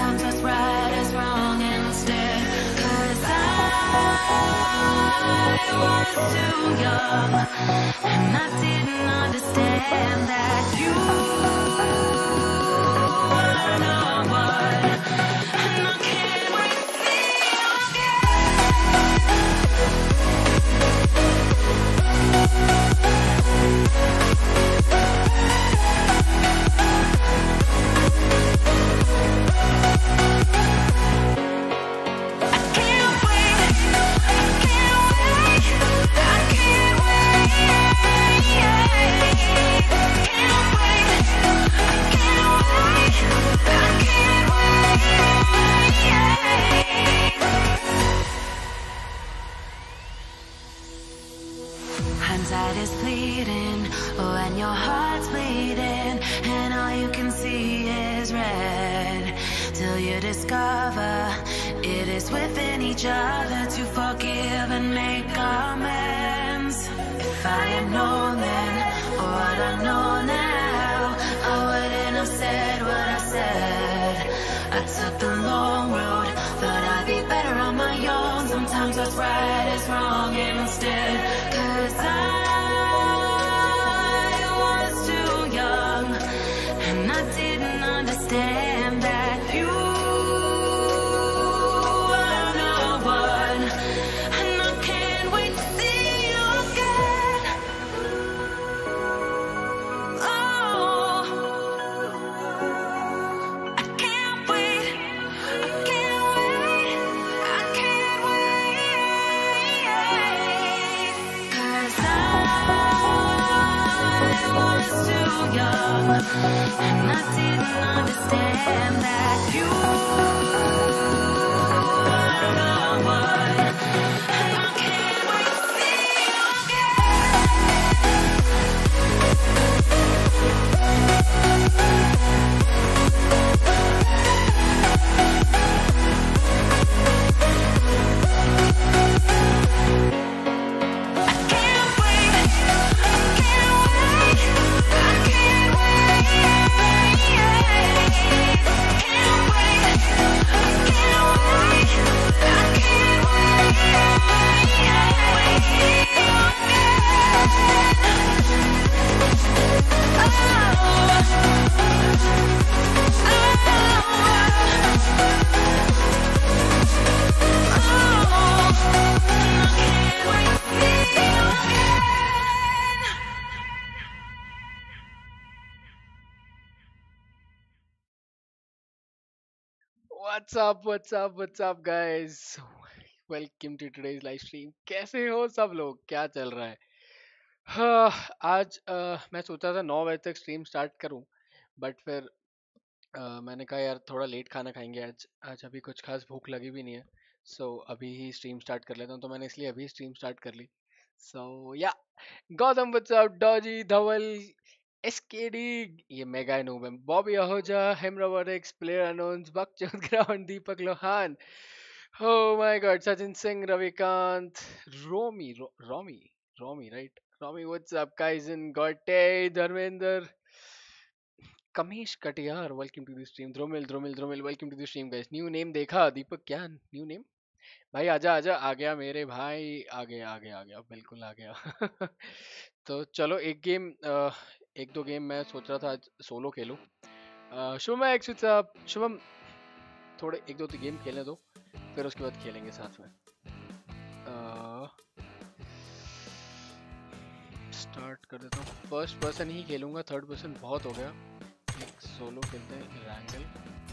sometimes what's right is wrong instead. 'Cause I was too young, and I didn't understand that you were no one, and I can't wait to see you hindsight is fleeting when your heart's bleeding and all you can see is red, till you discover it is within each other to forgive and make amends. If I had known then what I know now, I wouldn't have said what I said. I took the long road, thought I'd be better on my own. Sometimes what's right is wrong instead. 'Cause I was too young, and I didn't understand that you were no one, and I can't wait to see you again. Oh, I can't wait, I can't wait, I can't wait. 'Cause I was too young, and I didn't understand that you were no one, and I can't wait to see you What's up, guys? Welcome to today's live stream. कैसे हो सब लोग? क्या चल रहा है? हाँ, आज मैं सोचा था 9 बजे तक स्ट्रीम स्टार्ट करूं, बट फिर मैंने कहा यार थोड़ा लेट खाना खाएंगे आज। आज अभी कुछ खास भूख लगी भी नहीं है, सो अभी ही स्ट्रीम स्टार्ट कर लेता हूं। तो मैंने इसलिए अभी स्ट्रीम स्टार्ट कर ली। So yeah Gautam what's up, dodgy, Dhaval, SKD, ये मेगा नूब है, बॉबी ahoja, हेमरावर्क्स, प्लेयर अनोन्स, बकचोद ground, Deepak Lohan, oh my god, Sachin Singh, Ravikant, Romy, Romy, right? Romy, what's up? Kaizen, Gote, Dharmender, Kamesh Katiyar, welcome to the stream. Dromil, welcome to the stream, guys. New name देखा दीपक? क्या new name? भाई आजा आजा, आ गया मेरे भाई, आ गया, बिल्कुल आ गया। तो चलो एक दो गेम मैं सोच रहा था आज सोलो खेलूं। शुभम एक्स, शुभम, थोड़े एक दो गेम खेलने दो, फिर उसके बाद खेलेंगे साथ में। स्टार्ट कर देता हूँ। फर्स्ट पर्सन ही खेलूंगा, थर्ड पर्सन बहुत हो गया। एक सोलो खेलते हैं, रैंगल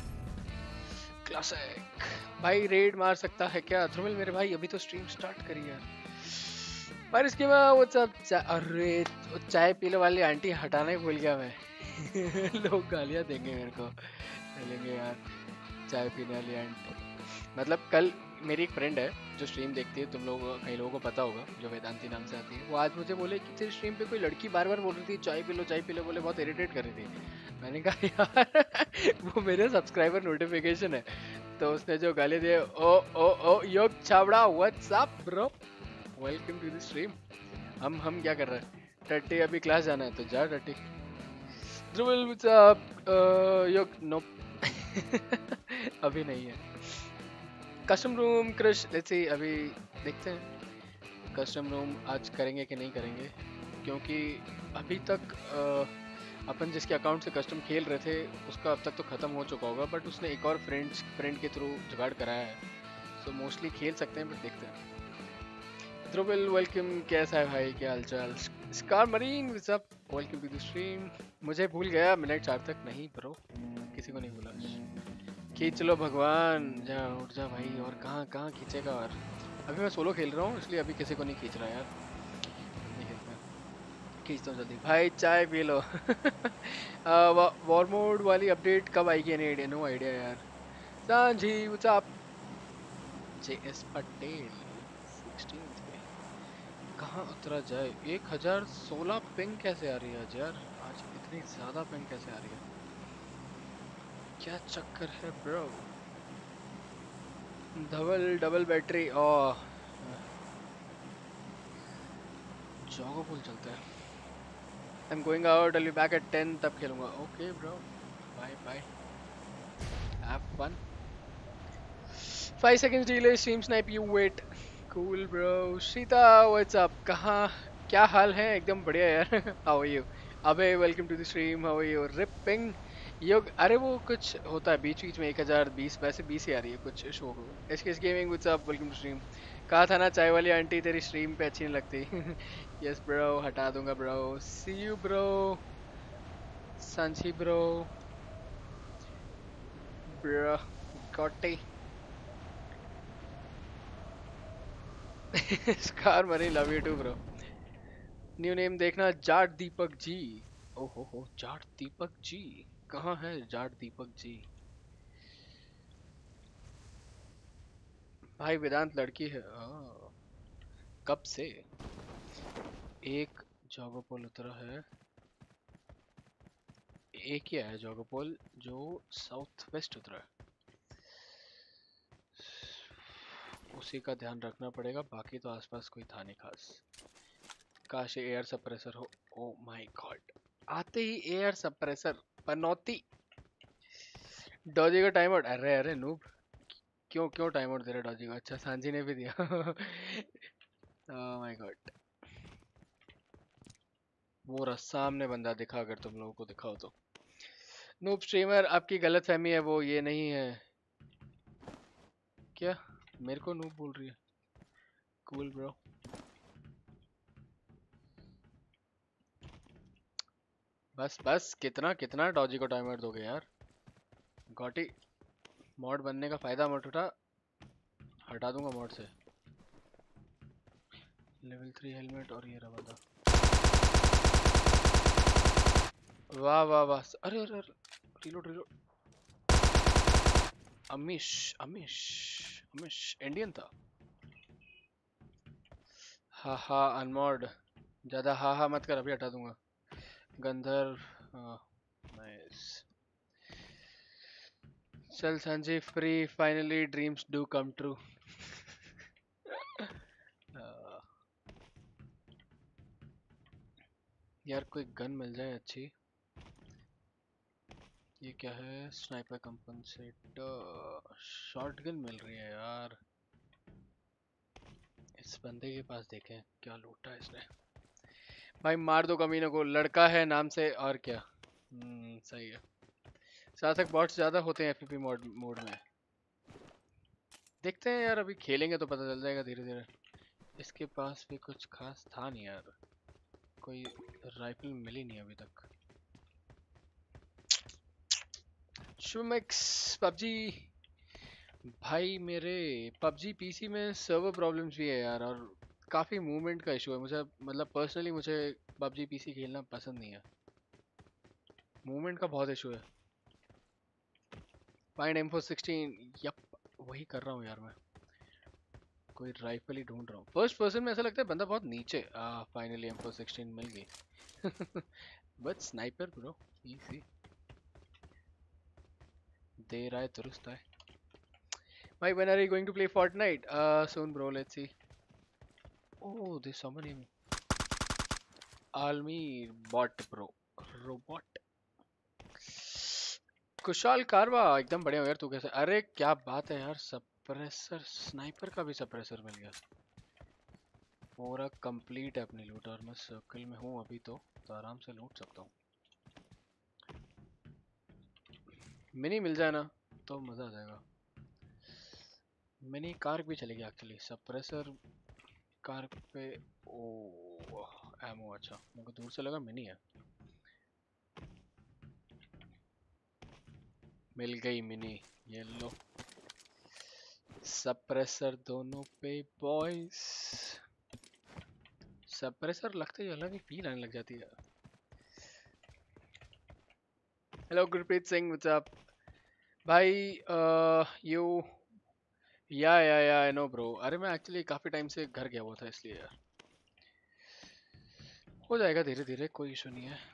क्लासिक। भाई रेड मार सकता है क्या ध्रुमिल मेरे भाई? अभी तो स्ट्रीम स्टार्ट करी है। पर इसके बाद वो सब अरे चाय पीने वाली आंटी हटाना ही भूल गया मैं। लोग गालियां देंगे मेरे को, बोलेंगे यार चाय पीने वाली आंटी। मतलब कल मेरी एक फ्रेंड है जो स्ट्रीम देखती है, तुम लोग कई लोगों को पता होगा, जो वेदांती नाम से आती है। वो आज मुझे बोले कि तेरी स्ट्रीम पे कोई लड़की बार बार बोल रही थी चाय पी लो, बोले बहुत इरिटेट कर रही थी। मैंने कहा यार वो मेरे सब्सक्राइबर नोटिफिकेशन है। तो उसने जो गाली दिए, oh Yog Chhabra, what's up bro, welcome to the stream. हम क्या कर रहे हैं? टट्टी अभी क्लास जाना है तो जा टट्टी। Dhruval what's up, Yog no. अभी नहीं है। Custom room crash, let's see, अभी देखते हैं कस्टम रूम आज करेंगे कि नहीं करेंगे, क्योंकि अभी तक अपन जिसके अकाउंट से कस्टम खेल रहे थे उसका अब तक तो ख़त्म हो चुका होगा, बट उसने एक और फ्रेंड के थ्रू जुगाड़ कराया है, सो मोस्टली खेल सकते हैं, बट देखते हैं। ध्रुविल वेलकम, कैसा है भाई, क्या हालचाल? Scar marine what's up, welcome to the stream. मुझे भूल गया मिनट 4 तक, नहीं ब्रो, किसी को नहीं भूला। खींच लो भगवान, जा उठ जा भाई, और कहाँ कहाँ खींचेगा, और अभी मैं सोलो खेल रहा हूँ इसलिए अभी किसी को नहीं खींच रहा यार, नहीं खेलता, खींचता हूँ जल्दी भाई, चाय पी लो। वॉर मोड वाली अपडेट कब आएगी? Any idea? नो आइडिया यार। सांझी what's up, JS Patel 16th पे कहाँ उतरा जाए? 1016 पिंग कैसे आ रही है आज यार? आज इतनी ज्यादा पिंग कैसे आ रही है? क्या चक्कर है bro? Double double battery, oh Georgopol चलते हैं। I am going out, I will be back at 10, तब खेलूंगा। Okay bro, bye bye, have fun. 5 seconds delay, stream snipe you, wait. Cool bro. Shita, what's up? कहाँ, क्या हाल है? एकदम बढ़िया यार। How are you? अबे welcome to the stream, how are you? Ripping Yog, अरे वो कुछ होता है बीच बीच में, 1020 वैसे 20 ही आ रही है कुछ शो को। SKS gaming what's up, welcome to stream. कहा था ना चाय वाली आंटी तेरी स्ट्रीम पे अच्छी नहीं लगती। यस ब्रो, हटा दूंगा bro. See you bro, Sanchi bro, bro Gotti. Scar money, love you too bro. New name देखना, जाट दीपक जी। ओहो हो, जाट दीपक जी, कहाँ है जाट दीपक जी? भाई वेदांत लड़की है? कब से? एक जॉगोपोल उतरा है, एक ही है जॉगोपोल जो साउथ वेस्ट उतरा है, उसी का ध्यान रखना पड़ेगा, बाकी तो आसपास कोई था नहीं खास। काश एयर सप्रेसर हो। ओ माय गॉड, आते ही एयर सप्रेसर, पनौती। डॉजी का टाइम आउट, अरे अरे नूब, क्यों क्यों टाइम आउट दे रहा डॉजी को? अच्छा सांझी ने भी दिया। ओह माय गॉड, वो रहा सामने बंदा दिखा, अगर तुम लोगों को दिखा हो तो। नूब स्ट्रीमर, आपकी गलत फहमी है, वो ये नहीं है। क्या मेरे को नूब बोल रही है? Cool bro. बस बस, कितना कितना डॉजी को टाइम आउट दोगे यार? गॉटी, मॉड बनने का फायदा मत उठा, हटा दूंगा मॉड से। लेवल 3 हेलमेट, और ये रहा बंदा। वाह वाह वाह, अरे अरे अरे, reload reload. Amish, Amish, Amish Indian था। हा हा अनमॉड, ज्यादा हा हा मत कर, अभी हटा दूंगा। गंधर्व, नाइस। चल Sanjay free, finally dreams do come true. यार कोई गन मिल जाए अच्छी। ये क्या है? स्नाइपर कंपनसेट, शॉट गन मिल रही है यार। इस बंदे के पास देखें क्या लूटा है इसने। भाई मार दो कमीनों को, लड़का है नाम से, और क्या। सही है। सार्थक बॉट्स ज्यादा होते हैं एफपीपी मोड मोड में। देखते हैं यार, अभी खेलेंगे तो पता चल जाएगा धीरे धीरे। इसके पास भी कुछ खास था नहीं यार, कोई राइफल मिली नहीं अभी तक। शुमिक्स पबजी, भाई मेरे पबजी पीसी में सर्वर प्रॉब्लम्स भी है यार, और काफ़ी मूवमेंट का इशू है मुझे, मतलब पर्सनली मुझे पबजी पीसी खेलना पसंद नहीं है, मूवमेंट का बहुत इशू है। फाइंड M416, यप वही कर रहा हूँ यार मैं, कोई राइफल ही ढूंढ रहा हूँ। फर्स्ट पर्सन में ऐसा लगता है बंदा बहुत नीचे। फाइनली M416 मिल गई। बट स्नाइपर ब्रो, इजी, दे रहा है दुरुस्त है। भाई when are you going to play Fortnite? Soon bro, let's see. Oh, there's someone in Almi bot bro, robot. Kushal कारवा एकदम बढ़िया हो यार। तू कैसे? अरे क्या बात है यार, सप्रेसर, स्नाइपर का भी सप्रेसर मिल गया। पूरा कंप्लीट है अपनी लूट, और मैं सर्कल में हूँ अभी तो आराम से लूट सकता हूँ। मिनी मिल जाए ना तो मज़ा आ जाएगा। मिनी कार भी चलेगी एक्चुअली, सप्रेसर कार पे। ओ एमो, अच्छा मेरे को दूर से लगा मिनी है। मिल गई मिनी, ये लो। सप्रेसर दोनों पे बॉयज। सप्रेसर लगते ही अलग ही फील आने लग जाती है। Hello Gurpreet Singh, what's up भाई? You yeah I no bro. अरे मैं एक्चुअली काफी टाइम से घर गया हुआ था, इसलिए यार हो जाएगा धीरे धीरे, कोई इशू नहीं है।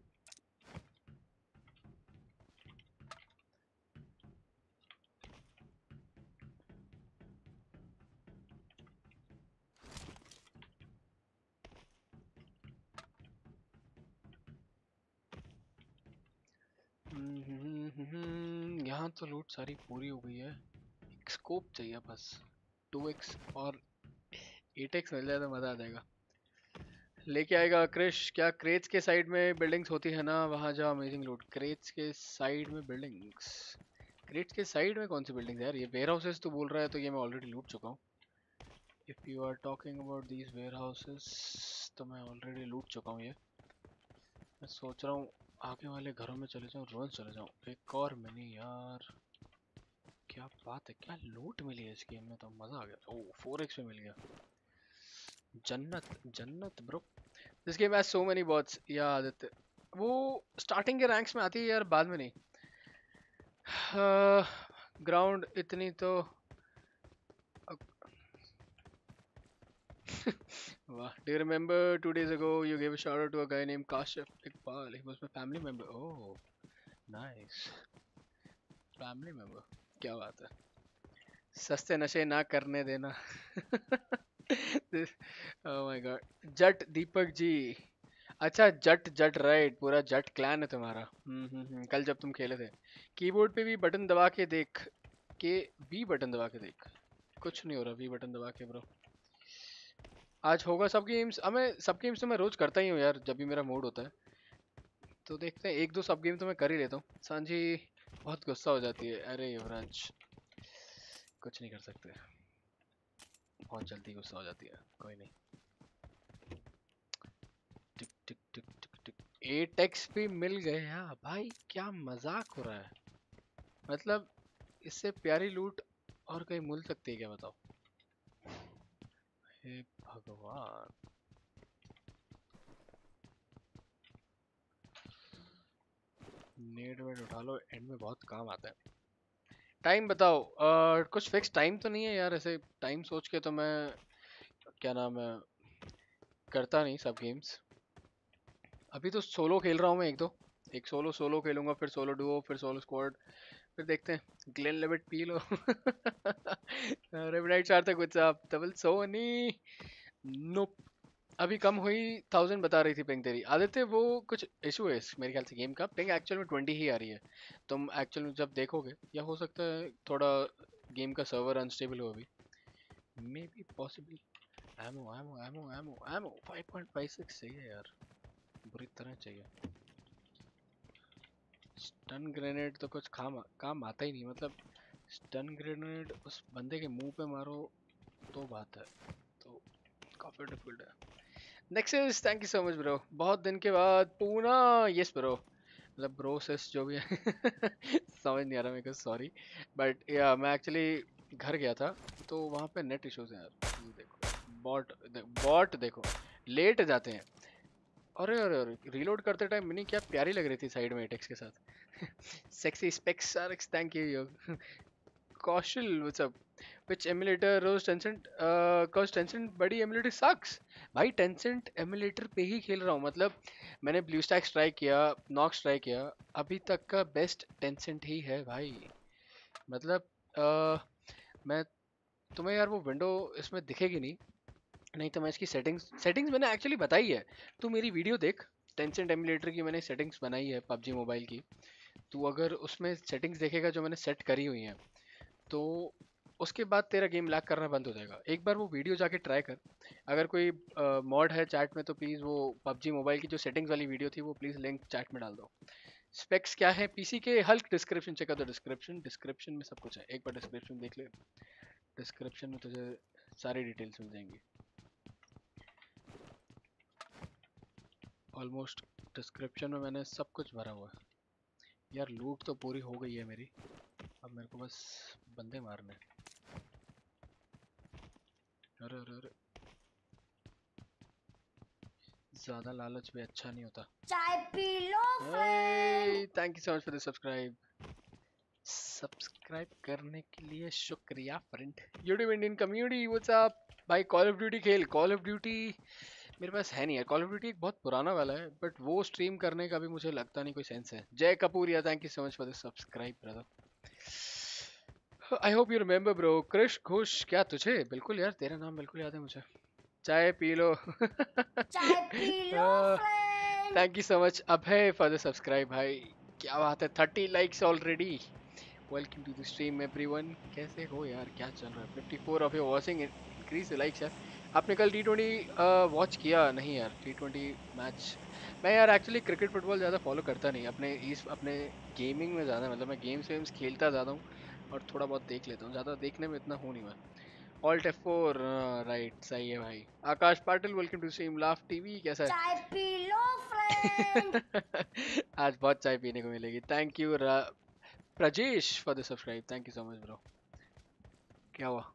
यहाँ तो लूट सारी पूरी हो गई है। एक स्कोप चाहिए बस, 2x और 8x मिल जाए तो मजा आ जाएगा। लेके आएगा क्रिश। क्या क्रेट्स के साइड में बिल्डिंग्स होती है ना, वहाँ जाओ अमेजिंग लूट। क्रेट्स के साइड में बिल्डिंग्स? क्रेट्स के साइड में कौन सी बिल्डिंग्स है यार? ये वेयर हाउसेस तो बोल रहा है, तो ये मैं ऑलरेडी लूट चुका हूँ। If you are talking about these warehouses तो मैं ऑलरेडी लूट चुका हूँ ये। मैं सोच रहा हूँ आगे वाले घरों में चले जाऊँ, रोज चले जाऊँ। एक और मिनी यार, क्या बात है, क्या लूट मिली है इस गेम में, तो मजा आ गया। ओह 4x में मिल गया। जन्नत जन्नत bro. This game has so many bots. Yeah Aditya, वो स्टार्टिंग के रैंक्स में आती है यार, बाद में नहीं। ग्राउंड इतनी तो वाह। Do you remember 2 days ago you gave a shout out to a guy named Kashif Iqbal? He was my family member. Oh, nice. Family member. क्या बात है। सस्ते नशे ना करने देना। Oh my god. जट दीपक जी। अच्छा जट जट राइट, पूरा जट क्लैन है तुम्हारा। कल जब तुम खेले थे, कीबोर्ड पे भी बटन दबा के देख, के बी बटन दबा के देख। कुछ नहीं हो रहा, बी बटन दबा के ब्रो। आज होगा सब गेम्स। हमें सब गेम्स तो मैं रोज करता ही हूँ यार, जब भी मेरा मूड होता है। तो देखते हैं, एक दो सब गेम तो मैं कर ही लेता हूँ। सांझी बहुत गुस्सा हो जाती है। अरे युवराज, कुछ नहीं कर सकते, बहुत जल्दी गुस्सा हो जाती है। कोई नहीं। टिक टिक टिक टिक टिक। 8x भी मिल गया भाई, क्या मजाक हो रहा है? मतलब इससे प्यारी लूट और कहीं मिल सकती है क्या, बताओ? हे भगवान। नेट वेट उठा लो, एंड में बहुत काम आता है। टाइम बताओ। कुछ फिक्स टाइम तो नहीं है यार, ऐसे टाइम सोच के तो मैं, क्या नाम है, करता नहीं सब गेम्स। अभी तो सोलो खेल रहा हूँ मैं, एक सोलो सोलो खेलूंगा, फिर सोलो डुओ, फिर सोलो स्क्वाड, फिर देखते हैं। ग्लेन लेविट पी लो। रेविनाइट चार तक कुछ आप डबल सोनी। नोप। अभी कम हुई, 1000 बता रही थी पिंग तेरी। आदित्य वो कुछ इशू है मेरे ख्याल से, गेम का पिंग एक्चुअल में 20 ही आ रही है। तुम एक्चुअल में जब देखोगे, या हो सकता है थोड़ा गेम का सर्वर अनस्टेबल हो अभी, may be possible. Ammo ammo ammo ammo ammo 5.56 चाहिए यार, बुरी तरह चाहिए। स्टन ग्रेनेड तो कुछ काम आता ही नहीं। मतलब स्टन ग्रेनेड उस बंदे के मुंह पे मारो तो बात है, तो काफी डिफिकल्ट है। Nexus, thank you so much bro, बहुत दिन के बाद पूना। यस ब्रो, मतलब ब्रो सेस जो भी है। समझ नहीं आ रहा मेरे को, सॉरी। बट या मैं एक्चुअली घर गया था, तो वहाँ पे नेट इश्यूज हैं यार। ये देखो बॉट, बॉट देखो लेट जाते हैं। अरे अरे अरे, रीलोड करते टाइम मिनी क्या प्यारी लग रही थी साइड में 8x के साथ। Sexy specs RX, thank you yo. Kaushal what's up? Which emulator rose Tencent? Cause Tencent बड़ी एमुलेटर सक्स। भाई टेंसेंट एमुलेटर पे ही खेल रहा हूँ। मतलब मैंने ब्लू स्टैक्स ट्राई किया, नॉक्स ट्राई किया, अभी तक का बेस्ट टेंसेंट ही है भाई। मतलब मैं तुम्हें यार वो विंडो इसमें दिखेगी नहीं, नहीं तो मैं इसकी सेटिंग्स मैंने एक्चुअली बताई है। तू मेरी वीडियो देख, टेंसेंट एमुलेटर की मैंने सेटिंग्स बनाई है पबजी मोबाइल की। तू अगर उसमें सेटिंग्स देखेगा जो मैंने सेट करी हुई हैं, तो उसके बाद तेरा गेम लैग करना बंद हो जाएगा। एक बार वो वीडियो जाके ट्राई कर। अगर कोई मॉड है चैट में तो प्लीज़ वो पबजी मोबाइल की जो सेटिंग्स वाली वीडियो थी वो प्लीज़ लिंक चैट में डाल दो। स्पेक्स क्या है पीसी के, Hulk description check out the description, description में सब कुछ है, एक बार डिस्क्रिप्शन देख ले। डिस्क्रिप्शन में तुझे सारी डिटेल्स मिल जाएंगी ऑलमोस्ट। डिस्क्रिप्शन में मैंने सब कुछ भरा हुआ है। यार लूट तो पूरी हो गई है मेरी, अब मेरे को बस बंदे मारने हैं। अरे अरे अरे, ज्यादा लालच भी अच्छा नहीं होता। चाय पी लो friend. Thank you so much for the subscribe. Subscribe करने के लिए शुक्रिया friend. YouTube Indian community what's up भाई। कॉल ऑफ ड्यूटी खेल। कॉल ऑफ ड्यूटी मेरे पास है नहीं है। कॉल ऑफ ड्यूटी एक बहुत पुराना वाला है, बट वो स्ट्रीम करने का भी मुझे लगता नहीं कोई सेंस है। Jai Kapuria thank you so much for the subscribe brother. I hope you remember bro. Krish Ghosh, क्या तुझे? बिल्कुल यार, तेरा नाम बिल्कुल याद है मुझे। चाय पी लो। चाय पी लो friend. Thank you so much Abhay for the subscribe भाई। क्या बात है, 30 likes already. Welcome to the stream everyone. कैसे हो यार, क्या चल रहा है? 54 of your watching increase the likes यार। आपने कल T20 वॉच किया नहीं यार? T20 मैच मैं यार एक्चुअली क्रिकेट फुटबॉल ज़्यादा फॉलो करता नहीं। अपने गेमिंग में ज़्यादा, मतलब मैं गेम्स खेलता ज़्यादा हूँ और थोड़ा बहुत देख लेता हूँ। ज़्यादा देखने में इतना हूँ नहीं मैं। ऑल्ट F4 राइट, सही है भाई। Akash Patil welcome to stream laugh TV, कैसा है? चाय पी लो फ्रेंड। आज बहुत चाय पीने को मिलेगी। Thank you Prajesh for the subscribe, thank you so much bro. क्या हुआ?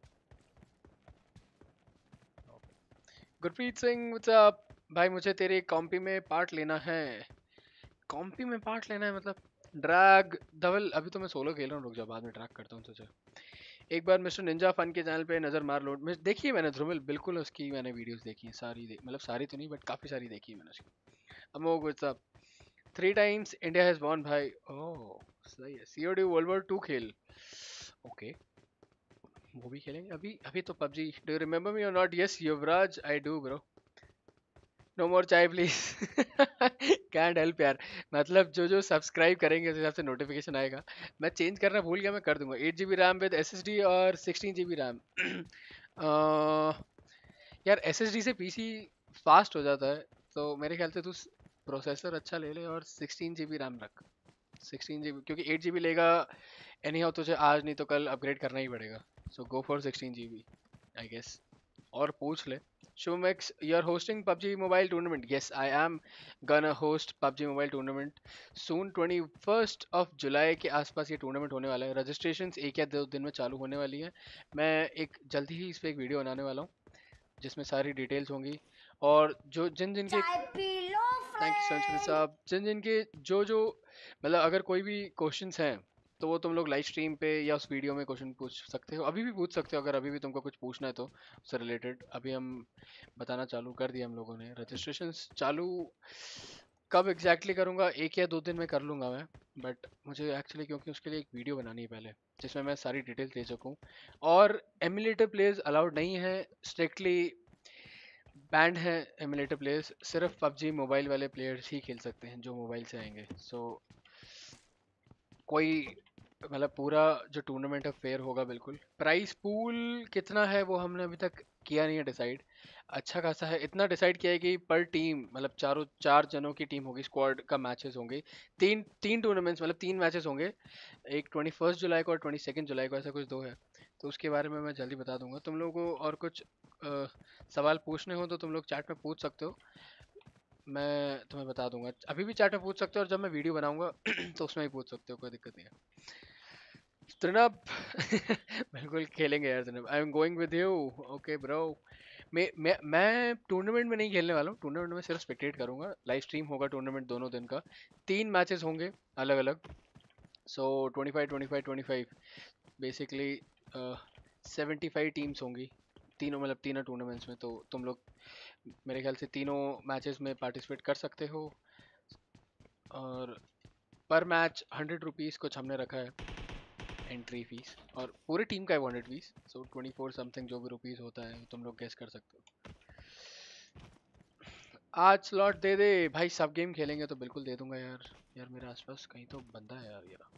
गुरप्रीत सिंह व्हाट्स अप भाई। मुझे तेरे कॉम्पी में पार्ट लेना है। कॉम्पी में पार्ट लेना है मतलब? ड्रैग धवल, अभी तो मैं सोलो खेल रहा हूँ, रुक जा बाद में ड्रैग करता हूँ तुझे। एक बार मिस्टर निंजा फन के चैनल पे नजर मार लो। देखी है मैंने ध्रुमिल, बिल्कुल उसकी मैंने वीडियोस देखी हैं सारी, मतलब सारी तो नहीं बट काफी सारी देखी है मैंने उसकी। Amog what's up. 3 times India has won भाई। ओह सही है। सीओडी वर्ल्ड वॉर 2 खेल। ओके, वो भी खेलेंगे। अभी अभी तो PUBG. Do you remember me और not? Yes Yuvraj I do bro. No more chai please. Can't help यार। मतलब जो जो सब्सक्राइब करेंगे उस हिसाब से नोटिफिकेशन आएगा। मैं चेंज करना भूल गया, मैं कर दूंगा। 8 GB रैम विद SSD और 16 GB रैम। यार SSD से पीसी फास्ट हो जाता है, तो मेरे ख्याल से तू प्रोसेसर अच्छा ले ले और 16 GB रैम रख। 16 GB, क्योंकि 8 GB लेगा एनी हाउ तुझे आज नहीं तो कल अपग्रेड करना ही पड़ेगा। So go for 16 GB I guess. और पूछ ले। Shumex, you're hosting PUBG Mobile tournament. Yes, I am gonna host PUBG Mobile tournament soon. 21st of July के आसपास ये टूर्नामेंट होने वाला है। रजिस्ट्रेशंस 1 या 2 दिन में चालू होने वाली है। मैं एक जल्दी ही इस पे एक वीडियो बनाने वाला हूँ जिसमें सारी डिटेल्स होंगी। और जो जिन जिन के, चाय पी लो thank you so much friend. साहब, जिन जिन के जो जो मतलब अगर कोई भी क्वेश्चंस हैं तो वो तुम लोग लाइव स्ट्रीम पे या उस वीडियो में क्वेश्चन पूछ सकते हो। अभी भी पूछ सकते हो अगर अभी भी तुमको कुछ पूछना है तो उससे रिलेटेड। अभी हम बताना चालू कर दिया हम लोगों ने। रजिस्ट्रेशंस चालू कब एग्जैक्टली करूँगा? 1 या 2 दिन में कर लूँगा मैं। बट मुझे एक्चुअली क्योंकि उसके लिए एक वीडियो बनानी है पहले जिसमें मैं सारी डिटेल्स दे सकूँ। और एमुलेटर प्लेयर्स अलाउड नहीं है, स्ट्रिक्टली बैंड है एमुलेटर प्लेयर्स। सिर्फ पबजी मोबाइल वाले प्लेयर्स ही खेल सकते हैं जो मोबाइल से आएंगे। सो कोई मतलब पूरा जो टूर्नामेंट है फेयर होगा बिल्कुल। प्राइस पूल कितना है वो हमने अभी तक किया नहीं है डिसाइड। अच्छा खासा है, इतना डिसाइड किया है कि पर टीम मतलब 4 जनों की टीम होगी, स्क्वाड का मैचेस होंगे। तीन तीन टूर्नामेंट्स मतलब 3 मैचेस होंगे। एक 21 जुलाई को और 22 जुलाई को, ऐसा कुछ दो है। तो उसके बारे में मैं जल्दी बता दूंगा तुम लोगों को। और कुछ सवाल पूछने हो तो तुम लोग चैट में पूछ सकते हो, मैं तुम्हें बता दूंगा। अभी भी चैट में पूछ सकते हो और जब मैं वीडियो बनाऊंगा तो उसमें भी पूछ सकते हो, कोई दिक्कत नहीं है। त्रिनब बिल्कुल खेलेंगे यार त्रिनब। I am going with you. Okay bro. मैं टूर्नामेंट में नहीं खेलने वाला हूँ। टूर्नामेंट में सिर्फ स्पेक्टेट करूंगा। लाइव स्ट्रीम होगा टूर्नामेंट दोनों दिन का। 3 मैचेस होंगे अलग अलग। सो 25 25 25 बेसिकली 75 टीम्स होंगी तीनों, मतलब तीनों टूर्नामेंट्स में। तो तुम लोग मेरे ख्याल से तीनों मैचेस में पार्टिसिपेट कर सकते हो। और पर मैच 100 रुपीज़ कुछ हमने रखा है एंट्री फीस, और पूरी टीम का है 100 रुपीज़। सो 24 समथिंग जो भी रुपीज़ होता है तुम लोग गेस कर सकते हो। आज स्लॉट दे दे भाई, सब गेम खेलेंगे तो बिल्कुल दे दूंगा यार। यार मेरे आसपास कहीं तो बंदा है यार, ये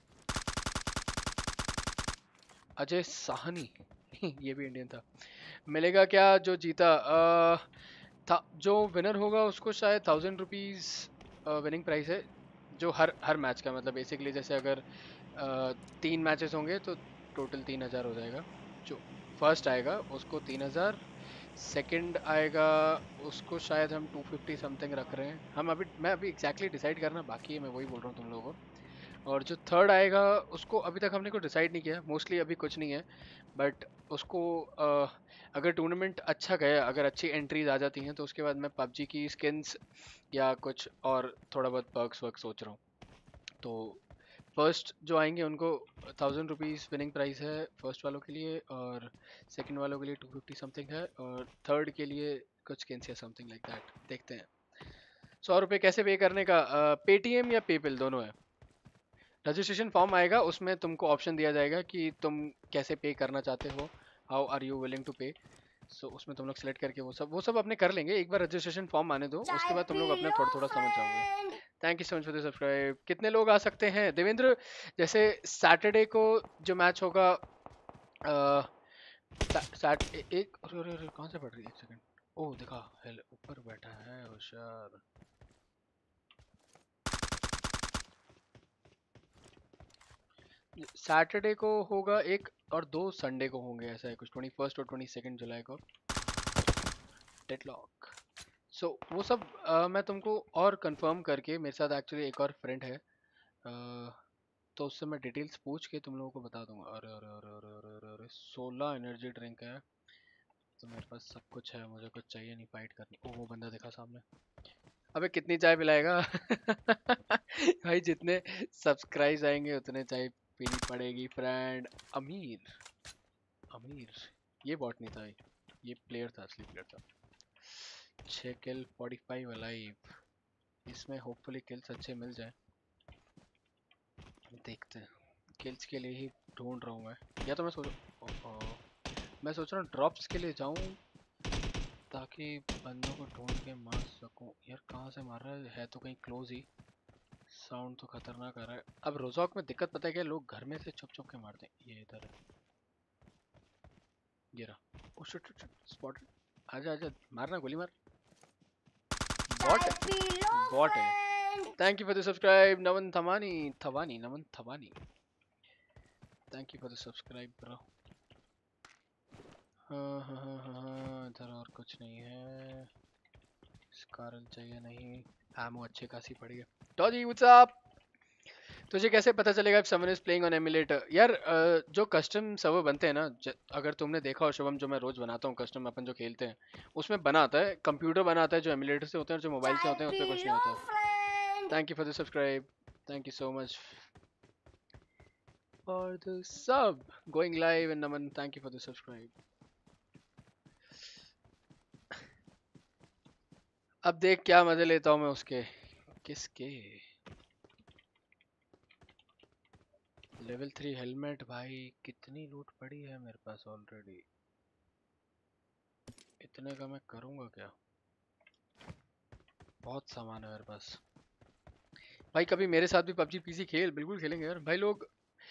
अजय साहनी ये भी इंडियन था। मिलेगा क्या जो जीता? था जो विनर होगा उसको शायद 1000 रुपीज विनिंग प्राइस है, जो हर मैच का, मतलब बेसिकली जैसे अगर 3 मैचेस होंगे तो टोटल 3000 हो जाएगा। जो फर्स्ट आएगा उसको 3000, सेकंड आएगा उसको शायद हम 250 समथिंग रख रहे हैं हम अभी। मैं अभी एग्जैक्टली डिसाइड करना बाकी है, मैं वही बोल रहा हूँ तुम लोगों को। और जो थर्ड आएगा उसको अभी तक हमने को डिसाइड नहीं किया, मोस्टली अभी कुछ नहीं है। बट उसको अगर टूर्नामेंट अच्छा गया, अगर अच्छी एंट्रीज आ जाती हैं तो उसके बाद मैं पबजी की स्किन्स या कुछ और थोड़ा बहुत पर्क्स वर्क सोच रहा हूँ। तो फर्स्ट जो आएंगे उनको 1000 रुपीज़ विनिंग प्राइस है फर्स्ट वालों के लिए, और सेकंड वालों के लिए 250 समथिंग है, और थर्ड के लिए कुछ स्किन्स या समथिंग लाइक दैट। देखते हैं 100 रुपये कैसे पे करने का। पेटीएम या पेपल दोनों है। रजिस्ट्रेशन फॉर्म आएगा, उसमें तुमको ऑप्शन दिया जाएगा कि तुम कैसे पे करना चाहते हो, how are you willing to pay. So उसमें तुम लोग सेलेक्ट करके वो सब अपने कर लेंगे। एक बार रजिस्ट्रेशन फॉर्म आने दो, उसके बाद तुम लोग अपने थोड़ा थोड़ा समझ जाओगे। Thank you so much for the subscribe. कितने लोग आ सकते हैं देवेंद्र? जैसे सैटरडे को जो मैच होगा, एक कहाँ से पढ़ रही है, एक सेकंड। ओह देखा, हेल ऊपर बैठा है होशियार। सैटरडे को होगा एक, और 2 संडे को होंगे, ऐसा है कुछ, 21 और 22 जुलाई को डेडलॉक। सो वो सब मैं तुमको और कंफर्म करके, मेरे साथ एक्चुअली एक और फ्रेंड है, तो उससे मैं डिटेल्स पूछ के तुम लोगों को बता दूंगा। अरे अरे अरे अरे अरे अरे अरे 16 एनर्जी ड्रिंक है, तो मेरे पास सब कुछ है, मुझे कुछ चाहिए नहीं फाइट करनी। ओह वो बंदा दिखा सामने। अबे कितनी चाय पिलाएगा? भाई जितने सब्सक्राइब आएंगे उतने चाय पीनी पड़ेगी फ्रेंड। अमीर अमीर, ये बॉट नहीं था, ये प्लेयर था, असली प्लेयर था। 6 किल 45 अलाइव, इसमें होपफुली किल्स अच्छे मिल जाए। देखते हैं, किल्स के लिए ही ढूंढ रहा हूँ मैं। या तो मैं सोच रहा हूँ ड्रॉप्स के लिए जाऊँ, ताकि बंदों को ढूंढ के मार सकूँ। यार कहाँ से मार रहा है तो कहीं क्लोज ही। साउंड तो खतरनाक आ रहा है। अब रोजॉक में दिक्कत पता है क्या, लोग घर में से छुप छुप के मारते हैं। ये इधर है, ये रहा। Oh shit shit spotted. आजा आजा, मारना, गोली मार। बॉट है, बॉट है। Thank you for the subscribe Naman Thawani, Naman Thawani. Thank you for the subscribe bro. हाँ हाँ हाँ हाँ हाँ, इधर और कुछ नहीं है। स्कारल चाहिए नहीं, एमो अच्छी खासी पड़ी है। टॉजी व्हाट्स अप? तुझे कैसे पता चलेगा if someone is playing on emulator? यार जो कस्टम सर्वर बनते हैं ना, अगर तुमने देखा हो शुभम, जो मैं रोज बनाता हूँ कस्टम, अपन जो खेलते हैं उसमें बनाता है कंप्यूटर, बनाता है जो एमुलेटर से होते हैं, और जो मोबाइल से होते हैं उसमें कुछ नहीं होता। Thank you for the subscribe, thank you so much for the sub going live and Naman, thank you for the subscribe. अब देख क्या मजे लेता हूँ मैं उसके, किसके। लेवल 3 हेलमेट, भाई कितनी लूट पड़ी है मेरे पास ऑलरेडी, इतने का मैं करूँगा क्या? बहुत सामान है मेरे पास। भाई कभी मेरे साथ भी पबजी पीसी खेल, बिल्कुल खेलेंगे यार। भाई लोग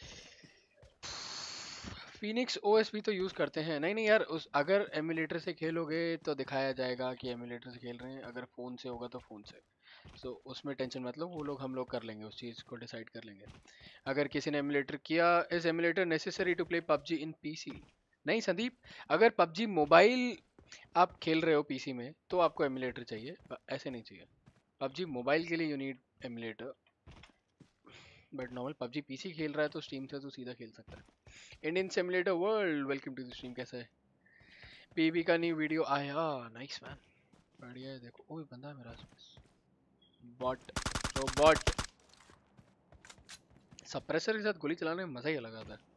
फिनिक्स ओएस भी तो यूज़ करते हैं। नहीं नहीं यार, उस अगर एमुलेटर से खेलोगे तो दिखाया जाएगा कि एमुलेटर से खेल रहे हैं, अगर फ़ोन से होगा तो फ़ोन से। सो उसमें टेंशन मत लो, वो लोग हम लोग कर लेंगे, उस चीज़ को डिसाइड कर लेंगे। अगर किसी ने एमुलेटर किया, is emulator necessary to play PUBG in PC? नहीं संदीप, अगर पबजी मोबाइल आप खेल रहे हो पीसी में तो आपको एमुलेटर चाहिए, ऐसे नहीं चाहिए। पबजी मोबाइल के लिए you need emulator, but normal PUBG PC खेल रहा है तो स्ट्रीम से तो सीधा खेल सकता है। Indian simulator world, welcome to the stream. कैसा है? पीवी का न्यू वीडियो आया, नाइस मैन, बढ़िया है। देखो ओए बंदा है मेरा आसपास, बॉट रोबोट। सप्रेसर के साथ गोली चलाने में मजा ही अलग आता है।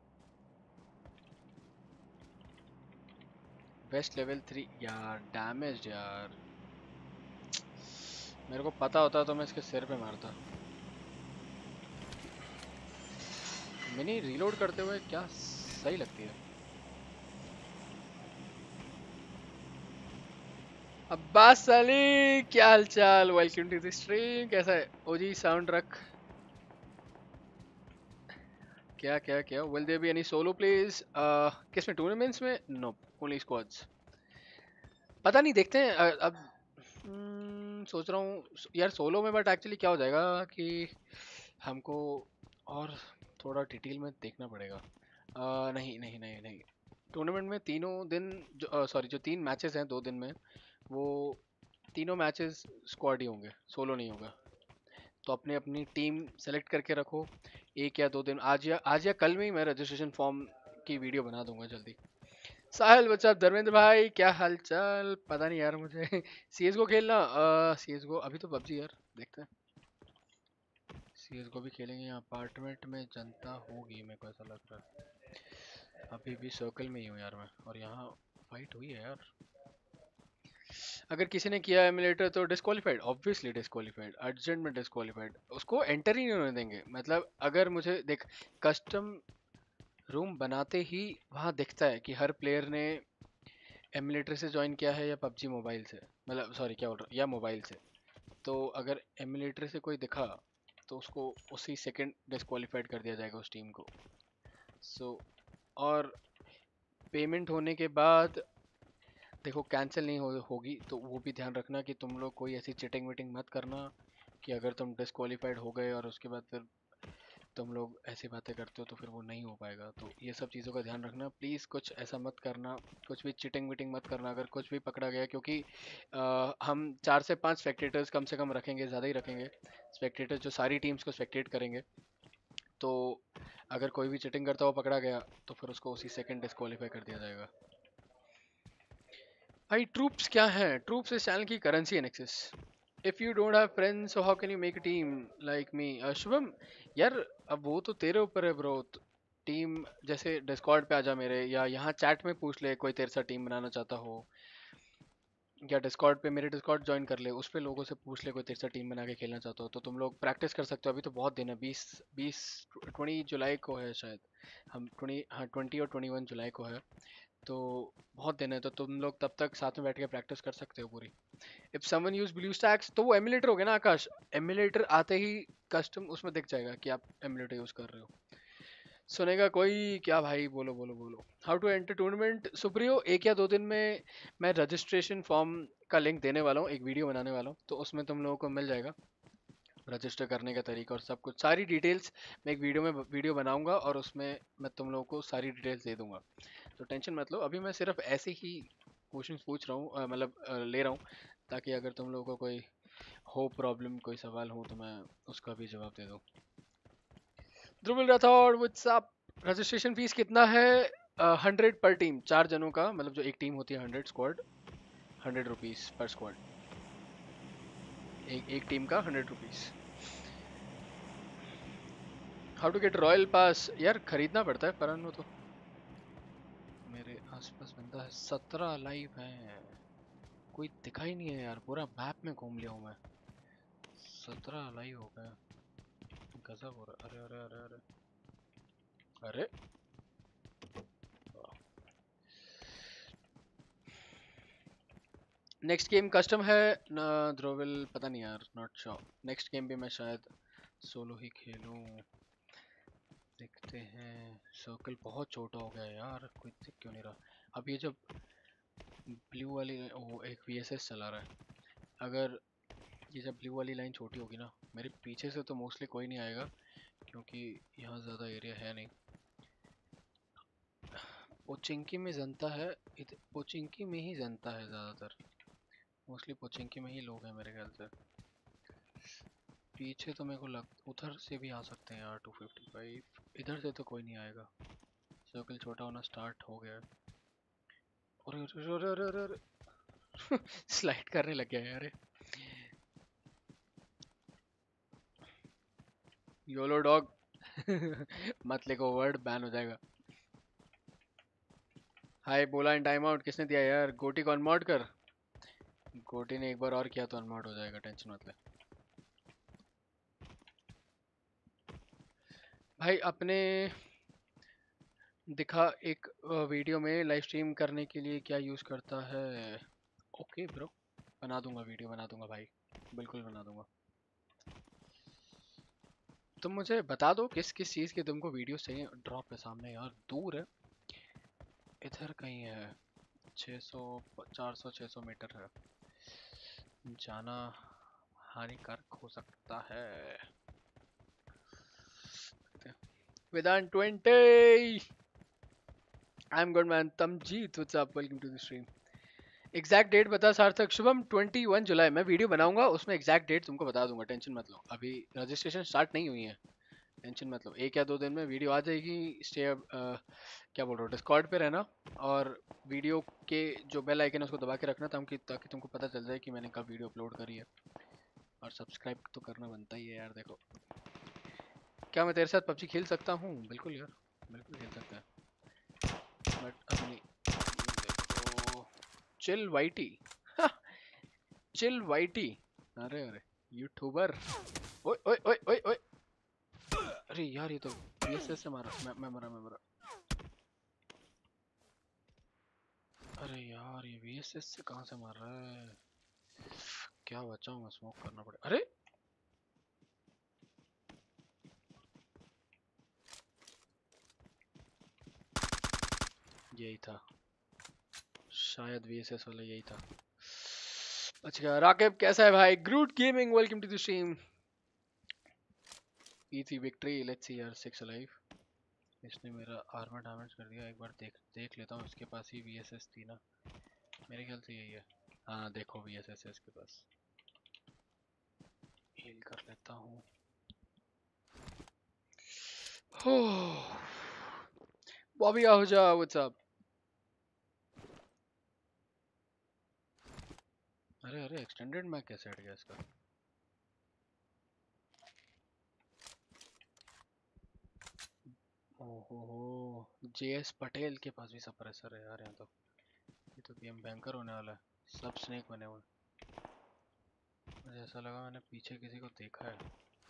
बेस्ट लेवल 3 यार, डैमेज यार, मेरे को पता होता तो मैं इसके सिर पे मारता। मिनी रीलोड करते हुए क्या सही लगती है। अब्बास अली, क्या हाल चाल? Welcome to the stream. कैसा है ओजी? साउंड रख। क्या क्या क्या? Will there be any solo plays? किस में, टूर्नामेंट्स में? No, only squads. पता नहीं, देखते हैं। अब सोच रहा हूँ यार सोलो में, बट एक्चुअली क्या हो जाएगा कि हमको और थोड़ा डिटेल में देखना पड़ेगा। नहीं नहीं नहीं नहीं, टूर्नामेंट में तीनों दिन, जो सॉरी जो 3 मैचेस हैं 2 दिन में, वो तीनों मैचेस स्क्वाड ही होंगे, सोलो नहीं होगा। तो अपने अपनी टीम सेलेक्ट करके रखो। 1 या 2 दिन, आज या कल में ही मैं रजिस्ट्रेशन फॉर्म की वीडियो बना दूंगा जल्दी। साहिल बच्चा, धर्मेंद्र भाई क्या हाल चाल? पता नहीं यार मुझे सीएस को खेलना, सीएस को अभी तो पबजी यार, देखते हैं। सीएस को भी खेलेंगे। यहाँ अपार्टमेंट में जनता होगी, मेरे को ऐसा लग रहा है। अभी भी सर्कल में ही हूँ यार मैं, और यहाँ फाइट हुई है यार। अगर किसी ने किया एमुलेटर तो डिस्क्वालीफाइड, ऑब्वियसली डिस्क्वालीफाइड, अर्जेंट में डिस्क्वालीफाइड। उसको एंटर ही नहीं होने देंगे। मतलब अगर मुझे देख, कस्टम रूम बनाते ही वहाँ दिखता है कि हर प्लेयर ने एमुलेटर से ज्वाइन किया है या पबजी मोबाइल से, मतलब सॉरी क्या बोल रहा हूँ, या मोबाइल से। तो अगर एमुलेटर से कोई दिखा तो उसको उसी सेकंड डिस्क्वालीफाइड कर दिया जाएगा उस टीम को। सो और पेमेंट होने के बाद देखो कैंसिल नहीं होगी, तो वो भी ध्यान रखना कि तुम लोग कोई ऐसी चिटिंग विटिंग मत करना कि अगर तुम डिस्क्वालीफाइड हो गए और उसके बाद फिर तुम लोग ऐसी बातें करते हो तो फिर वो नहीं हो पाएगा। तो ये सब चीज़ों का ध्यान रखना प्लीज़। कुछ ऐसा मत करना, कुछ भी चिटिंग विटिंग मत करना अगर कुछ भी पकड़ा गया, क्योंकि हम 4 से 5 स्पेक्टेटर्स कम से कम रखेंगे, ज़्यादा ही रखेंगे स्पेक्टेटर्स, जो सारी टीम्स को स्पेक्टेट करेंगे। तो अगर कोई भी चिटिंग करता हुआ पकड़ा गया तो फिर उसको उसी सेकंड डिस्क्वालीफाई कर दिया जाएगा। भाई ट्रूप्स क्या है? ट्रूप्स इस चैनल की करेंसी है Nexus. If you don't have friends so how can you make a team like me? Shubham यार, अब वो तो तेरे ऊपर है ब्रो। टीम जैसे डिस्कॉर्ड पे आजा मेरे, या यहाँ चैट में पूछ ले कोई तेरे साथ टीम बनाना चाहता हो, या डिस्कॉर्ड पे मेरे डिस्कॉर्ड ज्वाइन कर ले, उस पे लोगों से पूछ ले कोई तेरे साथ टीम बना के खेलना चाहता हो, तो तुम लोग प्रैक्टिस कर सकते हो। अभी तो बहुत दिन है, 20 जुलाई को है शायद। हम 20 और 21 जुलाई को है, तो बहुत दिन है। तो तुम लोग तब तक साथ में बैठ के प्रैक्टिस कर सकते हो पूरी। If someone use BlueStacks तो वो एमुलेटर हो गया ना आकाश। एमुलेटर आते ही कस्टम उसमें दिख जाएगा कि आप एमुलेटर यूज कर रहे हो। सुनेगा कोई क्या भाई? बोलो बोलो बोलो। How to enter tournament? Supriyo, 1 या 2 दिन में मैं रजिस्ट्रेशन फॉर्म का लिंक देने वाला हूँ, एक वीडियो बनाने वाला हूँ, तो उसमें तुम लोगों को मिल जाएगा रजिस्टर करने का तरीका और सब कुछ, सारी डिटेल्स। मैं एक वीडियो बनाऊंगा और उसमें मैं तुम लोगों को सारी डिटेल्स दे दूंगा। तो टेंशन मत लो, अभी मैं सिर्फ ऐसे ही क्वेश्चन पूछ रहा हूँ, मतलब ले रहा हूँ, ताकि अगर तुम लोगों को कोई हो प्रॉब्लम, कोई सवाल हो, तो मैं उसका भी जवाब दे दूँ। Dhruval Rathod, what's up. Registration fees कितना है? 100 पर टीम, 4 जनों का, मतलब जो एक टीम होती है 100 स्क्वाड, 100 रुपीज़ पर स्क्वाड। एक टीम का 100 rupees. How to get royal pass? यार खरीदना पड़ता है परन वो तो। मेरे आसपास बंदा है, 17 लाइव है, कोई दिखाई नहीं है यार, पूरा मैप में घूम लिया हूँ मैं, 17 लाइव हो गया, गजब हो रहा है। अरे अरे अरे अरे अरे, नेक्स्ट गेम कस्टम है ना ध्रुविल? पता नहीं यार, नॉट श्योर। नेक्स्ट गेम भी मैं शायद सोलो ही खेलूं, देखते हैं। सर्कल बहुत छोटा हो गया है यार, कोई दिख क्यों नहीं रहा? अब ये जब ब्लू वाली, वो एक वीएसएस चला रहा है, अगर ये जब ब्लू वाली लाइन छोटी होगी ना, मेरे पीछे से तो मोस्टली कोई नहीं आएगा क्योंकि यहाँ ज़्यादा एरिया है नहीं। पोचिंकी में जनता है, पोचिंकी में ही जनता है ज़्यादातर, मोस्टली पोचिंकी में ही लोग हैं मेरे ख्याल से। पीछे तो मेरे को उधर से भी आ सकते हैं यार 255, इधर से तो कोई नहीं आएगा। सर्कल छोटा होना स्टार्ट हो गया है। अरे अरे अरे अरे अरे अरे स्लाइड करने लग गया यार। योलो डॉग मत लिखो, वर्ड बैन हो जाएगा। हाय बोला इन टाइम आउट किसने दिया यार? गोटी को अनमॉड कर। गोटी ने एक बार और किया तो अनमॉड हो जाएगा, टेंशन मत ले भाई। अपने दिखा एक वीडियो में लाइव स्ट्रीम करने के लिए क्या यूज़ करता है? ओके ब्रो, बना दूंगा, वीडियो बना दूंगा भाई, बिल्कुल बना दूंगा। तुम मुझे बता दो किस किस चीज़ की तुमको वीडियो चाहिए। ड्रॉप है सामने यार, दूर है, इधर कहीं है। 600 400 600 मीटर है, जाना हानिकारक हो सकता है। Vedant 20, I am good man. Tamjeet what's up, welcome to the stream. Exact date बता सार्थक। शुभम 21 जुलाई मैं वीडियो बनाऊंगा, उसमें एग्जैक्ट डेट तुमको बता दूंगा, टेंशन मत लो। अभी रजिस्ट्रेशन स्टार्ट नहीं हुई है, टेंशन मत लो। 1 या 2 दिन में वीडियो आ जाएगी। स्टे क्या बोल रहा हूँ, डिस्कॉर्ड पे रहना, और वीडियो के जो बेल आइकन है उसको दबा के रखना, ताकि तुमको पता चल जाए कि मैंने कब वीडियो अपलोड करी है। और सब्सक्राइब तो करना बनता ही है यार। देखो, क्या मैं तेरे साथ पबजी खेल सकता हूँ? बिल्कुल यार, बिल्कुल खेल सकता है, बट अब नहीं। देखो, चिल वाइटी, चिल वाइटी, अरे अरे यूट्यूबर। ओए ओए ओए ओए ओए, अरे यार ये तो VSS से मारा। मैं मरा। अरे यार ये VSS से कहाँ से मार रहा है? क्या बचाऊं मैं, स्मोक करना पड़े। अरे यही था शायद, VSS वाला यही था। अच्छा राकिब कैसा है भाई? Groot gaming welcome to the stream. E3 victory, let's see यार 6 अलाइव। इसने मेरा आर्मर डैमेज कर दिया। एक बार देख लेता हूँ, इसके पास ही VSS थी ना, मेरे ख्याल से यही है। हाँ देखो VSS है इसके पास, हील कर लेता हूँ। Bobby Ahuja what's up. अरे अरे एक्सटेंडेड मैग कैसे हट गया इसका? ओहो, JS पटेल के पास भी सप्रेसर है यार। यहाँ तो ये तो गेम भयंकर होने वाला है। सब स्नेक बने हुए। मुझे ऐसा लगा मैंने पीछे किसी को देखा है।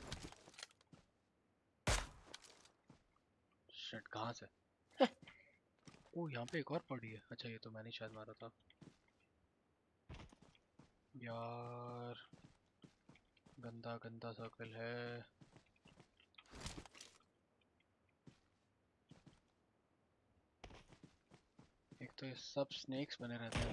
शिट, कहाँ से? ओ यहाँ पे एक और पड़ी है। अच्छा ये तो मैंने शायद मारा था यार। गंदा गंदा सर्कल है। एक तो ये सब स्नेक्स बने रहते हैं।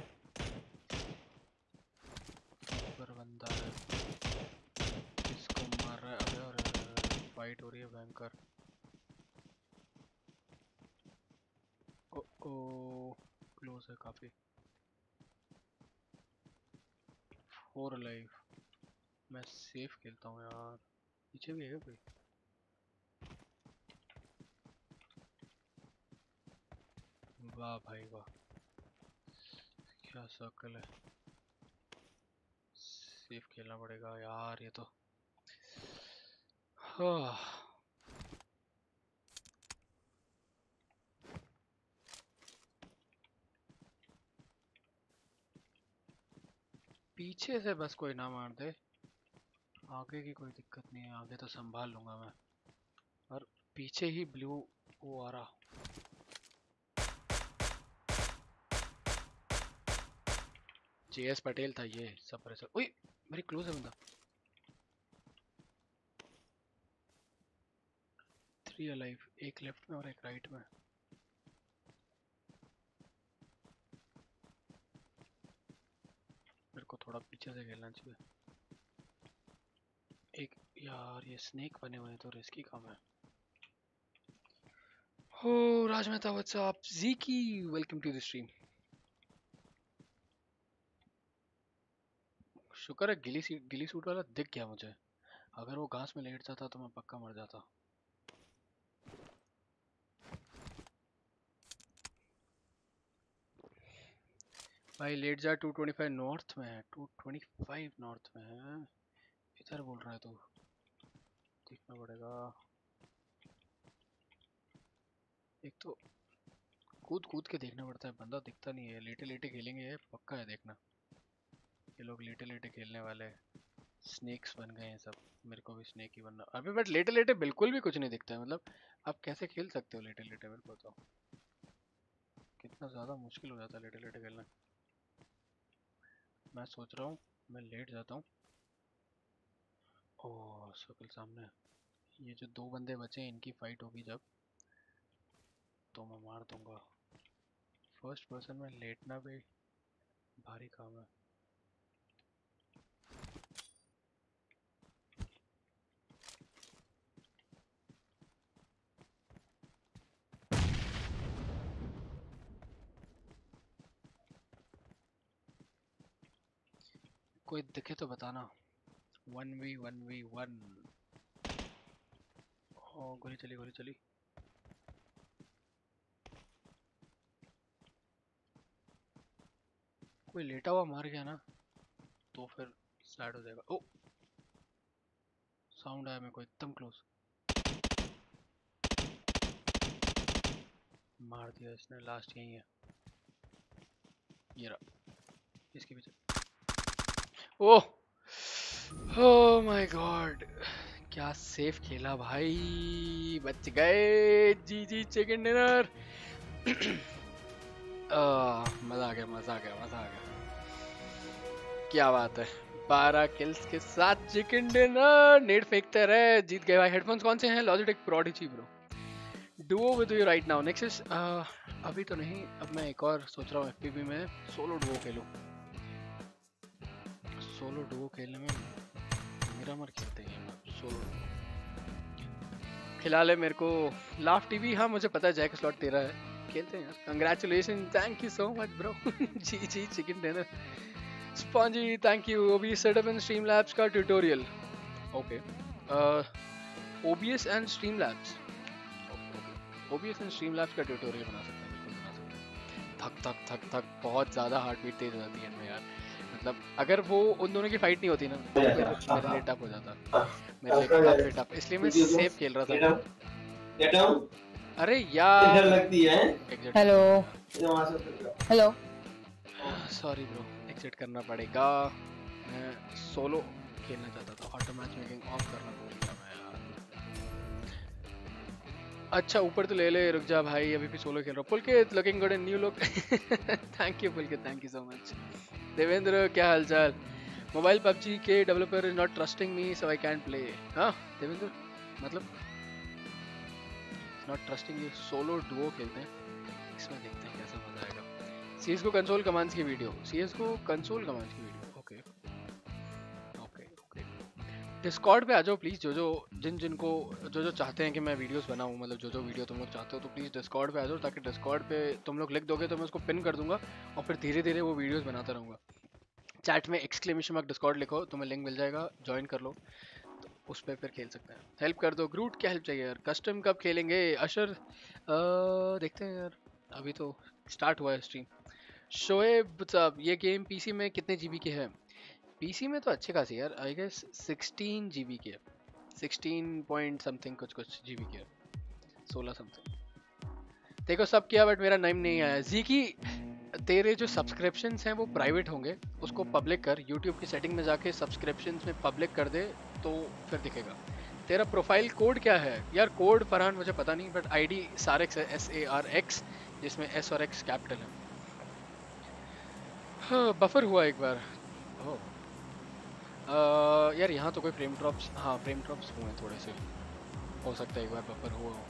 ऊपर बंदा है, इसको मार रहा है। अबे और फाइट हो रही है भयंकर। ओ ओ, क्लोज है काफी। 4 लाइफ। मैं सेफ खेलता हूँ यार। पीछे भी है कोई? वाह भाई वाह, क्या सर्कल है। सेफ खेलना पड़ेगा यार ये तो। हाँ। पीछे से बस कोई ना मार दे, आगे की कोई दिक्कत नहीं है, आगे तो संभाल लूंगा मैं। और पीछे ही ब्लू वो आ रहा। JS पटेल था ये सप्रेसर। उई, मेरी क्लोज है बंदा। 3 अलाइव, एक लेफ्ट में और एक राइट में। मेरे को थोड़ा पीछे से खेलना चाहिए। एक यार ये स्नेक बने हुए हैं तो रिस्की काम है। हो राज मेहता व्हाट्स अप। ज़ीकी वेलकम टू द स्ट्रीम। शुक्र है गिली सूट वाला दिख गया मुझे। अगर वो घास में लेट जाता तो मैं पक्का मर जाता। भाई लेट जा। 225 नॉर्थ में है, 225 नॉर्थ में है। इधर बोल रहा है तू, देखना पड़ेगा। एक तो कूद कूद के देखना पड़ता है, बंदा दिखता नहीं है। लेटे लेटे खेलेंगे ये पक्का है, देखना। ये लोग लेटे लेटे खेलने वाले हैं। स्नेक्स बन गए हैं सब। मेरे को भी स्नेक ही बनना अभी, बट लेटे लेटे बिल्कुल भी कुछ नहीं दिखता है। मतलब आप कैसे खेल सकते हो लेटे लेटे? मेरे को बताओ, कितना ज़्यादा मुश्किल हो जाता है लेटे लेटे खेलना। मैं सोच रहा हूँ मैं लेट जाता हूँ। ओह सर्कल सामने है। ये जो दो बंदे बचे हैं इनकी फाइट होगी जब, तो मैं मार दूंगा। फर्स्ट पर्सन में लेटना भी भारी काम है। कोई दिखे तो बताना। 1v1v1। ओ गोली चली गोली चली। कोई लेटा हुआ मार गया ना तो फिर सैड हो जाएगा। ओ साउंड आया मेरे को एकदम क्लोज। मार दिया इसने, लास्ट यही है। ये रहा इसके पीछे। ओह ओह माय गॉड, क्या सेफ खेला भाई, बच गए। G G chicken dinner. मजा आ गया मजा आ गया मजा आ गया। क्या बात है, 12 किल्स के साथ चिकन डिनर। नेट फेंकते रहे, जीत गए भाई। हेडफोन्स कौन से हैं? Logitech Prodigy bro. Duo with you right now. Next is अभी तो नहीं, अब मैं एक और सोच रहा हूँ एफपीवी में सोलो डुओ खेलूं। सोलो डुओ खेलने में मिरामर खेलते हैं सोलो। खिला ले मेरे को लाफ टीवी। हाँ मुझे पता है जैक स्लॉट तेरा है, खेलते हैं यार। Congratulation, thank you so much bro. G G chicken dinner. Spongy thank you. OBS setup and Streamlabs का tutorial. Okay OBS and Streamlabs. OBS and Streamlabs का ट्यूटोरियल बना सकते हैं, बिल्कुल बना सकते हैं। थक थक थक थक बहुत ज़्यादा हार्ट बीट तेज हो जाती है इनमें यार। मतलब अगर वो उन दोनों की फाइट नहीं होती ना तो फिर मेरे लिए टफ हो जाता, मेरे लिए काफी टफ। इसलिए मैं सेफ खेल रहा था। अरे यार लगती है। Hello hello. Sorry bro, exit करना पड़ेगा। मैं सोलो खेलना चाहता था, ऑटो मैच मेकिंग ऑफ करना भूल गया मैं यार। अच्छा ऊपर तो ले ले, रुक जा भाई, अभी भी सोलो खेल रहा हूँ। Pulkit looking good in new look. Thank you Pulkit, thank you so much. Devendra क्या हालचाल? मोबाइल पबजी के developer is not trusting me so I can play. हाँ देवेंद्र, मतलब not trusting you. Solo duo खेलते हैं, इसमें देखते हैं कैसा मजा आएगा। सीएस को कंसोल कमांड्स की वीडियो, सीएस को कंसोल कमांड्स की video. Okay okay okay. Discord पे आ जाओ प्लीज, जो जो जिनको जो चाहते हैं कि मैं वीडियोस बनाऊं, मतलब जो वीडियो तुम लोग चाहते हो तो प्लीज डिस्कॉर्ड पे आ जाओ, ताकि डिस्कॉर्ड पे तुम लोग लिख दोगे तो मैं उसको पिन कर दूंगा और फिर धीरे धीरे वो वीडियोस बनाता रहूंगा। चैट में एक्सक्लेमेशन मार्क डिस्कॉर्ड लिखो, तुम्हें लिंक मिल जाएगा, ज्वाइन कर लो, तो उस पर फिर खेल सकते हैं। हेल्प कर दो ग्रूट, क्या हेल्प चाहिए यार? कस्टम कब खेलेंगे अशर? देखते हैं यार, अभी तो स्टार्ट हुआ है स्ट्रीम। शोएब साहब ये गेम पीसी में कितने जीबी की है? पीसी में तो अच्छे खासी यार, आई गेस 16 जीबी की है। 16 पॉइंट समथिंग कुछ कुछ जीबी की है, 16 समथिंग। देखो सब किया बट मेरा नाम नहीं आया। जी की तेरे जो सब्सक्रिप्शंस हैं वो प्राइवेट होंगे, उसको पब्लिक कर। यूट्यूब की सेटिंग में जाके सब्सक्रिप्शंस में पब्लिक कर दे तो फिर दिखेगा। तेरा प्रोफाइल कोड क्या है यार? कोड फरहान मुझे पता नहीं, बट आईडी सारेक्स है, SARX, जिसमें S और X कैपिटल है। हाँ बफर हुआ एक बार। ओह यार यहाँ तो कोई फ्रेम ड्रॉप्स, हाँ फ्रेम ड्रॉप्स हुए हैं थोड़े से, हो सकता है एक बार बफर हुआ हो।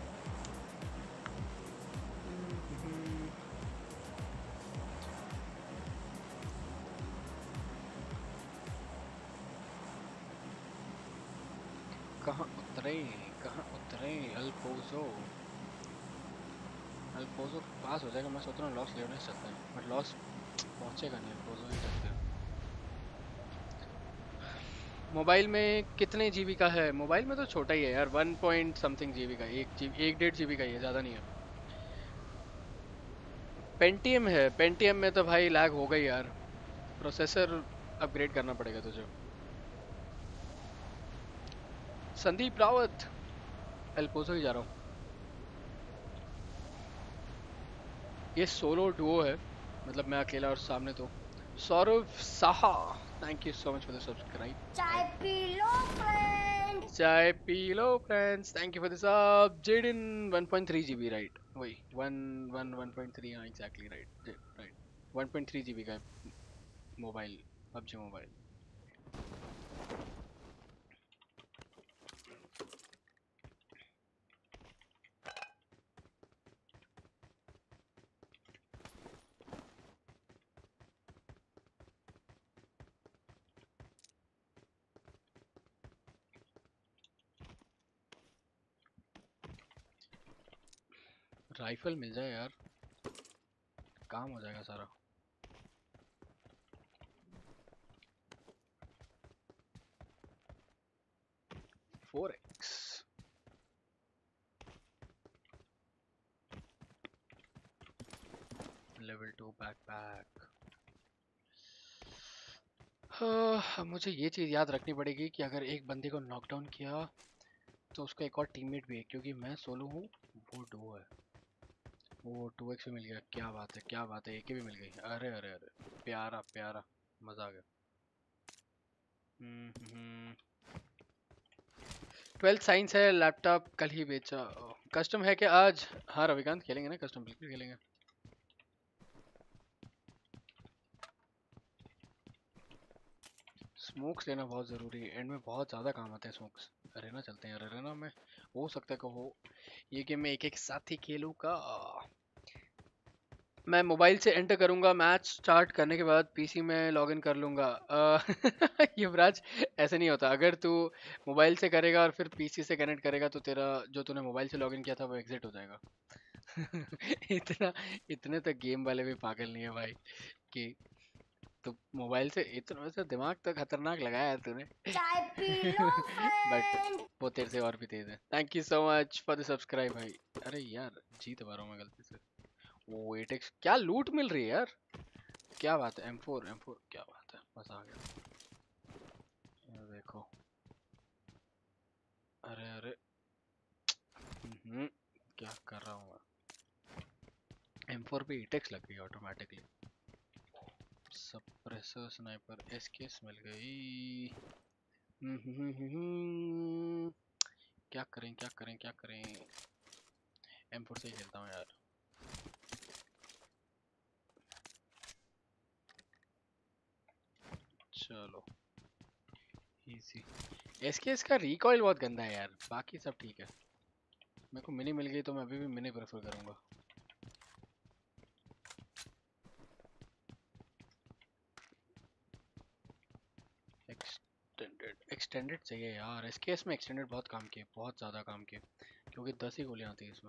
कहाँ उतरे कहाँ उतरे? अल्पोजो, अल्पोजो पास हो जाएगा। मैं सोच रहा हूँ लॉस लेने चलते हैं, बट लॉस पहुँचेगा नहीं, अल्पोजो ही चलते हैं। मोबाइल में कितने जीबी का है? मोबाइल में तो छोटा ही है यार, 1 पॉइंट समथिंग जीबी का, 1 1.5 जीबी का ही है, ज़्यादा नहीं है। पेंटियम है, पेंटियम में तो भाई लैग हो गई यार, प्रोसेसर अपग्रेड करना पड़ेगा तुझे। संदीप रावत, एल्पोजो ही जा रहा हूँ। ये सोलो डुओ है, मतलब मैं अकेला और सामने तो। Saurabh Saha, thank you so much for the subscribe. चाय पी लो फ्रेंड्स, चाय पी लो friends, thank you for the sub. Jaden 1.3 GB right, वही 1.3, हाँ एग्जैक्टली राइट राइट। 1.3 जीबी का मोबाइल पबजी मोबाइल। राइफल मिल जाए यार, काम हो जाएगा सारा। Four X level 2 backpack. मुझे ये चीज़ याद रखनी पड़ेगी कि अगर एक बंदे को नॉकडाउन किया तो उसका एक और टीममेट भी है, क्योंकि मैं सोलो हूँ, वो डुओ है। वो 2x भी मिल गया, क्या बात है, क्या बात है, एक भी मिल गई। अरे अरे अरे, प्यारा प्यारा, मजा आ गया। 12th साइंस है, लैपटॉप कल ही बेचा। कस्टम है क्या आज? हाँ रविकांत, खेलेंगे ना कस्टम, बिल्कुल खेलेंगे। स्मोक्स लेना बहुत ज़रूरी है, एंड में बहुत ज़्यादा काम आते हैं स्मोक्स। अरेना चलते हैं यार, अरेना में हो सकता है कहो ये गेम में एक एक साथ ही खेलूँगा। मैं मोबाइल से एंटर करूंगा, मैच स्टार्ट करने के बाद पीसी में लॉगिन कर लूंगा। युवराज, ऐसे नहीं होता। अगर तू मोबाइल से करेगा और फिर पीसी से कनेक्ट करेगा तो तेरा जो तूने मोबाइल से लॉगिन किया था वो एग्जिट हो जाएगा। इतना इतने तक गेम वाले भी पागल नहीं है भाई कि तो मोबाइल से इतना, वैसे दिमाग तो खतरनाक लगाया है तूने। चाय पी लो बट फ्रेंड। वो तेरे से और भी तेज है। Thank you so much for the subscribe भाई। अरे यार जीत पा रहा हूँ मैं गलती से। वो 8x क्या लूट मिल रही है यार, क्या बात है। M4 M4, क्या बात है, मजा आ गया। ये देखो, अरे अरे, क्या कर रहा हूँ मैं। M4 पे 8x लग गई ऑटोमेटिकली। सप्रेसर स्नाइपर SKS मिल गई। क्या करें क्या करें क्या करें, M4 से ही खेलता हूँ यार। चलो इजी। SKS का रिकॉइल बहुत गंदा है यार, बाकी सब ठीक है। मेरे को मिनी मिल गई तो मैं अभी भी मिनी प्रेफर करूंगा। एक्सटेंडेड चाहिए यार, SKS में एक्सटेंडेड बहुत काम किए, बहुत ज़्यादा काम किए, क्योंकि 10 ही गोलियां आती है इसमें।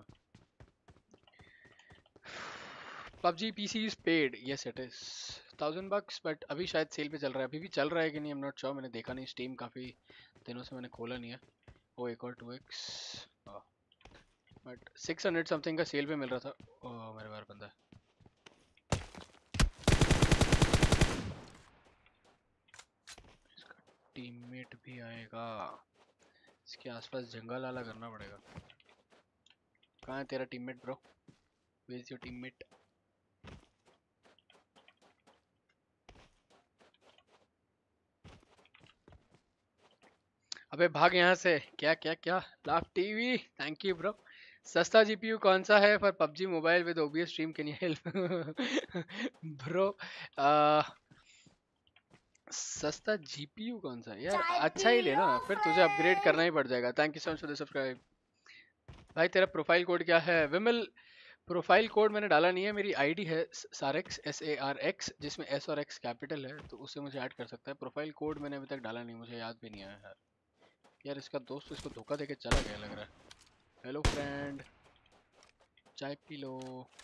PUBG PC is paid, yes it is $1000, but अभी शायद सेल पे चल रहा है। अभी भी चल रहा है कि नहीं, I'm not sure, मैंने देखा नहीं। स्टीम काफ़ी दिनों से मैंने खोला नहीं है। वो एक और 2x, बट 600 समथिंग का सेल पे मिल रहा था। ओह मेरे बार बंदा है। इसका टीममेट भी आएगा, इसके आसपास जंगल वाला करना पड़ेगा। कहाँ है तेरा teammate bro, where is your teammate. अबे भाग यहाँ से, क्या क्या क्या। Laugh TV, thank you bro. सस्ता जीपीयू कौन सा है for PUBG mobile with OBS stream, can you help bro. सस्ता जीपीयू कौन सा है यार, चाय अच्छा ही पी लेना, लो फिर तुझे अपग्रेड करना फ्रेंड। ही पड़ जाएगा। Thank you so much for the subscribe. भाई तेरा प्रोफाइल कोड क्या है विमल? प्रोफाइल कोड मैंने डाला नहीं है, मेरी आईडी है सारेक्स SARX, जिसमें S और X कैपिटल है, तो उससे मुझे ऐड कर सकता है। प्रोफाइल कोड मैंने अभी तक डाला नहीं, मुझे याद भी नहीं आया यार। यार इसका दोस्त इसको धोखा देके चला गया लग रहा है। हेलो फ्रेंड, चाय पी लो।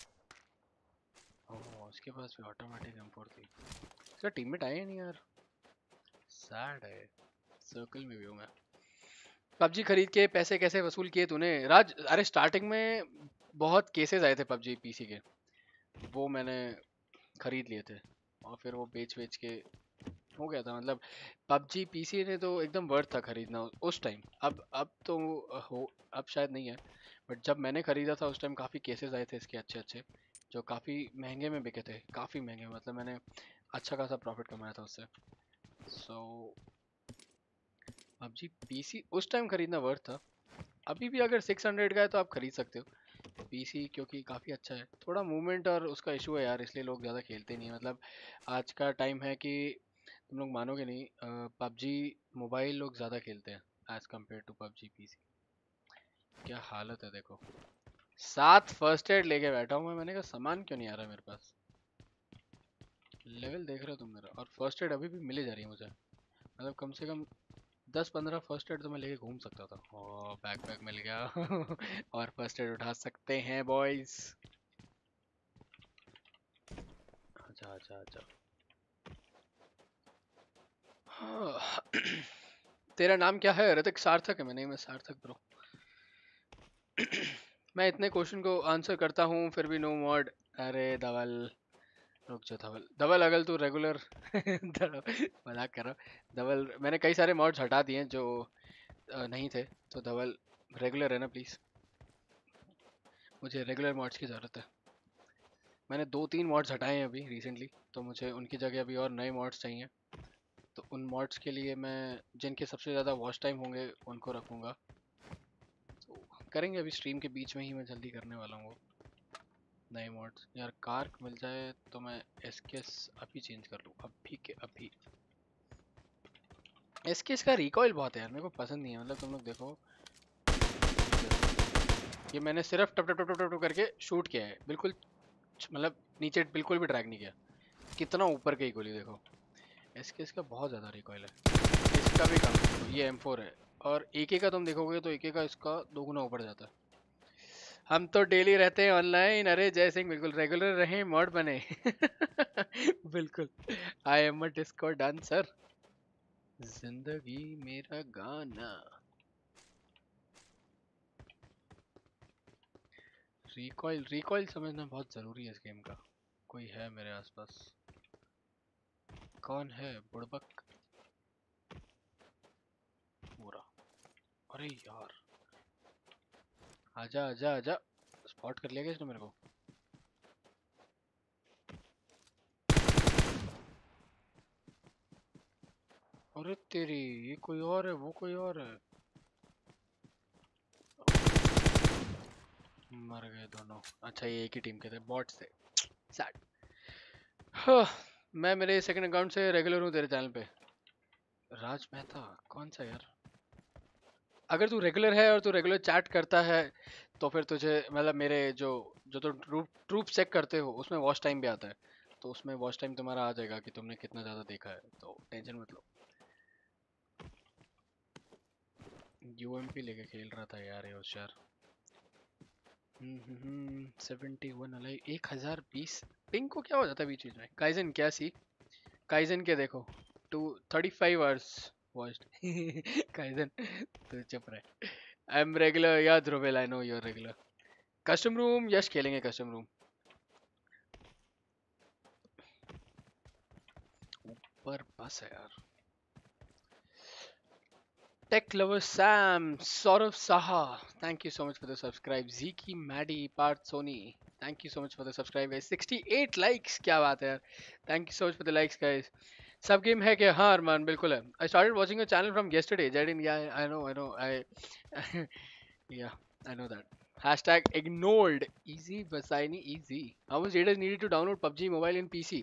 ओह इसके पास भी ऑटोमेटिक M4 थी। इसका टीममेट आया ही नहीं यार, सैड है। सर्कल में भी हूँ मैं। पबजी खरीद के पैसे कैसे वसूल किए तूने राज? अरे स्टार्टिंग में बहुत केसेस आए थे पबजी PC के, वो मैंने खरीद लिए थे और फिर वो बेच बेच के हो गया था। मतलब पबजी PC ने तो एकदम वर्थ था खरीदना उस टाइम। अब तो हो, अब शायद नहीं है, बट जब मैंने खरीदा था उस टाइम काफ़ी केसेस आए थे इसके अच्छे अच्छे, जो काफ़ी महंगे में बिके थे, काफ़ी महंगे, मतलब मैंने अच्छा खासा प्रॉफिट कमाया था उससे। सो पबजी PC उस टाइम खरीदना वर्थ था। अभी भी अगर 600 का है तो आप खरीद सकते हो PC, क्योंकि काफ़ी अच्छा है। थोड़ा मूवमेंट और उसका इशू है यार, इसलिए लोग ज़्यादा खेलते नहीं है। मतलब आज का टाइम है कि तुम लोग मानोगे नहीं, पबजी मोबाइल लोग ज़्यादा खेलते हैं as compare to PUBG PC. क्या हालत है देखो, 7 फर्स्ट एड लेके बैठा हूँ मैं। मैंने कहा सामान क्यों नहीं आ रहा मेरे पास। लेवल देख रहे हो तुम मेरा, और फर्स्ट एड अभी भी मिले जा रही है मुझे। मतलब कम से कम 10-15 फर्स्ट एड तो मैं लेके घूम सकता था। ओ बैकपैक मिल गया और फर्स्ट एड उठा सकते हैं बॉयज। अच्छा अच्छा अच्छा। हाँ। तेरा नाम क्या है? ऋतिक सार्थक है। मैं सार्थक ब्रो। मैं इतने क्वेश्चन को आंसर करता हूँ फिर भी नो मॉड। अरे धवल, रुक जा धवल। धवल अगर तू रेगुलर मजाक कर रहा। धवल मैंने कई सारे मॉड्स हटा दिए हैं जो नहीं थे, तो धवल रेगुलर है ना प्लीज। मुझे रेगुलर मॉड्स की ज़रूरत है। मैंने 2-3 मॉड्स हटाए हैं अभी रिसेंटली, तो मुझे उनकी जगह अभी और नए मॉड्स चाहिए। तो उन मॉड्स के लिए मैं जिनके सबसे ज़्यादा वॉच टाइम होंगे उनको रखूँगा। तो करेंगे अभी स्ट्रीम के बीच में ही, मैं जल्दी करने वाला हूँ वो नए मॉड्स। यार कार्क मिल जाए तो मैं एसकेएस अभी चेंज कर लूँ, अभी के अभी। एसकेएस का रिकॉइल बहुत है यार, मेरे को पसंद नहीं है। मतलब तुम लोग देखो, ये मैंने सिर्फ टप टप टप टप टप करके शूट किया है, बिल्कुल मतलब नीचे बिल्कुल भी ड्रैग नहीं किया। कितना ऊपर की गोली देखो। एसकेएस का बहुत ज़्यादा रिकॉइल है, इसका भी कम है। ये M4 है, और AK का तुम देखोगे तो AK का इसका 2 गुना ऊपर जाता है। हम तो डेली रहते हैं ऑनलाइन। अरे जय सिंह, बिल्कुल रेगुलर रहे, मॉड बने। बिल्कुल। I am a disco dancer, जिंदगी मेरा गाना। रिकॉइल रिकॉइल समझना बहुत ज़रूरी है इस गेम का। कोई है मेरे आसपास? कौन है बुड़बक? पूरा। अरे यार, आजा आजा आजा। स्पॉट कर लिया क्या इसने मेरे को? अरे तेरी, ये कोई और है वो कोई और है। मर गए दोनों। अच्छा ये एक ही टीम के थे, बॉट्स थे। सैड। हाँ, मैं मेरे सेकंड अकाउंट से रेगुलर हूँ तेरे चैनल पे। राज मेहता कौन सा यार? अगर तू रेगुलर है और तू रेगुलर चैट करता है तो फिर तुझे मतलब मेरे जो जो तो ट्रूप चेक करते हो उसमें वॉच टाइम भी आता है। तो उसमें वॉच टाइम तुम्हारा आ जाएगा कि तुमने कितना ज़्यादा देखा है, तो टेंशन मत लो। UMP लेके खेल रहा था यार ये होशियार। 71 अलाई 1020। पिंग को क्या हो जाता है बीच बीच में? काइजन क्या सी? काइजन के देखो 235 आवर्स वॉच्ड। काइजन तू चुप रहे। आई am regular yeah Dhruvel, I know you are regular. Custom room Yash खेलेंगे कस्टम रूम। ऊपर बस है यार। Tech lover Sam, Saurabh Saha, thank you so much for the subscribe. जीकी Maddy Parth Soni, thank you so much for the subscribe guys. 68 likes, क्या बात है यार। Thank you so much for the likes guys. सब गेम है क्या? हाँ अरमान बिल्कुल है। I started watching your channel from yesterday Jaden. Yeah I know I yeah, I know that. Hashtag ignored. Easy Basaini easy. How much data is needed to download PUBG Mobile in PC?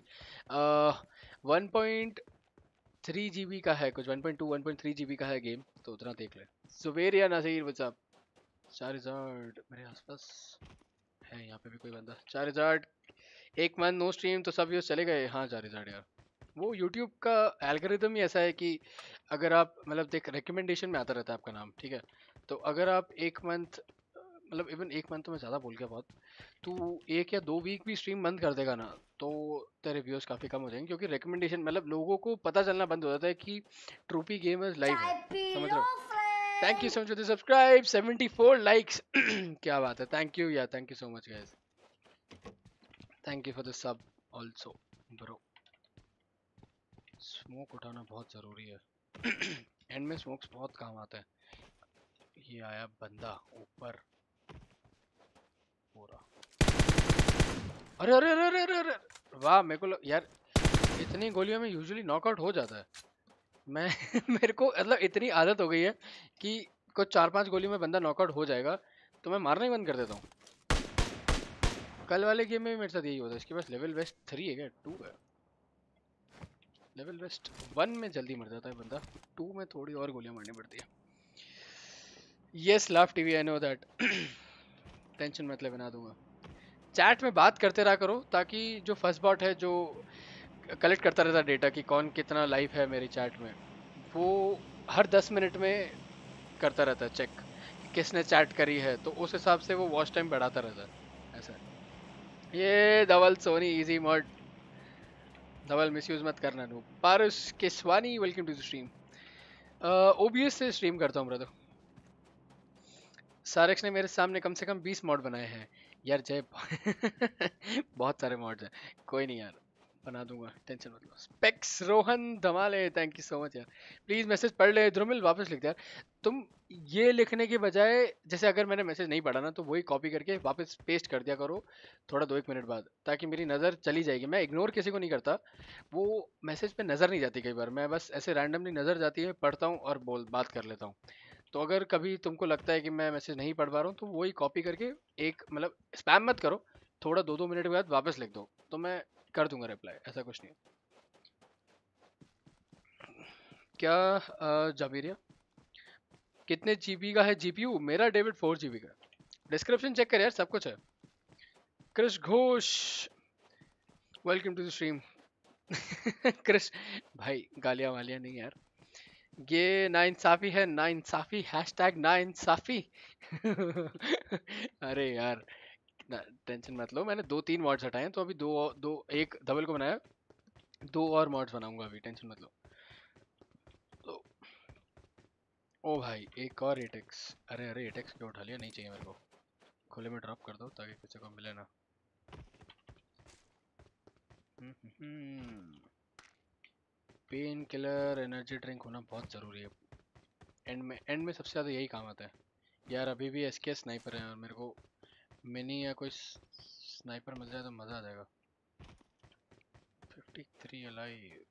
1.3 GB का है कुछ, 1.2 1.3 GB का है game, तो उतना देख ले। सुबेर या नज़ीर व्हाट्सअप? चारजार्ड मेरे आसपास है, यहाँ पे भी कोई बंदा। चारजार्ड, एक मंथ नो स्ट्रीम तो सब व्यूज चले गए। हाँ चारजार्ड यार, वो यूट्यूब का एल्गोरिदम ही ऐसा है कि अगर आप मतलब देख रिकमेंडेशन में आता रहता है आपका नाम, ठीक है? तो अगर आप एक मंथ, मतलब इवन एक मंथ तो मैं ज़्यादा बोल गया बहुत, तू 1 या 2 वीक भी स्ट्रीम बंद कर देगा ना तो तेरे व्यूअर्स काफ़ी कम हो जाएंगे, क्योंकि रिकमेंडेशन मतलब लोगों को पता चलना बंद हो जाता है कि ट्रूपी गेमर्स लाइव है। समझ रहे हो? Thank you so much for the subscribe, 74 likes. क्या बात है, thank you yeah thank you so much guys. Thank you for the sub also bro. Smoke उठाना बहुत ज़रूरी है। एंड में स्मोक्स बहुत काम आता है। ये आया बंदा ऊपर पूरा। अरे अरे अरे अरे अरे अरे, वाह मेरे को यार इतनी गोलियों में यूजुअली नॉकआउट हो जाता है। मैं मेरे को मतलब इतनी आदत हो गई है कि कुछ 4-5 गोली में बंदा नॉकआउट हो जाएगा तो मैं मारना ही बंद कर देता हूँ। कल वाले गेम में भी मेरे साथ यही होता है। इसके पास लेवल वेस्ट 3 है क्या 2 है? लेवल वेस्ट 1 में जल्दी मर जाता है बंदा, 2 में थोड़ी और गोलियां मारनी पड़ती है। Yes love TV I know that. Tension मतलब बना दूंगा। चैट में बात करते रहा करो ताकि जो फर्स्ट बॉट है जो कलेक्ट करता रहता डेटा कि कौन कितना लाइव है मेरी चैट में, वो हर 10 मिनट में करता रहता है चेक किसने चैट करी है, तो उस हिसाब से वो वॉच टाइम बढ़ाता रहता है ऐसा है। ये Dhaval Soni easy mode, Dhaval misuse मत करना। No Parus Keswani welcome to the stream. OBS से स्ट्रीम करता हूँ ब्रदर। सारेक्स ने मेरे सामने कम से कम 20 मॉड बनाए हैं यार जय। बहुत सारे मॉड्स हैं, कोई नहीं यार बना दूंगा, टेंशन मत लो। Specs Rohan Dhamale thank you so much यार। प्लीज मैसेज पढ़ ले ध्रुमिल, वापस लिख दे यार। तुम ये लिखने के बजाय, जैसे अगर मैंने मैसेज नहीं पढ़ा ना तो वही कॉपी करके वापस पेस्ट कर दिया करो थोड़ा 2-1 मिनट बाद, ताकि मेरी नज़र चली जाएगी। मैं इग्नोर किसी को नहीं करता, वो मैसेज पे नज़र नहीं जाती कई बार, मैं बस ऐसे रैंडमली नज़र जाती है, पढ़ता हूँ और बोल बात कर लेता हूँ। तो अगर कभी तुमको लगता है कि मैं मैसेज नहीं पढ़ पा रहा हूँ तो वही कॉपी करके एक मतलब स्पैम मत करो, थोड़ा 2-2 मिनट के बाद वापस लिख दो तो मैं कर दूंगा रिप्लाई, ऐसा कुछ नहीं है। क्या जाबिरिया कितने जीबी का है जीपीयू? मेरा डेविड 4 जीबी का। डिस्क्रिप्शन चेक कर यार, सब कुछ है। Krish Ghosh welcome to the stream. Krish भाई गालियां वालियां नहीं यार, ये नाइंसाफी है, नाइंसाफी हैशटैग नाइंसाफी। अरे यार टेंशन मत लो, मैंने 2-3 मॉड्स हटाए हैं तो अभी दो दो एक धवल को बनाया, 2 और मॉड्स बनाऊंगा अभी, टेंशन मत लो। तो ओ भाई एक और एटेक्स, अरे अरे एटेक्स क्यों उठा लिया, नहीं चाहिए मेरे को, खुले में ड्रॉप कर दो ताकि किसी को मिले ना। पेन किलर एनर्जी ड्रिंक होना बहुत ज़रूरी है एंड में सबसे ज़्यादा यही काम आता है यार। अभी भी एसके स्नाइपर है और मेरे को मिनी या कोई स्नाइपर मिल जाए तो मज़ा आ जाएगा। 53 अलाइव।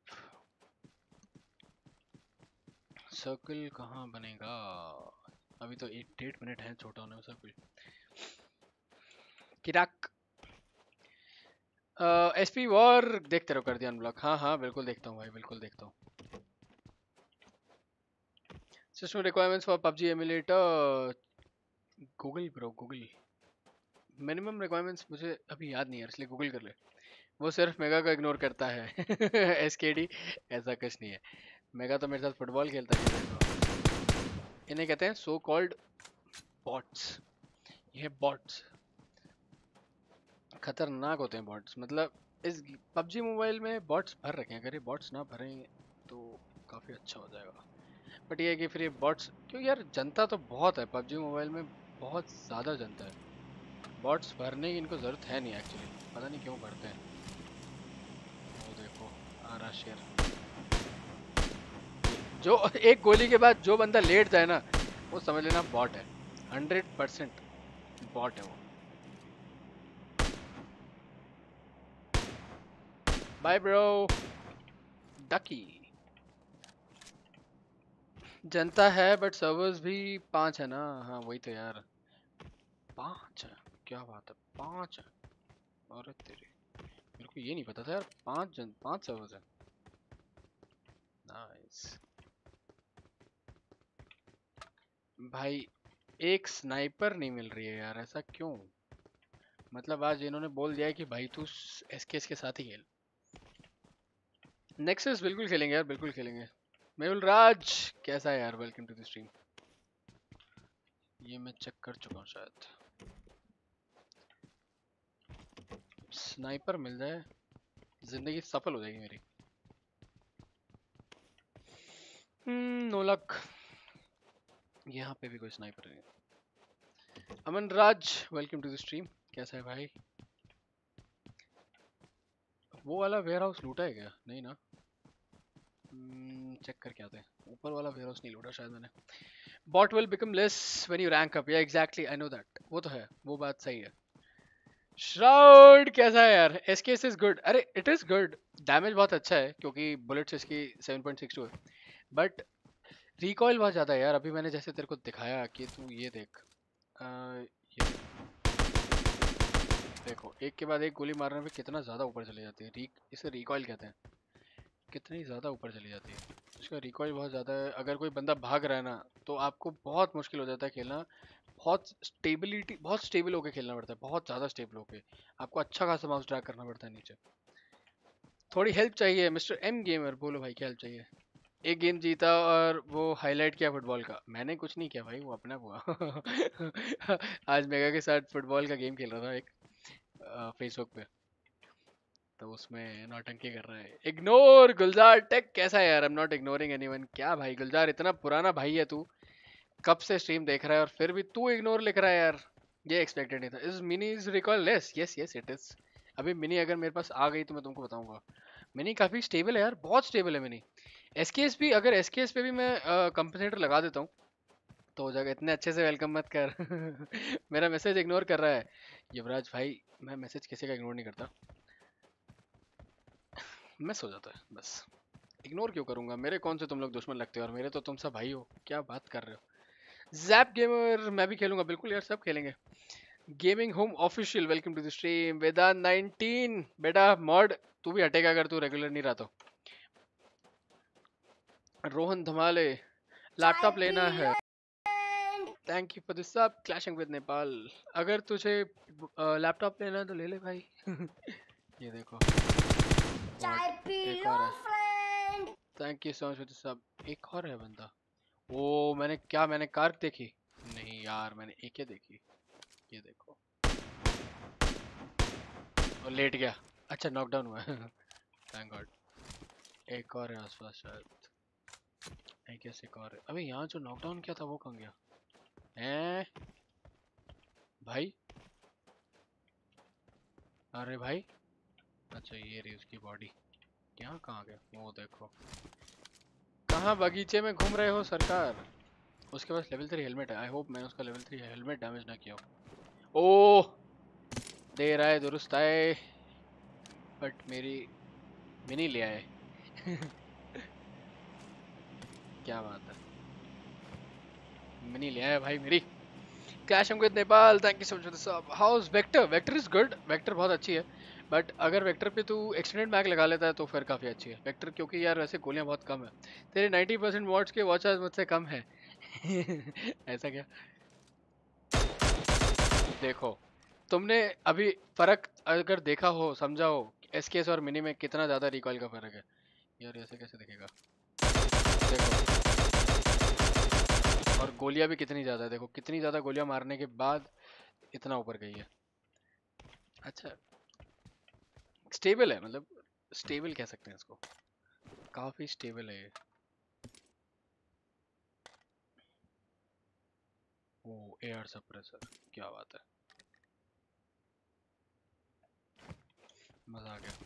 सर्कल कहाँ बनेगा? अभी तो 8 मिनट हैं छोटा होने में सर्कल। किराक एसपी वॉर देखते रहो, कर दिया अनब्लॉक। हाँ हाँ बिल्कुल देखता हूँ भाई, बिल्कुल देखता हूँ। System requirements for PUBG emulator Google bro, Google minimum requirements मुझे अभी याद नहीं है इसलिए गूगल कर ले। वो सिर्फ मेगा का इग्नोर करता है। एसकेडी ऐसा कुछ नहीं है, मेगा तो मेरे साथ फुटबॉल खेलता है। इन्हें कहते हैं सो कॉल्ड बॉट्स। ये बॉट्स खतरनाक होते हैं बॉट्स, मतलब इस पबजी मोबाइल में बॉट्स भर रखे हैं, अगर ये बॉट्स ना भरें तो काफ़ी अच्छा हो जाएगा। बट ये है कि फिर ये बॉट्स क्यों यार, जनता तो बहुत है पबजी मोबाइल में, बहुत ज़्यादा जनता है, बॉट्स भरने की इनको ज़रूरत है नहीं एक्चुअली, पता नहीं क्यों भरते हैं। वो देखो आ रहा शेर, जो एक गोली के बाद जो बंदा लेट जाए ना वो समझ लेना बॉट है, 100% बॉट है वो। Bye bro Ducky. जनता है बट सर्वर्स भी 5 है ना। हाँ वही तो यार, 5 है, क्या बात है 5 है। अरे तेरे, मेरे को ये नहीं पता था यार 5 सर्वर्स है। नाइस भाई, एक स्नाइपर नहीं मिल रही है यार, ऐसा क्यों? मतलब आज इन्होंने बोल दिया है कि भाई तू एसकेएस के साथ ही खेल। नेक्सस बिल्कुल खेलेंगे यार, बिल्कुल खेलेंगे। मेहुल राज कैसा है यार, वेलकम टू द स्ट्रीम। ये मैं चेक कर चुका हूँ शायद, स्नाइपर मिल जाए जिंदगी सफल हो जाएगी मेरी। 9 लाख, यहाँ पे भी कोई स्नाइपर नहीं है। Aman Raj welcome to the stream, कैसा है भाई? वो वाला वेयर हाउस लूटा है क्या? नहीं ना, चेक करके आते हैं। ऊपर वाला वेयर हाउस नहीं लूटा शायद मैंने। Bot will become less when you rank up, yeah exactly I know that, वो तो है, वो बात सही है। श्राउड कैसा है यार? एसकेएस इज गुड, अरे इट इज गुड, डैमेज बहुत अच्छा है क्योंकि बुलेट्स इसकी 7.62 है, बट रिकॉइल बहुत ज़्यादा है यार। अभी मैंने जैसे तेरे को दिखाया कि तू ये देख, ये देखो एक के बाद एक गोली मारने पे कितना ज़्यादा ऊपर चले जाती है, इसे रिकॉइल कहते हैं। कितनी ज़्यादा ऊपर चली जाती है, उसका रिकॉइल बहुत ज़्यादा है। अगर कोई बंदा भाग रहा है ना तो आपको बहुत मुश्किल हो जाता है खेलना। बहुत स्टेबल होके खेलना पड़ता है, बहुत ज़्यादा स्टेबल होके। आपको अच्छा खासा माउस ड्रैग करना पड़ता है नीचे। थोड़ी हेल्प चाहिए मिस्टर एम गेमर, बोलो भाई क्या हेल्प चाहिए। एक गेम जीता और वो हाईलाइट किया फुटबॉल का। मैंने कुछ नहीं किया भाई, वो अपना हुआ। आज मेगा के साथ फुटबॉल का गेम खेल रहा था एक फेसबुक पे, तो उसमें नौटंकी कर रहा है। इग्नोर गुलजार टेक कैसा है यार। I am not ignoring anyone. क्या भाई गुलजार, इतना पुराना भाई है तू, कब से स्ट्रीम देख रहा है और फिर भी तू इग्नोर लिख रहा है यार। ये एक्सपेक्टेड नहीं था। Is mini is recoil less? Yes yes it is. अभी मिनी अगर मेरे पास आ गई तो मैं तुमको बताऊंगा। मिनी काफ़ी स्टेबल है यार, बहुत स्टेबल है मिनी। एसकेएस भी, अगर एसकेएस पे भी मैं कंपनसेटर लगा देता हूँ तो हो जाएगा। इतने अच्छे से वेलकम मत कर। मेरा मैसेज इग्नोर कर रहा है युवराज भाई। मैं मैसेज किसी का इग्नोर नहीं करता, मिस हो जाता है बस। इग्नोर क्यों करूंगा, मेरे कौन से तुम लोग दुश्मन लगते हो और मेरे तो तुम सब भाई हो। क्या बात कर रहे हो। जैप गेमर मैं भी खेलूंगा बिल्कुल यार, सब खेलेंगे। Gaming home official welcome to the stream. Vedant 19 बेटा मॉड, तू भी हटेगा अगर तू रेगुलर नहीं रहा तो। रोहन धमाले लैपटॉप लेना है। Thank you for this sub. Clashing with Nepal. अगर तुझे लैपटॉप लेना है तो ले ले भाई। ये देखो एक और है। Thank you so much for this sub. एक और है बंदा। ओ मैंने कार देखी नहीं यार, मैंने एक ही देखी। ये देखो और लेट गया। अच्छा नॉकडाउन हुआ है। Thank god. एक और है आसपास शायद। आई गेस एक और है। अबे यहाँ जो नॉकडाउन किया था वो कहाँ गया हैं भाई। अरे भाई, अच्छा ये रही उसकी बॉडी। यहाँ कहाँ गया वो देखो। कहाँ बगीचे में घूम रहे हो सरकार। उसके पास लेवल 3 हेलमेट है। आई होप मैंने उसका लेवल 3 हेलमेट डैमेज ना किया हो। ओह दे रहा है दुरुस्त आए, बट मेरी मिनी ले आए। क्या बात है, मिनी ले आया भाई मेरी। Clash with Nepal thank you so much for the sub. How's vector, vector is good, vector बहुत अच्छी है। बट अगर वेक्टर पे तू एक्सटेंडेड मैग लगा लेता है तो फिर काफ़ी अच्छी है वेक्टर, क्योंकि यार वैसे गोलियां बहुत कम है। तेरे 90% वॉट्स के वॉच आज मुझसे कम है। ऐसा क्या। देखो तुमने अभी फर्क अगर देखा हो, समझा हो एसकेएस और मिनी में कितना ज़्यादा रिकॉइल का फर्क है। यार ऐसे कैसे दिखेगा, देखो। और गोलियां भी कितनी ज़्यादा है, देखो कितनी ज़्यादा गोलियां मारने के बाद इतना ऊपर गई है। अच्छा स्टेबल है, मतलब स्टेबल कह सकते हैं इसको, काफी स्टेबल है ये। ओ एयर सप्रेसर, क्या बात है, मजा आ गया।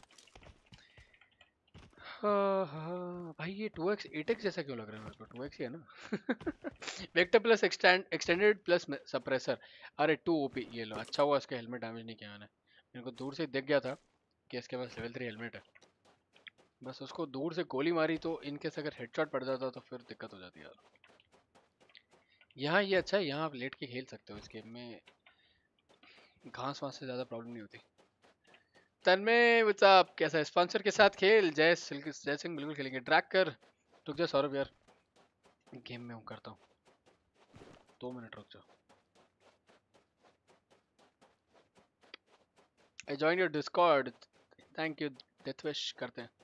हाँ हाँ भाई ये 2x 8x जैसा क्यों लग रहा है मेरे को। 2x ही है ना। Vector plus extended plus suppressor. अरे 2 ओपी, ये लो अच्छा हुआ इसका हेलमेट डैमेज नहीं किया मैंने। मेरे को दूर से दिख गया था कि इसके पास लेवल 3 हेलमेट है। बस उसको दूर से गोली मारी तो इनकेस अगर हेडशॉट पड़ जाता तो फिर दिक्कत हो जाती यार। यहाँ ये अच्छा है, यहाँ आप लेट के खेल सकते हो इस गेम में, घास वास से ज़्यादा प्रॉब्लम नहीं होती। तन्मय व्हाट्स अप, कैसा है। स्पॉन्सर के साथ खेल। जय सिंह बिल्कुल खेलेंगे। ड्रैग कर। रुक जा सौरभ यार, गेम में हूँ करता हूँ, 2 मिनट रुक जाओ। I join your discord, thank you deathwish करते हैं।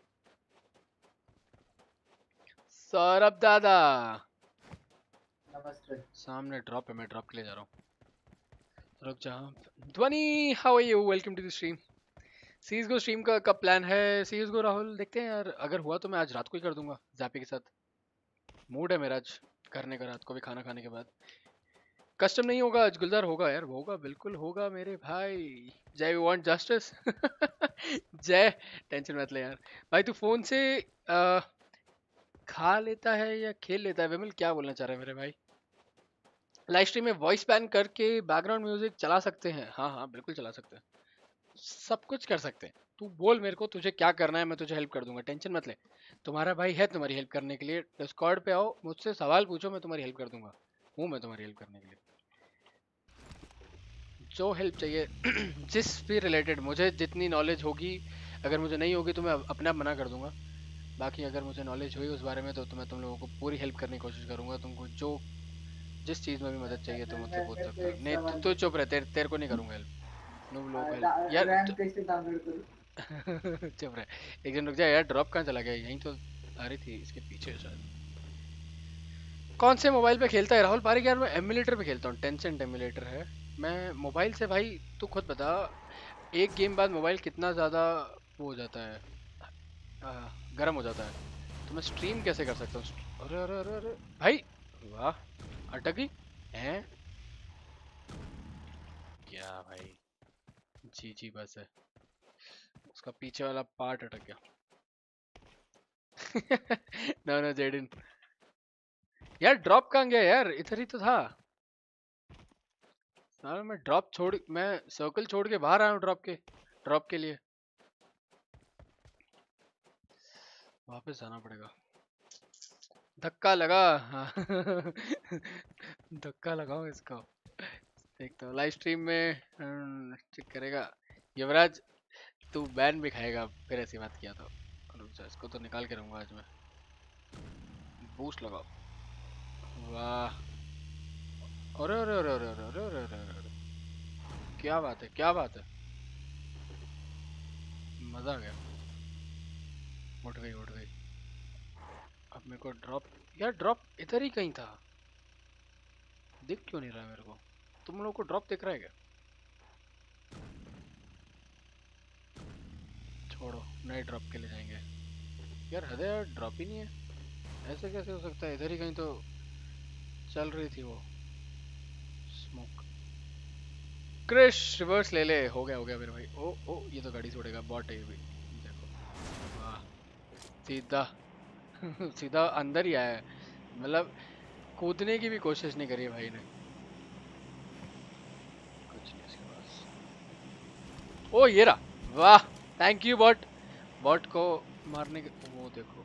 सौरभ दादा नमस्ते। सामने ड्रॉप है, मैं ड्रॉप के लिए जा रहा हूँ। रुक जा। Dhwani how are you, welcome to the stream. CS GO stream का कब प्लान है। सीज गो राहुल देखते हैं यार, अगर हुआ तो मैं आज रात को ही कर दूंगा जापी के साथ। मूड है मेरा आज करने का, रात को भी खाना खाने के बाद। कस्टम नहीं होगा आज गुलजार, होगा यार, होगा बिल्कुल होगा मेरे भाई। Jai we want justice. Jai tension मत ले यार भाई। तू फोन से खा लेता है या खेल लेता है। विमल क्या बोलना चाह रहा है मेरे भाई। लाइव स्ट्रीम में वॉइस बैन करके बैकग्राउंड म्यूजिक चला सकते हैं। हाँ हाँ बिल्कुल चला सकते हैं, सब कुछ कर सकते हैं। तू बोल मेरे को तुझे क्या करना है, मैं तुझे हेल्प कर दूंगा, टेंशन मत ले। तुम्हारा भाई है तुम्हारी हेल्प करने के लिए। डिस्कॉर्ड पे आओ, मुझसे सवाल पूछो, मैं तुम्हारी हेल्प कर दूंगा। हूँ मैं तुम्हारी हेल्प करने के लिए, जो हेल्प चाहिए। जिस भी रिलेटेड मुझे जितनी नॉलेज होगी, अगर मुझे नहीं होगी तो मैं अपने आप मना कर दूंगा। बाकी अगर मुझे नॉलेज हुई उस बारे में तो मैं तुम लोगों को पूरी हेल्प करने की कोशिश करूंगा। तुमको जो जिस चीज़ में भी मदद चाहिए तुम मुझसे मैं पूछ मेरे को सकते हो। एक नहीं सवाल तू चुप पूछना रह, तेरे को नहीं करूंगा हेल्प। नूब लोगों को हेल्प है। यार रैम कैसे डाउनलोड करूँ? चुप रहे। एक जन रुक जा यार, ड्रॉप कहाँ चला गया? यहीं तो आ रही थी, इसके पीछे शायद। कौन से मोबाइल पे खेलता है राहुल पारिक? यार मैं एमुलेटर पे खेलता हूँ, टेंसेंट एमुलेटर है। मैं मोबाइल से भाई, तू खुद बता, एक गेम बाद मोबाइल कितना ज़्यादा वो हो जाता है, आ, गर्म हो जाता है। तो मैं स्ट्रीम कैसे कर सकता हूँ? अरे अरे अरे अरे भाई, वाह, अटक गई हैं क्या भाई? जी जी बस है, उसका पीछे वाला पार्ट अटक गया। नो नो जेडिन, यार ड्रॉप कहाँ गया यार? इधर ही तो था। यार मैं सर्कल छोड़ के बाहर आया हूँ ड्रॉप के लिए। वापस जाना पड़ेगा। धक्का लगा हाँ। धक्का लगाओ इसको। देखता हूँ लाइव स्ट्रीम में चेक करेगा। युवराज, तू बैन भी खाएगा फिर ऐसी बात किया तो। रुक जा, इसको तो निकाल के रहूंगा आज मैं। बूस्ट लगाओ। वाह, अरे अरे अरे अरे अरे अरे अरे अरे अरे, क्या बात है, क्या बात है, मजा आ गया। उठ गई उठ गई। अब मेरे को ड्रॉप, यार ड्रॉप इधर ही कहीं था, दिख क्यों नहीं रहा है मेरे को? तुम लोग को ड्रॉप दिख रहा है क्या? छोड़ो, नए ड्रॉप के लिए जाएंगे। यार हद है यार, ड्रॉप ही नहीं है। ऐसे कैसे हो सकता है? इधर ही कहीं तो चल रही थी वो स्मोक। क्रिश रिवर्स ले ले, हो गया मेरे भाई। ओ ओ, ये तो गाड़ी छोड़ेगा, बॉट है ये भी। देखो, वाह, सीधा सीधा अंदर ही आया है। मतलब कूदने की भी कोशिश नहीं करी है भाई ने। कुछ नहीं इसके पास। ओ ये रहा, वाह, थैंक यू बॉट। बॉट को मारने के वो देखो,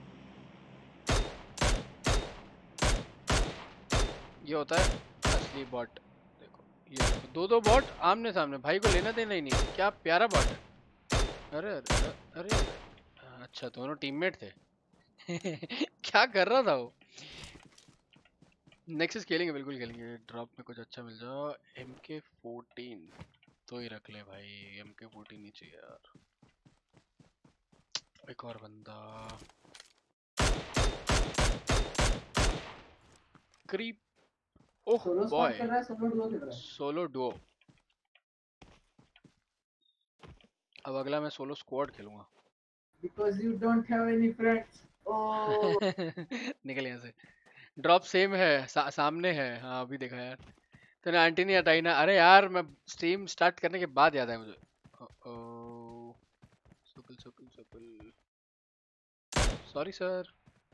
ये होता है असली बॉट। देखो, ये देखो, दो दो बॉट आमने सामने, भाई को लेना देना ही नहीं। क्या प्यारा बॉट है। अरे अरे अरे अरे, अच्छा दोनों टीममेट थे। क्या कर रहा था वो? नेक्सस खेलेंगे, बिल्कुल खेलेंगे। ड्रॉप में कुछ अच्छा मिल जाओ। MK14 तो ही रख ले भाई, MK14 नहीं चाहिए यार। एक और बंदा, creep, oh solo squad boy, खेल रहा है, सोलो डुओ खेल रहा है? Solo duo. अब अगला मैं सोलो स्क्वाड खेलूंगा। Because you don't have any friends. Oh, निकल यहाँ से। ड्रॉप सेम है, सामने है, हाँ अभी देखा यार। तूने आंटी नहीं हटाई ना? अरे यार मैं स्ट्रीम स्टार्ट करने के बाद याद है मुझे। ओ, सुकुल सुकुल सुकुल, सॉरी सर।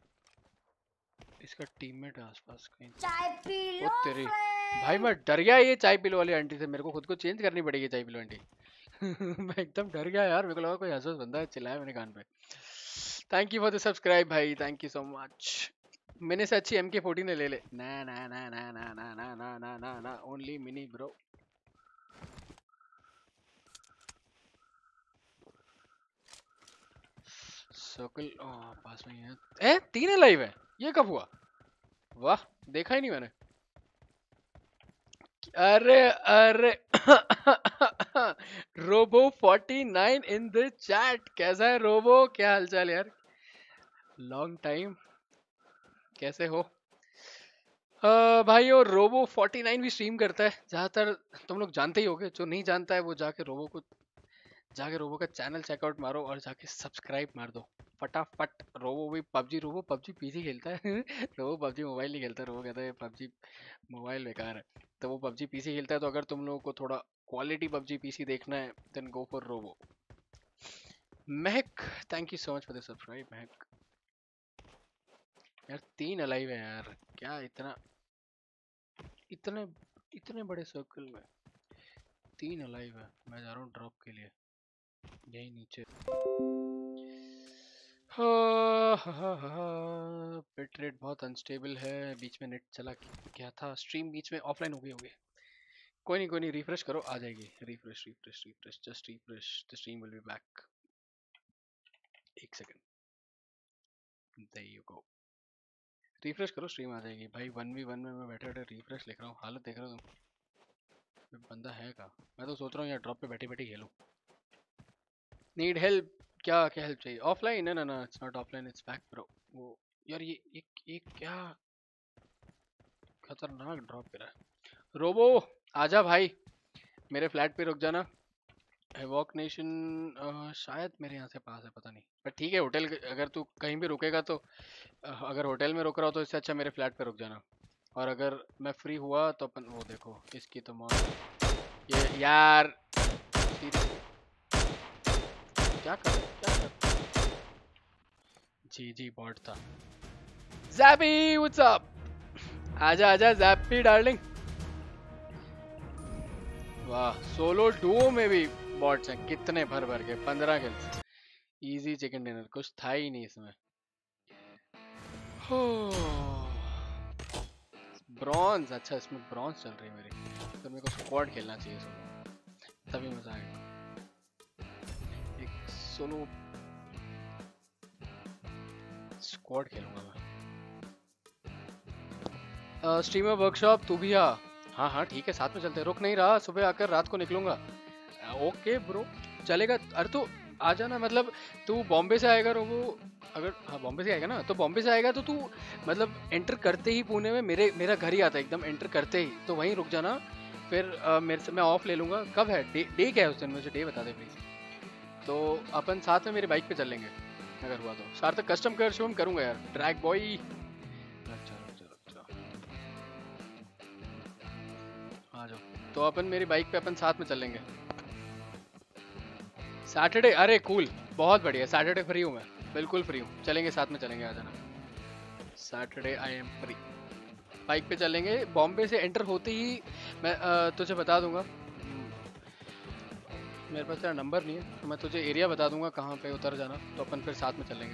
इसका टीममेट है आसपास कहीं। चाय पी ओ लो तेरी, भाई फ्रेंड। मैं डर गया ये चाय पिलो वाली आंटी से। मेरे को खुद को चेंज करनी पड़ेगी चाय पिलो आंटी। मैं एकदम डर गया यार, मेरे को लगा कोई हंसस बंदा है, चिल्लाया मैंने कान पे। Thank you for the subscribe भाई, थैंक यू सो मच। मैंने से अच्छी MK14 ले ले। ना ना ना ना ना ना ना ना ना ना ना, ओनली मिनी ब्रो। सर्कल पास में ही है। तीन लाइव है, ये कब हुआ? वाह, देखा ही नहीं मैंने। अरे अरे रोबो 49 इन द चैट। कैसा है रोबो, क्या हालचाल यार? लॉन्ग टाइम, कैसे हो? भाई और रोबो 49 भी स्ट्रीम करता है ज्यादातर। तुम लोग जानते ही होगे, जो नहीं जानता है वो जाके रोबो का चैनल चेकआउट मारो और जाके सब्सक्राइब मार दो फटाफट। रोबो पबजी पीसी खेलता है। रोबो पबजी मोबाइल नहीं खेलता। रोबो कहता है पबजी मोबाइल बेकार है। तो वो पबजी पीसी खेलता है। तो अगर तुम लोगों को थोड़ा क्वालिटी पबजी पीसी देखना है, then go for Robo. Mehak, thank you so much for the subscribe Mehak. यार 3 अलाइव है यार, क्या इतना, इतने इतने बड़े सर्कल में 3 अलाइव है। मैं जा रहा हूँ ड्रॉप के लिए, यही नीचे। बिट रेट बहुत अनस्टेबल है, बीच में नेट चला गया था, स्ट्रीम बीच में ऑफलाइन हो गई होगी। कोई नहीं रिफ्रेश करो, आ जाएगी। Refresh refresh refresh, just refresh, the stream will be back. एक second. There you go. Refresh करो, स्ट्रीम आ जाएगी भाई। 1v1 में मैं बैठे बैठे रिफ्रेश लिख रहा हूँ, हालत देख रहा हूँ तुम। बंदा है का? मैं तो सोच रहा हूँ यार ड्रॉप पे बैठे बैठे खेलूँ। Need help? क्या क्या हेल्प चाहिए? ऑफलाइन? ना ना ना, it's not offline, it's back bro. वो यार ये क्या खतरनाक ड्रॉप गिरा है। रोबो आजा भाई, मेरे फ्लैट पे रुक जाना। एवॉक नेशन शायद मेरे यहाँ से पास है, पता नहीं, पर ठीक है। होटल अगर तू कहीं भी रुकेगा तो अगर होटल में रुक रहा हो तो इससे अच्छा मेरे फ्लैट पे रुक जाना। और अगर मैं फ्री हुआ तो अपन वो देखो, इसकी तो मौत। ये यार seriously, क्या कर रहे क्या कर? जी जी बॉट था। Zappy what's up? आजा आजा ज़ैपी डार्लिंग। वाह, सोलो डुओ में भी बॉट्स हैं, कितने भर भर के 15 किल्स। इजी चिकन डिनर, कुछ था ही नहीं इसमें। ब्रॉन्ज, अच्छा इसमें ब्रॉन्ज चल रही है मेरी, तो मेरे को स्क्वाड खेलना चाहिए सोलो, तभी मजा आएगा। एक सोलो स्क्वाड खेलूंगा मैं। स्ट्रीमर वर्कशॉप तू भी आ। हाँ हाँ ठीक है, साथ में चलते हैं। रुक नहीं रहा, सुबह आकर रात को निकलूंगा। ओके ब्रो, चलेगा। अरे तो आ जाना, मतलब तू बॉम्बे से आएगा रोबो? अगर हाँ बॉम्बे से आएगा ना, तो बॉम्बे से आएगा तो तू मतलब एंटर करते ही पुणे में मेरा घर ही आता है, एकदम एंटर करते ही, तो वहीं रुक जाना। फिर मेरे से मैं ऑफ ले लूँगा। कब है डे क्या है उस दिन, मुझे डे बता दे प्लीज़। तो अपन साथ में मेरे बाइक पे चल लेंगे अगर हुआ तो। सार्थक कस्टम कर शो करूँगा यार, ड्रैग बॉय। आ जाओ, तो अपन मेरी बाइक पे अपन साथ में चल लेंगे सैटरडे। अरे कूल, बहुत बढ़िया। सैटरडे फ्री हूँ मैं, बिल्कुल फ्री हूँ, चलेंगे साथ में चलेंगे, आ जाना। Saturday I am free. Bike पे चलेंगे, बॉम्बे से एंटर होते ही मैं तुझे बता दूंगा। मेरे पास तेरा नंबर नहीं है, तो मैं तुझे एरिया बता दूंगा कहाँ पे उतर जाना, तो अपन फिर साथ में चलेंगे।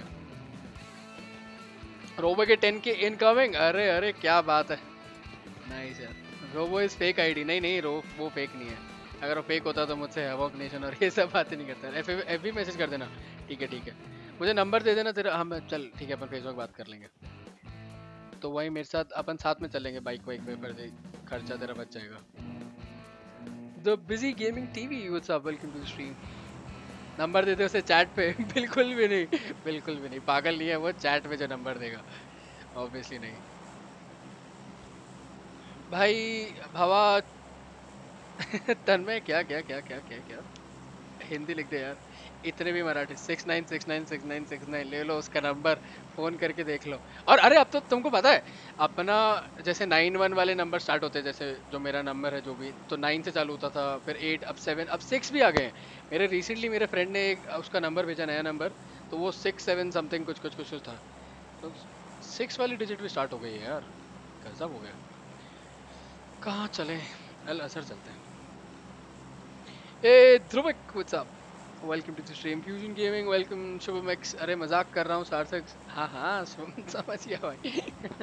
रोबो के 10 के इनकमिंग। अरे अरे क्या बात है, नाइस यार। Robo is fake ID. नहीं नहीं वो फेक नहीं है। अगर वो फेक होता तो मुझसे हैवॉक नेशन और ये सब बातें नहीं करता। एफ भी मैसेज कर देना। ठीक है, मुझे नंबर दे देना तेरा। हम चल ठीक है, अपन फेसबुक बात कर लेंगे। तो वही मेरे साथ, अपन साथ में चलेंगे बाइक वाइक पे, पर खर्चा तेरा बच जाएगा। The busy gaming TV what's up, welcome to the stream. Number दे दे उसे चैट पे। बिल्कुल भी नहीं, बिल्कुल भी नहीं, पागल नहीं है वो, चैट पे जो नंबर देगा, ऑब्वियसली नहीं भाई। भवा तन्मय क्या क्या क्या क्या क्या क्या हिंदी लिख दे यार। इतने भी मराठी 69696969 ले लो उसका नंबर, फोन करके देख लो। और अरे अब तो तुमको पता है अपना, जैसे 91 वाले नंबर स्टार्ट होते हैं, जैसे जो मेरा नंबर है जो भी, तो 9 से चालू होता था, फिर 8, अब 7, अब 6 भी आ गए हैं। मेरे रिसेंटली मेरे फ्रेंड ने एक उसका नंबर भेजा, नया नंबर, तो वो 6 7 समथिंग कुछ कुछ कुछ था, तो 6 वाली डिजिट भी स्टार्ट हो गई है यार, गजब हो गया। कहाँ चले? अल असर चलते हैं। ए Dhruvik what's up, welcome to the stream. Fusion gaming welcome. Shubham X, अरे मजाक कर रहा हूँ सार्थक। हाँ हाँ शुभम समझ गया भाई।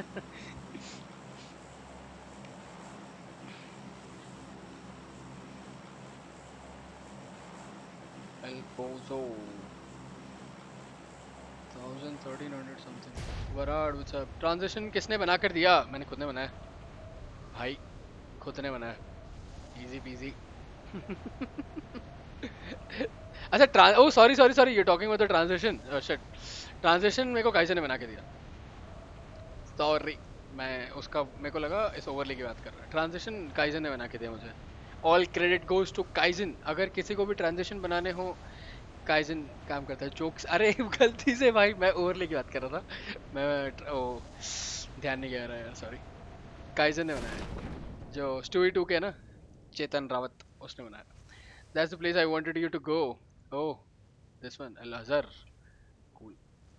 एल्पोजो 1300 something. Varad what's up. Transition किसने बना कर दिया? मैंने खुद ने बनाया भाई, खुद ने बनाया, इजी पीजी। अच्छा oh sorry sorry sorry, you talking about the transition. Shit, transition मेरे को काइजन ने बना के दिया, सॉरी। मैं उसका, मेरे को लगा इस ओवरले की बात कर रहा है। ट्रांजिशन काइजन ने बना के दिया मुझे। All credit goes to Kaizen. अगर किसी को भी ट्रांजिशन बनाने हो, काइजन काम करता है। जोक्स, अरे गलती से भाई मैं ओवरले की बात कर रहा था, मैं ओ ध्यान नहीं गया रहा यार, सॉरी। काइजन ने बनाया, जो स्टूई 2 के ना, चेतन रावत, उसने बनाया। That's the place I wanted you to go. Oh this one, Al Azhar, cool.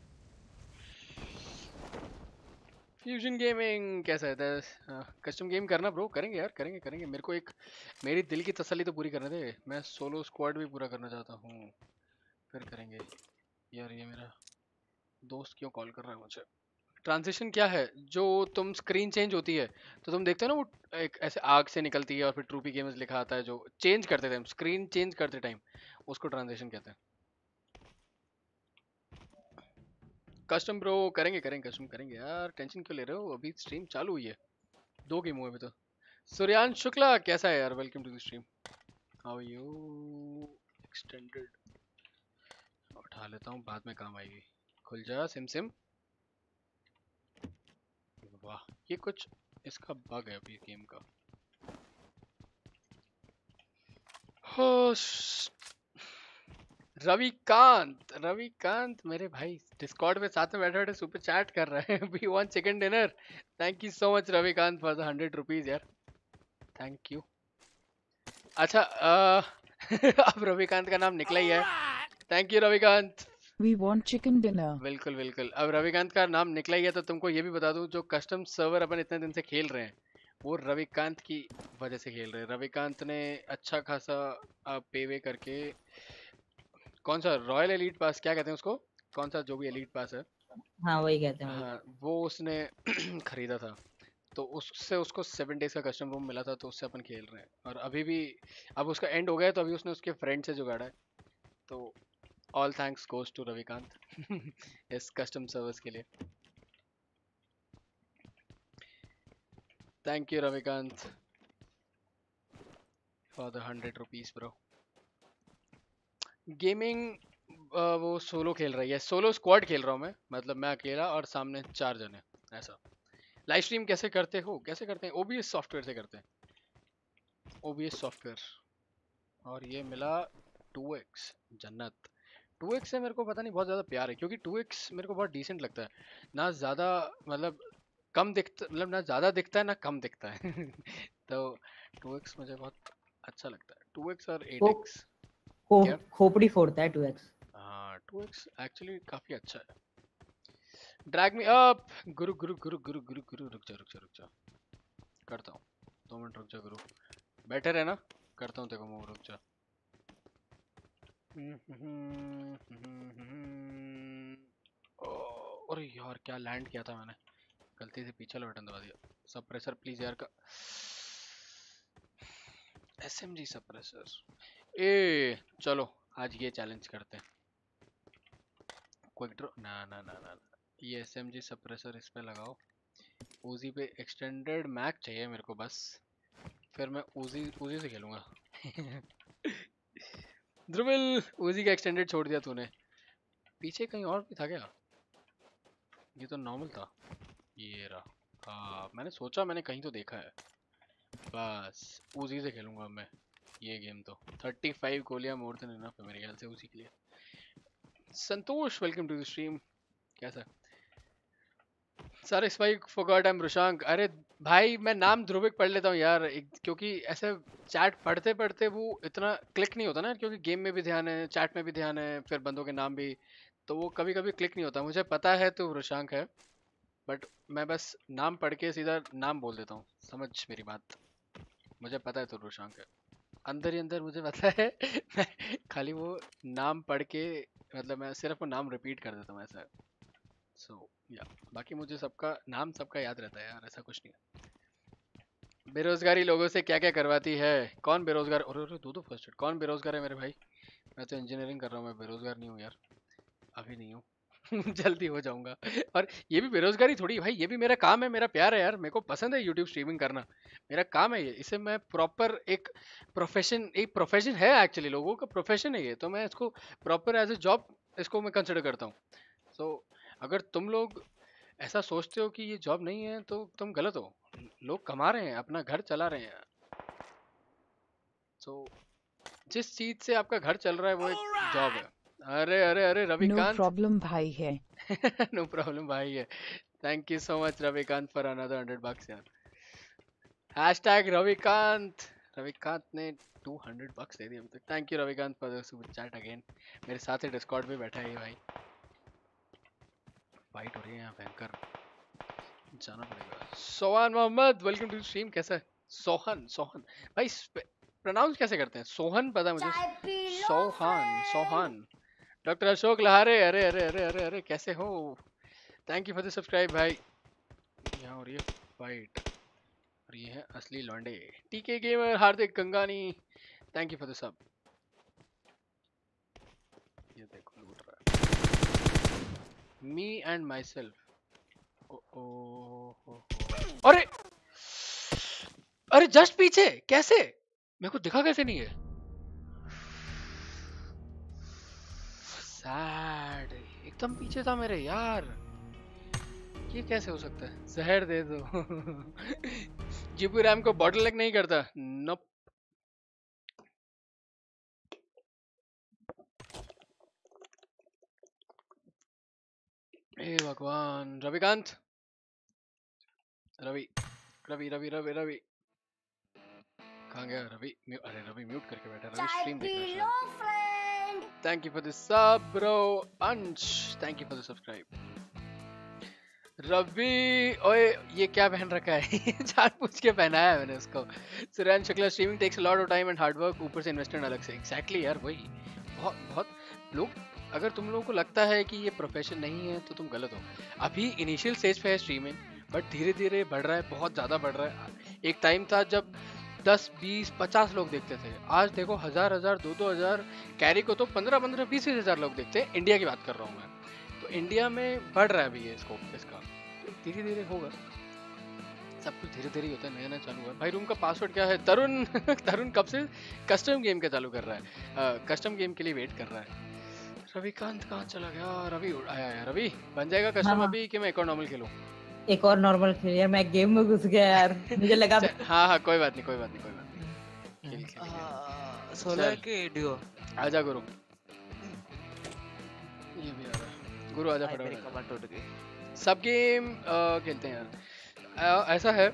Fusion gaming कैसा है? कस्टम गेम करना ब्रो, करेंगे यार, करेंगे करेंगे। मेरे को एक, मेरी दिल की तसल्ली तो पूरी करने दे, मैं सोलो स्क्वाड भी पूरा करना चाहता हूँ, फिर करेंगे। यार ये मेरा दोस्त क्यों कॉल कर रहा है मुझे? ट्रांजिशन क्या है? जो तुम स्क्रीन चेंज होती है, तो तुम देखते हो ना, वो एक ऐसे आग से निकलती है और फिर ट्रूपी गेम्स लिखा आता है, जो चेंज करते थे हम, स्क्रीन चेंज करते टाइम, उसको ट्रांजिशन कहते हैं। कस्टम ब्रो करेंगे करेंगे कस्टम करेंगे यार, टेंशन क्यों ले रहे हो, अभी स्ट्रीम चालू हुई है, 2 गेम हुए अभी तो। सूर्यांश शुक्ला कैसा है यार, welcome to the stream, how you extended, उठा लेता हूँ बाद में काम आएगी। खुल जा सिम सिम, वाह ये कुछ इसका बग है अभी गेम का। हो रविकांत, रविकांत मेरे भाई डिस्कॉर्ड में साथ में बैठे बैठे सुपर चैट कर रहे हैं, we want chicken dinner, thank you so much Ravikant for the 100 rupees यार, थैंक यू। अच्छा अब रविकांत का नाम निकला ही है, thank you Ravikant. We want chicken dinner. बिल्कुल बिल्कुल, अब रविकांत का नाम निकला ही है तो तुमको ये भी बता दूं, जो कस्टम सर्वर अपन इतने दिन से खेल रहे हैं वो रविकांत की वजह से खेल रहे हैं। रविकांत ने अच्छा खासा पेवे करके, कौन सा रॉयल एलीट पास क्या कहते हैं उसको, कौन सा जो भी एलीट पास है, हाँ वही कहते हैं हाँ वो उसने खरीदा था, तो उससे उसको 7 डेज का कस्टम रूम मिला था, तो उससे अपन खेल रहे हैं। और अभी भी अब उसका एंड हो गया है, तो अभी उसने उसके फ्रेंड से जुगाड़ा है, तो all thanks goes to Ravikant इस कस्टम सर्विस के लिए, thank you Ravikant for the 100 rupees bro. Gaming वो सोलो खेल रही है, सोलो स्क्वाड खेल रहा हूँ मैं, मतलब मैं अकेला और सामने 4 जने ऐसा। लाइव स्ट्रीम कैसे करते हो, कैसे करते हैं, ओबीएस सॉफ्टवेयर से करते हैं, ओबीएस सॉफ्टवेयर। और ये मिला 2x जन्नत, 2x से मेरे को पता नहीं बहुत ज़्यादा प्यार है, क्योंकि 2x मेरे को बहुत डिसेंट लगता है, ना ज़्यादा मतलब कम दिखता, मतलब ना ज़्यादा दिखता है ना कम दिखता है तो 2x मुझे बहुत अच्छा लगता है, 2x और 8x। क्या? खोपड़ी फोड़ता है 2x। हाँ 2x एक्चुअली काफ़ी अच्छा है। ड्रैग मी अप गुरु गुरु गुरु गुरु गुरु गुरु, रुक जा करता हूँ, 2 मिनट रुक जा गुरु, बैठे रहे ना, करता हूँ देखो मूव, रुक जा। अरे यार क्या लैंड किया था मैंने, गलती से पीछे वाला बटन दबा दिया। सप्रेसर प्लीज यार का, एसएमजी सप्रेसर। ए चलो आज ये चैलेंज करते हैं, क्विक ड्रॉ, ना ना ना ना, ये एसएमजी सप्रेसर इस पे लगाओ। उजी पे एक्सटेंडेड मैक चाहिए मेरे को बस, फिर मैं उजी से खेलूंगा ध्रुविल उजी का एक्सटेंडेड छोड़ दिया तूने, पीछे कहीं और भी था क्या, ये तो नॉर्मल था, ये रहा। हाँ मैंने सोचा मैंने कहीं तो देखा है, बस उजी से खेलूंगा मैं ये गेम, तो 35 गोलियां मोर देन इनफ है मेरे ख्याल से उसी के लिए। Santosh welcome to the stream, कैसा सर, इस भाई फॉरगॉट आई एम रुशांक। अरे भाई मैं नाम ध्रुविक पढ़ लेता हूँ यार, क्योंकि ऐसे चैट पढ़ते पढ़ते वो इतना क्लिक नहीं होता ना, क्योंकि गेम में भी ध्यान है, चैट में भी ध्यान है, फिर बंदों के नाम भी, तो वो कभी कभी क्लिक नहीं होता। मुझे पता है तो रुशांक है, बट मैं बस नाम पढ़ के सीधा नाम बोल देता हूँ, समझ मेरी बात, मुझे पता है तो रुशांक है, अंदर ही अंदर मुझे पता है मैं खाली वो नाम पढ़ के, मतलब मैं सिर्फ वो नाम रिपीट कर देता हूँ ऐसा। सो या बाकी मुझे सबका नाम सबका याद रहता है यार, ऐसा कुछ नहीं है। बेरोजगारी लोगों से क्या क्या करवाती है, कौन बेरोजगार, और दो फर्स्ट, कौन बेरोजगार है मेरे भाई, मैं तो इंजीनियरिंग कर रहा हूँ, मैं बेरोजगार नहीं हूँ यार, अभी नहीं हूँ जल्दी हो जाऊंगा। और ये भी बेरोजगारी थोड़ी भाई, ये भी मेरा काम है, मेरा प्यार है यार, मेरे को पसंद है यूट्यूब स्ट्रीमिंग करना, मेरा काम है ये, इसे मैं प्रॉपर एक प्रोफेशन है एक्चुअली, लोगों का प्रोफेशन है ये, तो मैं इसको प्रॉपर एज ए जॉब इसको मैं कंसिडर करता हूँ। सो अगर तुम लोग ऐसा सोचते हो कि ये जॉब नहीं है तो तुम गलत हो, लोग कमा रहे हैं, अपना घर चला रहे हैं, तो जिस चीज से आपका घर चल रहा है वो एक जॉब है। अरे अरे अरे रविकांत, No problem भाई है। नो प्रॉब्लम भाई है, thank you so much Ravikant for another 100 bucks यार, हैशटैग रविकांत, रविकांत ने 200 bucks दे दिए अभी तक, thank you Ravikant for the super chat again. मेरे साथ ही डिस्कॉर्ड पे बैठा है ये भाई, फाइट हो रही है यहाँ भयंकर, जाना पड़ेगा। Sohan Mohammad welcome to stream, कैसा है सोहन, सोहन भाई प्रोनाउंस कैसे करते हैं, सोहन पता है मुझे, सोहान सोहान। डॉक्टर अशोक लहारे, अरे अरे अरे अरे अरे कैसे हो, thank you for the subscribe भाई। यहाँ हो रही है फाइट, और ये है असली लौंडे, TK gamer Hardik Gangani, thank you for the sub. ये देखो लूट रहा है, मी एंड माई सेल्फ। अरे अरे जस्ट पीछे कैसे, मेरे को दिखा कैसे नहीं है? सैड, एकदम पीछे था मेरे यार, ये कैसे हो सकता है? जहर दे दो। जीपी रैम को बॉटलनेक नहीं करता। नप। हे भगवान। रविकांत, रवि रवि रवि रवि रवि कहाँ गया रवि? अरे रवि म्यूट करके बैठा, रवि स्ट्रीम देख रहा है। Thank you for the sub bro. Ansh thank you for the subscribe. Ravi ओए ये क्या पहन रखा है? जानबूझ के पहनाया है मैंने उसको। Suren Shukla, streaming takes a lot of time and hard work, ऊपर से इन्वेस्टमेंट अलग से। एग्जैक्टली यार, वही बहुत बहुत लोग, अगर तुम लोगों को लगता है कि ये प्रोफेशन नहीं है तो तुम गलत हो। अभी इनिशियल स्टेज पे है स्ट्रीमिंग, बट धीरे धीरे बढ़ रहा है, बहुत ज़्यादा बढ़ रहा है। एक टाइम था जब 10, 20, 50 लोग देखते थे, आज देखो 1000, 2-2 हज़ार, कैरी को तो 15, 20 हज़ार लोग देखते हैं। इंडिया की बात कर रहा हूँ मैं, तो इंडिया में बढ़ रहा है अभी ये स्कोप इसका, धीरे धीरे होगा सब कुछ, धीरे धीरे होता है, नया नया चालू हुआ है। भाई रूम का पासवर्ड क्या है? तरुण तरुण कब से कस्टम गेम का चालू कर रहा है, कस्टम गेम के लिए वेट कर रहा है। रविकांत कहाँ चला गया? रवि आया है। रवि बन जाएगा कस्टम हाँ। अभी कि मैं एक और नॉर्मल खेलूं? एक और नॉर्मल खेल यार, मैं गेम में घुस गया यार, मुझे लगा हाँ हाँ कोई बात नहीं, कोई बात नहीं, कोई बात नहीं, खेल खेल। 16 के डियो। आजा गुरु, ये भी आ रहा। गुरु आजा मेरी फटाफट। कमर टूट गई। सब गेम खेलते हैं यार। ऐसा है,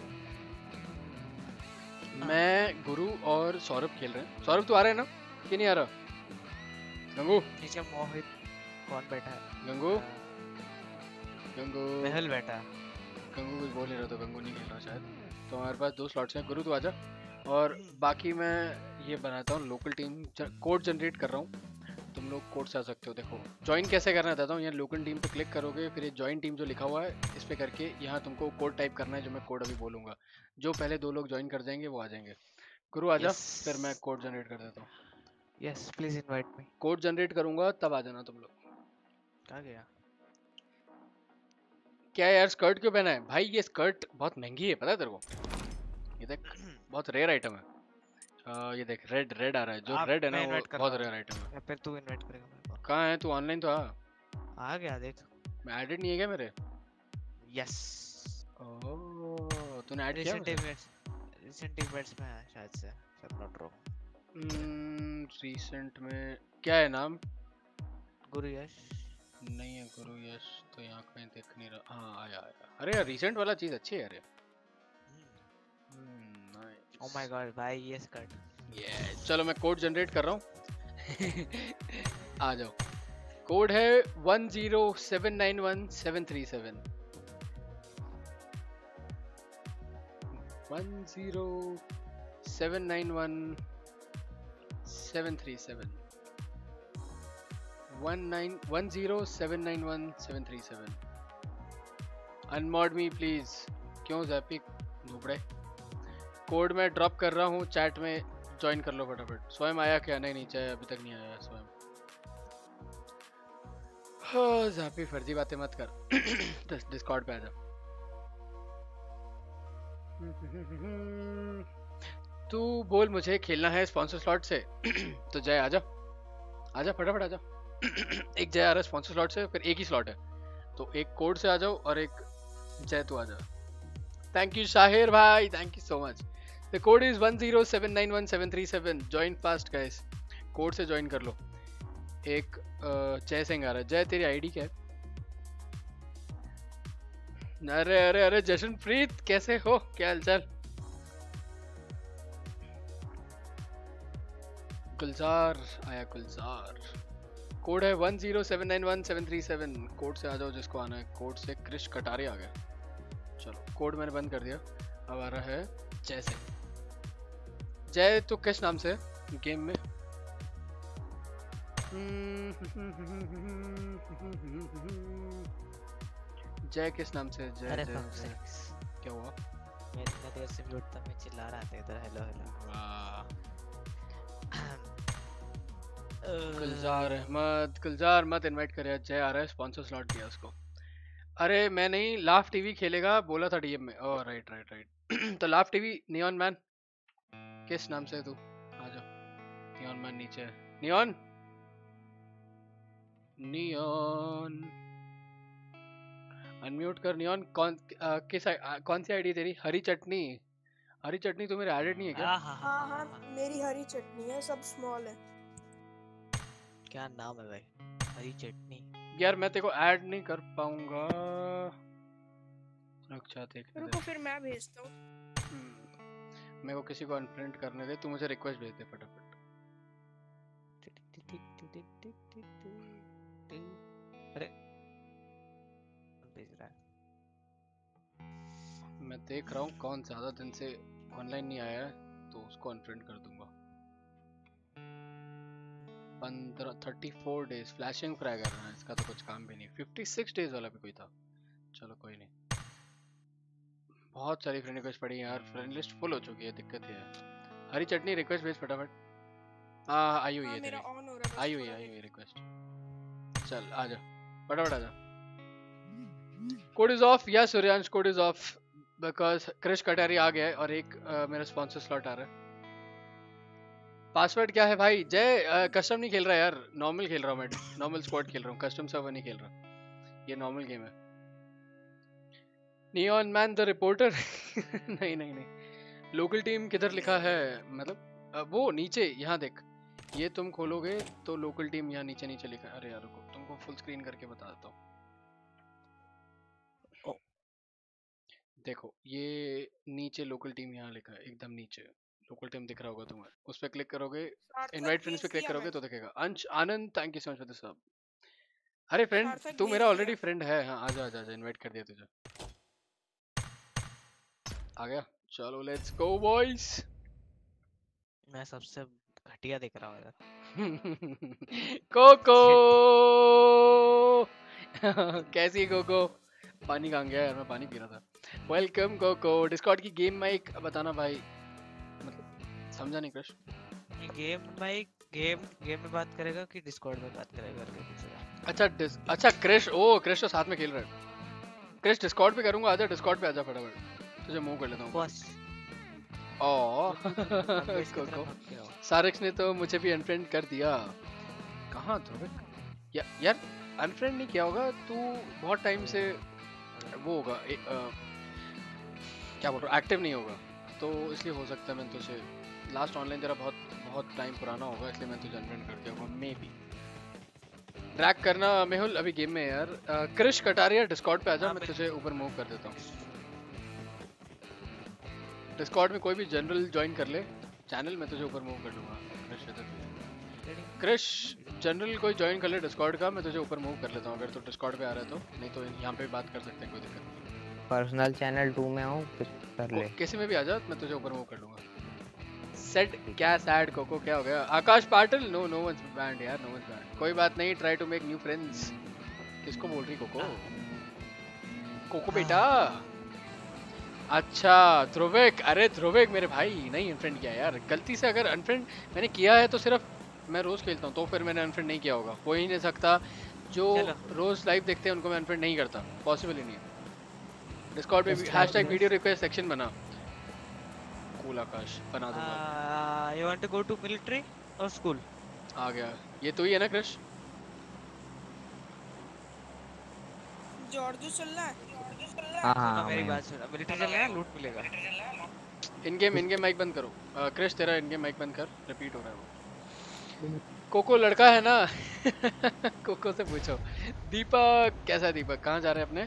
मैं गुरु और सौरभ खेल रहे हैं। सौरभ तू आ रहा है ना कि नहीं आ रहा? गंगू नीचे मोहित कौन बैठा है? गंगू गंगू महल बैठा है। गंगू कुछ बोल नहीं रहा, तो गंगू नहीं खेल रहा शायद। तो हमारे पास 2 स्लॉट्स हैं। गुरु तू आजा, और बाकी मैं ये बनाता हूँ लोकल टीम, कोड जनरेट कर रहा हूँ। तुम लोग कोड से आ सकते हो। देखो ज्वाइन कैसे करना चाहता हूँ, यहाँ लोकल टीम पे क्लिक करोगे, फिर ये ज्वाइन टीम जो लिखा हुआ है इस पे करके यहाँ तुमको कोड टाइप करना है, जो मैं कोड अभी बोलूँगा। जो पहले 2 लोग ज्वाइन कर जाएंगे वो आ जाएंगे। गुरु आजा, Yes. फिर मैं कोड जनरेट कर देता हूँ। Yes please invite me. Code generate करूँगा तब आ जाना तुम लोग। कहाँ गया? क्या यार स्कर्ट क्यों पहना है? भाई ये स्कर्ट बहुत महंगी है, पता है तेरे को? ये देख बहुत रेयर आइटम है। ये देख रेड रेड आ रहा है, जो आप- रेड है ना मैं वो invite कर बहुत रहा रेयर आइटम है। या फिर तू इनवाइट करेगा मेरे को? कहाँ है तू? ऑनलाइन तो आ गया देख। मैं एडिट नहीं है क्या मेरे? यस ओह तूने ऐड किया रिसेंट मुझे? इवेंट्स में है शायद से, if I'm not wrong। Recent में क्या है नाम? गुरु यश। नहीं है गुरु यश तो यहाँ कहीं दिख नहीं रहा। हाँ आया आया। अरे यार रिसेंट वाला चीज अच्छी है। अरे ओ माय गॉड भाई ये स्कर्ट। ये चलो मैं कोड जनरेट कर रहा हूँ। आ जाओ। कोड है 10791-737। 10791-737। 10791-737। Unmod me please. क्यों ज़ैपिक धूपड़े? कोड में ड्रॉप कर रहा हूँ चैट में, ज्वाइन कर लो फटाफट। स्वयं आया क्या? नहीं नीचे अभी तक नहीं आया स्वयं। हाँ ज़ैपी फर्जी बातें मत कर। डिस्कॉर्ड पे आ जा। तू बोल मुझे खेलना है स्पॉन्सर स्लॉट से। तो जय आजा, आजा फटाफट आजा। एक जय आ रहा है स्पॉन्सर स्लॉट से, फिर एक ही स्लॉट है, तो एक कोड से आ जाओ और एक जय तू आ जा। थैंक यू शाहिर भाई, thank you so much. The code is 10791-737। Join fast guys, code से ज्वाइन कर लो। एक जय सिंह आ रहा है। जय तेरी आईडी क्या है? अरे अरे अरे जशनप्रीत कैसे हो, क्या हालचाल? गुलजार आया, गुलजार। कोड है 10791-737। कोड से आ जाओ जिसको आना है। कोड से क्रिश कटारे आ गया। चलो कोड मैंने बंद कर दिया, अब आ रहा है जय से। जय तो किस नाम से गेम में? जय किस नाम से? जय अरे जय fuck जय। sakes। क्या हुआ? मैं इतना देर से म्यूट था, मैं चिल्ला रहा था इधर हेलो हेलो। वाह गुलजार मत इनवाइट करे, जय आ रहा है, स्पॉन्सर स्लॉट दिया उसको। अरे मैं नहीं, लाफ टीवी खेलेगा बोला था डीएम में। Oh right right right. तो लाफ टीवी नियॉन मैन किस नाम से है तू? आ जा। नियॉन मैन नीचे है। नियॉन नियॉन अनम्यूट कर नियॉन। कौन सी आईडी तेरी? हरी चटनी। हरी चटनी तो मेरे एडेड नहीं है क्या? हाँ मेरी हरी चटनी है, सब स्मॉल है। क्या नाम है भाई? हरी चटनी। यार मैं तेरे को ऐड नहीं कर पाऊंगा, रुक जा देखने दे। रुको फिर मैं भेजता हूँ। मेरे को किसी को अनफ्रेंड करने दे, तू मुझे रिक्वेस्ट भेज दे फटाफट। अरे भेज रहा है। मैं देख रहा हूँ कौन ज्यादा दिन से ऑनलाइन नहीं आया है तो उसको अनफ्रेंड कर दूंगा। 34 डेज फ्लैशिंग फ्रैग कर रहा है, इसका तो कुछ काम भी नहीं। 56 डेज वाला भी कोई था, चलो कोई नहीं। बहुत सारी फ्रेंड रिक्वेस्ट पड़ी है यार, फ्रेंड लिस्ट फुल हो चुकी है, दिक्कत ये है। हरी चटनी रिक्वेस्ट भेज फटाफट। आई हुई है मेरा तेरी, ऑन हो रहा है, आई हुई रिक्वेस्ट। चल आजा फटाफट आजा। कोड इज ऑफ या Suryansh, code is off because Krish Katari आ गया है और एक मेरा स्पॉन्सर स्लॉट आ रहा है। पासवर्ड क्या है भाई? जय कस्टम नहीं खेल रहा यार, नॉर्मल खेल रहा हूँ मैं, नॉर्मल स्क्वाड खेल रहा हूँ, कस्टम सर्वर नहीं खेल रहा, ये नॉर्मल गेम है। Neon man the reporter. नहीं नहीं नहीं, लोकल टीम किधर लिखा है? मतलब वो नीचे, यहाँ देख, ये तुम खोलोगे तो लोकल टीम यहाँ नीचे नीचे लिखा है। अरे यार रुको, तुमको फुल स्क्रीन करके बता देता हूँ। देखो ये नीचे लोकल टीम यहाँ लिखा है, एकदम नीचे लोकल टीम दिख रहा होगा तुम्हें, उस पर क्लिक करोगे, इनवाइट फ्रेंड्स पे क्लिक करोगे तो दिखेगा। Ansh Anand thank you so much for the sub. अरे फ्रेंड तू मेरा ऑलरेडी फ्रेंड है। हाँ आजा आजा आजा, इनवाइट कर दिया तुझे, आ गया। चलो लेट्स गो बॉयज। मैं सबसे घटिया दिख रहा हूँ यार। कोको। कैसी कोको? पानी कहाँ गया यार, मैं पानी पी रहा था। Welcome Coco. डिस्कॉर्ड की गेम माइक बताना भाई, मतलब समझा नहीं कृष। गेम माइक गेम में बात करेगा कि डिस्कॉर्ड में बात करेगा करके पूछेगा। अच्छा कृष, ओ कृष तो साथ में खेल रहा है। कृष डिस्कॉर्ड पे करूंगा, आजा डिस्कॉर्ड पे आजा फटाफट, तुझे मूव कर लेता हूँ बस। कोको सारिक्स ने तो मुझे भी अनफ्रेंड कर दिया। कहाँ ध्रुविक? यार अनफ्रेंड नहीं किया होगा, तू बहुत टाइम से वो होगा क्या बोल रहा हूँ, एक्टिव नहीं होगा, तो इसलिए हो सकता है मैं तुझे लास्ट ऑनलाइन तेरा बहुत टाइम पुराना होगा, इसलिए मैं तुझे अनफ्रेंड कर दिया होगा मे बी। ड्रैग करना मेहुल अभी गेम में यार। क्रिश कटारिया डिस्कॉर्ड पे आजा, मैं तुझे ऊपर मूव कर देता हूँ। डिस्कॉर्ड में कोई भी जनरल ज्वाइन कर ले चैनल, मैं तुझे ऊपर मूव कर लूँगा। क्रिश जनरल कोई ज्वाइन कर ले डिस्कॉर्ड का, मैं तुझे ऊपर मूव कर लेता हूँ अगर तू डिस्कॉर्ड पे आ रहा है तो, नहीं तो यहाँ पे बात कर सकते हैं, कोई दिक्कत नहीं। पर्सनल चैनल 2 में हूँ, कर ले। किसी में भी आ जा, मैं तुझे ऊपर मूव कर लूँगा। सेट क्या सैड कोको, क्या हो गया? Akash Patil, no one's banned यार, नो वंस बैंड। कोई बात नहीं, try to make new friends. किसको बोल रही कोको? कोको बेटा। अच्छा ध्रुविक, अरे ध्रुविक मेरे भाई, नहीं अनफ्रेंड किया यार, गलती से अगर अनफ्रेंड मैंने किया है तो सिर्फ मैं रोज खेलता हूँ तो फिर मैंने अनफ्रेंड नहीं किया होगा। हो ही नहीं सकता, जो रोज लाइव देखते हैं उनको मैं अनफ्रेंड नहीं करता, पॉसिबल ही नहीं है। डिस्कॉर्ड पे हैशटैग वीडियो रिक्वेस्ट सेक्शन बना। कूल आकाश बना दूंगा। You want to go to military और स्कूल? आ गया, ये तो ही है ना क्रिश? जॉर्जो चल रहा है। हाँ मेरी बात सुन, मिलिट्री चल रहा है, लूट मिलेगा। इन गेम माइक बंद करो। क्रिश तेरा इन गेम माइक बंद कर, रिपीट हो रहा है वो। कोको लड़का है ना? कोको से पूछो। दीपक कैसा है? दीपक कहाँ जा रहे हैं अपने?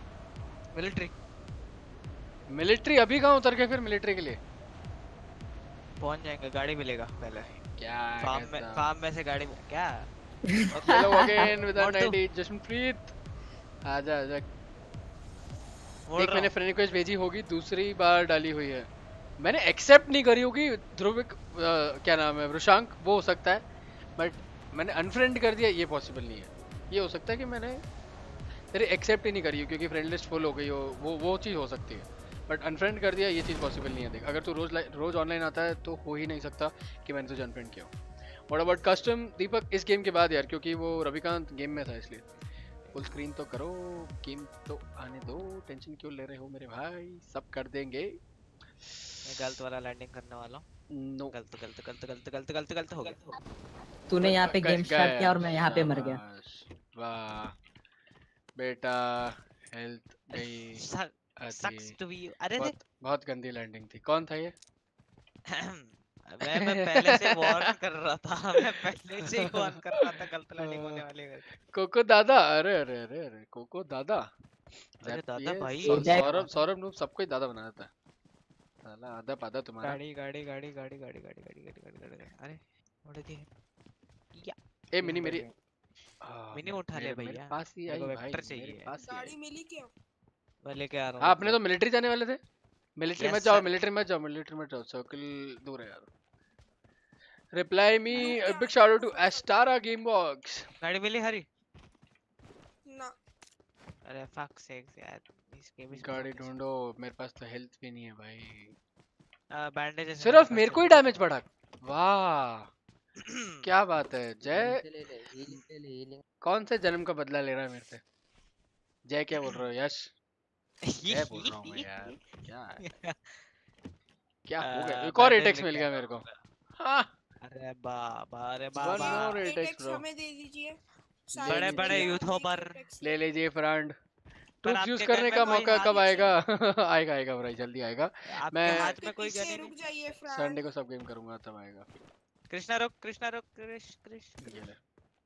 मिलिट्री अभी कहाँ उतर गए फिर मिलिट्री के लिए? पहुंच जाएंगे, गाड़ी मिलेगा पहले। क्या फार्म में से गाड़ी क्या? हेलो अगेन विद 90 जशनप्रीत, आजा आजा। एक मैंने फ्रेंड रिक्वेस्ट भेजी होगी, दूसरी बार डाली हुई है, मैंने एक्सेप्ट नहीं करी होगी। ध्रुविक क्या नाम है, वृशांक, वो हो सकता है, बट मैंने अनफ्रेंड कर दिया, ये पॉसिबल नहीं है। ये हो सकता है कि मैंने तेरे एक्सेप्ट ही नहीं करी हो क्योंकि फ्रेंड लिस्ट फुल हो गई हो, वो चीज़ हो सकती है, बट अनफ्रेंड कर दिया ये चीज़ पॉसिबल नहीं है। देख अगर तू रोज ऑनलाइन आता है तो हो ही नहीं सकता कि मैंने तुझे अनफ्रेंड किया हो। व्हाट अबाउट कस्टम दीपक इस गेम के बाद यार, क्योंकि वो रविकांत गेम में था इसलिए फुल स्क्रीन तो करो, गेम तो आने दो, टेंशन क्यों ले रहे हो मेरे भाई, सब कर देंगे। मैं गलत वाला लैंडिंग करने वाला हूँ। नो गलत गलत गलत गलत गलत गलत गलत हो गया। तूने यहाँ पे गेम स्टार्ट किया और मैं यहाँ पे मर गया। शाबाश, वाह बेटा, हेल्थ गई सक्स आधी। To be. अरे रे बहुत गंदी लैंडिंग थी। कौन था ये? मैं पहले से वार्न कर रहा था, मैं पहले से ही वार्न कर रहा था गलत लैंडिंग होने वाली है। कोको दादा, अरे अरे अरे अरे कोको दादा। अरे दादा ये भाई, सौरभ सौरभ नूब सबको ही दादा बना देता है साला, आधा पादा तुम्हारा। गाड़ी गाड़ी गाड़ी गाड़ी गाड़ी गाड़ी गाड़ी गाड़ी गाड़ी गाड़ी गाड़ी। अरे उड़ दी या ए मिनी मेरी मिनी उठा ले मेरे भैया, पास ही मेरे आई को भाई, वेक्टर मेरे चाहिए। पास ही गाड़ी आई। मिली क्या? मैं लेके आ रहा हूँ। हाँ अपने तो मिलिट्री जाने वाले थे। मिलिट्री Yes, मत जाओ, sir. मिलिट्री मत जाओ, मिलिट्री मत जाओ, सर्कल दूर है यार। रिप्लाई मी रुक जा, बिग शाउट आउट टू फटाफट। Astara game box. गाड़ी मिली हरी? ना अरे फक सेक्स यार, इस गेम में गाड़ी ढूंढो, मेरे पास तो हेल्थ भी नहीं है भाई। बैंडेज सिर्फ मेरे को ही डैमेज पड़ा। वाह क्या बात है जय, कौन से जन्म का बदला ले रहा है मेरे से? जय क्या बोल रहे हो? यश जय बोल रहा हूँ मैं यार, क्या है? क्या हो गया? एक और 8x मिल गया मेरे को। हाँ अरे बाबा, अरे One बाबा, more 8x 8x bro। हमें दे दीजिए। बड़े बड़े यूथों पर ले लीजिए फ्रेंड। पर ट्रूप्स यूज आपके करने घर का में कोई मौका हाथ कब आएगा? आएगा आएगा भाई, जल्दी आएगा। आपके मैं हाथ में कोई गन पीछे नहीं? रुक जाइए फ्रेंड। संडे को सब गेम करूंगा तब आएगा। कृष्णा रुक, कृष्णा रुक, कृष्ण ये ले।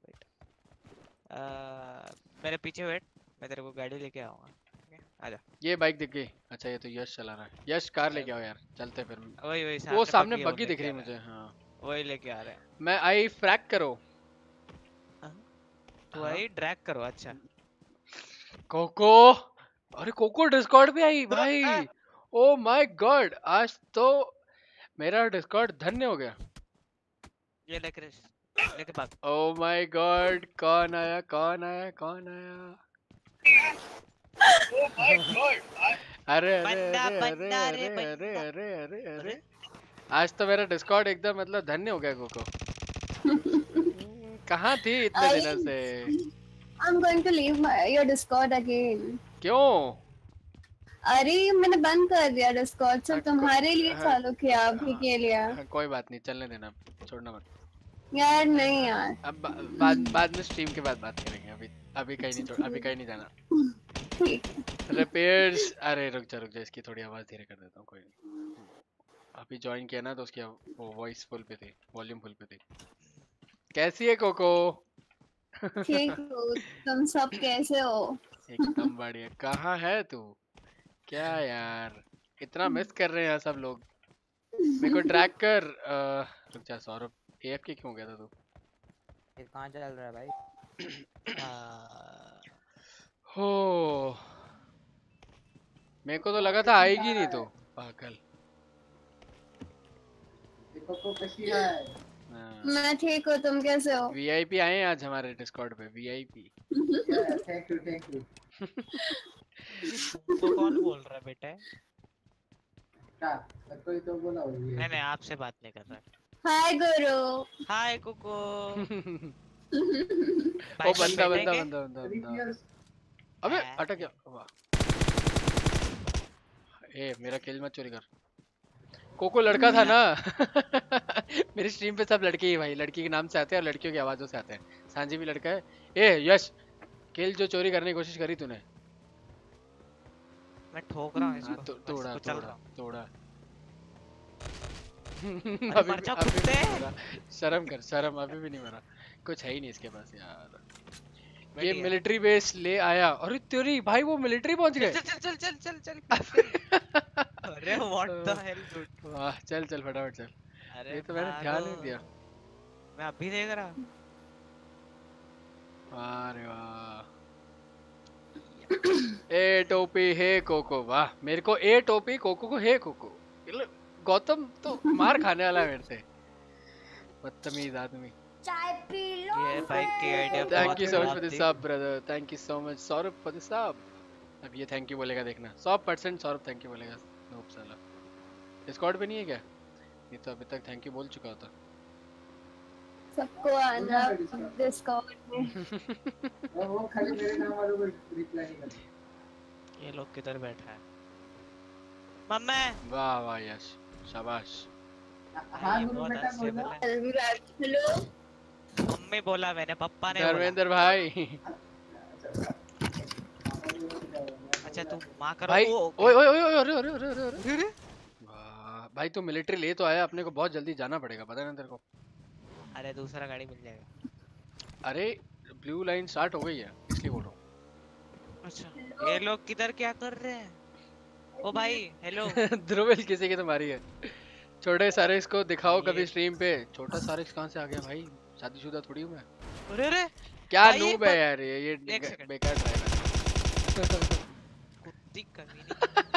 मेरे पीछे वेट, मैं तेरे को गाड़ी लेके आऊंगा। ठीक है, आजा। ये बाइक दिख गई। अच्छा ये तो यश चला रहा है। यश कार लेके आओ यार, चलते फिर। वही वही वो सामने है, बग्गी वो दिख रही है लेके आ मुझे। रहा हाँ है, वही लेके आ रहे हैं। मैं आई फ्रैक करो। तो वही ड्रैग करो। अच्छा कोको, अरे कोको डिस्कॉर्ड पे आई भाई। ओ माय गॉड, आज तो मेरा डिस्कॉर्ड धन्य हो गया। ये ले क्रिश, लेके भाग। ओ माय गॉड, कौन आया कौन आया कौन आया? अरे अरे बंदा, अरे अरे बंदा रे, अरे अरे बंदा। अरे अरे अरे, आज तो मेरा डिस्कॉर्ड एकदम मतलब धन्य हो गया कोको। कहाँ थी इतने दिनों से? I'm going to leave your Discord again. क्यों? अरे मैंने बंद कर दिया डिस्कॉर्ड, सब तुम्हारे लिए हाँ, चालू किया अभी के लिए। हाँ, कोई बात नहीं, चलने देना, छोड़ना मत। यार नहीं यार, अब बाद में स्ट्रीम के बाद बात करेंगे। अभी अभी कहीं नहीं अभी कहीं नहीं जाना। ठीक है। रिपेयर्स, अरे रुक जा, इसकी थोड़ी आवाज धीरे कर देता हूँ। कोई नहीं, अभी ज्वाइन किया ना तो उसकी वो वॉइस फुल पे थी, वॉल्यूम फुल पे थी। कैसी है कोको? ठीक हो, तुम सब कैसे हो? एकदम बढ़िया। कहाँ है तू? क्या यार, इतना मिस कर रहे हैं सब लोग। मेरे को ड्रैग कर। रुक जा सौरभ, AFK क्यों हो गया था तू? ये कहाँ चल रहा है भाई? हो, मेरे को तो लगा था आएगी नहीं तो पागल। मैं ठीक हूँ, तुम कैसे हो? VIP आए हैं आज हमारे डिस्कॉर्ड पे, VIP। थैंक यू तो कौन बोल रहा है बेटा? क्या कोई तो बोला हो ये। नहीं आपसे बात नहीं कर रहा। हाय गुरु। हाय कोको। ओ बंदा बंदा बंदा बंदा बंदा। अबे अटक गया। वाह, ए मेरा किल मत चोरी कर। कोको लड़का था ना। मेरी स्ट्रीम पे सब लड़के ही भाई, लड़की के नाम से आते हैं और लड़कियों की आवाजों से आते हैं। सांझी भी लड़का है। ए यश, किल जो चोरी करने की कोशिश करी तूने। मैं ठोक रहा हूँ इसको। तोड़ा तोड़ा तोड़ा। अभी भी मरा। शर्म कर, शर्म, अभी भी नहीं मरा। कुछ है ही नहीं इसके पास यार। ये मिलिट्री बेस ले आया। अरे तेरी भाई, वो मिलिट्री पहुंच गए। चल चल चल चल चल। अरे व्हाट द हेल डूड। वाह, चल चल फटाफट चल। अरे ये तो मैंने ध्यान नहीं दिया। मैं अभी देख रहा। अरे वाह, ए टोपी हे कोको। वाह, मेरे को ए टोपी, कोको को हे कोको। गौतम तो मार खाने वाला है मेरे से, बदतमीज आदमी। चाय पी लो। ये बाइक की idea. Thank you so much for the sub brother, thank you so much Saurabh for the sub. अब ये थैंक यू बोलेगा देखना, 100% सौरभ थैंक यू बोलेगा। नोप साला डिस्कॉर्ड पे नहीं है क्या? ये तो अभी तक थैंक यू बोल चुका होता। सबको आना डिस्कॉर्ड में। वो खाली मेरे नाम वालों को रिप्लाई नहीं करते। ये लोग किधर बैठा है? मम्मी वाह वाह यश शाबाश। हाँ ये गुरु बहुत बेटा अच्छे बोलो। बोले। हेलो मम्मी बोला मैंने, पापा ने बोला। धर्मेंद्र भाई अच्छा तू माँ करो। भाई ओ, ओए ओए ओए ओए, अरे अरे अरे अरे अरे वाह भाई तू मिलिट्री ले तो आया, अपने को बहुत जल्दी जाना पड़ेगा, पता है ना तेरे को? अरे दूसरा गाड़ी मिल जाएगा। अरे ब्लू लाइन स्टार्ट हो गई है इसलिए बोल रहा हूँ। अच्छा ये लोग किधर क्या कर रहे हैं? ओ भाई हेलो। ध्रुविल किसी की तो मारी है। छोटे सारिक्स को दिखाओ ये- कभी स्ट्रीम पे। छोटा सारिक्स कहाँ से आ गया भाई? शादीशुदा थोड़ी हूँ मैं। अरे अरे क्या भाई, नूब है यार ये एक सेकंड। बेकार ड्राइवर। कुत्ती कमीनी।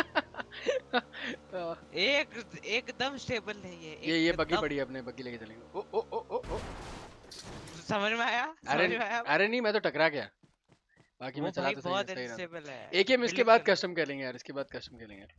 एकदम स्टेबल है ये ये बग्गी एकदम। पड़ी है, अपने बग्गी लेके चलेंगे। ओ ओ ओ ओ ओ समझ में आया? अरे समझ में आया? अरे नहीं मैं तो टकरा गया, बाकी वो मैं चला भाई तो सही बहुत सही रहा। अनस्टेबल है। एक इसके बिलीव बाद करो। कस्टम खेलेंगे यार, इसके बाद कस्टम खेलेंगे।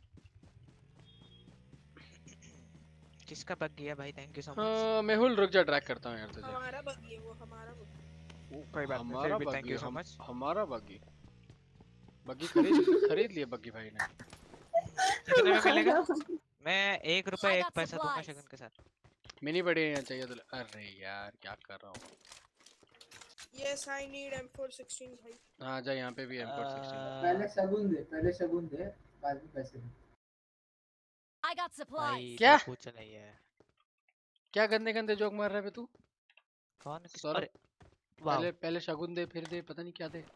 किसका बग गया भाई? Thank you so much. हाँ मेहुल रुक जा, ट्रैक करता हूँ यार तुझे। हमारा बग्गी है वो, हमारा बग्गी। कोई बात नहीं, फिर हमारा भी thank buggy you so much. हमारा बग्गी बग्गी खरीद लिए बग्गी भाई ने। कितने में मिलेगा? मैं 1 रुपए 1 पैसा दूंगा शगन के साथ। मिनी बड़ी यहाँ चाहिए तो। अरे यार क्या कर रहा हूँ। यस आई नीड M416 भाई। हाँ जा, यहाँ पे भी M416। पहले शगुन दे बाद में पैसे दे। भाई क्या? तो कुछ नहीं है। क्या गंदे गंदे जोक मार रहा है बे तू? कौन? सौरभ, अरे वाह पहले शगुन दे फिर दे, पता नहीं क्या दे।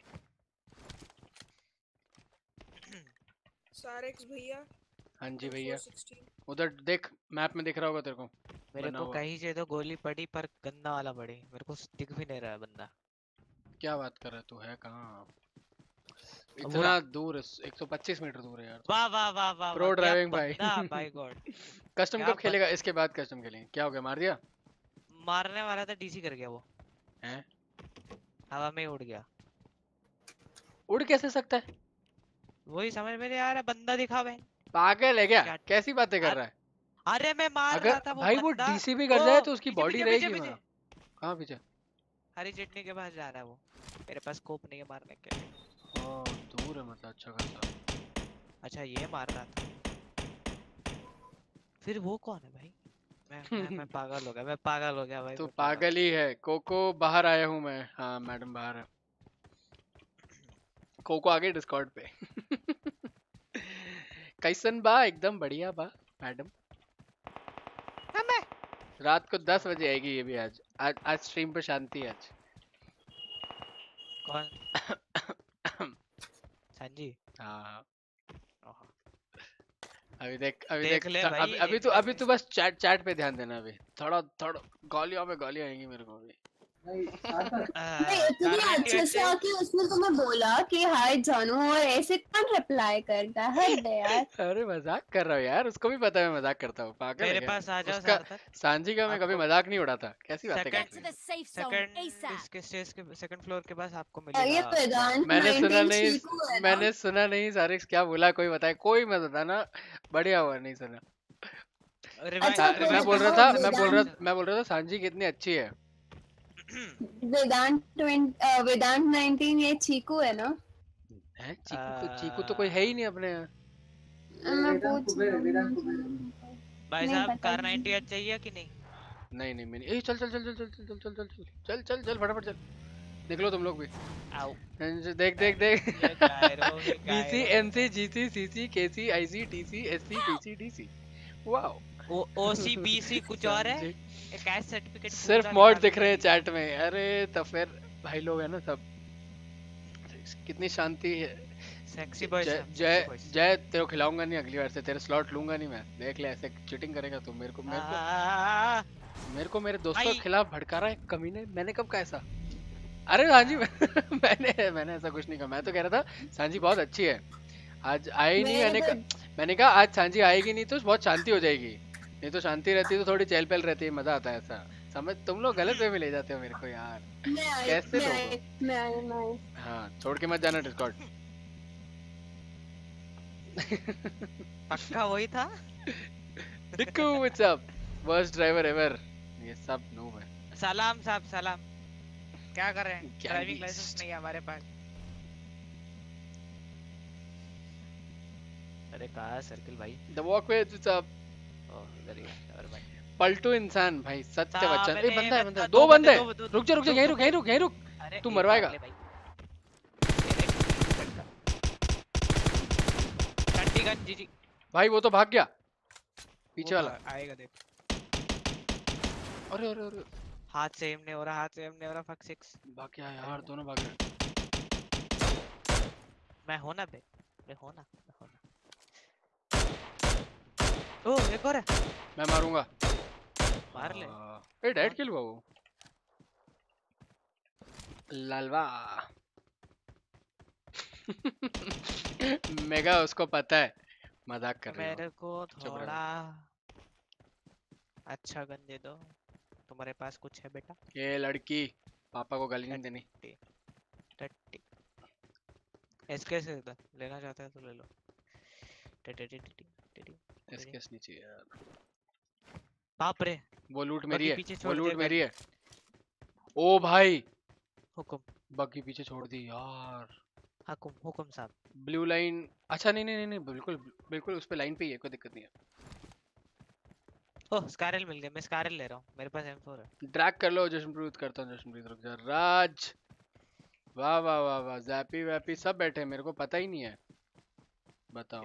सारेक्स भैया। हाँ जी भैया। M416 उधर देख, मैप में दिख रहा होगा तेरे को। मेरे बना को हुआ। कहीं से तो गोली पड़ी पर गंदा वाला पड़ी। मेरे को दिख भी नहीं रहा है बंदा। क्या बात कर रहा है तू? है कहाँ? बुरा। इतना दूर है, 125 मीटर दूर है यार। वाह वाह वाह वाह प्रो वाह, क्या ड्राइविंग भाई। बंदा, बाय गॉड। कस्टम क्या कब खेलेगा? इसके बाद कस्टम खेलेंगे। क्या हो गया, मार दिया? मारने वाला था, डीसी कर गया वो। हैं? हवा में ही उड़ गया। उड़ कैसे सकता है? वही समझ में नहीं आ रहा, बंदा दिखा बहन। पागल है क्या? क्या- कैसी बातें कर रहा है? अरे मैं मार अगर रहा था वो भाई वो बंदा। डीसी भी कर जाए तो उसकी पीछे, बॉडी पीछे, रहेगी पीछे, वहाँ। कहाँ पीछे? हरी चटनी के पास जा रहा है वो। मेरे पास स्कोप नहीं है मारने के लिए। ओह दूर है मतलब, अच्छा खासा। अच्छा ये मार रहा था। फिर वो कौन है भाई? मैं पागल हो गया, मैं पागल हो गया भाई। तू मैं पागल। पागल ही है। कोको बाहर आया हूँ मैं। हाँ मैडम बाहर है। कोको आ गई डिस्कॉर्ड पे। कैसन बा? एकदम बढ़िया बा मैडम। रात को 10 बजे आएगी ये भी। आज स्ट्रीम पे शांति है आज। कौन? संजी। हाँ ओहो। अभी देख देख ले भाई, अभी देख तू ले बस चैट पे ध्यान देना। अभी थोड़ा गालियों पे गालियां आएंगी मेरे को अभी। नहीं सार्थक नहीं, इतनी अच्छे से आके उसने तुम्हें बोला कि हाय जानू, और ऐसे कौन रिप्लाई करता है? हद है यार। अरे मजाक कर रहा हूँ यार, उसको भी पता है मैं मजाक करता हूँ। पागल है मेरे क्या? पास आ जाओ उसका सार्थक। सांजी का मैं कभी आपको- मजाक नहीं उड़ाता। कैसी बातें कर सेकंड रही है? सेकंड इसके स्टेज के सेकंड फ्लोर के पास आपको ये मिलेगा। वेदांत मैंने सुना 19 नहीं, चीकू है ना? मैंने सुना नहीं। सारिक्स क्या बोला? कोई बताए, कोई मत बताना। बढ़िया हुआ नहीं सुना। अच्छा, कोई मैं बोल रहा बताओ, था मैं बोल रहा था सांजी कितनी अच्छी है। वेदांत 19 ये चीकू है ना? हैं? चीकू तो कोई है ही नहीं अपने यहाँ। मैं वेदांत पूछ कुबेर, रही वेदांत हूँ। कुबेर। भाई नहीं साहब पता कार नहीं। 98 चाहिए कि नहीं? नहीं मैंने ए चल चल चल चल चल चल चल चल चल चल चल फटाफट चल। निकलो तुम लोग भी। आओ। देख देख देख। ये गायरो, ये BC gyro. MC GC CC KC IC TC SC PC DC. Wow. OC BC कुछ और है? जी। एक कैश सर्टिफिकेट सिर्फ मॉड दिख रहे हैं चैट में। अरे तो फिर भाई लोग है ना सब। कितनी शांति है। Sexy boys. जय जय तेरे को खिलाऊंगा नहीं अगली बार से। तेरे स्लॉट लूंगा नहीं मैं। देख ले ऐसे चीटिंग करेगा तू। मेरे को मेरे दोस्तों के खिलाफ भड़का रहा है कमीने। मैंने कब कहा ऐसा? अरे सांजी मैंने ऐसा कुछ नहीं कहा। मैं तो कह रहा था सांजी बहुत अच्छी है। आज आई नहीं। मैंने कहा आज सांजी आएगी नहीं तो बहुत शांति हो जाएगी। नहीं तो शांति रहती तो थोड़ी चहल पहल रहती है, मजा आता है ऐसा। समझ तुम लोग गलत वे में ले जाते हो मेरे को यार। कैसे लोग? मैं हाँ छोड़ के मत जाना डिस्कॉर्ड। पक्का वही था। Dikku what's up? Worst driver ever. ये सब नूब है। सलाम साहब सलाम। क्या कर रहे हैं? क्या ड्राइविंग beast? लाइसेंस नहीं है हमारे पास। अरे कहाँ है सर्किल भाई? द वॉकवे साहब। ओह इधर ही है, never mind। पलटू इंसान भाई, सत्य वचन। ए सामने बंदा है, बंदा है। दो दो बंदे। दो रुक जा, दो यहीं दो रुक, यहीं रुक, यहीं रुक। अरे तू एक मरवाएगा। मार ले भाई। घंटी गन जी। भाई वो तो भाग गया, पीछे वाला। आएगा देख। अरे अरे अरे, हाथ से एम नहीं हो रहा, हाथ से एम नहीं हो रहा। फक 6 भाग गया यार, दोनों भाग गए। मैं हो ना बे, मैं हो ना। ओह एक और है, मैं मारूंगा। मार ले। ए डेड किल हुआ वो। ललवा। मेगा उसको पता है, मजाक कर रही हो। मेरे को चुप रहो। थोड़ा अच्छा गन दे दो। तुम्हारे पास कुछ है बेटा? ये लड़की, पापा को गाली नहीं देनी। टट्टी एसके से दे, लेना चाहता है तो ले लो। इसके नहीं चाहिए यार। बाप रे, वो लूट मेरी बग्गी है, पीछे वो छोड़ लूट दिया मेरी है। ओ भाई, हुकुम बग्गी पीछे छोड़ दी यार। हुकुम साहब। Blue line. अच्छा नहीं नहीं नहीं नहीं, बिल्कुल बिल्कुल उस पे लाइन पे ही है, कोई दिक्कत नहीं है। ओह स्कारल मिल गया, मैं स्कारल ले रहा हूँ, मेरे पास M4 है। ड्रैग कर लो, जशनप्रीत करता हूँ। जशनप्रीत रुक जा। राज, वाह वाह वाह वाह, जैपी वैपी सब बैठे हैं, मेरे को पता ही नहीं है। बताओ।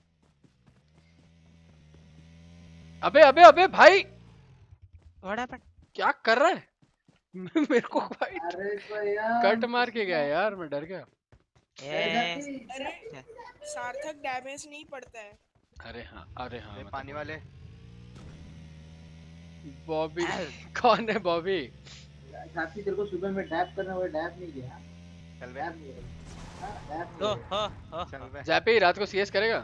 अबे अबे अबे भाई, What happened? क्या कर रहा है? मेरे को भाई अरे भैया कट मार के गया यार, मैं डर गया। अरे सार्थक डैमेज नहीं पड़ता है। अरे हाँ, अरे हाँ, मतलब पानी वाले बॉबी। कौन है बॉबी? साथी तेरे को सुबह में डैप करना, वो डैप नहीं किया। चल डैप नहीं किया। हाँ, डैप नहीं किया। चल बे। जैपी रात को सीएस करेगा?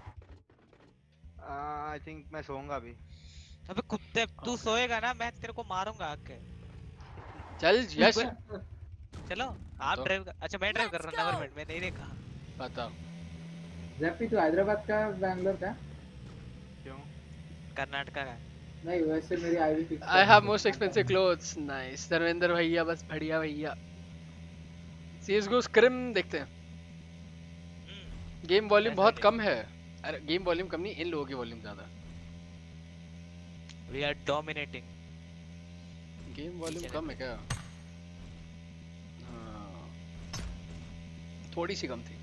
आई थिंक मैं सोऊंगा अभी। अबे कुत्ते, तू सोएगा ना, मैं तेरे को मारूंगा आके। चल यश, चलो आप तो? ड्राइव कर। अच्छा मैं ड्राइव कर रहा हूँ, नेवर माइंड, मैं नहीं देखा। बताओ। जैपी तू हैदराबाद का बैंगलोर का? क्यों? कर्नाटका का। नहीं वैसे मेरी ID fix. I have most expensive clothes. Nice Dharmendra भैया, बस बढ़िया भैया। सीएसगो स्क्रिम देखते हैं। गेम वॉल्यूम बहुत कम है। अरे गेम वॉल्यूम कम नहीं, इन लोगों की वॉल्यूम ज्यादा। We are dominating. Game volume कम है क्या? हाँ, थोड़ी सी कम थी।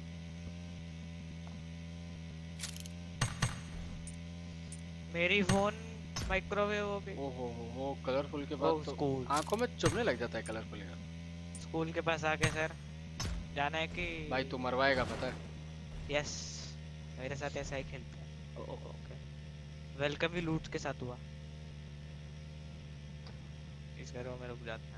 मेरी फोन माइक्रोवेव हो गई। ओहो कलरफुल के बाद तो स्कूल, आंखों में चुभने लग जाता है कलरफुल का। स्कूल के पास आके सर जाना है कि भाई तू मरवाएगा पता है। यस, मेरे साथ ऐसा ही खेलते हैं। ओके, वेलकम भी लूट के साथ हुआ। इस घरों में रुक जाते हैं।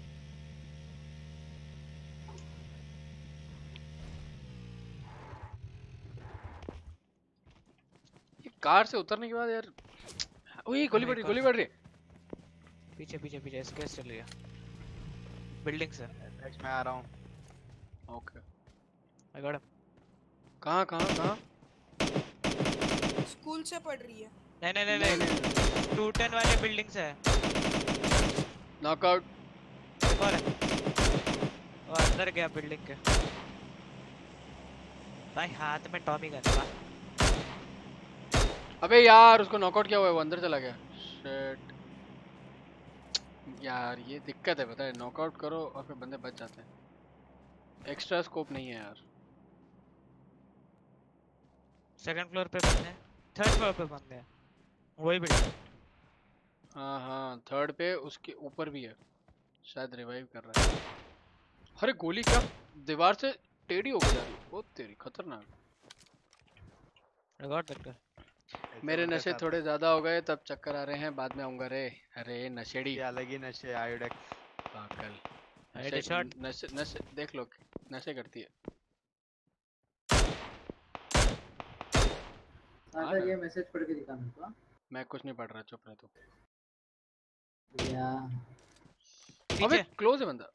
ये कार से उतरने के बाद यार, ओए गोली बढ़ रही, गोली बढ़ रही है। पीछे पीछे पीछे एसकेएस चल रही है बिल्डिंग से। नेक्स्ट मैं आ रहा हूँ। Okay, I got him. कहाँ कहाँ कहाँ? स्कूल से पढ़ रही है। नहीं 210 वाले बिल्डिंग से है। नॉकआउट। एक और है, वो अंदर गया बिल्डिंग के। भाई हाथ में टॉमी गन था। अबे यार उसको नॉकआउट किया हुआ है, वो अंदर चला गया। शिट यार, ये दिक्कत है पता है। नॉकआउट करो और फिर बंदे बच जाते हैं। एक्स्ट्रा स्कोप नहीं है यार। सेकंड फ्लोर पे बंदे हैं, थर्ड फ्लोर पे बंदे हैं, वही बिल्डिंग। हाँ थर्ड पे उसके ऊपर भी है, शायद रिवाइव कर रहा है। अरे गोली क्या दीवार से टेढ़ी होकर जा रही है, बहुत तेरी खतरनाक। रिकॉर्ड कर। मेरे नशे थोड़े ज्यादा हो गए, तब चक्कर आ रहे हैं, बाद में आऊंगा रे। अरे नशेड़ी, ये अलग ही नशे। आयोडेक्स पागल। हेडशॉट। नशे देख लो, नशे करती है। सार्थक ये मैसेज पढ़ के दिखा मेरे को। मैं कुछ नहीं पढ़ रहा, चुप रह तू। या अबे क्लोज है बंदा।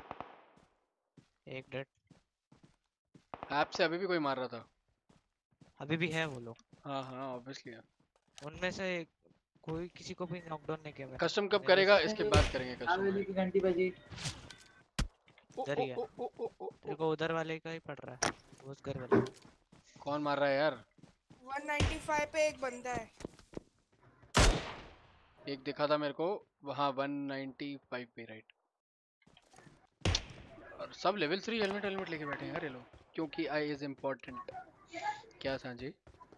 एक डेड। ऐप से अभी भी कोई मार रहा था। अभी भी है वो लोग। हाँ हाँ ऑब्वियसली है। उनमें से कोई किसी को भी नॉकडाउन नहीं किया मैंने। कस्टम कब मेरे करेगा? से- इसके बाद करेंगे कस्टम। आवेली की घंटी बजी। उधर ही है। तेरे को उधर वाले का ही पड़ रहा है, उस घर वाले का। कौन मार रहा है यार? 195 पे एक बंदा है। एक दिखा था मेरे को वहाँ 195 पे राइट। और सब लेवल 3 हेलमेट लेके बैठे हैं यार ये लोग, क्योंकि आई इज इम्पोर्टेंट। क्या सांझी?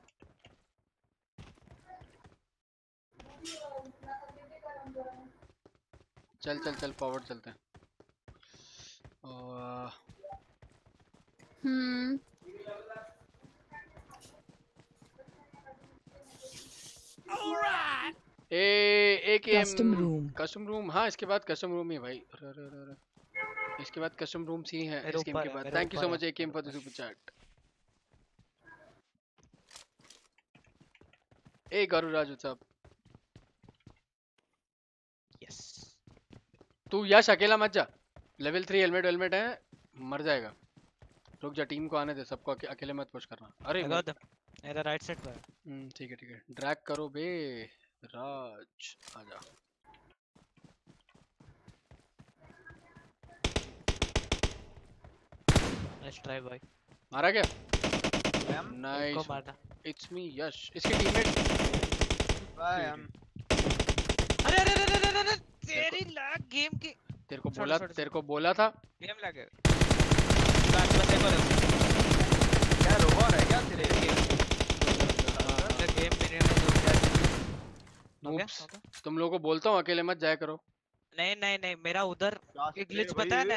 चल चल चल फॉरवर्ड चलते हैं। एक Custom room. Custom room. हाँ इसके बाद कस्टम रूम ही है भाई। अरे अरे अरे अरे। इसके बाद कस्टम रूम ही है मेरे इस गेम ऊपर के है, बाद। मेरे थैंक यू ऊपर सो है, मच एकेएम फॉर द मेरे सुपर चैट। ए गरुराज साहब। यस। तू यश अकेला मत जा। लेवल 3 हेलमेट है, मर जाएगा। रुक जा, टीम को आने दे, सबको अकेले मत पुश करना। अरे मेरा राइट साइड पर है। ठीक है ड्रैग करो बे राज, आजा। नाइस ट्राई भाई। मारा क्या? को नाइस। मारना। It's me Yash. इसके टीममेट। अरे अरे अरे अरे अरे तेरी लैग गेम की। तेरे को बोला था गेम लैग है। बैक बस एक और क्या रोबोट है क्या तेरे? गेम मिनट में तो क्या नूब्स, तुम लोगों को बोलता हूँ अकेले मत जाया करो। नहीं मेरा उधर एक ग्लिच पता है,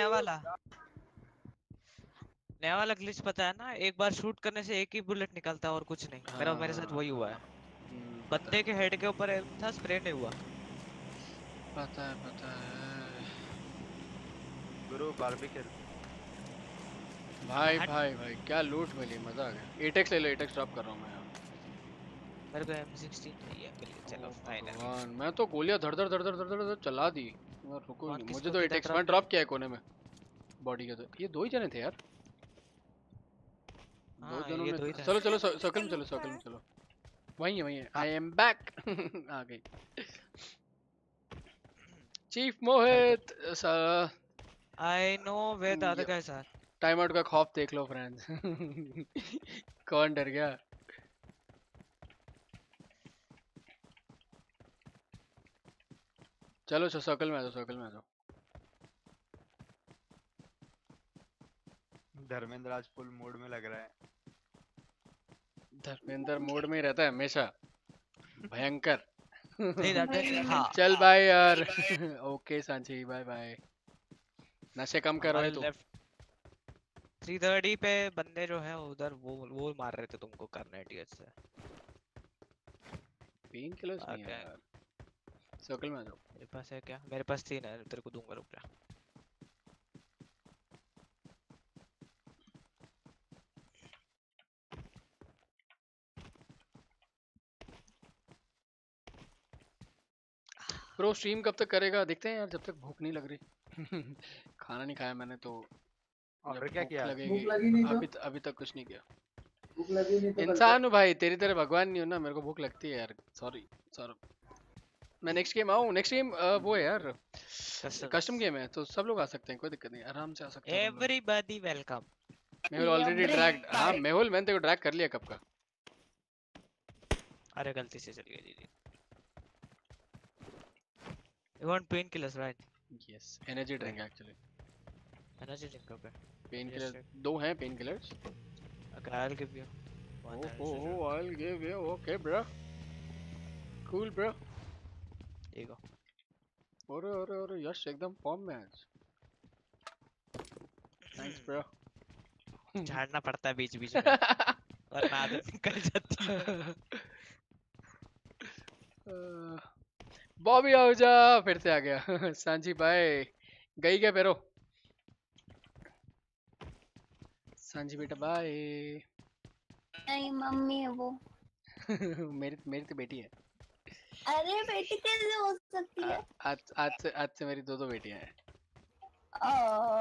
नया वाला ग्लिच पता है ना, एक बार शूट करने से एक ही बुलेट निकलता है और कुछ नहीं। मेरे साथ वही हुआ है। बंदे के हेड के ऊपर था, स्प्रे नहीं हुआ। पता है गुरु बारबेक्यू। भाई क्या लूट मिली, मजा आ गया। एटेक्स ले लो, एटेक्स ड्रॉप कर रहा हूँ मैं। मेरे को M16 चाहिए, चलो फाइनली। मैं तो गोलियां धड़ धड़ चला दी यार। रुको मुझे तो एटेक्स मैं ड्रॉप किया है कोने में बॉडी के। तो ये दो ही जने थे यार। दो जनों ने। चलो सर्कल में चलो। वही है। I M back. आ गई chief Mohit. I know where the other guys are. Time out का खौफ देख लो फ्रेंड्स। कौन डर गया? चलो सर्कल में आ जाओ। धर्मेंद्र आज फुल मूड में लग रहा है। धर्मेंद्र मूड में ही रहता है हमेशा, भयंकर। हाँ। चल बाय यार। Okay Sanchi, bye bye. नशे कम करो तो। 330 पे बंदे जो है उधर वो मार रहे थे तुमको कर्नेटियस से। पेन किलर्स नहीं है यार। सर्कल में आ जाओ। मेरे पास है क्या? मेरे पास 3 है, तेरे को दूंगा, रुक जा। प्रो स्ट्रीम कब तक करेगा? देखते हैं यार, जब तक भूख नहीं लग रही। खाना नहीं खाया मैंने तो। और क्या किया? भूख लगी नहीं तो? अभी तक कुछ नहीं किया। भूख लगी नहीं तो? इंसान हूँ भाई, तेरी तरह भगवान नहीं हूँ ना। मेरे को भूख लगती है यार। सॉरी। मैं नेक्स्ट गेम आऊँ? नेक्स्ट गेम वो है यार, कस्टम गेम है, तो सब लोग आ सकते हैं, कोई दिक्कत नहीं, आराम से आ सकते हैं। Everybody welcome. Mehul already drag. हाँ मेहुल मैंने तेरे को ड्रैग कर लिया कब का। अरे गलती से चली गई दीदी। You want painkillers, right? Yes, energy drink actually. Energy drink, okay. Painkillers दो हैं painkillers. Okay, I'll give you one. I'll give you. Okay, bro. Cool, bro. Here you go. अरे यश एकदम फॉर्म में आज। Thanks, bro. झाड़ना पड़ता है बीच बीच में वरना आदत निकल जाती है। बॉबी आहूजा फिर से आ गया। सांची भाई गई क्या पेरो? सांची बेटा बाय। नहीं मम्मी है वो। मेरी तो बेटी है। अरे बेटी कैसे हो सकती है? आज से मेरी दो बेटियां हैं।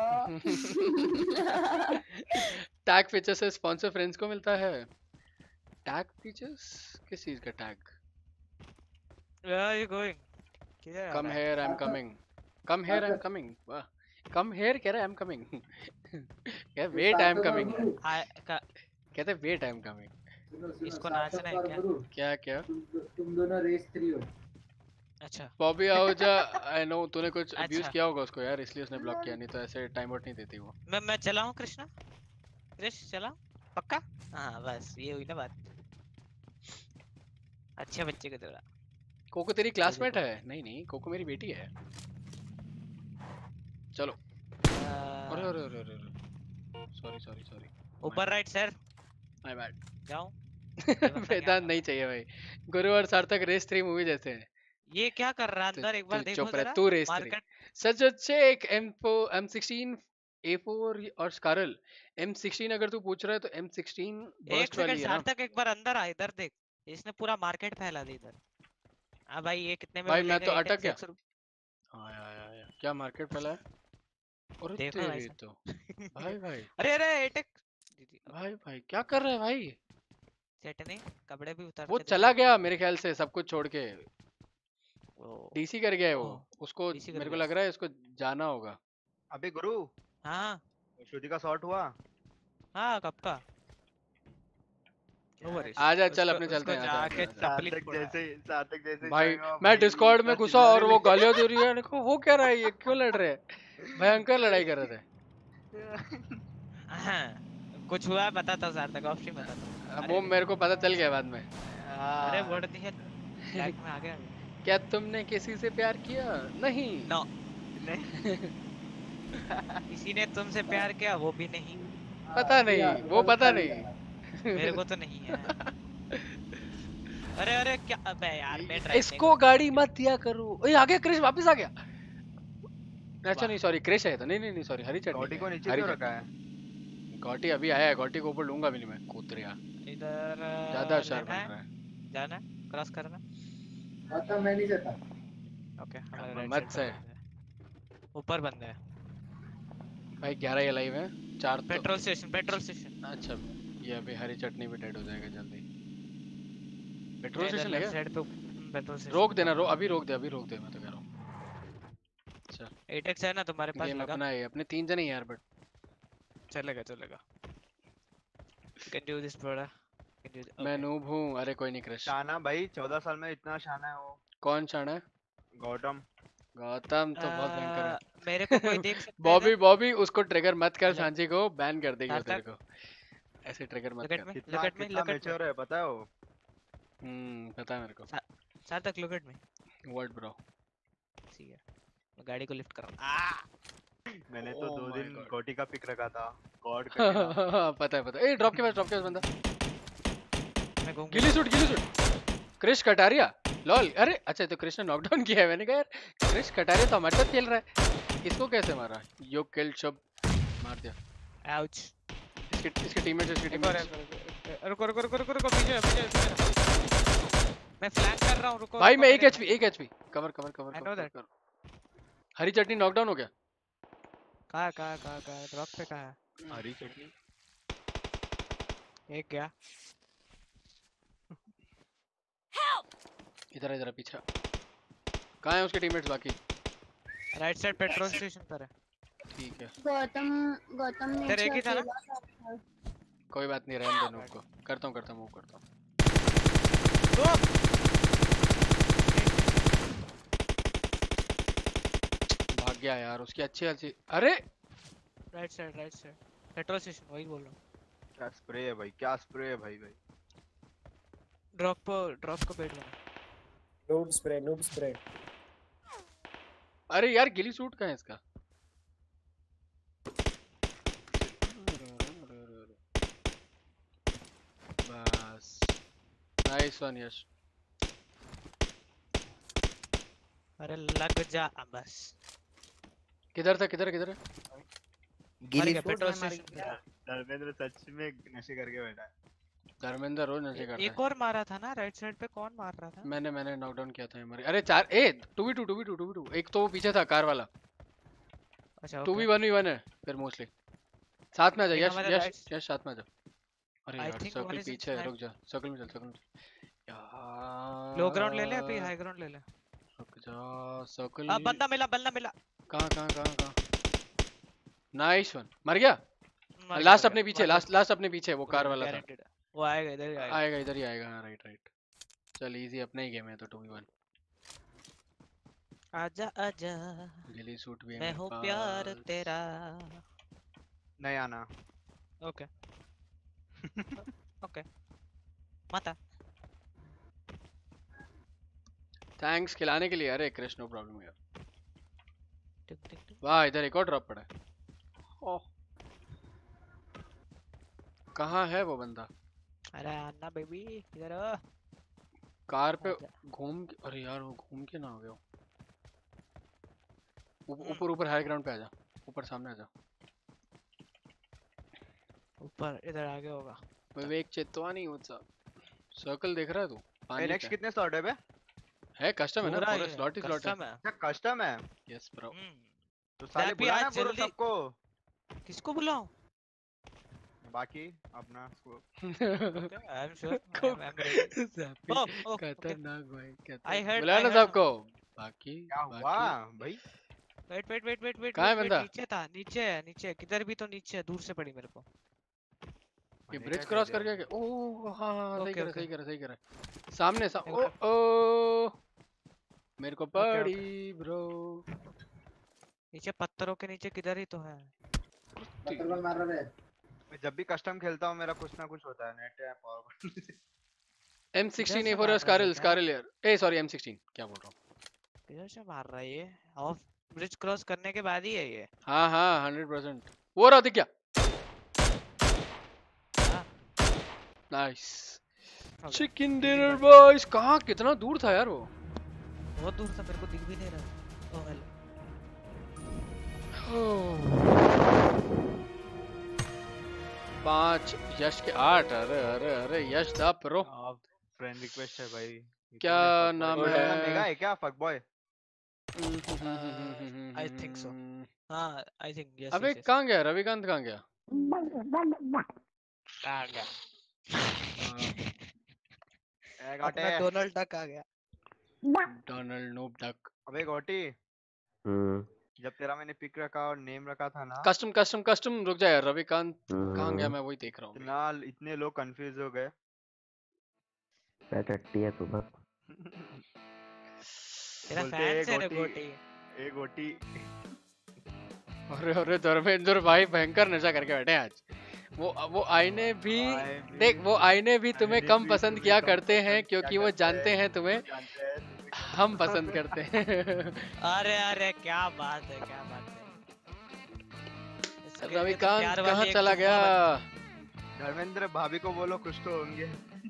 टैग फीचर से स्पॉन्सर फ्रेंड्स को मिलता है। Tag features? किस चीज का tag? Where are you going? किधर आ कम रहा है? Here I am coming, come here I am coming. वाह, कम हेयर कह रहा है आई एम कमिंग। क्या वेट आई एम कमिंग, कहते वेट आई एम कमिंग। इसको नाचना है क्या? क्या तुम दोनों रेस 3 हो। अच्छा बॉबी आहूजा, आई नो तूने कुछ अब्यूज अच्छा किया होगा उसको यार, इसलिए उसने ब्लॉक किया, नहीं तो ऐसे टाइम आउट नहीं देती वो। मैं चला हूँ कृष्णा, चला पक्का। हाँ बस ये हुई ना बात, अच्छे बच्चे को थोड़ा। कोको तेरी क्लासमेट है? नहीं नहीं, कोको मेरी बेटी है। चलो। अरे अरे अरे अरे, सॉरी सॉरी सॉरी, ऊपर राइट सर, माय बैड। जाऊं? वेदांत नहीं चाहिए भाई, गुरु और सार्थक रेस 3 मूवी जैसे हैं। ये क्या कर रहा है अंदर, एक बार तू देखो चुप रह, जरा। तू रेस 3 मार्केट सच अच्छे। एक M16 A4 और स्कारल। M16 अगर तू पूछ रहा है तो M16 एक बर्स्ट वाली सेकंड है ना सार्थक, एक बार अंदर आ, इधर देख, इसने पूरा मार्केट फैला दिया इधर। हाँ भाई ये कितने में भाई। मैं मिलेगा? तो अटक गया। 100 रुपए। हाँ यार, क्या मार्केट फैला है। अरे देखो भाई तेरी तो भाई भाई अरे अरे एटेक भाई भाई क्या कर रहे हैं भाई। चटनी कपड़े भी उतार वो के चला गया मेरे ख्याल से सब कुछ छोड़ के, देखो। डीसी कर गया है वो। ओह, उसको DC कर मेरे को गया। लग रहा है इसको जाना होगा। अबे गुरु, हाँ श्रुति का शॉट हुआ? हाँ कब का? नो वरीज, आजा चल अपने चलते हैं, आजा जाके आजा, आजा। सार्थक जैसे भाई जाएगा, मैं डिस्कॉर्ड में इतना घुसा और चिल्लाने वो लगे। गालियां दे रही है, देखो हो क्या रहा है, ये क्यों लड़ रहे हैं। भयंकर लड़ाई कर रहे थे। हाँ, कुछ हुआ है बता था सार्थक, ऑफ स्ट्रीम बता था। वो मेरे को पता चल गया बाद में। अरे वर्ड दिया लाइक में आ गया। क्या तुमने किसी से प्यार किया? नहीं। नो किसी ने तुमसे प्यार किया? वो भी नहीं। पता नहीं, वो पता नहीं। मेरे को तो नहीं है। अरे अरे क्या, अबे यार मैं ड्राइव इसको गाड़ी मत दिया करो। ओए आ गया क्रिश, वापस आ गया। अच्छा नहीं सॉरी, क्रिश है तो नहीं नहीं नहीं सॉरी, हरी चटनी। गॉटी को नीचे हरी क्यों चटनी। रखा है? गॉटी अभी आया है, गॉटी को ऊपर लूंगा भी नहीं मैं, कूतरिया। इधर ज्यादा होशियार लेना बन है, रहा है। जाना है, क्रॉस करना। मतलब मैं नहीं जाता। ओके हमारे राइट मत से साइड ऊपर बंदा है भाई। 11 ये लाइव है, 4 तो। Petrol station. अच्छा ये अभी हरी चटनी भी डेड हो जाएगा जल्दी। पेट्रोल स्टेशन है क्या? साइड पे पेट्रोल स्टेशन। रोक देना, अभी रोक दे, अभी रोक दे, मैं तो कह रहा हूँ। अच्छा 8x है ना तुम्हारे पास? गेम लगा अपना है, अपने 3 जने ही यार, बट चलेगा can do this brother, can do. मैं नूब हूँ। अरे कोई नहीं क्रिश। शाना भाई 14 साल में इतना शाना है वो। कौन शाना है? गौतम। गौतम तो बहुत भयंकर है। मेरे को कोई देख सकता है? बॉबी बॉबी उसको ट्रिगर मत कर, सांची को बैन कर देगी वो तेरे को। ऐसे ट्रिगर मत कर। कितना मैच्योर है पता है वो? पता है मेरे को। Sarthak look at me. What bro? ठीक है मैं गाड़ी को लिफ्ट कर रहा हूं। मैंने तो 2 दिन गॉटी का पिक रखा था। गॉड पता है। ए ड्रॉप के पास बंदा। मैं घूम गिली सूट क्रिश कटारिया लॉल। अरे अच्छा तो क्रिश ने नॉकडाउन किया है। मैंने कहा यार क्रिश कटारिया तो हमारे साथ खेल रहा है, इसको कैसे मारा? यो किल्ड शब मार दिया। आउच। इसके टीममेट्स रुको पीछे मैं फ्लैंक कर रहा हूं, रुको भाई। मैं 1 एचपी कवर। हरी चटनी नॉकडाउन हो गया। कहां ड्रॉप पे कहां है हरी चटनी? एक गया। इधर पीछे। कहाँ है उसके टीममेट्स बाकी? राइट साइड पेट्रोल स्टेशन पर है। ठीक है गौतम ने तेरे एक ही था ना? कोई बात नहीं, रहने दो। को करता हूँ मूव करता हूँ। भाग गया यार, उसकी अच्छी। अरे राइट साइड पेट्रोल स्टेशन, वही बोल रहा हूँ। क्या स्प्रे है भाई भाई। ड्रॉप को पेट में नूब स्प्रे। अरे यार गिली सूट कहाँ है इसका? बस नाइस वन यश। अरे लग जा बस। किधर है? गिली पेट्रोल स्टेशन। धर्मेंद्र सच में नशे करके बैठा है। धर्मेंद्र रोज नशे करता है। एक और मारा था ना राइट साइड पे, कौन मार रहा था? मैंने नॉकडाउन किया था हमारे। अरे 2v2। एक तो वो पीछे था कार वाला। अच्छा 2v1 है फिर मोस्टली। साथ में आ जा यश साथ में आ जा। अरे I यार think सर्कल one is पीछे है, inside. रुक जा, सर्कल में चल, सर्कल में चल यार। लो ग्राउंड ले ले अभी, हाई ग्राउंड ले ले। रुक जा, सर्कल अब बंदा मिला, बंदा मिला। कहाँ? नाइस वन, मर गया। मर लास्ट गया, अपने पीछे, लास्ट अपने पीछे, वो कार वाला था। guaranteed है। वो आएगा, इधर ही आएगा। आएगा, इधर ही आएगा। हाँ राइट। चल इजी, अपना ही गेम है तो 2v1। आजा आजा, गिली सूट भी है मैं मेरे हूँ पास। प्यार तेरा। नहीं आना। ओके ओके माता। थैंक्स खिलाने के लिए। अरे क्रिश, नो प्रॉब्लम यार। टिक टिक टिक। वाह, इधर एक और ड्रॉप पड़ा है। ओह, कहाँ है वो बंदा? अरे अन्ना बेबी इधर आ। कार पे आजा। घूम के, अरे यार वो घूम के ना हो गया। ऊपर हाई ग्राउंड पे आ जा, ऊपर सामने आ जा। ऊपर इधर आगे होगा। विवेक चेतवानी होता। सर्कल देख रहा है तू? पानी नेक्स्ट पे कितने स्लॉट है बे? है, कस्टम है ना, पूरा पूरा ये स्लॉट ही स्लॉट है। कस्टम है। अच्छा कस्टम है। Yes bro. तो साले दैपी बुलाना आज पूरा जल्दी- सबको। किसको बुलाऊं? बाकी अपना I am sure, I am ready. Oh खतरनाक भाई, I खतरनाक। heard- बुलाया I ना heard सबको। बाकी क्या हुआ भाई? वेट कहाँ है बंदा? नीचे था, नीचे किधर भी तो नीचे है, दूर से पड़ी मेरे को। ये मैंने ब्रिज क्या क्रॉस कह करके दिया? गया। ओह हाँ, सही ओके, कर ओके। सही कर। सामने ओके। ओ मेरे को ओके। पड़ी ब्रो। नीचे पत्थरों के नीचे किधर ही तो है। पत्थर बल मार रहा है। मैं जब भी कस्टम खेलता हूँ मेरा कुछ ना कुछ होता है। नेट है, पावर। M16 से A4 मार रहा है क्या? स्कारल यार। ए सॉरी, M16 क्या बोल रहा हूँ। किधर से मार रहा है ये? ऑफ ब्रिज क्रॉस करने के बाद ही है ये। हाँ 100%। वो रहा दिख गया। हाँ। Nice Okay. Chicken Easy dinner one. Boys. कहाँ, कितना दूर था यार वो? बहुत दूर था, मेरे को दिख भी नहीं रहा। Oh hello. पाँच यश के 8। अरे यश दा प्रो। फ्रेंड रिक्वेस्ट है भाई। ये क्या कौन नाम fuckboy? है? बंदा मेगा है क्या फकबॉय? I think so. हाँ आई थिंक यस। अबे कहाँ गया रविकांत? कहाँ गया? आ गया। ए गाटे। अपना डोनाल्ड डक आ गया। Donald noob duck. अबे गोटी, जब तेरा मैंने पिक रखा और नेम रखा था ना, कस्टम रुक जा यार। रविकांत कहाँ गया? मैं वही देख रहा हूँ। इतना इतने लोग कंफ्यूज हो गए। टट्टी है तू बस। तेरा बोलते फैन से रे गोटी, गोटी। ए गोटी। अरे धर्मेंद्र भाई भयंकर नशा करके बैठे हैं आज। वो आईने भी देख, वो आईने भी तुम्हें कम पसंद किया करते हैं क्योंकि वो जानते हैं तुम्हें हम पसंद करते हैं। अरे क्या बात है, क्या बात है। इसके लिए तो रविकांत प्यार कहाँ वाली एक चला तो गया? धर्मेंद्र भाभी को बोलो कुछ तो होंगे।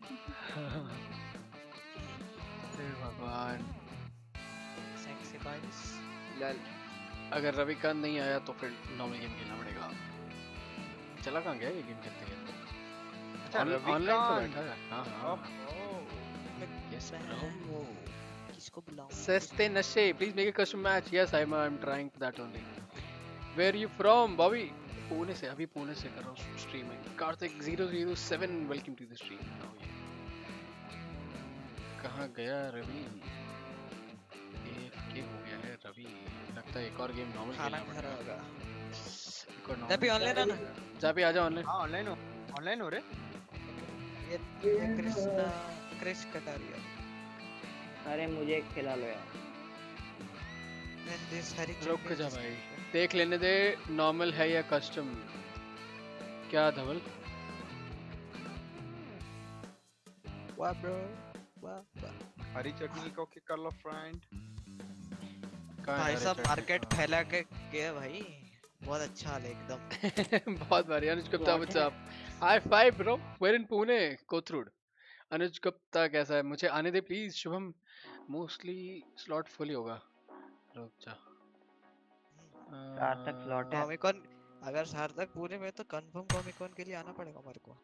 हे भगवान। Sexy boys. अगर रविकांत नहीं आया तो फिर नॉर्मल गेम खेलना पड़ेगा। चला कहाँ गया ये गेम खेलते खेलते? अच्छा ऑनलाइन तो रविकांत। बैठा है। हाँ यस ब्रो। किसको बुलाऊं? सस्ते नशे, please make a custom match. Yes I am trying that only. Where you from Bobby? Pune से, अभी पुणे से कर रहा हूँ streaming. Kartik 007 welcome to the stream. कहाँ गया रवि? AFK हो गया है रवि। लगता है एक और गेम नॉर्मल खाना खेलना खा रहा होगा। पड़ेगा। एक और जब भी ऑनलाइन है ना? जब भी आजा ऑनलाइन। हाँ ऑनलाइन हो रे। ये क्रिश कटारिया। अरे मुझे खिला लो यार। रुक जा भाई, देख लेने दे नॉर्मल है या कस्टम। क्या धवल? वाह ब्रो, वाह। हरी चटनी को किक कर लो फ्रेंड। भाई साहब मार्केट फैला के गए भाई। बहुत अच्छा हाल है एकदम। बहुत बढ़िया। Anuj Gupta what's up? High five bro. Where in Pune? Kothrud. Anuj Gupta कैसा है? मुझे आने दे please. Shubham mostly slot full ही होगा। रुक जा। सार्थक स्लॉट है। कॉमिकॉन अगर सार्थक पूरे में तो कंफर्म कॉमिकॉन के लिए आना पड़ेगा मेरे को।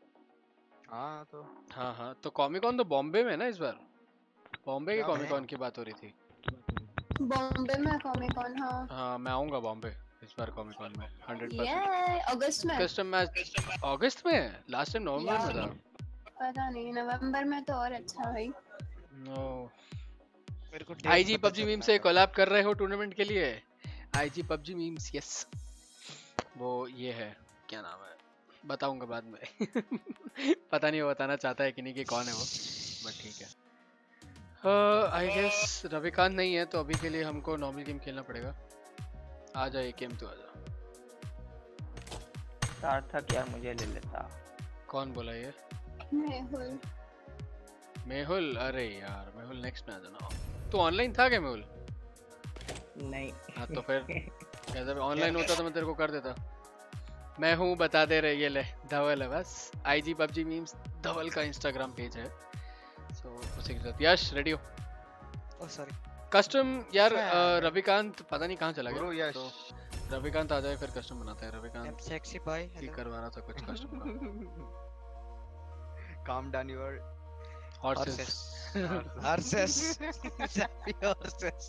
हाँ तो कॉमिकॉन तो बॉम्बे में है ना इस बार? बॉम्बे के कॉमिकॉन की बात हो रही थी। बॉम्बे में कॉमिकॉन। हाँ मैं आऊंगा बॉम्बे इस बार कॉमिक कॉन में 100%। ये अगस्त में। कस्टम मैच अगस्त में है, लास्ट टाइम नवंबर में था। पता नहीं, नवंबर में तो और अच्छा भाई। नो आईजी पबजी मीम से कोलैब कर रहे हो टूर्नामेंट के लिए? आईजी पबजी मीम्स यस, वो ये है, क्या नाम है बताऊंगा बाद में। पता नहीं वो बताना चाहता है कि नहीं कि कौन है वो, बट ठीक है। आई गेस रविकांत नहीं है तो अभी के लिए हमको नॉर्मल गेम खेलना पड़ेगा। आ जा एक गेम तो आ जा। सार्थक यार मुझे ले लेता। कौन बोला ये? मेहुल। मेहुल? अरे यार मेहुल नेक्स्ट में आ जाना। तू ऑनलाइन था क्या मेहुल? नहीं। हाँ तो फिर कैसे ऑनलाइन होता तो मैं तेरे को कर देता। मैं हूँ बता दे रहे, ये ले धवल है बस। आईजी पबजी मीम्स धवल का इंस्टाग्राम पेज है, सो उसी के साथ। यश रेडी हो? ओह सॉरी कस्टम यार रविकांत पता नहीं कहाँ चला ब्रो गया, यश तो रविकांत आ जाए फिर कस्टम बनाते हैं। रविकांत सेक्सी बॉय ठीक करवा रहा था कुछ कस्टम का। काम down your horses horses happy horses.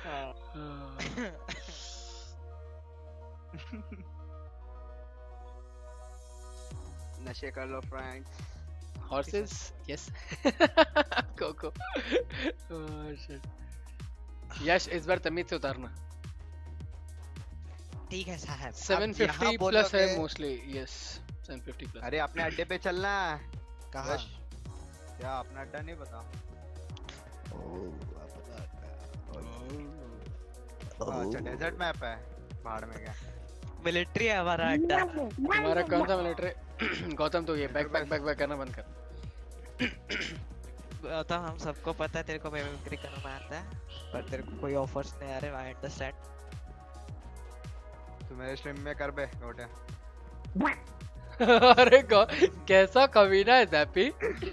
नशे कर लो फ्रेंड्स। Horses yes. कोको यश इस बार तमीज से उतारना। ठीक है साहब। 750 प्लस है मोस्टली। Yes 750 plus. अरे अपने अड्डे पे चलना है। कहाँ? क्या अपना अड्डा नहीं पता? अच्छा डेजर्ट मैप है, पहाड़ में क्या? मिलिट्री है हमारा अड्डा। तुम्हारा कौन सा मिलिट्री? गौतम तो ये बैक करना बंद कर। गौतम हम सबको पता है तेरे को मिमिक्री करना आता है, पर तेरे को कोई ऑफर्स नहीं आ रहे। I understand. तू मेरे स्ट्रीम में कर बे गोटे। अरे कैसा कमीना है ज़ैपी।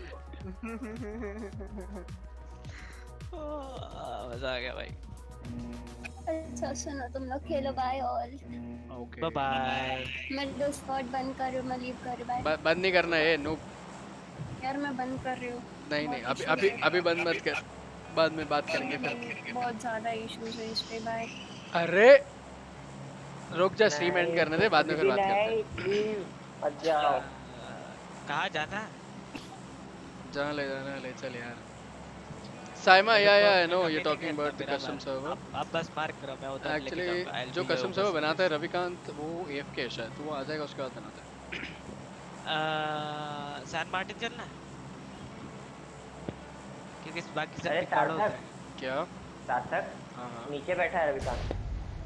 मजा आ गया भाई। अच्छा सुनो, तुम लोग खेलो, bye all. Okay bye bye. मैं डिस्कॉर्ड बंद कर रही हूँ, मैं लीव कर रही हूँ। बाय। बंद नहीं करना है नूब। यार मैं बंद कर रही हूँ। नहीं अभी बंद मत कर, बाद में बात करेंगे फिर। बहुत ज्यादा इश्यूज है इस पे। बाय। अरे रुक जा, स्ट्रीम एंड करने दे, बाद में फिर बात करते हैं। कहाँ जाना? जहाँ ले जाना ले चल यार। साइमा या no you talking about the custom server. अब बस मार्क करो, मैं उधर लेके जाऊंगा। एक्चुअली जो कस्टम सर्वर बनाता है रविकांत, वो एफके है शायद, तो वो आ जाएगा उसके बाद बनाता है। सैन मार्टिन चलना है क्योंकि बाकी सब रिकॉर्ड होता है। क्या सार्थक? हाँ नीचे बैठा है रविकांत।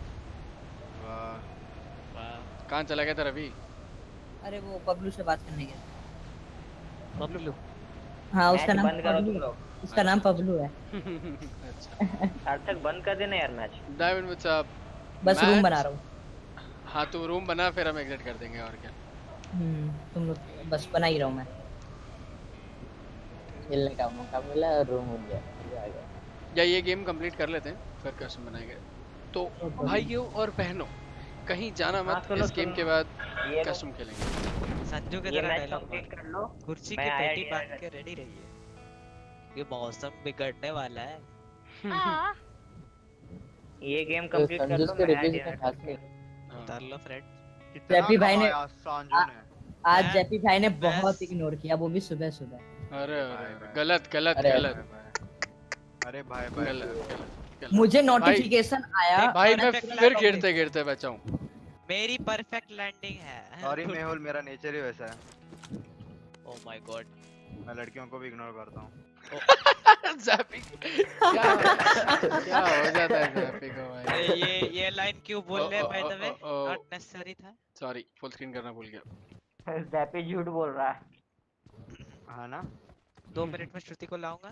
कहाँ चला गया था रवि? अरे वो पबलू से बात करने गया। पबलू? हाँ उसका नाम बंद करो तुम पबलू, लोग। उसका नाम पबलू है। अच्छा सार्थक बंद कर देना यार मैच। Diamond what's up? बस रूम बना रहा हूँ। हाँ तो रूम बना, फिर हम एग्जिट कर देंगे और क्या। तुम लोग बस बना ही रहा हूँ मैं। खेलने का मौका मिला, रूम हो गया। या ये गेम कंप्लीट कर लेते हैं फिर कस्टम बनाएंगे। तो भाइयों और बहनों कहीं जाना मत, इस गेम के बाद कस्टम खेलेंगे। संजू के तरह डायलॉग कर लो। कुर्सी की पेटी बांध के रेडी रहिए, ये मौसम बिगड़ने वाला है। ये गेम कंप्लीट कर लो, मैं उतार लो फ्रेंड। जैपी भाई ने आज जैपी भाई ने बहुत इग्नोर किया, वो भी सुबह सुबह। अरे गलत। अरे भाई गलत। मुझे नोटिफिकेशन आया भाई, मैं फिर गिरते बचाऊं। मेरी परफेक्ट लैंडिंग है। सॉरी मेहुल, मेरा नेचर ही वैसा है। ओह माय गॉड, मैं लड़कियों को भी इग्नोर करता हूँ। ज़ैपी क्या हो जाता है ज़ैपी को भाई? ये लाइन क्यों बोल रहे हैं? By the way not necessary था। सॉरी फुल स्क्रीन करना भूल गया। ज़ैपी झूठ बोल रहा है। हाँ ना? 2 मिनट में श्रुति को लाऊंगा।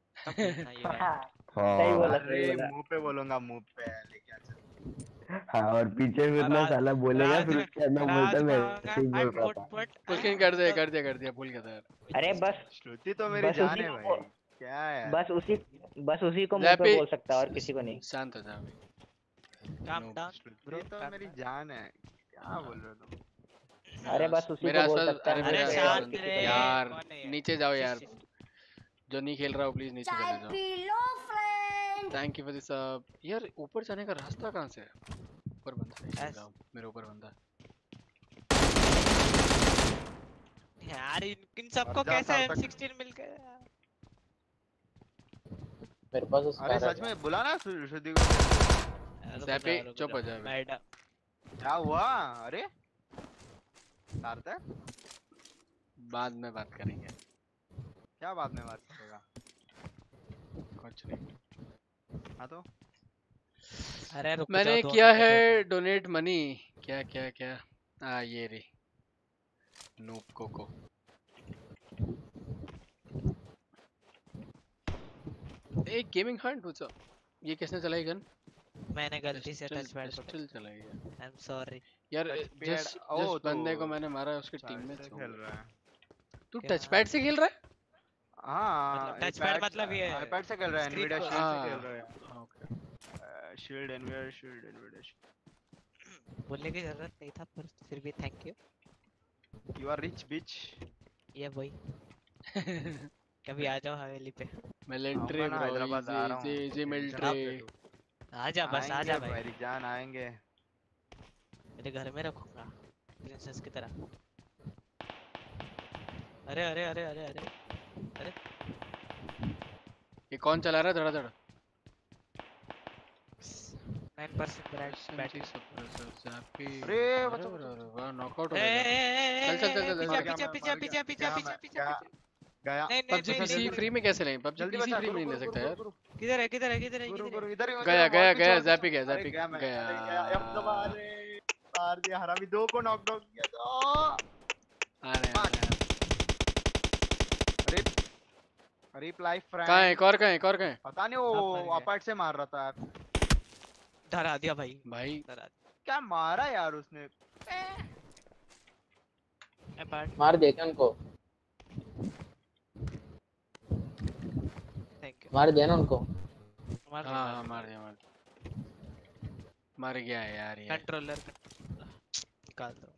सही बोला। मुंह पे बोलूंगा, मुंह पे लेके आ चल। हाँ और पीछे फिर ना साला बोलेगा, फिर उसके अंदर बोलता मैं सही बोल रहा था। फुल स्क्रीन कर दिया भूल गया था यार। अरे बस श्रुति तो मेरी जान है भाई। क्या है? बस उसी को मुंह पे बोल सकता है और किसी को नहीं। शांत हो जा भाई। काम डाउन श्रुति तो मेरी जान है। क्या बोल रहे हो तुम? अरे बस उसी को बोल सकता है। अरे शांत रे यार, नीचे जाओ यार, जो नहीं खेल रहा हो प्लीज नीचे चले जाओ। Thank you for this. यार ऊपर जाने का रास्ता कहाँ से है? ऊपर बंदा, मेरे ऊपर बंदा। यार इन सबको कैसे M16 मिल गया? मेरे पास उसका अरे सच में बुला ना श्रुति को। ज़ैपी चुप हो जा। मैडम क्या हुआ? अरे सार्थक बाद में बात करेंगे। क्या बाद में बात करेगा? कुछ नहीं। हाँ तो अरे रुक मैंने जाओ, किया है डोनेट मनी। क्या क्या क्या? ये रे नूप कोको। एक गेमिंग हंट व्हाट्सअप। ये किसने चलाई गन? मैंने गलती से टच पैड पिस्टल चलाई है। आई एम सॉरी यार जिस बंदे को मैंने मारा है उसके टीममेट से खेल रहा है। तू टच पैड से खेल रहा है? हाँ टच पैड मतलब ये आईपैड से खेल रहा है, एनवीडिया शील्ड से खेल रहा है। ओके शील्ड एनवीडिया बोलने की जरूरत नहीं था पर फिर भी thank you. You are rich bitch. ये भाई कभी आ जाओ हवेली पे। मिलिट्री ब्रो, हैदराबाद आ रहा हूं। जी मिलिट्री आजा बस आजा भाई। मेरी जान आएंगे। मेरे घर में रखूंगा प्रिंसेस की तरह। अरे अरे अरे अरे अरे अरे ये कौन चला रहा है धड़ाधड़? 9% बैटरी सप्रेसर ज़ैपी। अरे वाह नॉकआउट हो गया। चल पीछे गया। PUBG PC फ्री में कैसे लें? PUBG PC फ्री में नहीं ले सकता यार। किधर है इधर गया ज़ैपी गया मार दिया हरामी। 2 को नॉक डाउन किया तो अरे लाइफ फ्रेंड कहां है? एक और कहां है? पता नहीं, वो अपार्ट से मार रहा था। डरा दिया भाई क्या मारा यार उसने। अपार्ट मार दिया क्या उनको? मार दिया ना उनको? हाँ मार गया है यार ये। कंट्रोलर निकाल दो।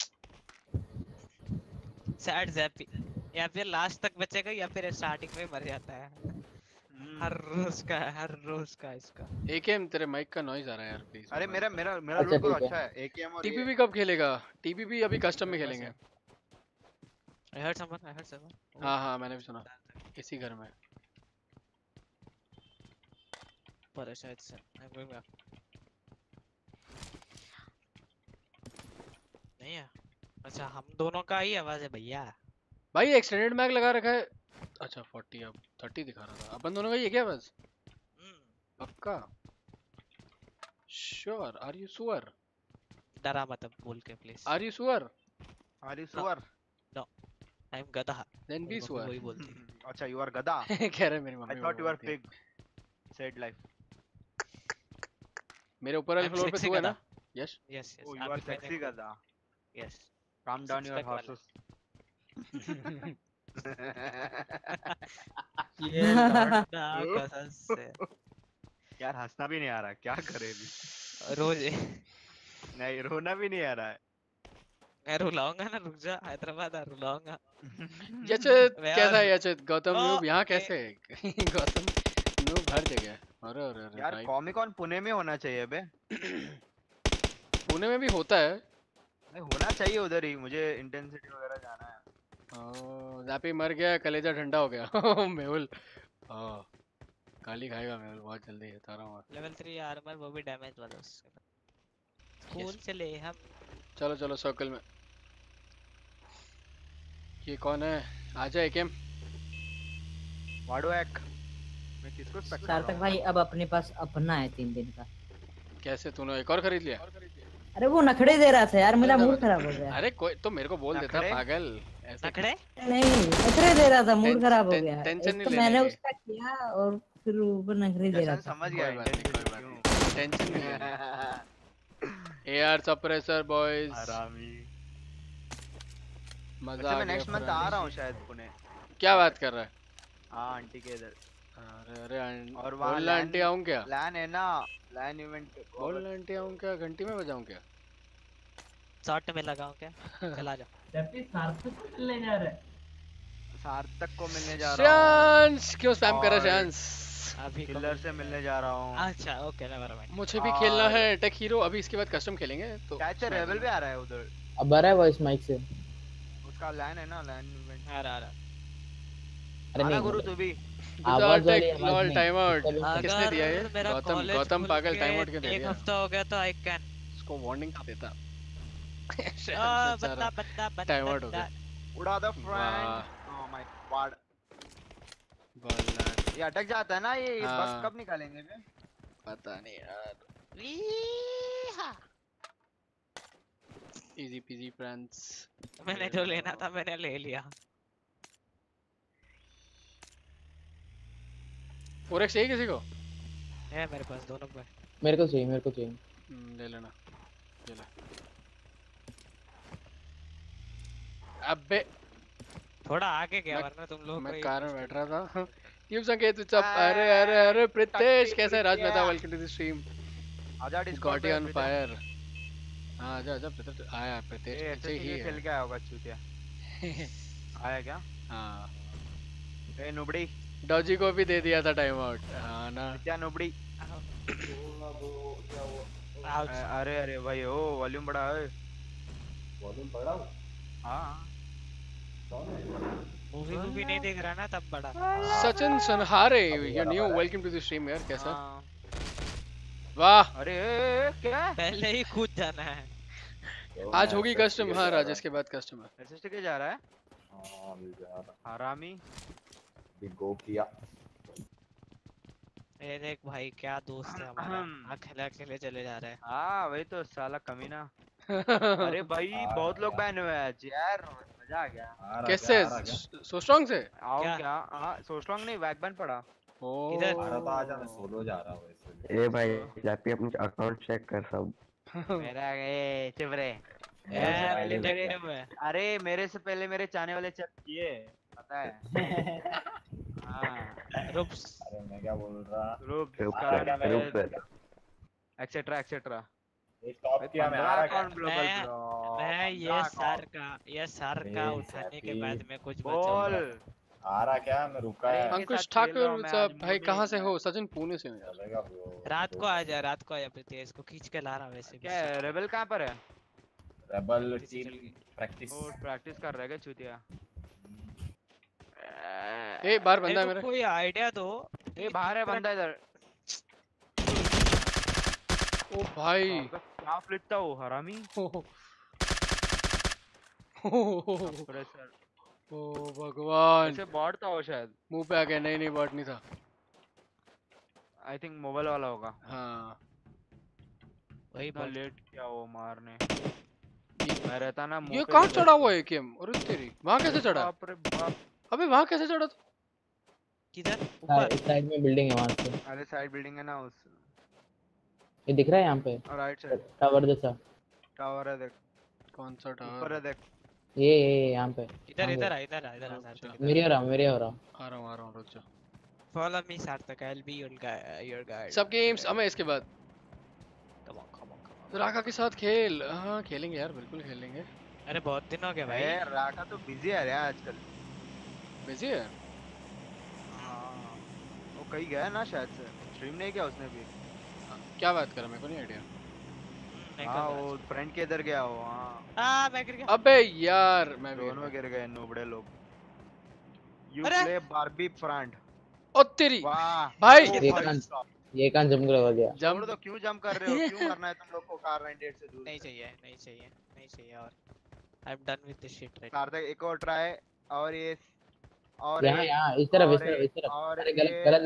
सैड ज़ैपी या फिर लास्ट तक बचेगा या फिर स्टार्टिंग में मर जाता है। हर रोज का इसका। एकेएम तेरे माइक का नॉइज आ रहा है यार प्लीज। अरे मेरा लूट तो अच्छा है। एकेएम और टीपीपी कब खेलेगा? टीपीपी अभी कस्टम में खेलेंगे। I heard someone. हाँ मैंने भी सुना इसी घर में। पर शायद से I'm going back. नहीं है। अच्छा हम दोनों का ही आवाज है भैया। भाई एक्सटेंडेड मैग लगा रखा है। अच्छा 40 अब 30 दिखा रहा था। अपन दोनों का ये क्या बस? पक्का? श्योर? Are you sure? डरा मत बोल के please. Are you sure? No I am गधा। Then be sure. वही बोलती। अच्छा यू आर गधा। कह रहे मेरी mummy. I thought you are pig. Sad life. मेरे ऊपर वाले फ्लोर पे तू है ना? Yes yes you are sexy गधा। Yes calm down your horses. ये लौंडा कसम से यार हंसना भी नहीं आ रहा, क्या करे अभी। रोज नहीं रोना भी नहीं आ रहा है। मैं रुलाऊंगा ना, रुक जा। हैदराबाद रुलाऊंगा। यचत कैसा है यचत? गौतम नूब यहाँ कैसे है? गौतम नूब हर जगह। अरे यार कॉमिकॉन पुणे में होना चाहिए बे। पुणे में भी होता है। नहीं होना चाहिए उधर ही। मुझे इंटेंसिटी वगैरह जाना है। ज़ैपी मर गया, कलेजा ठंडा हो गया। मेहुल गाली खाएगा मेहुल बहुत जल्दी। बता रहा हूँ। लेवल 3 आर्मर वो भी डैमेज वाला उसके बाद। कूल चले हम। चलो सर्कल में। ये कौन है? आजा एकेएम। वाडोएक। मैं किसको स्पेक्ट सार्थक भाई अब अपने पास अपना है 3 दिन का। कैसे तूने एक और खरीद लिया? अरे वो नखड़े दे रहा था यार, मेरा मूड खराब हो गया। अरे कोई तो मेरे को बोल देता पागल। नखड़े नहीं नखड़े दे रहा था, मूड खराब हो गया। टेंशन नहीं तो मैंने उसका किया और फिर ऊपर नखड़े दे रहा था। समझ गया। टेंशन नहीं। AR suppressor boys. हरामी। मजा आ गया। मैं नेक्स्ट मंथ आ रहा हूँ शायद पुणे। क्या बात कर रहा है? हाँ आंटी के इधर। अरे और वहाँ बोल आंटी आऊँ क्या? लैन है ना, लैन इवेंट। बोल आंटी आऊँ क्या? घंटी में बजाऊँ क्या? शॉट में लगाऊं क्या? चला जा। सार्थक को मिलने जा रहा है। सार्थक को मिलने जा रहा हूँ। शांस क्यों स्पैम कर रहा है? शांस अभी किलर से मिलने जा रहा हूँ। अच्छा ओके नेवर माइंड। मुझे भी खेलना है टेक हीरो, अभी इसके बाद कस्टम खेलेंगे तो कैसे रेबल भी आ रहा है उधर। अब आ रहा है वॉइस माइक से। उसका लैंड है ना, लैंड इवेंट आ रहा। अरे नहीं गुरु तू भी आवाज वाली लॉल टाइम आउट अगर किसने दिया ये? मेरा गौतम कॉलेज गौतम खुल पागल के टाइम आउट क्यों दे एक दिया? हफ्ता हो गया तो आई कैन उसको वार्निंग देता। बंदा टाइम आउट हो गया। उड़ा the friend. Oh my god ये अटक जाता है ना ये बस कब निकालेंगे बे? पता नहीं यार। Easy PG friends. मैंने जो लेना था मैंने ले लिया। फोरेक्स चाहिए किसी को? है मेरे पास दोनों पे। मेरे को चाहिए ले लेना ले ले। अबे थोड़ा आगे गया वरना तुम लोग मैं कार में बैठ रहा था। क्यों संकेत व्हाट्स अप? अरे प्रीतेश कैसा है? Raj Mehta welcome to the stream. आजा डिस्कॉर्ड गॉटी ऑन फायर। हां आजा प्रीतेश आया। प्रीतेश पीछे ही है। खेल के आया होगा चूतिया। आया क्या? हां ए नुबड़ी डॉजी को भी दे दिया था टाइम आउट। हां ना क्या नुबड़ी। अरे अरे भाई ओ वॉल्यूम बढ़ा है। वॉल्यूम बढ़ा? हां मूवी नहीं देख रहा ना तब बड़ा। Sachin Sanhare your new welcome to the stream यार कैसा? वाह अरे क्या पहले ही कूद जाना है। आज होगी कस्टम। हाँ राजेश के बाद कस्टम है। एसएसटी के जा रहा है? हां अभी जा रहा। हरामी भी गो किया। ये देख भाई क्या दोस्त है हमारा, अकेले चले जा रहे हैं। हाँ वही तो साला कमीना। अरे भाई बहुत लोग बैन हुए आज यार, मजा आ गया। कैसे? सो स्ट्रांग से? आओ क्या? हाँ सो स्ट्रांग नहीं, वैक बैन पड़ा। किधर? तो आज मैं सोलो जा रहा हूँ वैसे। ए भाई जापी अपना अकाउंट चेक कर सब। मेरा ए चुप रे। अरे मेरे से पहले मेरे चाहने वाले चेक किए पता है। हाँ रुक अरे मैं क्या बोल रहा? रुक एक्सेट्रा एक्सेट्रा। स्टॉप किया मैं आ रहा। मैं ये सर का उठाने के बाद में कुछ बोल आ रहा क्या? मैं रुका है। अंकुश ठाकुर भाई कहाँ से हो? सचिन पुणे से हूँ। रात को आ जा प्रीतेश को खींच के ला रहा वैसे। क्या रेबल कहाँ पर है? रेबल टीम प्रैक्टिस कर रहा है क्या चूतिया? ए बाहर बंदा है मेरे। कोई आइडिया दो। ए बाहर है बंदा इधर। ओ भाई क्या फ्लिपता हो हरामी। ओ भगवान ऐसे बॉट था वो शायद। मुंह पे आ गया। नहीं बॉट नहीं था। आई थिंक मोबाइल वाला होगा। हाँ वही लेट क्या वो मारने। मैं रहता ना ये कहाँ चढ़ा हुआ है केम? अरे तेरी वहाँ कैसे चढ़ा? अबे वहाँ कैसे चढ़ा तू? किधर? ऊपर साइड में बिल्डिंग है वहां से। अरे साइड बिल्डिंग है ना उस। ये दिख रहा है यहाँ पे राइट साइड टावर जैसा। टावर है देख। कौन सा टावर? ऊपर है देख। ये यहाँ पे इधर मेरे हो रहा आ रहा हूँ रुक जा। Follow me Sarthak, I will be your guide. सब गेम्स हमें इसके बाद राका के साथ खेल। हाँ खेलेंगे यार बिल्कुल खेलेंगे। अरे बहुत दिन हो गए भाई। राका तो बिजी है यार आजकल। बिजी है? वो कहीं गया ना शायद से, स्ट्रीम नहीं किया उसने भी। क्या बात कर रहा? मेरे को नहीं आइडिया। हाँ वो फ्रेंड के इधर गया वो। हाँ मैं गिर गया। अबे यार मैं भी दोनों गिर गए नोबड़े लोग। You play Barbie front. ओ तेरी वाह भाई ये कहां जंप कर गया? जंप तो क्यों जंप कर रहे हो? क्यों करना है तुम लोग को कार 98 से दूर? नहीं चाहिए और I am done with this shit right. Sarthak एक और ट्राई और ये और यहाँ इस तरफ अरे गलत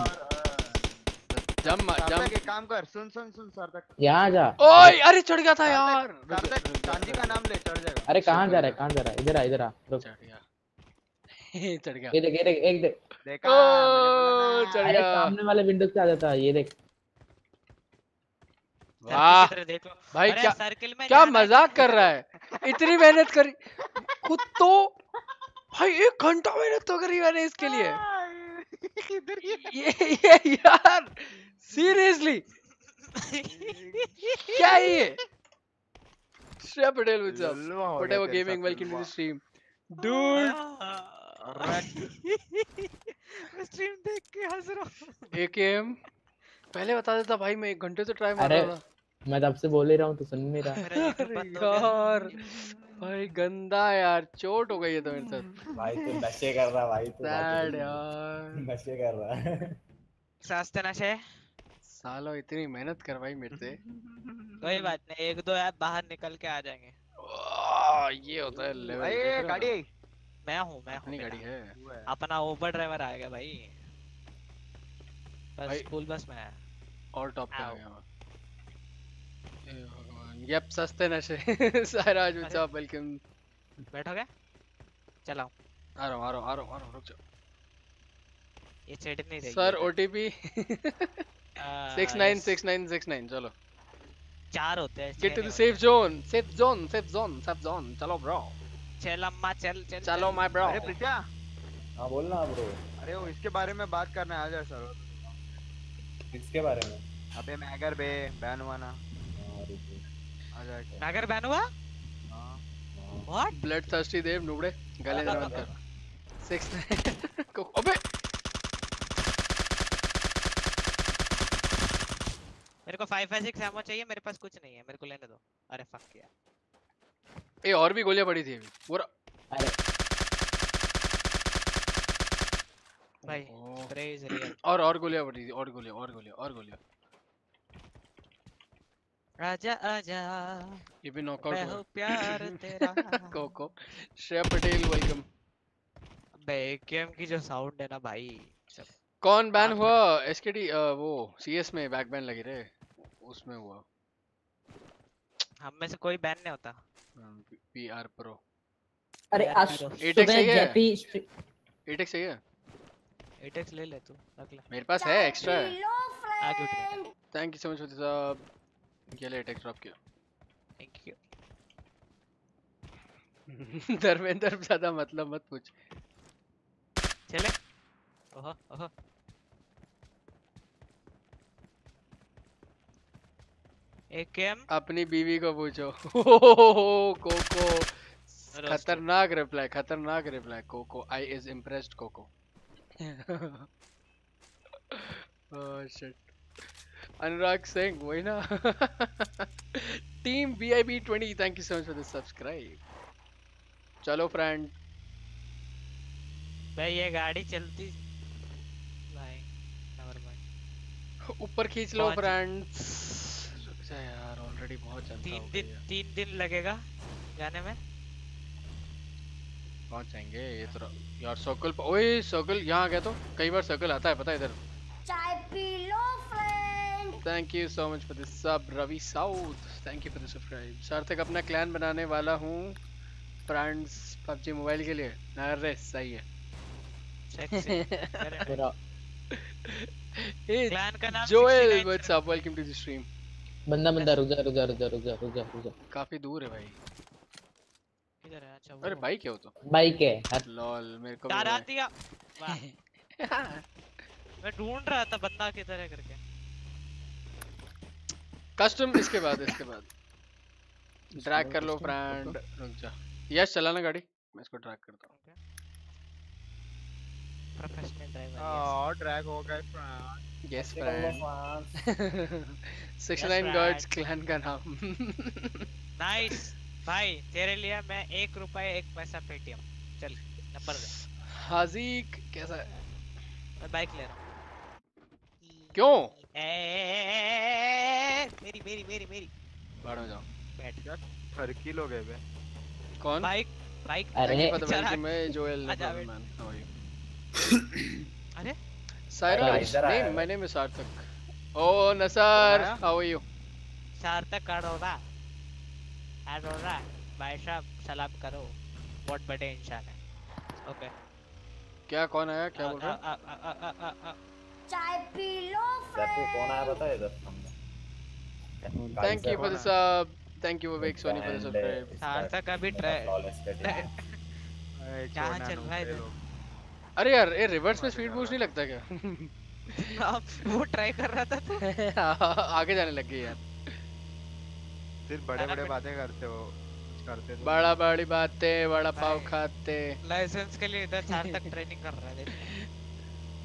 जंप एक काम कर। सुन सार्थक यहाँ जा। ओए अरे चढ़ गया था यार। सार्थक चांदी का नाम ले चढ़ जाएगा। अरे कहाँ जा रहा है? इधर आ रुक। चढ़ गया। ये देख एक देख देखा चढ़ गया। सामने वाले विंडो से आ जाता है। ये देख वाह भाई क्या मजाक कर रहा है? इतनी मेहनत करी खुद तो भाई 1 घंटा मेहनत तो करी मैंने इसके लिए। ये यार सीरियसली क्या है ये? Shreya Patel whatever gaming welcome to the stream dude. मैं स्ट्रीम देख के हंस रहा हूँ। AKM पहले बता देता भाई, मैं 1 घंटे से ट्राई मार अरे रहा था। मैं तब से बोल ही रहा हूँ, तो सुन नहीं रहा। अरे यार भाई गंदा यार, चोट हो गई है तो मेरे साथ। भाई तू नशे कर रहा भाई, तू सैड यार, नशे कर रहा है। सस्ते नशे। सालो इतनी मेहनत करवाई मेरे से। कोई बात नहीं, 1-2 ऐप बाहर निकल के आ जाएंगे। ये होता है लेवल। भाई गाड़ी मैं हूँ अपनी गाड़ी है। अपना ओवर ड्राइवर आएगा भाई, बस भाई स्कूल बस में है। और टॉप पे आ गया मैं। यप सस्ते नशे। Sairaj what's up, welcome. बैठोगे? चलाओ। आ रहा हूँ रुक जाओ। ये चढ़ नहीं रही सर OTP 696969 चलो। 4 होते हैं। Get to the safe zone, safe zone, safe zone, safe zone. चलो ब्रो। चल अम्मा चल चल। चलो माय ब्रो। अरे प्रीत्या, हाँ बोल ना ब्रो। अरे वो इसके बारे में बात करने आ जाए सर। किसके बारे में? अबे मैगर बे बैन हुआ ना। आ जाए। मैगर बैन हुआ? What? ब्लड थर्स्टी देव नुबड़े गले में कर 6 को अबे मेरे को 556 एमो चाहिए, मेरे पास कुछ नहीं है, मेरे को लेने दो। अरे फक यार। ए और भी गोलियां पड़ी थी अभी पूरा। अरे भाई प्रेज रियल। और गोलियां पड़ी थी, और गोलियां। आजा आजा ये भी नॉकआउट मैं हुआ। हूँ प्यार तेरा। Coco Shreya Patel welcome. बे AKM की जो साउंड है ना भाई। कौन बैन हुआ? SKT वो CS में बैक बैन लगी रे, उसमें हुआ। हम में से कोई बैन नहीं होता। PR Pro। अरे आज ATEX सुबह जेपी 8x चाहिए? 8x ले ले तू, रख ले। मेरे पास है, एक्स्ट्रा है। आगे उठ। Thank you so much for this सब। ये ले 8x ड्रॉप किया। Thank you. धर्मेंद्र ज्यादा मतलब मत पूछ। चले। ओहो ओहो। AKM अपनी बीवी को पूछो। कोको खतरनाक reply Coco. I is impressed Coco. Oh shit। Anurag Singh वही ना। Team VIP 20 thank you so much for the subscribe. चलो फ्रेंड। भाई ये गाड़ी चलती भाई, नेवर माइंड। ऊपर खींच लो फ्रेंड्स। यार ऑलरेडी बहुत जनता हो गई है। 3 दिन लगेगा जाने में। पहुंच जाएंगे ये तो यार। सर्कल ओए सर्कल यहाँ आ गया तो कई बार सर्कल आता है पता है इधर। चाय पी लो friend. Thank you so much for this सब Ravi south. Thank you for the subscribe. Sarthak अपना क्लैन बनाने वाला हूँ फ्रेंड्स PUBG मोबाइल के लिए। अरे सही है। क्लैन का नाम Joel what's up, welcome to the stream. बंदा रुक जा। काफी दूर है भाई। किधर है? अच्छा अरे बाइक है वो तो। बाइक है लॉल मेरे को डरा दिया। वाह। मैं ढूंढ रहा था बंदा किधर है करके। कस्टम इसके बाद ड्रैग कर लो फ्रेंड। रुक जा यस चलाना गाड़ी, मैं इसको ड्रैग करता हूँ। Professional driver. ड्रैग हो गए friend. Yes friend. 69 gods clan का नाम। नाइस भाई, तेरे लिए मैं 1 रुपया 1 पैसा पेटीएम। चल नंबर दे। हाजिक कैसा है? मैं बाइक ले रहा हूँ। क्यों? मेरी बाहर में जाओ। बैठ क्या ठरकी लोग है बे? कौन? बाइक अरे मैं Joel man. How are you? अरे सायराज नहीं, my name is Sarthak. Oh नसर how are you? Sarthak Arora भाई साहब सलाम करो, बहुत बड़े इंसान है। ओके क्या कौन आया? क्या बोल रहा? चाय पी लो फ्रेंड। कौन आया बता इधर। Thank you for the sub. Thank you Vivek Soni for the subscribe. Sarthak अभी कहां चल रहा है? अरे यार ये रिवर्स में स्पीड बूस्ट नहीं लगता क्या? वो ट्राई कर रहा था तो आगे जाने लग गई यार। फिर बड़े बातें करते हो। बड़ा बड़ी बातें, बड़ा पाव खाते। लाइसेंस के लिए इधर सार्थक ट्रेनिंग कर रहा है।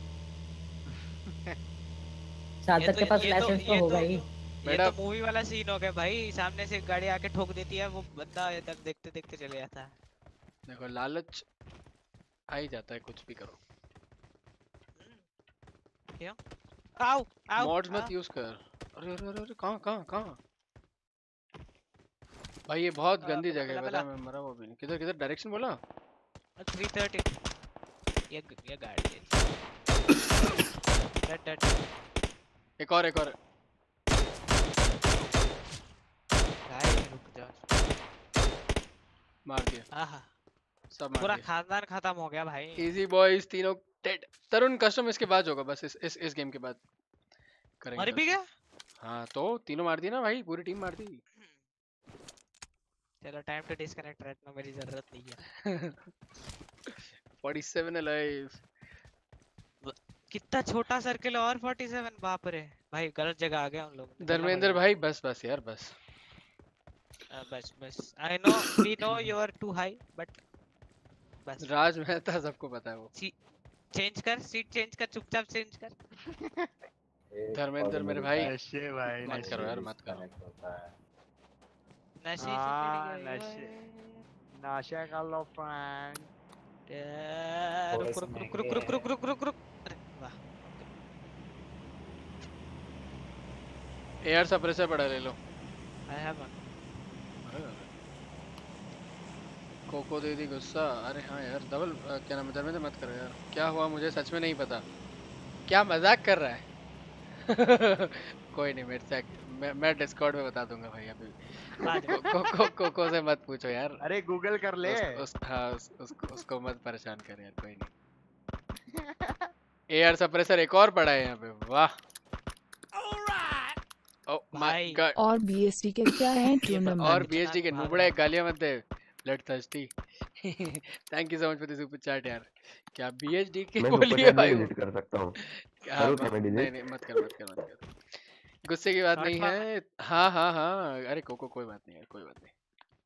सार्थक के पास लाइसेंस तो होगा ही। ये तो मूवी वाला सीन हो गया भाई, सामने से गाड़ी आके ठोक देती है, वो बंदा इधर देखते देखते चले जाता है। देखो लालच आ ही जाता है, कुछ भी करो। क्यों? आओ आओ मॉड्स मत यूज कर। अरे अरे अरे कहाँ भाई, ये बहुत गंदी जगह है, पता मैं मरा वो भी नहीं। किधर किधर डायरेक्शन बोला? 330 ये गाड़ी है। डेड एक और भाई रुक जा। मार दिया। आहा सब मार पूरा दिया। खानदान खत्म हो गया भाई। इजी बॉयज तीनों डेड। तरुण कस्टम इसके बाद होगा, बस इस गेम के बाद करेंगे। मर भी गया? हाँ तो तीनों मार दिया ना भाई, पूरी टीम मार दी। चलो time to disconnect right now, मेरी जरूरत नहीं है। 47 अलाइव। कितना छोटा सर्कल और 47, बाप रे भाई गलत जगह आ गया हम लोग। धर्मेंद्र भाई बस यार बस। बस I know, we know you are too high but बस। राज मेहता सबको पता है वो। चेंज कर, सीट चेंज कर, चुपचाप चेंज कर। धर्मेंद्र मेरे भाई नशे भाई, मत करो यार, मत करो। नशे नशे का लो फ्रेंड। रुक। अरे वाह, एयर सप्रेसर पड़ा ले लो। I have one. कोको दे दी गुस्सा। अरे हाँ यार डबल क्या नाम है, धर्मेंद्र मत करो यार। क्या हुआ मुझे सच में नहीं पता। क्या मजाक कर रहा है? कोई नहीं, मेरे से मैं डिस्कॉर्ड में बता दूंगा भाई अभी। कोको से मत पूछो यार। अरे गूगल कर ले। उसको मत परेशान कर यार, कोई नहीं। एयर सप्रेसर एक और पड़ा है यहाँ पे, वाह। भाई और बीएसडी के क्या है टूर्नामेंट? और बीएसडी के नुबड़े गालियां मत दे, blood thirsty. Thank you so much for the super chat यार। क्या बीएचडी के बोलिए भाई, मैं कर सकता हूं। नहीं मत कर। गुस्से की बात नहीं है। हाँ अरे कोको कोई बात नहीं यार, कोई बात नहीं।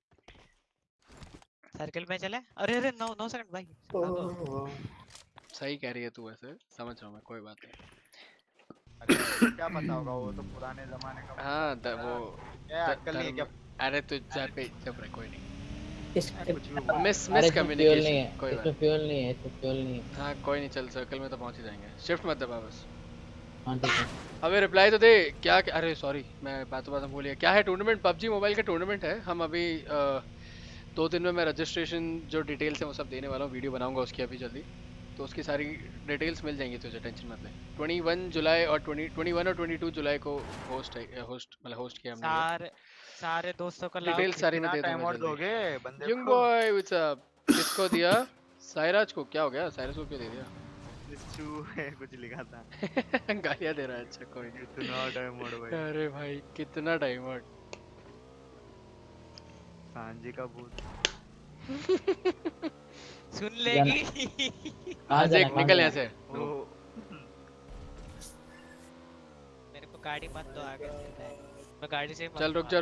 सर्कल में चले। अरे 9 सेकंड भाई। सही कह रही है तू, वैसे समझ रहा हूँ मैं, कोई बात नहीं। अरे क्या पता होगा, वो तो पुराने जमाने का। हाँ वो अक्ल नहीं है क्या? अरे तू जा पे चुप रह, कोई नहीं। मिस कम्युनिकेशन, कोई बात फ्यूल नहीं है, इसमें फ्यूल नहीं है। हाँ कोई नहीं, चल सर्कल में तो पहुंच ही जाएंगे। शिफ्ट मत दबा बस। हाँ ठीक है। अबे रिप्लाई तो दे। क्या अरे सॉरी मैं बातों भूल गया। क्या है टूर्नामेंट? पबजी मोबाइल का टूर्नामेंट है। हम अभी 2 दिन में मैं रजिस्ट्रेशन जो डिटेल्स हैं वो सब देने वाला हूँ। वीडियो बनाऊंगा उसकी अभी जल्दी, तो उसकी सारी डिटेल्स मिल जाएंगी तुझे, टेंशन मत ले। 21 जुलाई और 21 और 22 जुलाई को होस्ट किया हमने। सारे दोस्तों को डिटेल्स सारी मैं दे दूंगा दोगे बंदे को। Young boy what's up. किसको दिया? साइराज को। क्या हो गया साइराज को, क्यों दे दिया? कुछ लिखा था। गालियां दे रहा है। अच्छा कोई नहीं। कितना डायमंड भाई। अरे भाई कितना डायमंड। सांझे का भूत सुन लेगी। आज एक निकल यहाँ से। मेरे को गाड़ी मत दो आगे से, मैं गाड़ी से चल रुक जा।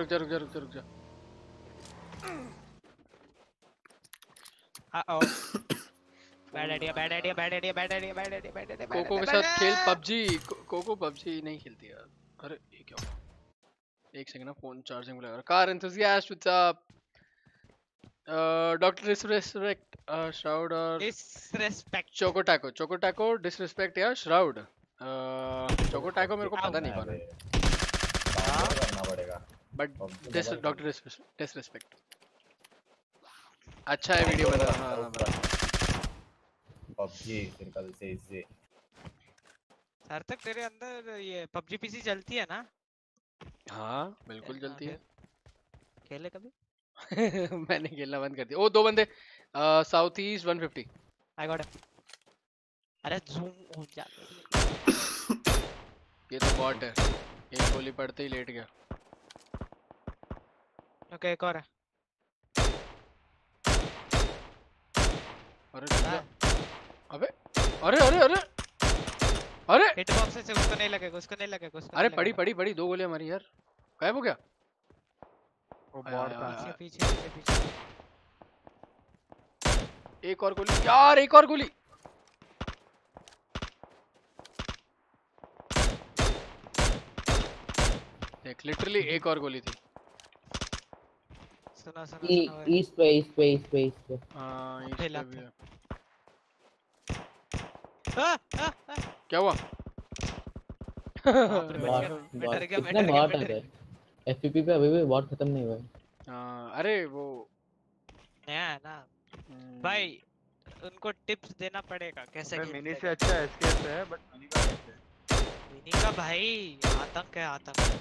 Bad idea. कोको के साथ खेल पबजी। कोको पबजी नहीं खेलती यार। अरे ये क्या हुआ? एक सेकंड ना, फोन चार्जिंग में लगा। Car enthusiast what's up. Doctor disrespect shroud और डिसरिस्पेक्ट चोको टाको डिसरिस्पेक्ट या श्राउड। चोको टाको मेरे को पता नहीं कौन है, बट डॉक्टर डिसरिस्पेक्ट अच्छा है वीडियो बना। हाँ पबजी सर्कल से इससे सर तक तेरे अंदर ये पबजी पीसी चलती है ना? हाँ बिल्कुल चलती है। खेले कभी? मैंने खेलना बंद कर दिया। ओ 2 बंदे south east 150। I got it. अरे जूम हो जा। ये तो बॉट है, एक गोली पड़ते ही लेट गया। ओके एक और है। अरे अबे अरे हिट बॉक्स से उसको नहीं लगेगा। अरे पड़ी 2 गोलियां मारी यार, गायब हो गया। वो बॉट था। पीछे एक और गोली यार, एक और गोली। देख लिटरली एक और गोली थी। सुना ईस्ट पे हाँ ईस्ट पे भी है। क्या हुआ? कितने बॉट है एफपीपी पे अभी भी बॉट खत्म नहीं हुआ है। हाँ अरे वो नया है ना भाई, उनको टिप्स देना पड़ेगा कैसे। मिनी से अच्छा एसकेएस है बट मिनी का मिनी का भाई आतंक है आतंक।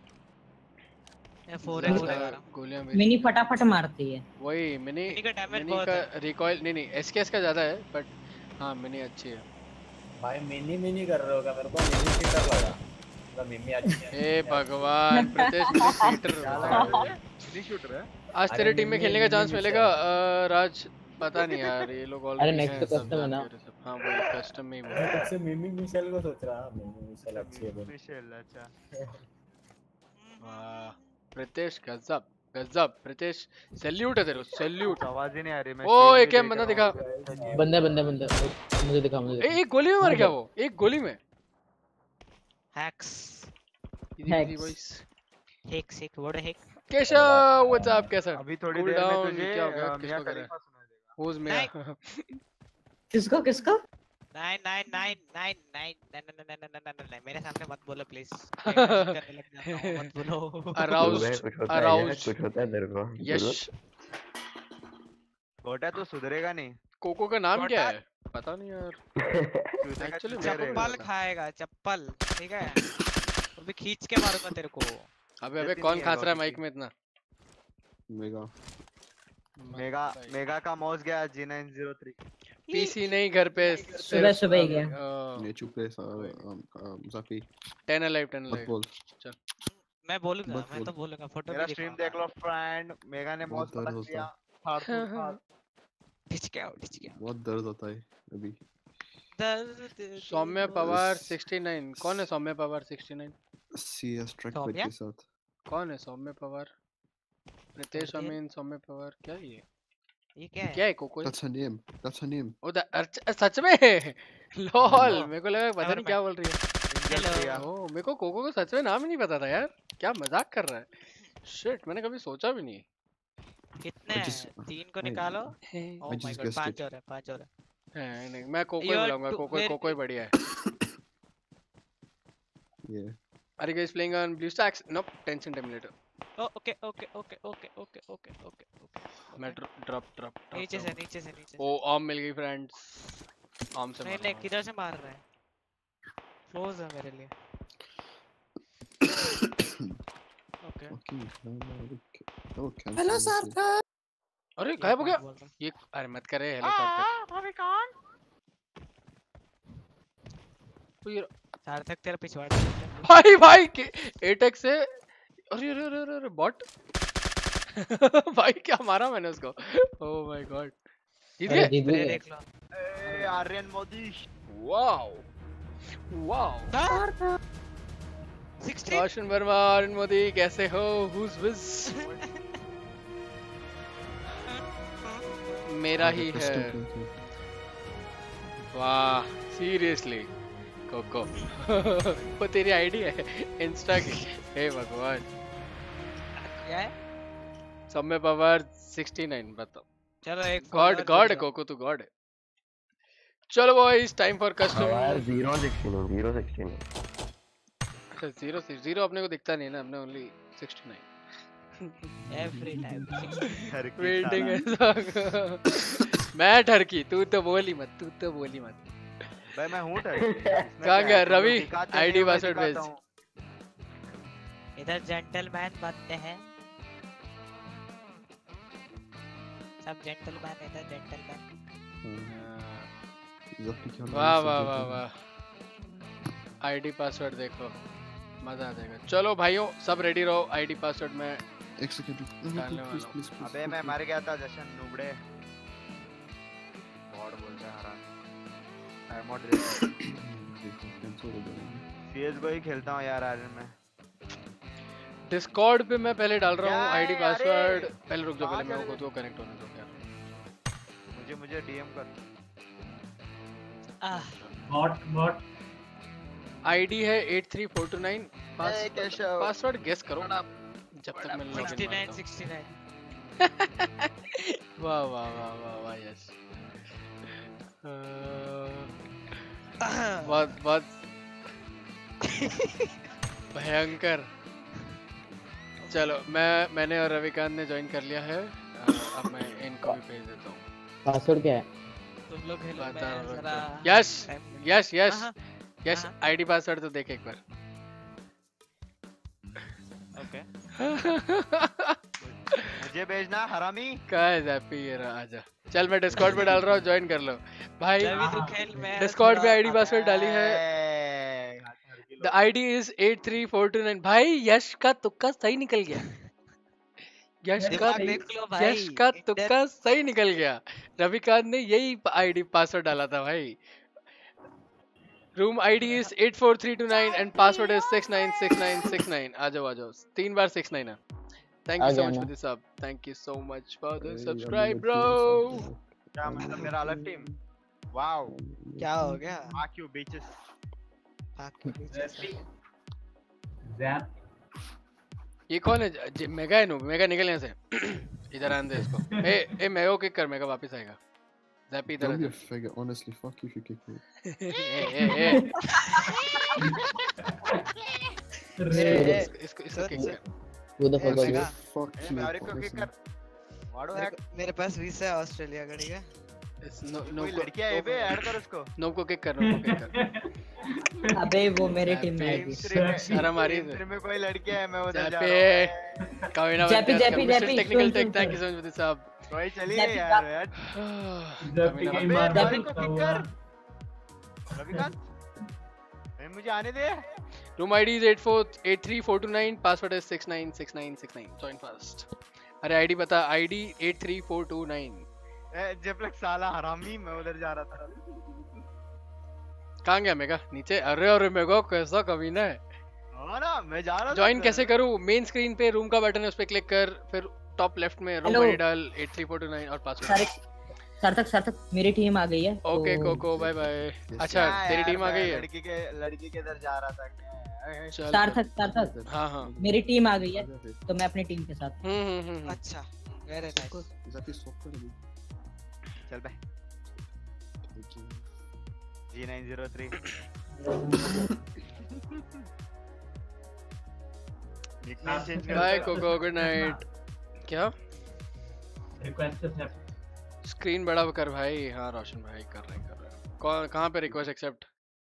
गोलियां मिनी फटाफट मारती है। वही मिनी का डैमेज मिनी बहुत का है। रिकॉइल नहीं एसकेएस का ज्यादा है बट हाँ मिनी अच्छी है। भाई मिनी कर रहे हो क्या? मेरे को मिनी शीटर लगा। मतलब मिनी अच्छी है। हे भगवान प्रितेश मिनी शीटर मिनी शूटर है। आज तेरे टीम में खेलने का चांस मिलेगा राज। पता नहीं यार ये लोग अरे नेक्स्ट तो कस्टम है ना। हाँ वही कस्टम में ही बोल। मैं तब से मिमी मिशेल को सोच रहा। मिमी मिशेल अच्छी है। मिशेल अच्छा। वाह प्रितेश गजब गजब। प्रितेश सैल्यूट है तेरे को सैल्यूट। आवाज ही नहीं आ रही। मैं ओ एक एम बंदा दिखा। बंदा मुझे दिखा एक गोली में मर गया वो। एक गोली में hacks hacks what hack. Keshav what's up कैसा? अभी थोड़ी देर में तुझे क्या हो गया? किसको कर रहा है? हुज मिया? किसको 9 मेरे सामने मत बोलो प्लीज। मत बोलो। अराउज्ड कुछ होता है तेरे को? यश गोटा तो सुधरेगा नहीं। कोको का नाम क्या है? पता नहीं यार। एक्चुअली चप्पल खाएगा चप्पल ठीक है। तो भी खींच के मारूंगा तेरे को। अबे कौन खास रहा है माइक में इतना? मेगा का माउस गया G903। पीसी नहीं घर पे सुबह ही गया। ये चुप रहे ज़ाकी 10 अलाइव चल मैं बोलूंगा। मैं तो बोलूंगा फोटो मेरा स्ट्रीम देख लो फ्रेंड। मेगा ने माउस पकड़ लिया। खींच के आओ बहुत दर्द होता है अभी। सौम्य पवार 69 कौन है? सौम्य पवार 69 सीएस ट्रैक के साथ कौन है? सौम्य पवार प्रितेश अमीन सौम्य पवार क्या है ये क्या है कोको? That's her name. ओ सच में लॉल मेरे को लगा पता नहीं क्या बोल रही है। ओ मेरे को कोको को सच में नाम ही नहीं पता था यार। क्या मजाक कर रहा है? शिट मैंने कभी सोचा भी नहीं। कितने 3 को निकालो। ओह माय गॉड 5 और है। नहीं मैं कोको ही बुलाऊंगा। कोको ही बढ़िया है। Yeah. Are you guys playing on BlueStacks? Nope. Tension Terminator. Okay. मैं ड्रॉप नीचे से ओ आर्म मिल गई फ्रेंड्स। आर्म से नहीं किधर से मार रहा है? क्लोज है मेरे लिए। Okay hello sir. अरे गायब हो गया ये। अरे मत करे हेलीकॉप्टर। अभी कौन? सार्थक तेरा पिछवाड़ा। भाई एटेक्स से। अरे बॉट भाई क्या मारा मैंने उसको। ओह माय गॉड जीत गए। देख लो आर्यन मोदी। वाओ 16 रोशन वर्मा आर्यन मोदी कैसे हो? हुज विज मेरा ही है। वाह सीरियसली कोको वो तेरी आईडी है इंस्टा की? हे भगवान क्या है? सौम्य पवार 69 बताओ। चलो एक गॉड कोको तू गॉड है। चलो बॉयज टाइम फॉर कस्टम। 016 0 अपने को दिखता नहीं ना। हमने ओनली 69 एवरी टाइम वेटिंग है। मैं ठरकी तू तो बोली मत। भाई मैं हूं टर्की। कहां गया रवि? आईडी पासवर्ड भेज। इधर जेंटलमैन बनते हैं सब। जेंटलमैन इधर जेंटलमैन। वाह आईडी पासवर्ड देखो मजा आ जाएगा। चलो भाइयों सब रेडी रहो। आईडी पासवर्ड में एक सेकंड डालने वाला हूं। अबे मैं मर गया था जशन नुबड़े। बॉट बोलता है हराम। आई मोड सीएस को ही खेलता हूं यार आर्यन में। डिस्कॉर्ड पे मैं पहले डाल रहा हूं आईडी पासवर्ड। पहले रुक जाओ। पहले मैं खुद को कनेक्ट होने दो यार। मुझे डीएम कर। बॉट आईडी है 83429 पासवर्ड गेस करो ना जब तक मैं लॉगिन 69 वाह वाह वाह वाह वाह यस बहुत बहुत भयंकर। चलो मैंने और रविकांत ने ज्वाइन कर लिया है। अब मैं इनको भी भेज देता हूँ। पासवर्ड क्या है? तुम लोग खेलो yes yes yes yes ID password तो देख एक बार। ओके मुझे भेजना हरामी। कहाँ है ज़ैपी? ये रहा, आजा। चल मैं डिस्कॉर्ड पे डाल रहा हूँ, ज्वाइन कर लो भाई। डिस्कॉर्ड पे आईडी पासवर्ड डाली है। The ID is 83429। भाई यश का तुक्का सही निकल गया। यश का तुक्का सही निकल गया। रविकांत ने यही आईडी पासवर्ड डाला था भाई। Room ID is 84329 and password is 696969। आ जाओ 3 बार 69 है। Thank you so much for the sub. Thank you so much for the subscribe, bro. क्या मतलब मेरा अलग टीम? वाओ क्या हो गया? Fuck you bitches. ये कौन है? मेगा है नो? मेगा निकल यहाँ से। इधर आने दे इसको। ए मेगा को किक कर, मेगा वापस आएगा। ज़ैपी इधर Don't be a faggot, honestly. Fuck you if you kick me. इसको किक कर। Who the fuck are you? Fuck you. मेरे पास वीसा है ऑस्ट्रेलिया का, ठीक है? कोई लड़की है बे, ऐड कर उसको। नो को किक कर, नो को किक कर। अबे वो मेरे टीम में है। सारा मारी है। में कोई लड़की है, मैं उधर जा रहा हूँ। कविना जैपी technical tech, thank you so much for the सब। भाई चलिए यार। रविकांत मुझे आने दे। Room ID is 83429, password is 696969। Join fast. अरे आईडी बता। आईडी 83429। जब तक साला हरामी, मैं उधर जा रहा था। कहाँ गया मेगा? नीचे? अरे मेगा कैसा कमीना है। हाँ ना, मैं जा रहा था। ज्वाइन कैसे करूँ? मेन स्क्रीन पे रूम का बटन है, उस पे क्लिक कर, फिर टॉप लेफ्ट में रूम आईडी डाल 83429 और पासवर्ड। सार्थक मेरी टीम आ गई है। Okay Coco bye bye. अच्छा तेरी टीम आ गई है। लड़की के इधर जा रहा था। सार्थक हाँ मेरी टीम आ गई है, तो मैं अपनी टीम के साथ। अच्छा वेरी नाइस। चल बे। G903 bye Coco, good night. क्या स्क्रीन बड़ा कर भाई? हाँ रोशन भाई कर रहे हैं। कौन कहाँ पे रिक्वेस्ट एक्सेप्ट?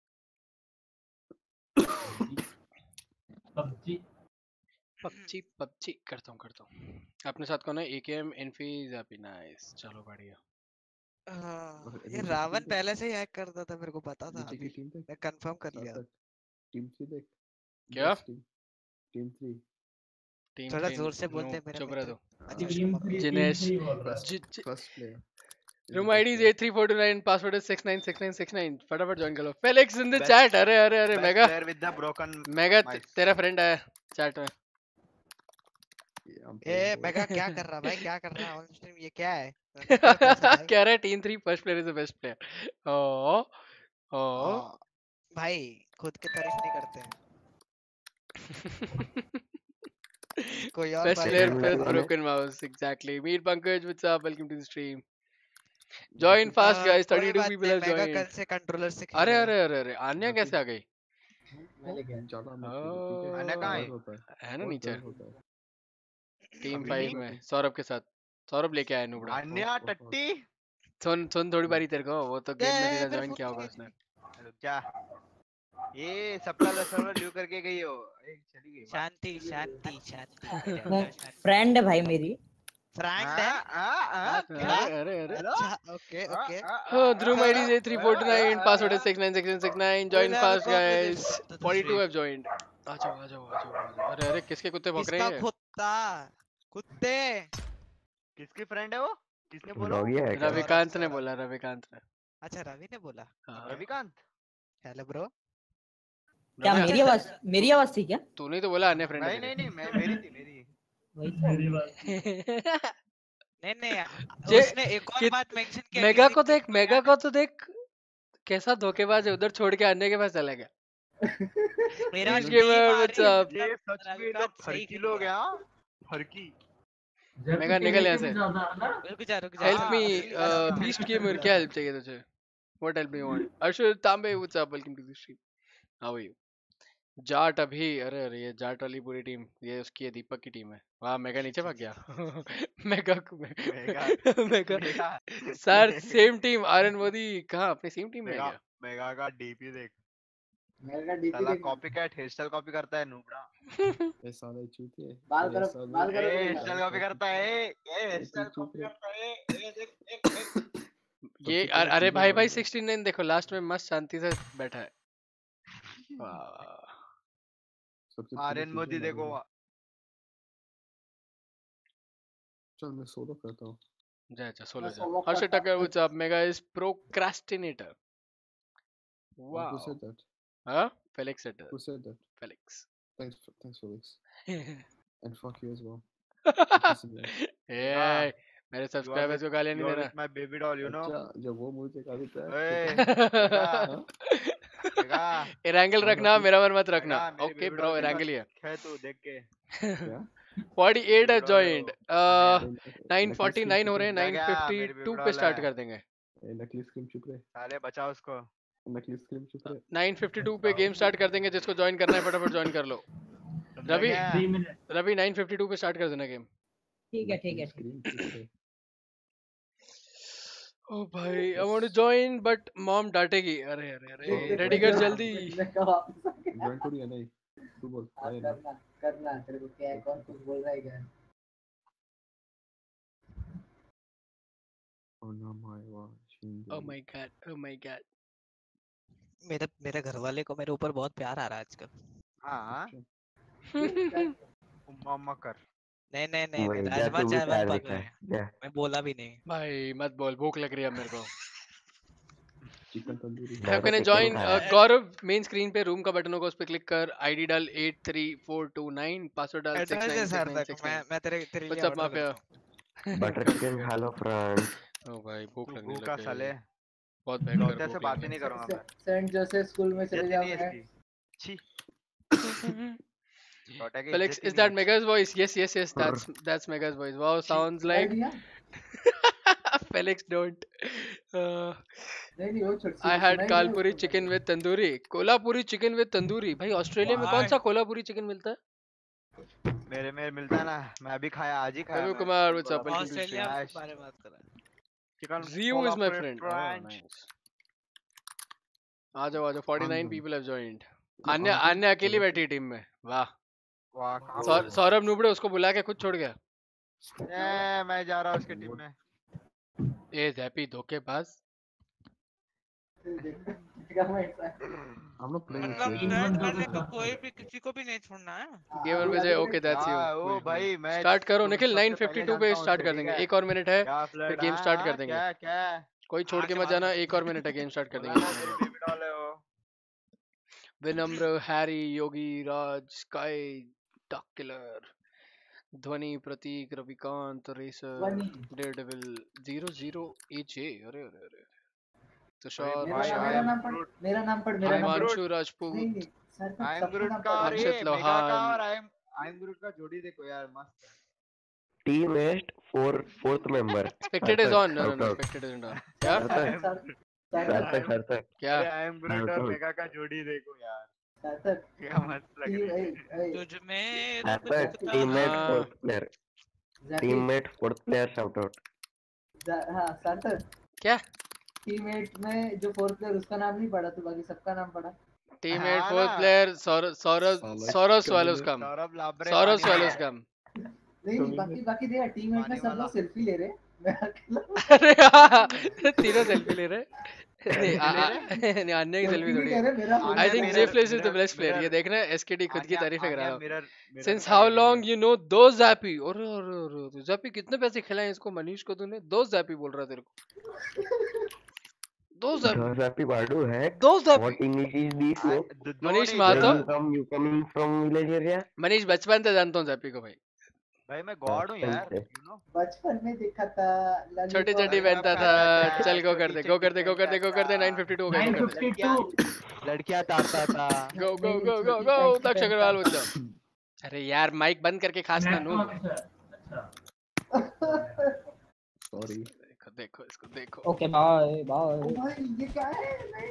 पबजी करता हूँ। अपने साथ कौन है? AKM Infy ज़ैपी। नाइस, चलो बढ़िया। ये रावण पहले से ही हैक करता था, मेरे को पता था। मैं कंफर्म कर लिया। टीम 3 देख। क्या? टीम 3 थोड़ा जोर से बोलते हैं मेरे। चुप रह दो। Jinesh first player. Room ID is 83429, password is 696969। फटाफट ज्वाइन कर लो। Felix in the chat. अरे मेगा मेगा तेरा फ्रेंड है चैट में। ए मेगा क्या कर रहा भाई? क्या कर रहा है ऑन स्ट्रीम? ये क्या है? कह रहा है team 3 first player is the best player. ओ भाई खुद की तारीफ नहीं करते हैं। कोई और best player with broken mouse. Exactly. Meet Pankaj, what's up? Welcome to the stream. Join fast guys. 32 people have joined. कल से कंट्रोलर से अरे आन्या कैसे आ गई? आन्या कहाँ है ना नीचे टीम 5 में सौरभ के साथ। सौरभ लेके आया नूबड़ा। अन्या टट्टी सुन थोड़ी बारी तेरे को। वो तो गेम में सीधा ज्वाइन किया होगा उसने। क्या ये सबका सर्वर ड्यू करके गई हो? चली गई। शांति। फ्रेंड है भाई मेरी। फ्रेंड है? अरे अच्छा okay. Room ID is 83429, password is 696969। Join fast guys. 42 have joined. आ जाओ। अरे किसके कुत्ते भौंक रहे हैं? कुत्ते किसकी फ्रेंड है वो? किसने बोला? रविकांत ने बोला। अच्छा रवि ने बोला। Ravikant hello bro. क्या मेरी आवाज थी क्या? तूने तो बोला अन्य फ्रेंड। नहीं मेरी थी। नहीं उसने एक और बात मेंशन किया। मेगा को तो देख कैसा धोखेबाज है। उधर छोड़ के अन्य के पास चला गया। मेरा Beast gamer, what's up? ये सच में लोग फर्की लोग हैं हाँ? फर्की मेगा निकल यहाँ से। रुक जा Help me, Beast gamer, क्या help चाहिए तुझे? What help do you want? Arshul Tambe, what's up? Welcome to the stream. How are you? Jat अभी, अरे ये जाट वाली पूरी टीम, ये उसकी है, दीपक की टीम है। वाह, मेगा नीचे भाग गया। Mega sir same team. Aryan Modi कहाँ अपनी सेम टीम में है क्या? मेगा का डीपी देख, मेगा डीपी साला देख, कॉपीकैट हेयर स्टाइल कॉपी करता है नूबड़ा। ये साला चूतिया है। बाल करो हेयर स्टाइल कॉपी करता है, ये हेयर स्टाइल कॉपी करता है, ये देख ये अरे भाई 69 देखो, लास्ट में मस्त शांति से बैठा है। वाह, आर्यन मोदी देखो। चल मैं सोलो करता हूँ। जा सोलो जा। Harshad Takkar, what's up? Mega is procrastinator. वाह, Who said that? हाँ Felix said Who said that? Felix. Thanks Felix. And fuck you as well. ए मेरे सब्सक्राइबर्स को गालियां नहीं देना। My baby doll, you know. अच्छा, जब वो मुझे गाली देता है। एंगल रखना, मेरा मन मत रखना। ओके ब्रो, एंगल ही है। है तू देख के। 48 has joined. 949 हो रहे हैं, 952 पे स्टार्ट कर देंगे। नकली स्क्रीम चुप रहे। साले बचाओ उसको। नकली स्क्रीम चुप रहे। 952 पे गेम स्टार्ट कर देंगे। जिसको ज्वाइन करना है फटाफट ज्वाइन कर लो। रवि 952 पे स्टार्ट कर देना गेम। ठीक है। ओ भाई, I want to join but mom डांटेगी। अरे रेडी कर जल्दी। ज्वाइन करो या नहीं? तू बोल। करना तेरे को क्या है, कौन कुछ बोल रहा है क्या? Oh my god। मेरे घर वाले को मेरे ऊपर बहुत प्यार आ रहा है आजकल। हाँ। मम्मा कर। नहीं राजमा चावल पक रहे हैं। मैं बोला भी नहीं। भाई मत बोल, भूख लग रही है मेरे को। Chicken tandoori. How can I join? Gaurav main screen पे रूम का बटन होगा, उस पे क्लिक कर, आईडी डाल 83429, पासवर्ड डाल 69669। मैं तेरे लिए what's up mafia? Butter chicken hello friends. ओ भाई भूख लगने लगी है साले। बहुत भयंकर से बात ही नहीं करूंगा मैं। सेंट जोसेफ स्कूल में चले जाऊंगा। छी। Felix, is that Mega's voice? Yes, that's Mega's voice. Wow, sounds like Felix don't. I had Kalpuri chicken with tandoori. Kolhapuri chicken with tandoori. भाई ऑस्ट्रेलिया में कौन सा कोल्हापुरी चिकन मिलता है? मेरे में मिलता है ना, मैं अभी खाया, आज ही खाया। Ravi Kumar, what's up? Australia के बारे में बात कर रहा है। Chicken Rio is my friend. आ जाओ 49 people have joined. अन्य अकेली बैठी टीम में। वाह। सौरभ नुबड़े उसको बुला के खुद छोड़ गया। मैं जा रहा हूँ उसके टीम में। ए ज़ैपी धोखेबाज। हम लोग प्लेइंग कोई भी किसी को भी नहीं छोड़ना है। Gamer Vijay, okay that's you. ओ भाई मैं स्टार्ट करो निखिल, 952 पे स्टार्ट कर देंगे। 1 और मिनट है फिर गेम स्टार्ट कर देंगे। क्या कोई छोड़ के मत जाना, 1 और मिनट है, गेम स्टार्ट कर देंगे। Vinamra, Harry, Yogi Raj, Sky, Doc Killer, Dhwani, Prateek, Ravikant, racer, Daredevil, 00 AJ. अरे तुषार, मेरा नाम पढ़ हिमांशु राजपूत, अक्षत लोहान। आई एम गुरुट का जोड़ी देखो यार, मस्त है। टीम एस्ट fourth member. Spectate is on. No spectate is on. क्या क्या? आई एम गुरुट और मेगा का जोड़ी देखो यार, क्या मस्त लग रहा है। तुझ में teammate fourth player shout out. हां सार्थक, क्या टीममेट में जो फोर्थ प्लेयर उसका नाम नहीं पढ़ा, तो बाकी सबका नाम पढ़ा। टीममेट फोर्थ प्लेयर सौरभ स्वालोस्कम। सौरभ स्वालोस्कम। नहीं बाकी देखा, टीममेट में सब लोग सेल्फी ले रहे, मैं अकेला। अरे तीनों सेल्फी ले रहे। नहीं अन्य की सेल्फी थोड़ी। आई थिंक जेफ्लेस इज द बेस्ट प्लेयर। ये देखना एसकेडी खुद की तारीफ कर रहा है। Since how long you know दो ज़ैपी। और ज़ैपी कितने पैसे खिलाए इसको मनीष को तूने? दो ज़ैपी बोल रहा तेरे को। दो ज़ैपी बाडू है। दो ज़ैपी। What English is this? Manish मातो। You coming from village area? Manish बचपन से जानता हूं ज़ैपी को भाई। भाई मैं गॉड हूँ यार, you know? बचपन में देखा था छोटी छोटी पहनता था। चल गो कर दे 952 हो गया। 952 लड़कियां तारता था। गो तक अग्रवाल बोल दो। अरे यार माइक बंद करके खास ना नू। Sorry. देखो इसको देखो। Okay bye bye. भाई ये क्या है?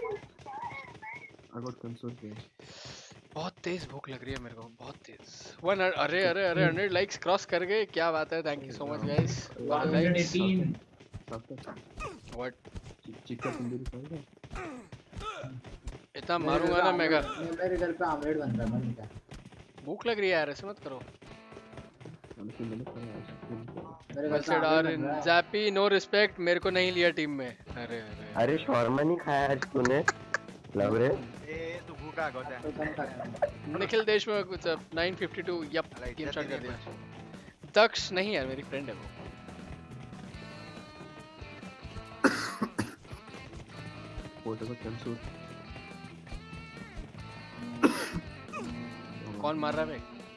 I got cancelled game. बहुत तेज भूख लग रही है मेरे को, बहुत तेज। 100 अरे 100 लाइक्स क्रॉस कर गए, क्या बात है। Thank you so much guys. 118 what chicken tandoori खाएगा? इतना मारूंगा ना मेगा। मेरे घर पे आमलेट बन रहा है। क्या भूख लग रही है यार, ऐसे मत करो। ज़ैपी नो रिस्पेक्ट, मेरे को नहीं लिया टीम में। अरे शॉर्मा नहीं खाया आज तूने? लव रे तू भूखा गोदा। निखिल देशमुख कुछ 952 यप गेम स्टार्ट कर दिया। दक्ष नहीं यार, मेरी फ्रेंड है वो। Whatever cancelled. कौन मार रहा है?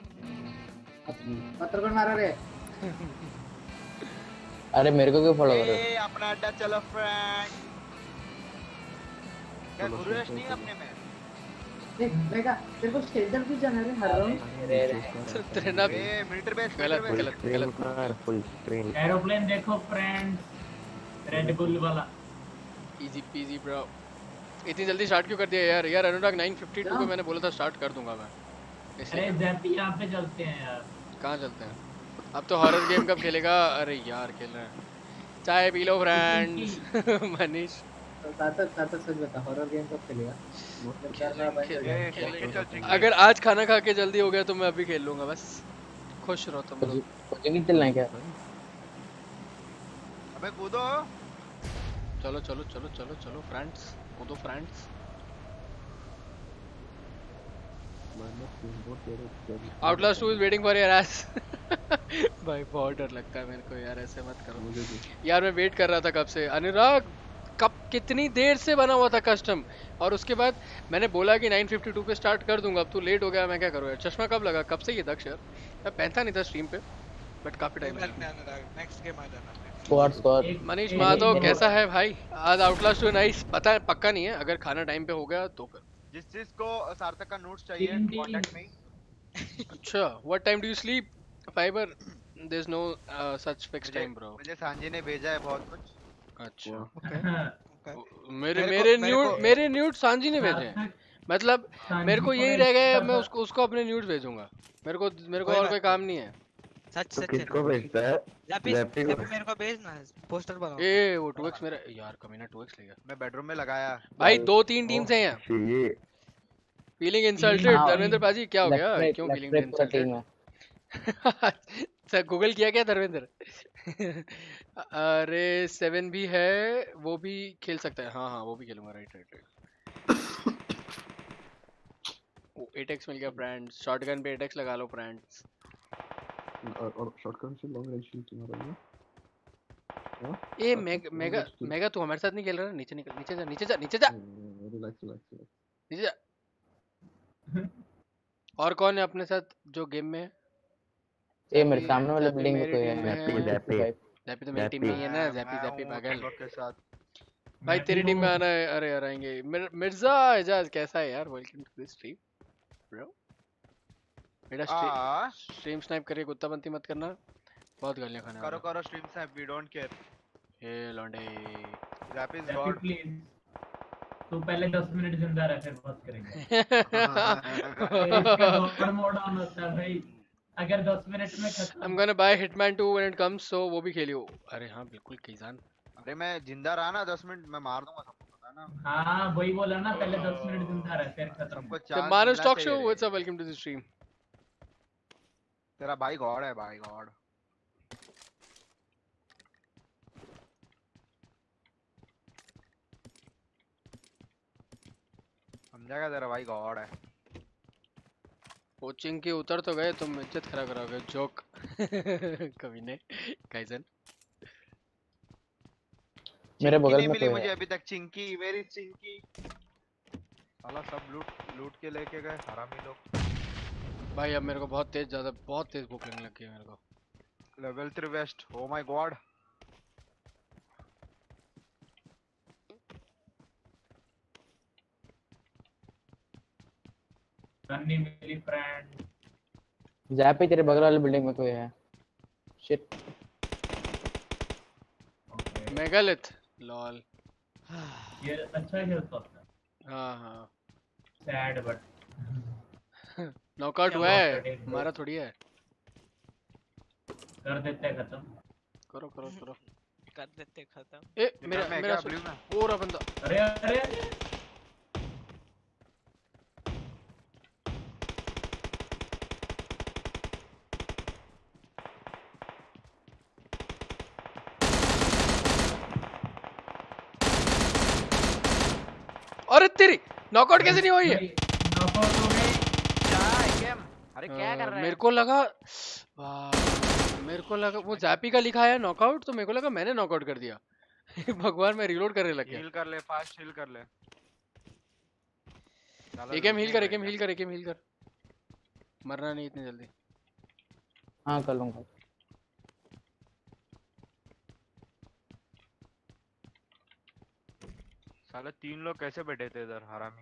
पत्थर कौन मारा रे? अरे मेरे को क्यों फॉलो कर रहे हो? अपना अड्डा चलो फ्रेंड। क्या गुरुएश नहीं अपने में? देख मेगा तेरे को शेल्टर भी जाना है हर राउंड। तेरे ना मिलिट्री बेस गलत फुल स्क्रीन। एरोप्लेन देखो फ्रेंड्स, रेड बुल वाला। Easy peasy bro. इतनी जल्दी स्टार्ट क्यों कर दिया यार? यार अनुराग 952 को मैंने बोला था स्टार्ट कर दूंगा मैं। अरे ज़ैपी यहाँ पे चलते हैं यार। कहाँ चलते हैं? अब तो हॉरर गेम कब खेलेगा? अरे यार खेल रहे हैं। चाय पी लो फ्रेंड्स। मनीष साथ सच बता, हॉरर गेम कब खेलेगा? अगर आज खाना खा के जल्दी हो गया तो मैं अभी खेल लूंगा। बस खुश रहो तुम लोग। नहीं चलना है क्या? अबे कूदो। चलो चलो चलो चलो चलो फ्रेंड्स, कूदो friends. Outlast 2 is waiting for your ass। भाई बहुत डर लगता है मेरे को यार, ऐसे मत करो यार। मैं वेट कर रहा था कब से अनुराग, कब कितनी देर से बना हुआ था कस्टम, और उसके बाद मैंने बोला कि 952 पे स्टार्ट कर दूंगा। अब तू लेट हो गया, मैं क्या करूँ यार। चश्मा कब लगा? कब से ये दक्ष यार? मैं पहनता नहीं था स्ट्रीम पे, बट काफी टाइम लगा। नेक्स्ट गेम आ जाना। स्क्वाड मनीष माधव कैसा है भाई? आज आउटलास्ट 2 नाइस। पता है पक्का नहीं है, अगर खाना टाइम पे हो गया तो फिर। जिस को सार्थक का नोट्स चाहिए कांटेक्ट में। अच्छा what time do you sleep? फाइबर there is no such fix time bro. मुझे सांजी ने भेजा है बहुत कुछ। अच्छा मेरे न्यूड सांजी ने भेजे हैं। मतलब मेरे को यही रह गया, मैं उसको अपने न्यूड भेजूंगा। मेरे को और कोई काम नहीं है। सच किसको भेजता है? ज़ैपी मेरे को भेजना, पोस्टर बनाओ। ए वो 2x मेरा यार कमीना 2x ले गया। मैं बेडरूम में लगाया भाई 2-3 टीम्स हैं यहाँ। फीलिंग इंसल्टेड धर्मेंद्र पाजी, क्या हो गया? क्यों फीलिंग इंसल्टेड? सर गूगल किया क्या धर्मेंद्र? अरे 7 भी है, वो भी खेल सकता है। हाँ वो भी खेलूंगा। राइट 8x मिल गया फ्रेंड्स। शॉटगन पे 8x लगा लो फ्रेंड्स। और शॉटगन से लॉन्ग रेंज शूट तुम्हारा है। ए मेगा तू हमारे साथ नहीं खेल रहा? नीचे जा नीचे जा रिलैक्स नीचे जा। और कौन है अपने साथ जो गेम में है? ये मेरे सामने वाले बिल्डिंग में कोई है। ज़ैपी तो मेरी टीम में ही है ना। ज़ैपी पागल के साथ भाई तेरी टीम में आना है। अरे आएंगे। मिर्जा एजाज कैसा है यार? Welcome to this stream bro. बेटा स्ट्रीम स्नाइप करके कुत्ता बनती मत करना, बहुत गालियां खाना। करो stream snipe, we don't care. ए लौंडे ज़ैपी इज गॉड। तू पहले 10 मिनट जिंदा रह, फिर बात करेंगे। इसका मोड ऑन होता है भाई। अगर 10 मिनट में खत्म। I'm gonna buy Hitman 2 when it comes, so वो भी खेलियो। अरे हाँ बिल्कुल कीजान। अरे मैं जिंदा रहा ना 10 मिनट मैं मार दूंगा सबको, पता ना। हाँ वही बोला ना, पहले 10 मिनट जिंदा रह फिर खत्म। The Manus Talk Show, what's up? Welcome to the stream. तेरा भाई गॉड है, भाई गॉड। समझागा, तेरा भाई गॉड है। कोचिंग के उतर तो गए, तुम इज्जत खराब कराओगे। जोक कभी ने काइजन। मेरे बगल में मिली मुझे अभी तक चिंकी, वेरी चिंकी। साला सब लूट के लेके गए हरामी लोग। भाई अब मेरे को बहुत तेज भूख लगने लग गई है मेरे को। Level 3 west. Oh my god. गन्नी मेरी फ्रेंड। जैपी तेरे बगल वाली बिल्डिंग में कोई है। शिट। Megalith lol. ये अच्छा खेलता था। हाँ सैड बट नॉकआउट हुआ है, हमारा थोड़ी है। कर देते हैं खत्म। करो करो करो कर देते खत्म। ए मेरा ब्लू में पूरा बंदा। अरे अरे अरे तेरी नॉकआउट कैसे नहीं हुई है? नॉकआउट हो गई। अरे क्या कर रहा है? मेरे को लगा वो जैपी का लिखा है नॉकआउट, तो मेरे को लगा मैंने नॉकआउट कर दिया। भगवान मैं रीलोड करने लग गया। हील कर ले, फास्ट हील कर ले। एकेएम हील कर, एकेएम हील कर, एकेएम हील कर। मरना नहीं इतनी जल्दी। हाँ कर लूंगा। साले 3 लोग कैसे बैठे थे इधर हरामी।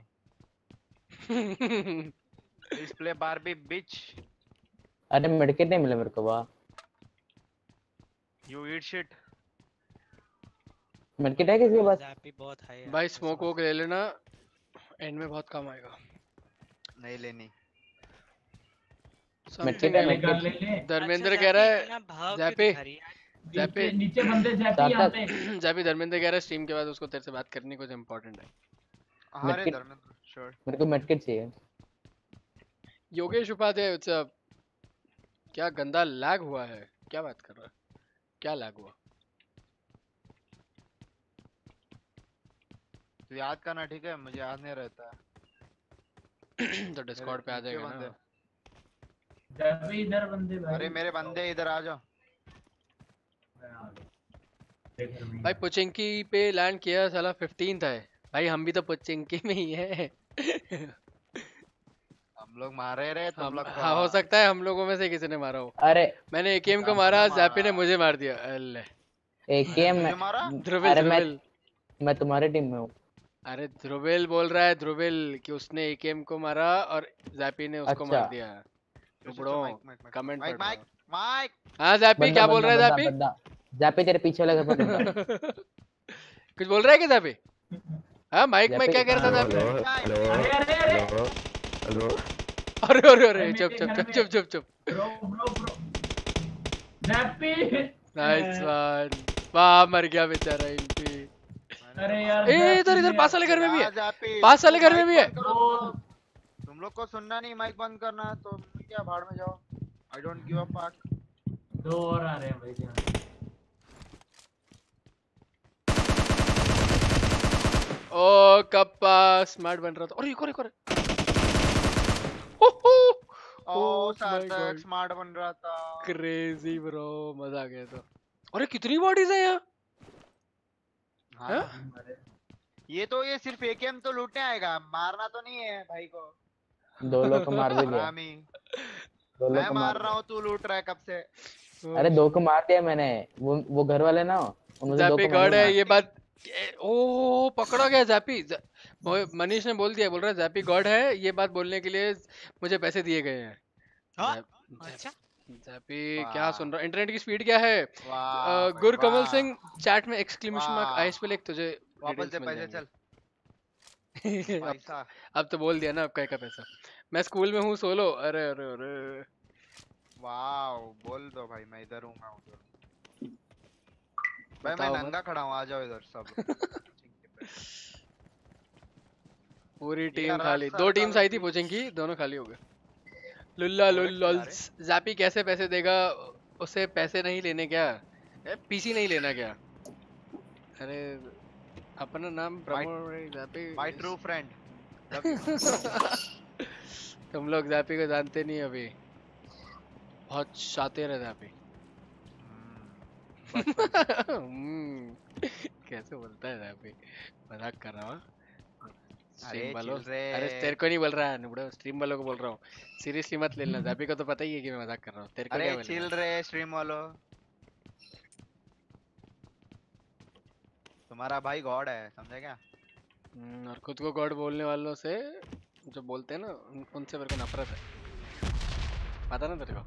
Please play Barbie bitch. अरे मेडिकेट नहीं मिला मेरे को। वाह You eat shit. मेडिकेट है किसी के पास? जैपी बहुत हाई है भाई स्मोक वोक ले लेना, एंड में बहुत काम आएगा। नहीं लेनी। धर्मेंद्र कह रहा है जैपी जैपी नीचे बंदे जैपी यहाँ पे। जैपी धर्मेंद्र कह रहा है स्ट्रीम के बाद उसको तेरे से बात करनी कुछ इम्पोर्टेंट है। अरे धर्मेंद्र श्योर। मेरे को मेडिकेट चाहिए। योगेश उपाध्याय क्या गंदा लैग हुआ है? क्या बात कर रहा है? क्या लैग हुआ? तो याद करना ठीक है, मुझे याद नहीं रहता। तो डिस्कॉर्ड पे आ जाएगा ना। जैपी इधर बंदे भाई। अरे मेरे बंदे इधर आ जाओ। भाई पुचिंकी पे लैंड किया साला 15th है भाई। हम भी तो पुचिंकी में ही है। हम लोग मारे रहे तुम लोग। हाँ हो सकता है हम लोगों में से किसी ने मारा हो। अरे मैंने एकेएम को मारा, जैपी ने मुझे मार दिया। एकेएम में ध्रुविल मैं तुम्हारे टीम में हूँ। अरे ध्रुविल बोल रहा है, ध्रुविल कि उसने एकेएम को मारा और जैपी ने उसको मार दिया। Comment mic mic mic. हाँ जैपी क्या बोल रहा है? जैपी जैपी तेरे पीछे वाले घर पर कुछ बोल रहा है क्या जैपी? हाँ माइक में क्या कह रहा था जैपी? अरे अरे अरे चुप चुप चुप चुप चुप चुप। Nice one. वाह मर गया बेचारा इनपी। अरे यार इधर इधर पास वाले घर में भी है, पास वाले घर में भी है। तुम लोग को सुनना नहीं, माइक बंद करना है तो क्या भाड़ में जाओ। I don't give a fuck. 2 और आ रहे हैं भाई ध्यान। ओ कप्पा स्मार्ट बन रहा था। और एक और ओ सार्थक स्मार्ट बन रहा था। क्रेजी ब्रो, मजा आ गया था। अरे कितनी बॉडीज है यहाँ। हाँ? ये तो ये सिर्फ एकेएम तो लूटने आएगा, मारना तो नहीं है भाई को। 2 लोग को मार भी दिया। मैं मार रहा हूँ, तू लूट रहा है कब से। अरे 2 को मार दिया मैंने। वो घर वाले ना उनमें 2 को मार है ये बात। ओ पकड़ा गया जैपी। मनीष ने बोल दिया, बोल रहा है जैपी गॉड है। ये बात बोलने के लिए मुझे पैसे दिए गए हैं। अच्छा जैपी क्या सुन रहा है? इंटरनेट की स्पीड क्या है? गुरकमल सिंह चैट में एक्सक्लेमेशन मार्क आइस पे लिख, तुझे वापस से पैसे चल। अब तो बोल दिया ना, अब क्या पैसा। मैं स्कूल में हूँ सोलो। अरे अरे अरे वाओ बोल दो भाई, मैं इधर हूँ, मैं उधर भाई। मैं नंगा खड़ा हूँ, आ जाओ इधर सब। पूरी टीम खाली। 2 टीम्स आई थी पुचिंकी, दोनों खाली हो गए। लुल्ला लुल्लॉल्स। जैपी कैसे पैसे देगा? उसे पैसे नहीं लेने क्या? पीसी नहीं लेना क्या? अरे अपना नाम जैपी माय ट्रू फ्रेंड। तुम लोग जैपी को जानते नहीं अभी, बहुत शातिर है जैपी। कैसे बोलता है जैपी, मजाक कर रहा हूँ। स्ट्रीम वालों, अरे तेरे को नहीं बोल रहा है नुबड़ो, स्ट्रीम वालों को बोल रहा हूँ। सीरियसली मत लेना, ज़ैपी को तो पता ही है कि मैं मजाक कर रहा हूँ। तेरे को क्या अरे बोलना चिल रे स्ट्रीम वालों, तुम्हारा भाई गॉड है, समझे क्या? और खुद को गॉड बोलने वालों से जो बोलते हैं ना उनसे मेरे को नफरत है, पता ना तेरे को।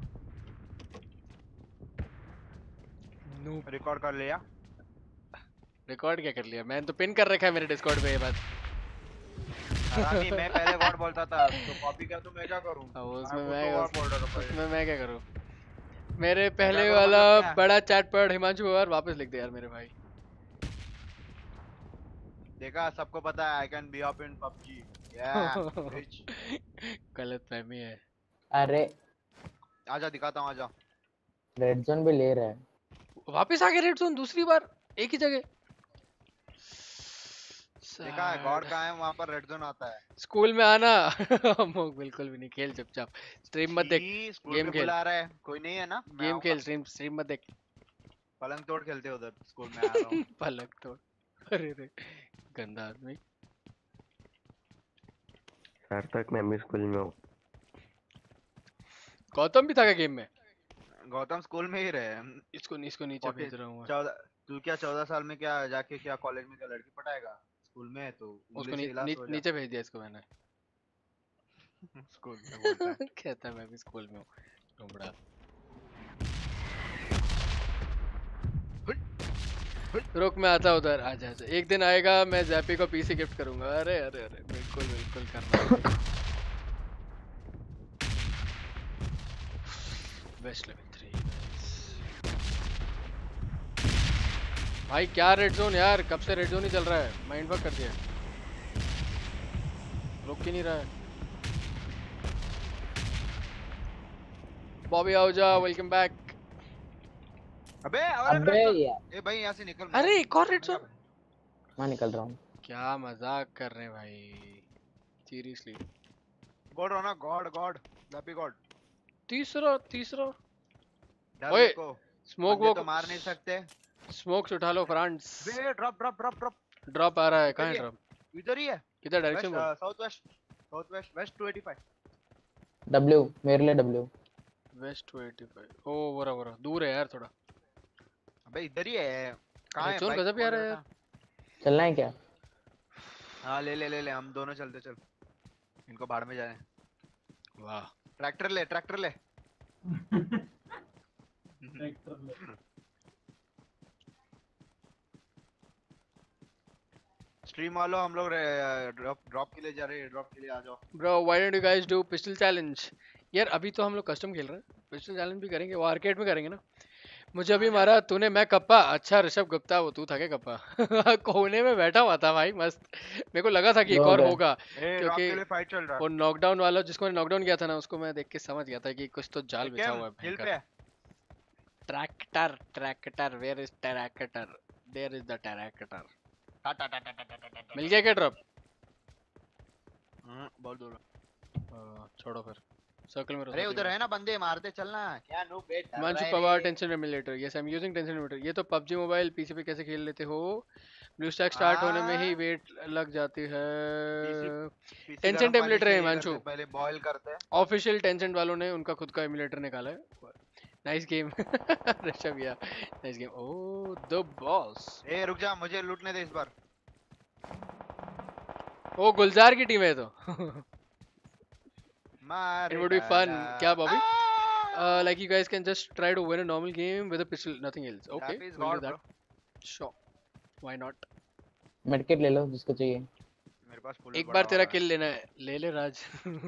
रिकॉर्ड कर लिया? रिकॉर्ड क्या कर लिया? मैंने तो पिन कर रखा है मेरे डिस्कॉर्ड पे ये बात। हरामी, मैं पहले गॉड बोलता था तो कॉपी कर, तो मैं क्या करूं? उसमें मैं क्या करूं? मेरे पहले वाला बड़ा चैट पॉड हिमांशु और वापस लिख दे यार मेरे भाई। देखा, सबको पता है I can be up in PUBG. गलत फहमी है। अरे आजा दिखाता हूँ, आजा। रेड जोन भी ले रहा है। वापस आ गया रेड जोन दूसरी बार एक ही जगह। देखा है गॉड कहाँ है, वहाँ पर रेड जोन आता है। स्कूल में आना। बिल्कुल भी नहीं, खेल चुपचाप, स्ट्रीम मत देख, गेम खेल। बुला रहा है, कोई नहीं है ना? गेम खेल, स्ट्रीम मत देख। पलंग तोड़ खेलते उधर स्कूल में आ रहा हूँ। पलंग तोड़, अरे रे गंदा आदमी। सर तक मैं भी स्कूल में हूँ। गौतम भी था क्या गेम में? गौतम स्कूल में ही रहे। इसको नीचे भेज रहा हूँ। 14 तू क्या 14 साल में क्या जाके क्या कॉलेज में क्या लड़की पटाएगा? स्कूल में है तो उसको नीचे भेज दिया इसको मैंने। स्कूल में बोलता है। कहता है मैं भी स्कूल में हूँ, ढूंढा। रुक मैं आता उधर, आजा आजा। एक दिन आएगा मैं ज़ैपी को पीसी गिफ्ट करूंगा। अरे अरे अरे बिल्कुल बिल्कुल करना। वेस्ट लेवल 3 भाई। क्या रेड जोन यार, कब से रेड जोन ही चल रहा है, माइंड वर्क कर दिया, रुक ही नहीं रहा है। Bobby Ahuja welcome back. अबे यार, ए भाई यहाँ से निकल। अरे एक और रेड जोन। मैं निकल रहा हूँ। क्या मजाक कर रहे हैं भाई, सीरियसली। गॉड रोना, गॉड गॉड ज़ैपी गॉड। तीसरा ओए स्मोक वो तो मार नहीं सकते। स्मोक्स उठा लो फ्रांस। बे ड्रॉप आ रहा है। कहाँ है ड्रॉप? इधर ही है। किधर डायरेक्शन में? South west 285। W मेरे लिए W। वेस्ट 285। ओ वरा दूर है यार थोड़ा। अबे इधर ही है। कहाँ है? चोन गजब यार है। चलना है क्या? हाँ ले हम दोनों चलते, चल इनको बाढ़ में जाए। वाह ट्रैक्टर ले स्ट्रीम वालों, हम लोग ड्रॉप के लिए जा रहे हैं, ड्रॉप के लिए आ जाओ। Bro why don't you guys do pistol challenge? यार अभी तो हम लोग कस्टम खेल रहे हैं, पिस्टल चैलेंज भी करेंगे, वो आर्केड में करेंगे ना। मुझे अभी मारा तूने, मैं कप्पा। अच्छा ऋषभ गुप्ता, वो तू था क्या कप्पा? कोने में बैठा हुआ था भाई मस्त। मेरे को लगा था कि एक और होगा, क्योंकि वो नॉकडाउन वाला जिसको नॉकडाउन किया था ना, उसको मैं देख के समझ गया था कि कुछ तो जाल बिछा हुआ है भयंकर। Tractor where is tractor? There is the tractor. मिल गया क्या ड्रॉप? बहुत दूर। छोड़ो फिर, सर्कल में। अरे उधर है ना बंदे, मारते चलना। क्या no bet munch power tension emulator. Yes I am using tension emulator. ये तो पबजी मोबाइल पीसी पे कैसे खेल लेते हो? ब्लू स्टैक स्टार्ट होने में ही वेट लग जाती है। टेंशन एमुलेटर है हिमांशु, पहले बॉयल करते हैं। ऑफिशियल टेंशन वालों ने उनका खुद का एमुलेटर निकाला है। नाइस गेम ऋषभ यार, nice game. Oh the boss. ए रुक जा, मुझे लूटने दे इस बार। ओ गुलजार की टीम है तो। It would be fun. क्या Bobby? Like you guys can just try to win a normal game with a pistol, nothing else. Okay, we'll do that. Sure. Why not? Medkit ले लो जिसको चाहिए। मेरे पास फुल। एक बार तेरा किल लेना है, ले ले राज।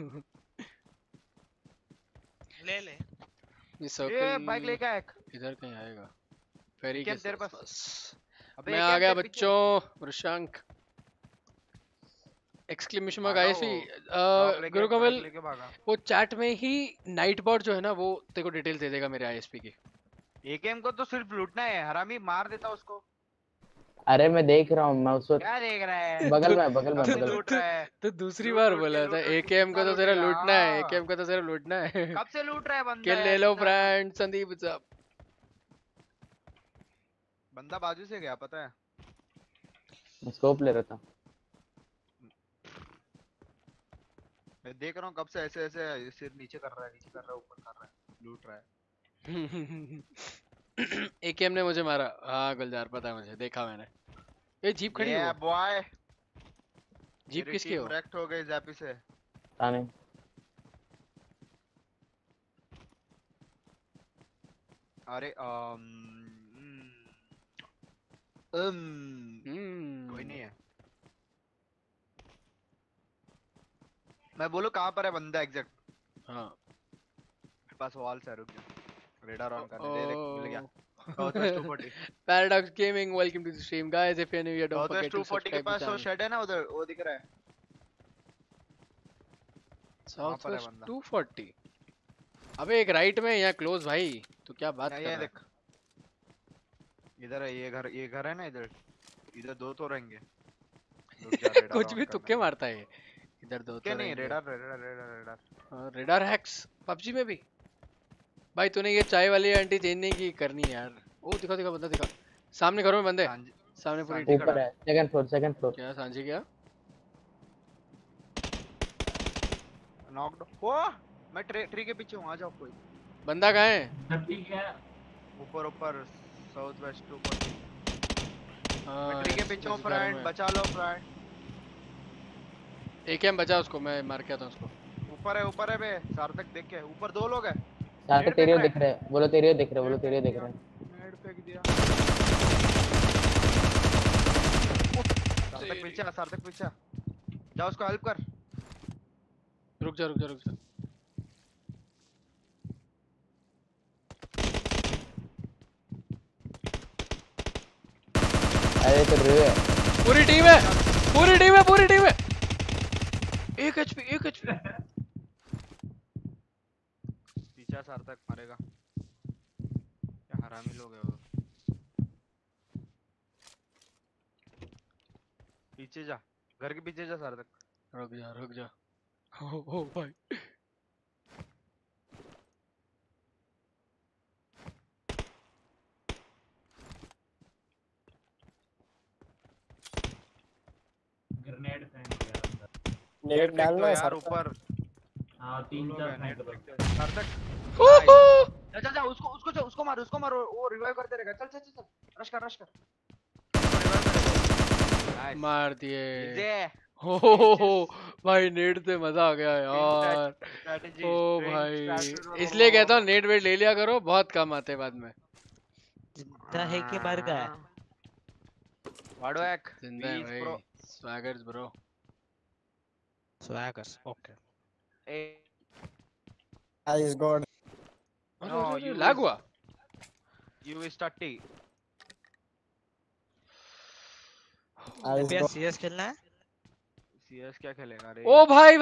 ले ये सर्कल। ये बाइक लेके आ। इधर कहीं आएगा फेरी के तेरे पास। अबे मैं आ गया बच्चों। Rushank exclamation mark IC. Guru Kamal वो चैट में ही नाइट बॉट जो है ना, वो तेरे को डिटेल दे देगा मेरे आईएसपी की। एकेएम को तो सिर्फ लूटना है, हरामी मार देता उसको। अरे मैं देख रहा हूँ, मैं उसको क्या देख रहा है? बगल में लूट रहा है। तो दूसरी बार बोला था एकेएम को तो तेरा लूटना है, एकेएम को तो तेरा लूटना है। कब से लूट रहा है बंदा? किल ले लो फ्रेंड। संदीप साहब बंदा बाजू से गया, पता है? मैं स्कोप ले रहा था। मैं देख रहा हूँ कब से ऐसे ऐसे सिर नीचे कर रहा है, नीचे कर रहा है, ऊपर कर रहा है, लूट रहा है। एकेएम ने मुझे मारा। हाँ गुलजार पता है मुझे, देखा मैंने। ये जीप खड़ी है वो। बॉय जीप किसकी हो? करेक्ट हो गई ज़ैपी से। ताने अरे कोई नहीं है। मैं बोलूं कहाँ पर है बंदा एग्जैक्ट? हाँ मेरे पास वॉल से रुक जा, रेडार ऑन करने दे, देख मिल गया। Southwest 240 Paradox Gaming, welcome to the stream guys. If you're new here, don't forget to Southwest 240 के subscribe to the पास वो channel. शेड है ना उधर, वो दिख रहा है। Southwest 240 अबे एक राइट में यहाँ क्लोज भाई, तो क्या बात कर रहा है? देख इधर है, ये घर है ना, इधर दो तो रहेंगे। कुछ भी तुक्के मारता है ये। इधर दो तो नहीं, रेडार हैक्स पबजी में भी। भाई तूने ये चाय वाली आंटी चेंज नहीं की करनी यार। ओ दिखा बंदा दिखा, सामने घरों में बंदे, सामने पूरी ऊपर है, सेकंड फ्लोर। क्या सांझी क्या नॉकड हो? मैं ट्री के पीछे हूं, आ जाओ। कोई बंदा कहाँ है? ठीक है ऊपर साउथवेस्ट 240। मैं ट्री के पीछे हूं फ्रेंड, बचा लो फ्रेंड। एकेएम बचा उसको, मैं मार के आता हूं उसको। ऊपर है बे, सार्थक देख के ऊपर दो लोग हैं। सार्थक तेरे दिख रहे हैं, बोलो तेरे दिख रहे हैं। नेड फेंक दिया। सार्थक पीछे जा, उसको हेल्प कर। रुक जा अरे तो रे पूरी टीम है। एक एचपी पीछा सार्थक मरेगा। क्या हरामी लोग है वो। पीछे जा, घर के पीछे जा सार्थक। रुक जा ओ भाई ग्रेनेड फेंक दिया अंदर। नेट डालना है यार ऊपर। हां 3-4 फेंक दो सार्थक। जा उसको मारो, वो रिवाइव करते रहेगा। चल रश कर। मार दिए। हो भाई नेट से मजा आ गया यार। ओ भाई इसलिए कहता हूँ नेट वेट ले लिया करो, बहुत कम आते बाद में। जिंदा है कि मर गया? वाडवैक जिंदा है भाई। Swaggers bro, swaggers okay. Eyes God. No, you lag हुआ। You is 30. CS खेलना है? CS क्या खेलेगा रे? ओ भाई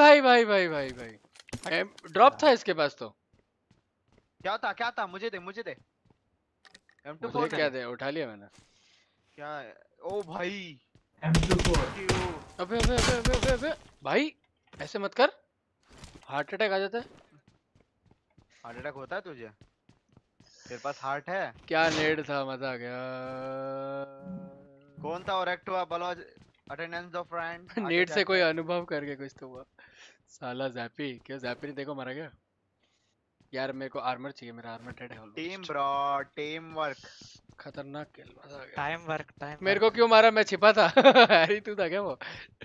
ड्रॉप था इसके पास तो। क्या था? मुझे दे। M24 क्या दे? उठा लिया मैंने। क्या है? ओ भाई M24। अबे भाई ऐसे मत कर, हार्ट अटैक आ जाता है। हार्ट अटैक होता है तुझे? तेरे पास हार्ट है? क्या नेड था, मजा आ गया। कौन था? और एक्ट हुआ बलौज अटेंडेंस ऑफ फ्रेंड। नेड से कोई अनुभव करके कुछ तो हुआ। साला ज़ैपी, क्यों ज़ैपी ने देखो मारा गया यार। मेरे को आर्मर चाहिए, मेरा आर्मर डेड है। Team bro, team work. खतरनाक किल, मजा आ गया। टाइम वर्क मेरे को क्यों मारा? मैं छिपा था। हैरी तू था क्या वो?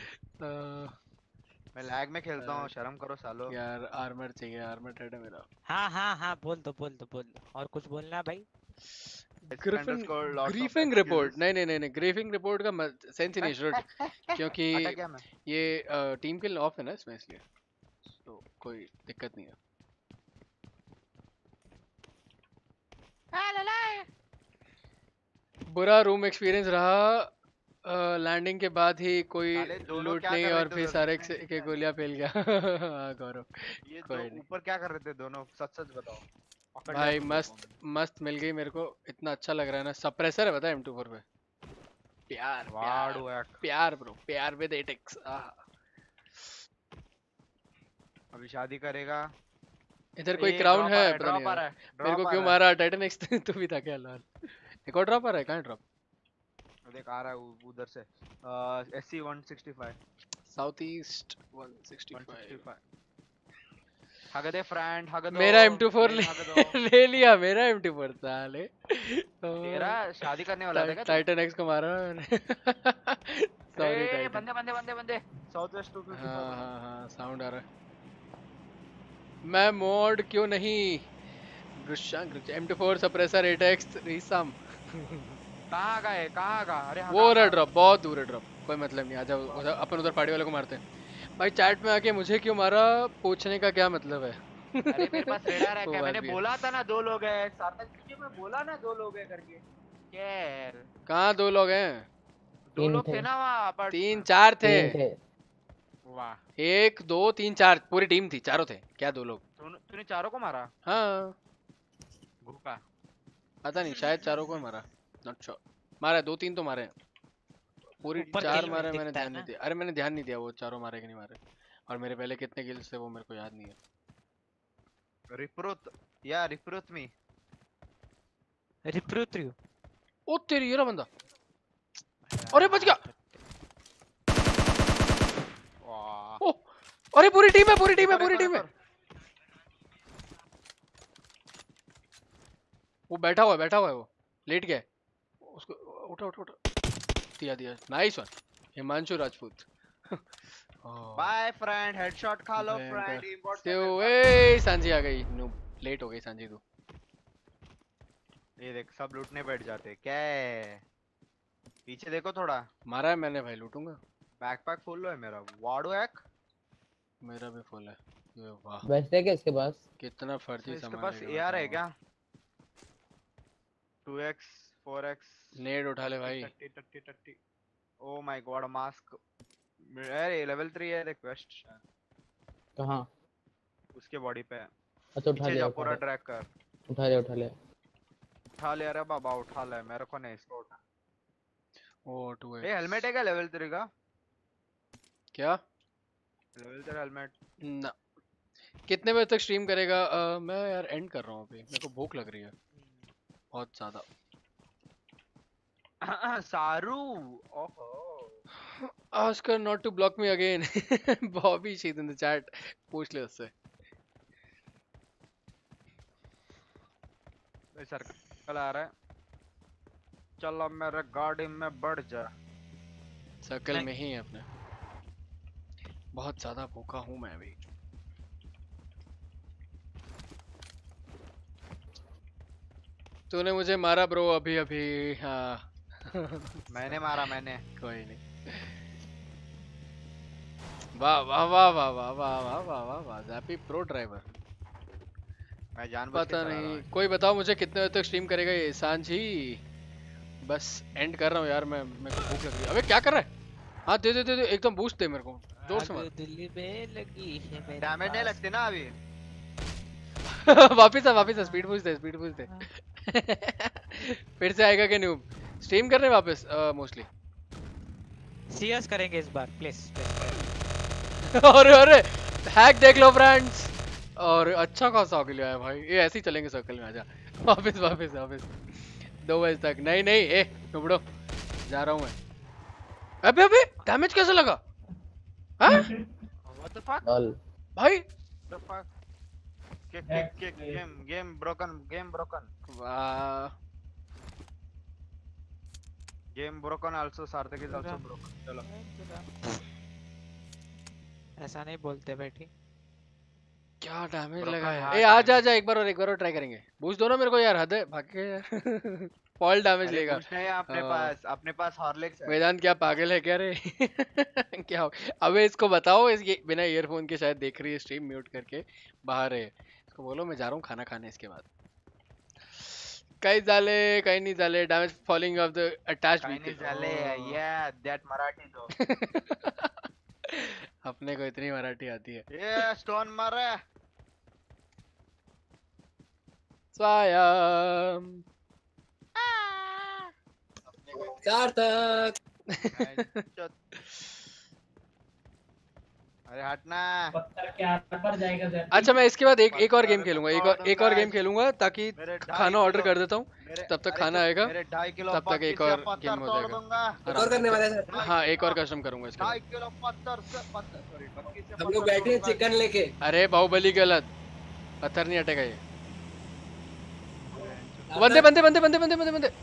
मैं लैग में खेलता हूँ, शर्म करो सालो। यार आर्मर चाहिए, आर्मर डेड है मेरा। हाँ बोल दो। और कुछ बोलना है भाई? ग्रीफिंग रिपोर्ट नहीं, ग्रीफिंग रिपोर्ट का सेंस ही नहीं शुरू, क्योंकि ये टीम किल ऑफ है ना इसमें, इसलिए तो कोई दिक्कत नहीं है। बुरा रूम एक्सपीरियंस रहा। लैंडिंग के बाद ही कोई लूट नहीं और फिर सारे के गोलियां फैल गया। गौरव ये ऊपर क्या कर रहे थे दोनों? सच बताओ भाई। मस्त मिल गई मेरे को, इतना अच्छा लग रहा है ना। सप्रेसर है पता है M24 पे। प्यार ब्रो, प्यार विद 8x। अभी शादी करेगा। इधर कोई क्राउन है पता नहीं मेरे को क्यों मारा। टाइटन एक्स तू भी था क्या? लाल एक और ड्रॉप आ रहा है। कहाँ ड्रॉप? देख आ रहा है उधर से। SC 165 south east 165। हग दे फ्रेंड, हग दो। मेरा M24 ले लिया, मेरा M24 साले। तेरा शादी करने वाला था क्या? टाइटन एक्स को मारा मैंने। Sorry Titan. बंदे साउथ वेस्ट 255। हाँ साउंड आ रहा है। मैं मोड क्यों नहीं? M24 suppressor 8x रीसम। कहाँ का? अरे वो रहा ड्रॉप, बहुत दूर है ड्रॉप। कोई मतलब नहीं, आजा अपन उधर पार्टी वाले को मारते हैं। भाई चैट में आके मुझे क्यों मारा पूछने का क्या मतलब है? अरे मेरे पास रेडार है क्या? मैंने बोला था ना 2 लोग हैं। सार्थक तुझे मैं बोला ना 2 लोग हैं करके। क्या? कहाँ 2 लोग हैं? 2 लोग थे ना वहाँ पर। 3-4 थे। वाह। 1 2 3 4 पूरी टीम थी, चारों थे। क्या 2 लोग? तूने चारों को मारा? हाँ। भूखा। पता नहीं, शायद चारों को मारा। Not sure. मारा 2-3 तो मारे। पूरी 4 मारे मैंने ध्यान नहीं दिया। अरे मैंने ध्यान नहीं दिया वो चारों मारे कि नहीं मारे। और मेरे पहले कितने किल्स थे वो मेरे को याद नहीं है। रिप्रूट मी। ओ तेरी ये रहा बंदा। अरे बच गया। वाह। अरे पूरी टीम है। वो बैठा हुआ है वो। लेट गया। उसको उठा। दिया। Nice one Himanshu Rajput. Bye friend, headshot खा लो फ्रेंड। इंपोर्ट ओए सांझी आ गई। नो लेट हो गई सांझी तू। ये देख सब लूटने बैठ जाते क्या है? पीछे देखो थोड़ा। मारा है मैंने भाई, लूटूंगा। बैकपैक फुल है मेरा। वार्डो एक मेरा भी फुल है। ये वाह। बेस्ट है क्या इसके पास? कितना फर्जी सामान है। इसके पास AR है क्या? 2x 4x नेड उठा ले भाई। 30 ओ माय गॉड मास्क। अरे लेवल 3 है देख वेस्ट। कहां? उसके बॉडी पे। अच्छा उठा लिया। पूरा ट्रैक कर। उठा ले। अरे बाबा उठा ले, मेरे को नहीं, इसको उठा। ओ 2x। ये हेलमेट है क्या लेवल 3 का? क्या लेवल 3 हेलमेट? ना। कितने बजे तक स्ट्रीम करेगा? मैं यार एंड कर रहा हूँ अभी, मेरे को भूख लग रही है बहुत ज्यादा। सारू ओहो ask her not to block me again। Bobby she's in the chat, पूछ ले उससे। सर्कल आ रहा है, चलो मेरे गाड़ी में बढ़ जा। सर्कल में ही है अपने। बहुत ज्यादा भूखा हूँ मैं भी। तूने मुझे मारा ब्रो अभी अभी। हाँ मैंने मारा मैंने। कोई नहीं। वाह वाह वाह वाह वाह वाह वाह वाह वाह वाह ज़ैपी प्रो ड्राइवर। मैं जानबूझ के पता नहीं, कोई बताओ मुझे कितने बजे तक स्ट्रीम करेगा ये सांझी? बस एंड कर रहा हूँ यार, मैं मेरे को भूख लग रही है। अबे क्या कर रहा है? हाँ दे दे दे दे, एकदम बूस्ट दे मेरे को, जोर से मार। दिल्ली में लगी है मेरी डैमेज नहीं लगते ना अभी। वापिस आ, स्पीड बूस्ट दे। फिर से आएगा क्या न्यूब? स्ट्रीम कर रहे हैं वापस मोस्टली। सीएस करेंगे इस बार प्लीज। अरे हैक देख लो फ्रेंड्स। और अच्छा खासा आगे लिया है भाई, ये ऐसे ही चलेंगे सर्कल में। आजा वापस 2 बजे तक। नहीं ए नुबड़ो जा रहा हूँ मैं। अबे डैमेज कैसे लगा? हाँ व्हाट द फक भाई? The fuck game broken. वाह game broken also. Sarthak is also broken. चलो ऐसा नहीं बोलते बैठी। क्या डैमेज लगा है? ए आजा एक बार और ट्राई करेंगे। बूस्ट दो ना मेरे को यार, हद है भाग के यार। फॉल डैमेज लेगा। कुछ नहीं अपने पास हॉर्लिक्स है। वेदांत क्या पागल है क्या रे? क्या हो? अबे इसको बताओ, इसके बिना ईयरफोन के शायद देख रही है स्ट्रीम, म्यूट करके बाहर है। इसको बोलो मैं जा रहा हूँ खाना खाने इसके बाद। कहीं नहीं झाले damage falling off the attached नहीं झाले या दैट मराठी दो। अपने को इतनी मराठी आती है। ये स्टोन मारे स्वायम सार्थक। अरे हटना। अच्छा मैं इसके बाद एक और गेम खेलूंगा, एक और गेम खेलूंगा ताकि खाना ऑर्डर कर देता हूँ। तब तक खाना आएगा, तब तक एक और गेम हो जाएगा। हाँ एक और कस्टम करूंगा इसके बाद। हम लोग बैठे चिकन लेके। अरे बाहुबली गलत पत्थर नहीं हटेगा ये। बंदे बंदे बंदे बंदे बंदे बंदे बंदे।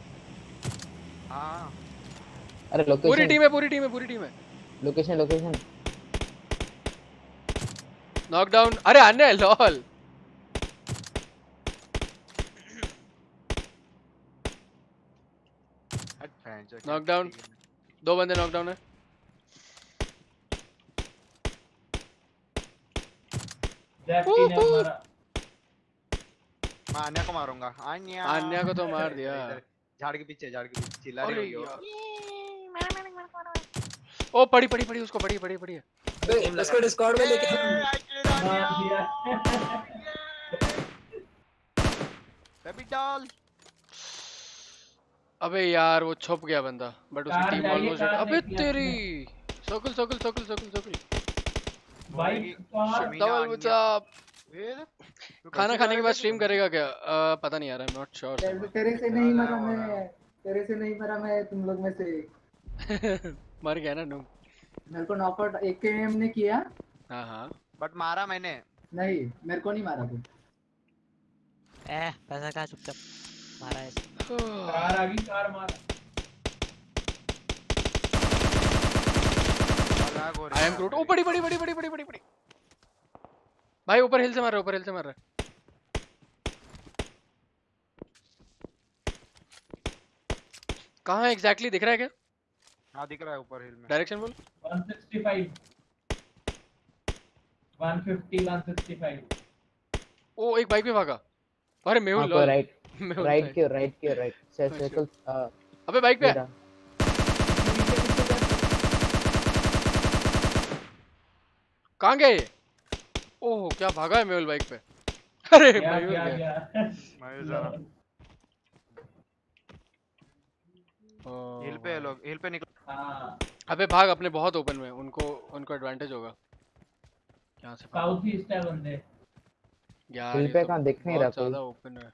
हाँ अरे लोकेशन पूरी टीम है पूरी टीम है पूरी टीम है। Location location knockdown. अरे आने लॉल। नॉकडाउन। 2 बंदे नॉकडाउन है। मैं आन्या को मारूंगा। आन्या आन्या को तो मार दिया। झाड़ के पीछे चिल्ला रही हो। ओ पड़ी पड़ी पड़ी उसको पड़ी पड़ी पड़ी है। उसको डिस्कॉर्ड में लेके बेबी डॉल। अबे यार वो छुप गया बंदा बट उसकी टीम ऑलमोस्ट। अबे तेरी circle circle circle circle circle भाई डबल व्हाट्सअप। खाना खाने के बाद स्ट्रीम करेगा क्या? पता नहीं यार, आई एम नॉट श्योर। तेरे से नहीं मरा मैं, तेरे से नहीं मरा मैं, तुम लोग में से मर गया ना नू। मेरे को नॉकआउट AKM ने किया। हाँ हाँ बट मारा मैंने नहीं, मेरे को नहीं मारा तू। पैसा कहाँ चुपचाप मारा है। कार आ गई, कार मार। आई एम ग्रूट। ओ बड़ी बड़ी बड़ी बड़ी बड़ी बड़ी बड़ी भाई ऊपर हिल से मार रहा है, ऊपर हिल से मार रहा है। कहाँ है एग्जैक्टली? दिख रहा है क्या? हाँ दिख रहा है ऊपर हिल में। डायरेक्शन बोल। 165 150 165। ओ एक बाइक पे भागा। अरे मेहुल लॉल। राइट राइट के राइट सर्कल। अबे बाइक पे कहाँ गए? ओह क्या भागा है मेहुल बाइक पे। अरे मयूर गया। हिल पे लोग, हिल पे निकल। अबे भाग अपने बहुत ओपन में, उनको एडवांटेज होगा। यहाँ से साउथ ईस्ट है बंदे यार। हिल पे कहाँ दिख नहीं रहा कोई। ज्यादा ओपन है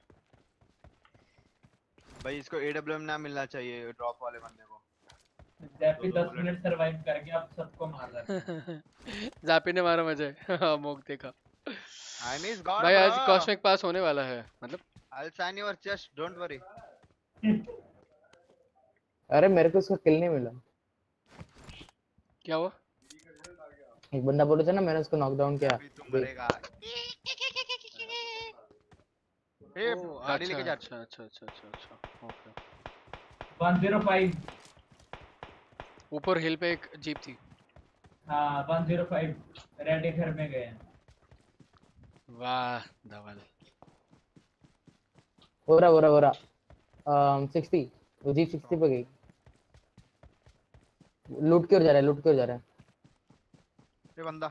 भाई। इसको AWM ना मिलना चाहिए ड्रॉप वाले बंदे को। जैपी 10 मिनट सरवाइव करके अब सबको मार रहा है। जापी ने मारा मुझे। मोक देखा God, भाई आज कॉस्मिक पास होने वाला है मतलब। I'll sign your chest, don't worry. अरे मेरे को उसका किल नहीं मिला। क्या हुआ? एक बंदा बोल रहा था ना, मैंने उसको नॉकडाउन किया। तुम मरेगा। गाड़ी लेके जा। अच्छा ओके। 105 ऊपर हिल पे एक जीप थी। हाँ 105 रेड घर में गए। वाह धवल। हो रहा 60 वो जीप 60 पे गई। लूट के जा रहा है ये बंदा।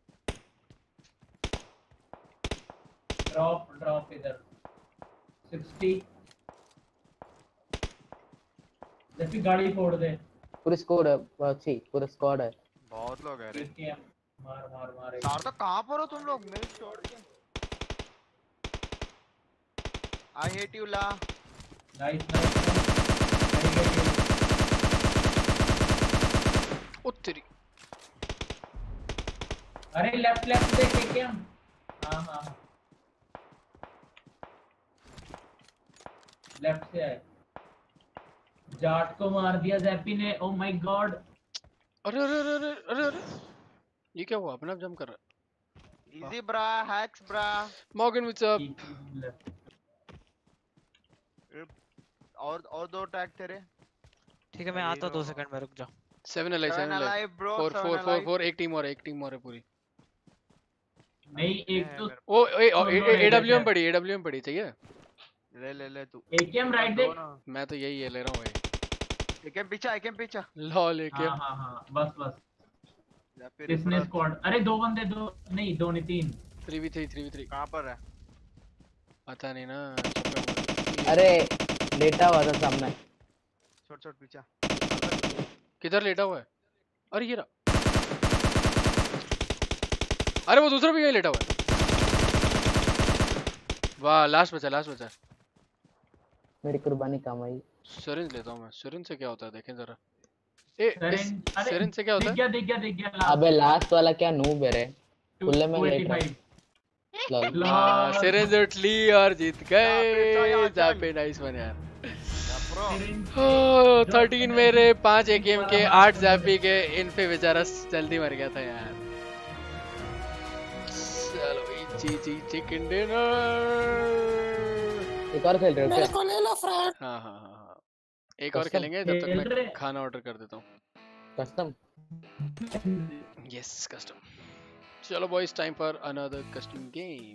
ड्रॉप इधर 60। जैसे गाड़ी फोड़ दे। पूरी स्क्वाड है, अच्छी पूरा स्क्वाड है। बहुत लोग हैं रे। मार सार तो कहां पर हो तुम लोग? मेरे छोड़ के। I hate you ला। नाइस उत्तरी। अरे लेफ्ट देखे क्या? हाँ लेफ्ट से आए। जाट को मार दिया जैपी ने। Oh my god. अरे ये क्या हुआ? अपना जंप कर रहा है। Easy bro, hacks bro. Morgan what's up? और 2 टैग तेरे। ठीक है मैं आता हूं 2 सेकंड में, रुक जाओ। 7 alive 4 एक टीम और है पूरी। नहीं एक तो ओ AWM पड़ी चाहिए। ले तू। AKM राइट दे। मैं तो यही ले रहा हूं भाई। AKM पीछा लॉल AKM। हां बस किसने स्क्वाड? अरे 2 बंदे, 2 नहीं 3 3v3 कहां पर है पता नहीं ना। अरे लेटा हुआ था सामने। छोड़ पीछा। किधर लेटा हुआ है? अरे ये रहा। अरे वो दूसरा भी यहीं लेटा हुआ है। वाह लास्ट बचा। मेरी कुर्बानी काम आई। सिरिंज लेता हूं मैं। सिरिंज से क्या होता है देखें जरा। सिरिंज से क्या होता है? दिख गया। अबे लास्ट वाला क्या नूब है रे। खुले में लेट रहा। सिरिंज उठ ली और जीत गए। जापे नाइस वन यार। 13 मेरे 5 एकेएम के 8 जैपी के। इन पे बेचारा जल्दी मर गया था यार। चलो जी चिकन डिनर। एक और खेल रहे हो क्या? को ले लो फ्रेंड। हाँ एक और खेलेंगे जब तक मैं खाना ऑर्डर कर देता हूँ। कस्टम। Yes custom. चलो boys time for another custom game.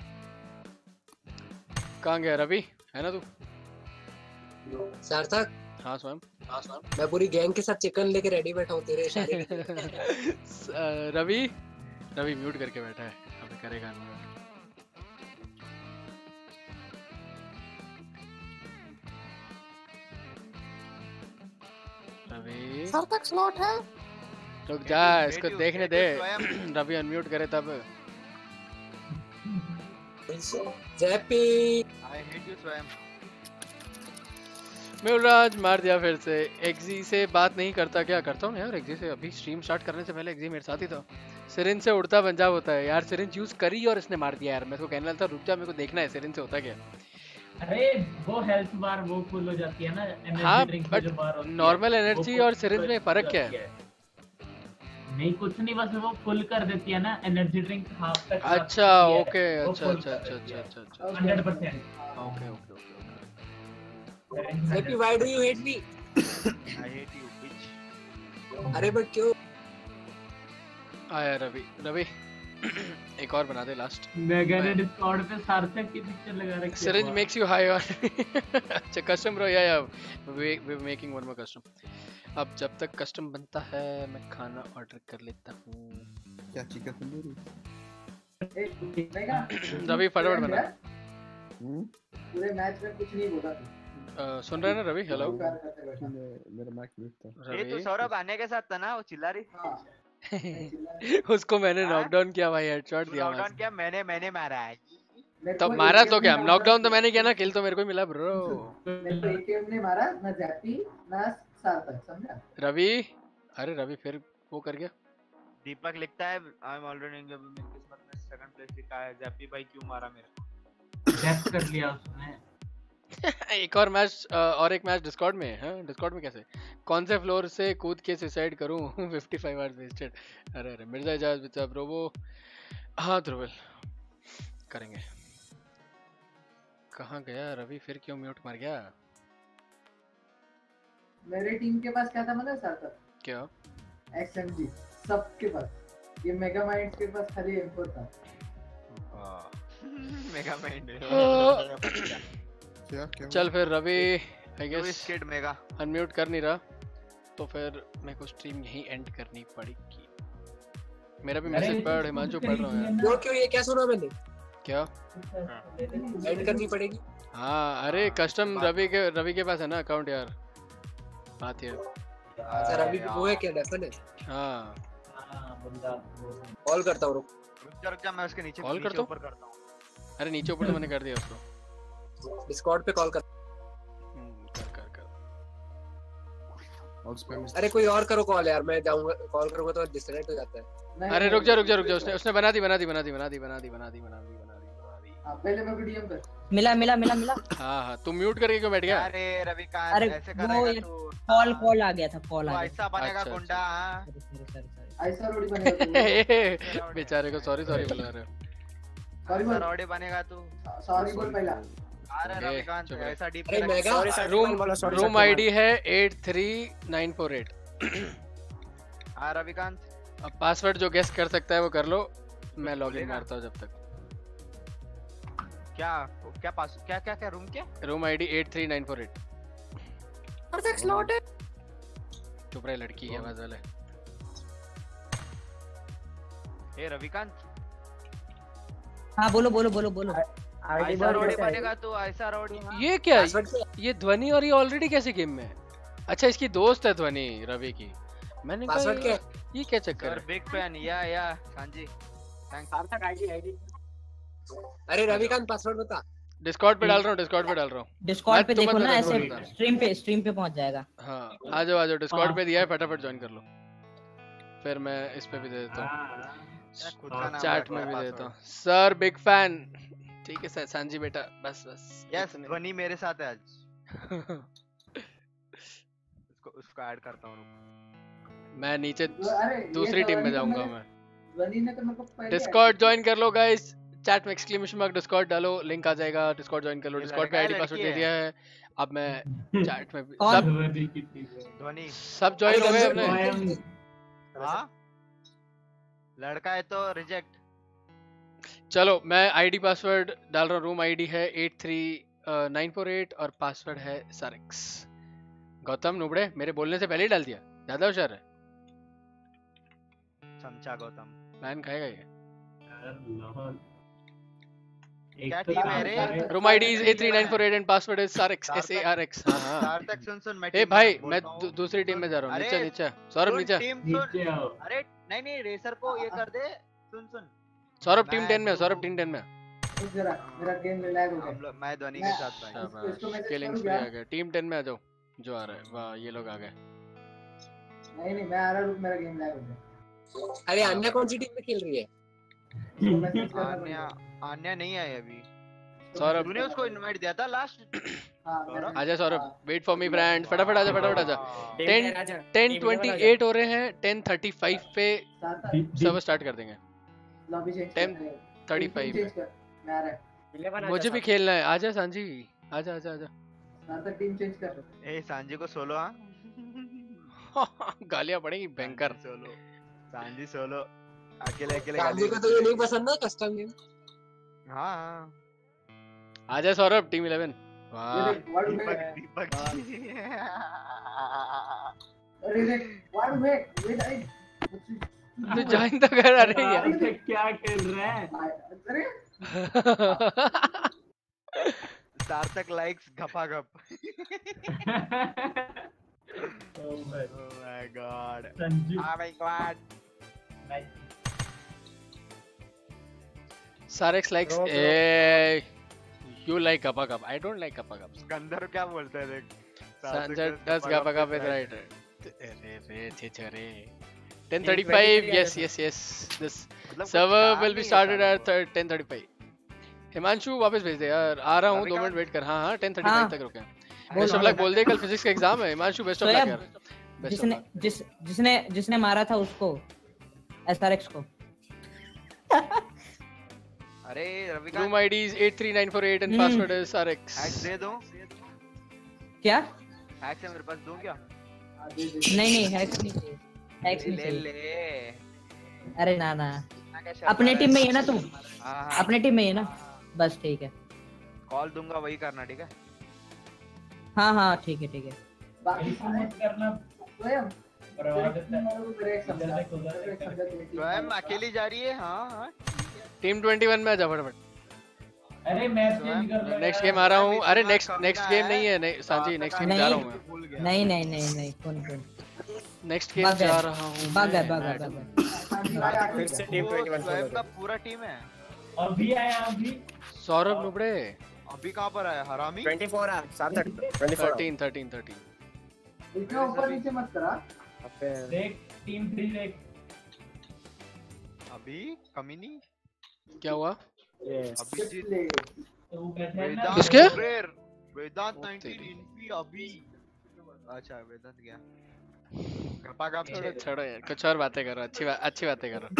कहाँ गया रवि? है ना तू? सार्थक। हाँ स्वयं। मैं पूरी गैंग के साथ चिकन लेके रेडी बैठा हूँ तेरे इशारे। रवि म्यूट करके बैठा है। अबे करेगा नहीं। रवि सार्थक स्लॉट है। रुक जा इसको देखने दे। रवि अनम्यूट करे तब। जैपी आई हेट यू स्वयं। मेवराज मार दिया फिर से। एक्जी से बात नहीं करता क्या? करता हूँ यार एक्जी से। अभी स्ट्रीम स्टार्ट करने से पहले एक्जी मेरे साथ ही था। सिरिंज से उड़ता पंजाब होता है यार। सिरिंज यूज करी और इसने मार दिया यार। मैं इसको कहने वाला था रुक जा, मेरे को देखना है सिरिंज से होता क्या। अरे वो हेल्थ बार वो फुल हो जाती है ना एनर्जी हाँ ड्रिंक बट नॉर्मल एनर्जी और सिरिंज में फर्क क्या है? नहीं कुछ नहीं, बस वो फुल कर देती है ना एनर्जी ड्रिंक हाफ तक। अच्छा ओके अच्छा 100%। Okay Happy, why do you hate me? I hate you bitch. अरे बट क्यों? आया रवि एक और बना दे लास्ट। मैंने डिस्कॉर्ड पे सार्थक की पिक्चर लगा रखी है। Syringe makes you high on. अच्छा कस्टम ब्रो या we making one more custom. अब जब तक कस्टम बनता है मैं खाना ऑर्डर कर लेता हूँ। क्या चिकन तंदूरी? रवि फटाफट बना। पूरे मैच में कुछ नहीं बोला। सुन रहे हैं ना रवि? हेलो मेरा माइक म्यूट था। ये तो सौरभ आने के साथ था ना वो चिल्ला रही। उसको मैंने नॉकडाउन किया भाई, हेडशॉट दिया। नॉकडाउन किया मैंने मारा है। तब मारा तो क्या? नॉकडाउन तो मैंने किया ना, किल तो मेरे को मिला ब्रो। मेरे को एकेएम ने मारा ना, जैपी ना सार्थक, समझा? रवि अरे रवि फिर वो कर गया। दीपक लिखता है आई एम ऑलरेडी इन किस्मत में सेकंड प्लेस लिखा है। जैपी भाई क्यों मारा मेरे को? डेथ कर लिया उसने। एक और मैच और एक मैच डिस्कॉर्ड में है। डिस्कॉर्ड में कैसे? कौन से फ्लोर से कूद के सुसाइड करूं? 55 आवर्स वेस्टेड। अरे मिर्जा इजाज बच्चा ब्रो वो। हाँ ध्रुवल करेंगे। कहाँ गया रवि? फिर क्यों म्यूट मार गया? मेरे टीम के पास क्या था मतलब सार्थक? क्या? XMG सबके पास। ये मेगा माइंड के पास खाली M4 था। Mega mind. चल फिर Ravi I guess kid mega unmute कर नहीं रहा तो फिर मेरे को स्ट्रीम यहीं एंड करनी पड़ेगी। मेरा भी मैसेज पढ़ हिमांशु पढ़ रहा है। क्यों ये क्या सुना मैंने? क्या एंड करनी पड़ेगी? हाँ अरे कस्टम रवि के पास है ना अकाउंट यार। बात ये अच्छा रवि वो है क्या डेफिनेट? हाँ कॉल करता हूँ। रुक जा मैं उसके नीचे कॉल करता हूँ। अरे नीचे ऊपर तो मैंने कर दिया उसको। डिस्कॉर्ड पे कॉल कर। कर। अरे कोई और करो कॉल यार, मैं जाऊंगा कॉल करूंगा तो डिस्कनेक्ट हो जाता है। अरे रुक जा उसने बना दी। पहले मैं डीएम कर। मिला। हाँ तू म्यूट करके क्यों बैठ गया? अरे रविकांत ऐसे करेगा तू। कॉल आ गया था। कॉल आ गया। ऐसा बनेगा गुंडा। ऐसा रोडी बनेगा। बेचारे को सॉरी बोल रहे हो। सॉरी रोडी बनेगा तू। सॉरी बोल पहला। अरे रविकांत ऐसा डीप रूम आईडी है 83948। हाँ रविकांत अब पासवर्ड जो गेस कर सकता है वो कर लो। मैं लॉगिन मारता हूँ जब तक। क्या रूम क्या? Room ID 83948। परफेक्ट स्लॉट है। चुप रहे लड़की की आवाज वाले। ए रविकांत। हाँ बोलो। ऐसा रोडी बनेगा तू। ऐसा रोडी। ये क्या? ये ध्वनि और ये ऑलरेडी कैसे गेम में? अच्छा इसकी दोस्त है ध्वनि रवि की। मैंने कहा ये क्या चक्कर है? बिग फैन या सांजी थैंक्स। सार्थक आईडी। अरे रविकांत पासवर्ड बता। डिस्कॉर्ड पे डाल रहा हूँ। डिस्कॉर्ड पे देखो ना, ऐसे स्ट्रीम पे पहुंच जाएगा। हाँ आ जाओ डिस्कॉर्ड पे दिया है, फटाफट ज्वाइन कर लो। फिर मैं इस पे भी दे देता हूँ। चैट में भी देता हूँ सर बिग फैन। ठीक है सर सांजी बेटा बस बस। यस ध्वनि मेरे साथ है आज। उसको ऐड करता हूँ। मैं नीचे दूसरी टीम में जाऊंगा मैं। ध्वनि ने तो मेरे को पहले डिस्कॉर्ड ज्वाइन कर लो गाइस। चैट में एक्सक्लेमेशन मार्क डिस्कॉर्ड डालो, लिंक आ जाएगा। डिस्कॉर्ड ज्वाइन कर लो। डिस्कॉर्ड पे आईडी पासवर्ड दे दिया है। अब मैं चैट में सब ज्वाइन हो गए अपने। हाँ लड़का है तो रिजेक्ट। चलो मैं आईडी पासवर्ड डाल रहा हूँ। रूम आईडी है 83948 और पासवर्ड है सारेक्स। गौतम नुबड़े मेरे बोलने से पहले ही डाल दिया, ज्यादा होशियार है। चमचा गौतम मैन खाएगा ये। क्या टीम है रे? Room ID is 83948 and password is SARX SARX। हां हां सार्थक सुन मैं ए भाई मैं दूसरी टीम में जा रहा हूँ। नीचे नीचे सौरभ नीचे। अरे नहीं रेसर को ये कर दे। सुन सौरभ टीम 10 में। सौरभ टीम 10 में। जरा मेरा गेम में लैग हो गया। मैं ध्वनि के साथ भाई। किलिंग्स पे आ गए। टीम 10 में आ जाओ जो आ रहा है। वाह ये लोग आ गए। नहीं मैं आ रहा हूँ। मेरा गेम लैग हो गया। अरे अन्य कौन सी टीम में खेल रही है? आन्या नहीं आई अभी। सौरभ तूने उसको इनवाइट दिया था लास्ट। आजा Saurabh wait for me friend. फटाफट आजा फटाफट आजा। 10:28 हो रहे हैं। 10:35 पे सर्वर स्टार्ट कर देंगे। 10:35 मुझे भी खेलना है। आजा सांजी आजा आजा आजा। सार्थक टीम चेंज कर। ए सांजी को सोलो। हां गालियां पड़ेंगी भयंकर। सोलो सांजी सोलो अकेले सांजी को तो ये नहीं पसंद ना कस्टम गेम। हां आजा सौरभ टीम 11। वाह दीपक अरे व्हाट वेट तू ज्वाइन तो कर। अरे यार क्या खेल रहा है? अरे सार्थक लाइक्स गपागप। Oh my god. Oh my god. Sarex likes a you like gappa gap. I don't like gappa gap. गंधर्व क्या बोलता है देख? Sanjay does gappa gap is right. अरे छेछरे 10:35 yes this server will be started at 10:35. Himanshu वापस भेज दे यार। आ रहा हूँ 2 मिनट वेट कर। हाँ 10:35 तक रुके। बेस्ट ऑफ लक बोल दे। कल फिजिक्स का एग्जाम है हिमांशु। बेस्ट ऑफ लक यार। जिसने मारा था उसको SRX को। अरे Ravikant room ID is 83948 and password is SRX। Hack दे दूं क्या? हैक से मेरे पास दूं क्या? नहीं हैक नहीं चाहिए। ले अरे ना अपने टीम में है ना तुम? अपने टीम में है ना? बस ठीक है कॉल दूंगा वही करना ठीक है। हाँ ठीक है बाकी मत करना स्वयं अकेली जा रही है। हाँ टीम 21 में आ जा फटाफट। अरे मैच चेंज कर लो। नेक्स्ट गेम आ रहा हूँ। अरे नेक्स्ट गेम नहीं है सांजी। नेक्स्ट गेम जा रहा हूँ मैं। नहीं कौन नेक्स्ट गेम जा रहा हूँ। भागा फिर से टीम 21 स्वयं का पूरा टीम है। अभी आया अभी सौरभ नुबड़े अभी कहाँ पर आया हरामी? 24 सार्थक 13 इतना ऊपर नीचे मत करा। देख टीम 3 देख अभी कमीनी क्या हुआ? अभी किसके? वेदांत 19 इनपी अभी। अच्छा वेदांत गया। गपागप छोड़ो यार कुछ और बातें करो। अच्छी बातें करो।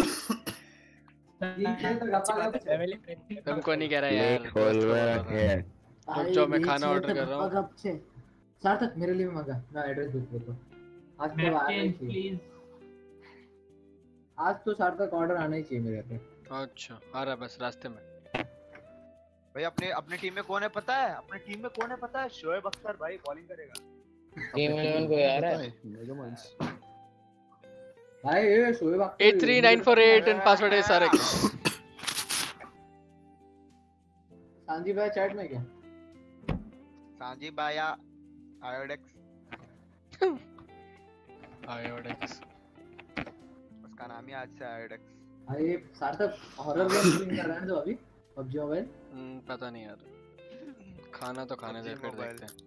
तुमको नहीं कह रहा यार। जो मैं खाना ऑर्डर कर रहा हूँ। सार्थक मेरे लिए मंगा। मैं एड्रेस भेज देता हूँ। आज तो सार्थक ऑर्डर आना ही चाहिए मेरे पे। अच्छा आ रहा बस रास्ते में। भाई अपने टीम में कौन है पता है? अपने टीम में कौन है पता है? शोएब अख्तर भाई बॉलिंग करेगा। टीम 11 को यार है भाई ये शोएब अख्तर 83948 एंड पासवर्ड है SRX। सांजी भाई चैट में क्या? सांजी भाई आयोडेक्स उसका नाम ही आज से आयोडेक्स। भाई सार्थक हॉरर गेम कर रहा है तो अभी PUBG मोबाइल। पता नहीं यार। खाना तो खाने दे फिर देखते हैं।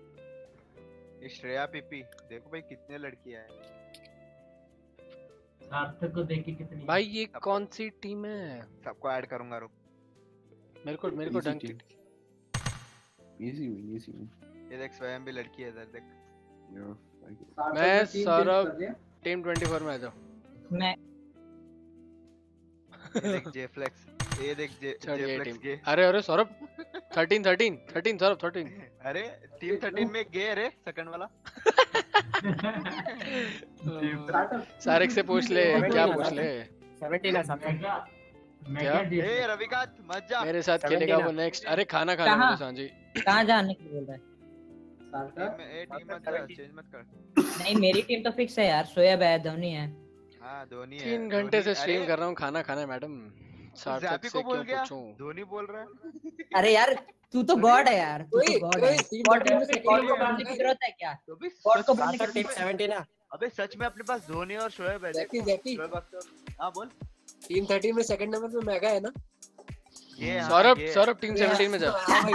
ये श्रेया पीपी देखो भाई कितने लड़कियां हैं। सार्थक को देख के कितनी भाई ये कौन सी टीम है? सबको ऐड करूंगा रुक। मेरे को डंक इजी ये देख स्वयं भी लड़की है इधर देख। मैं सौरभ टीम 24 में आ जाओ। मैं ये देख जेफ्लेक्स, ये देख जेफ्लेक्स गे। अरे सौरभ 13 सौरभ 13। अरे टीम 13 में गे रे सेकंड वाला। सारिक से पूछ ले, क्या पूछ ले? 17 है क्या? ए रविकांत मत जा, मेरे साथ खेलेगा वो नेक्स्ट। अरे खाना खाने में सांझी कहाँ जाने के बोल रहा है? टीम मत कर, चेंज मत कर। नहीं मेरी टीम तो फिक्स है यार, शोएब है, धोनी है। हाँ धोनी है। 3 घंटे से स्ट्रीम कर रहा हूँ, खाना खाना मैडम। सार्थक से क्यों पूछूं? धोनी बोल रहा है। अरे यार तू तो गॉड है यार, तू तो गॉड है। गॉड टीम से गॉड को बोलने की जरूरत है क्या? गॉड को बोलने की टीम 17 है। अबे सच में अपने पास धोनी और शोएब है। जैकी हां बोल। टीम 13 में सेकंड नंबर पे मेगा है ना? ये सौरभ टीम 17 में जा।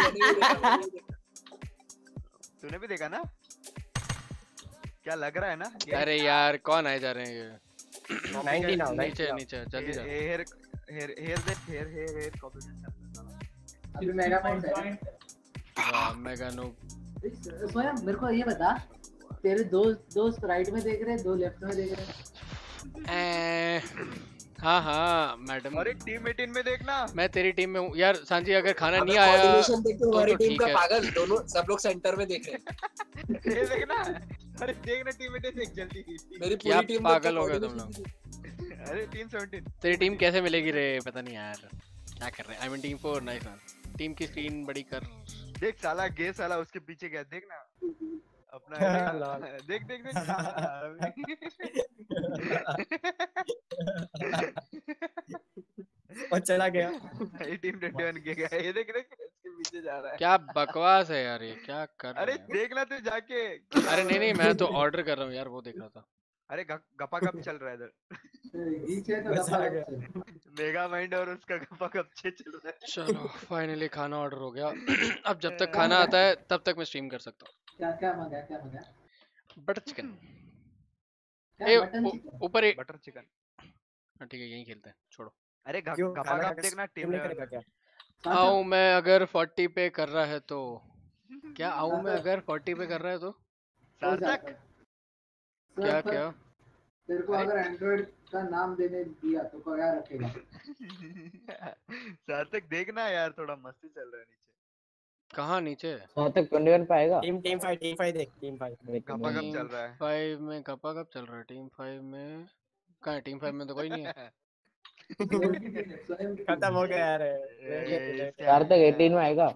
तूने भी देखा ना? क्या लग रहा है ना? अरे यार कौन आए जा रहे हैं ये? 90 नाउ नीचे जल्दी जा। Here competition. अभी मेगा पॉइंट है। वाह मेगा नो। स्वयं मेरे को ये बता, तेरे दोस्त राइट में देख रहे हैं, 2 लेफ्ट में देख रहे हैं? हाँ मैडम। अरे टीम 18 में देखना। मैं तेरी टीम में हूँ यार सांझी। अगर खाना नहीं आया तो हमारी टीम का पागल दोनों सब लोग सेंटर में देख रहे हैं। ये देखना, अरे देखना टीम 18 देख जल्दी। मेरी पूरी टीम पागल हो गए तुम लोग। अरे टीम 17 तेरी टीम कैसे मिलेगी रे? पता नहीं यार क्या कर रहे हैं। I mean team 4 nice one. Team की स्क्रीन बड़ी कर। देख साला गे साला उसके पीछे गया देखना अपना। देख और चला गया। ये टीम 21 के गया। ये देख इसके पीछे जा रहा है। क्या बकवास है यार ये, क्या कर रहे अरे देखना तू जाके। अरे नहीं मैं तो ऑर्डर कर रहा हूँ यार, वो देख रहा था। अरे गप्पा कब चल रहा है इधर? मेगा माइंड और उसका गप्पा कब चल रहा है। चलो फाइनली खाना ऑर्डर हो गया। अब जब तक खाना आता है तब तक मैं स्ट्रीम कर सकता हूँ। क्या मंगाया? Butter chicken. ऊपर बटर चिकन। ठीक है यही खेलते हैं, छोड़ो। अरे गप्पा कब देखना टीम नहीं करेगा क्या? आऊं मैं अगर 40 पे कर रहा है तो क्या? आऊं मैं अगर 40 पे कर रहा है तो सार्थक क्या तेरे को अगर एंड्रॉइड का नाम देने दिया तो क्या रखेगा? सार्थक देखना यार, थोड़ा मस्ती चल रहा है नीचे। कहाँ नीचे? सार्थक 21 पे आएगा। टीम 5 देख। टीम 5 गप्पा कब चल रहा है? 5 में गप्पा कब चल रहा है? टीम 5 में कहाँ है? टीम 5 में तो कोई नहीं है। खत्म हो गया यार। सार्थक 18 में आएगा।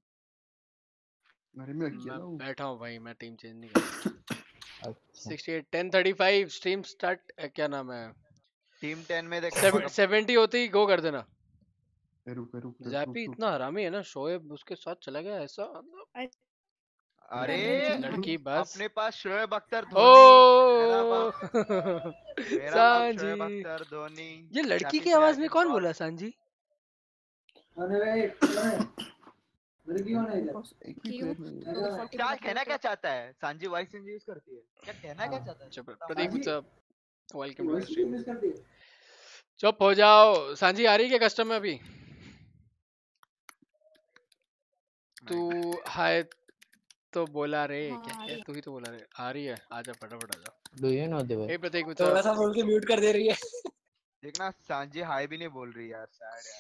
अरे मैं अकेला हूँ। बैठा हूँ भाई, मैं टीम चेंज नहीं कर। 68 10:35 स्ट्रीम स्टार्ट। क्या नाम है? टीम 10 में देख 70 होते ही गो कर देना। रुक जैपी इतना हरामी है ना, शोएब उसके साथ चला गया ऐसा। अरे लड़की बस अपने पास शोएब अख्तर ओ धोनी। ये लड़की की आवाज में कौन बोला सांजी? क्या कहना क्या चाहता है? सांजी वॉइस चेंज यूज करती है क्या? कहना क्या चाहता है? Pradeep welcome to stream. चुप हो जाओ। सांजी आ रही है क्या कस्टम में अभी? तू हाय तो बोला रे। क्या तू ही तो बोला रे। आ रही है, आजा फटाफट आजा। Do you know the way? Prateek थोड़ा सा बोल के म्यूट कर दे रही है। देखना सांजी हाय भी नहीं बोल रही यार।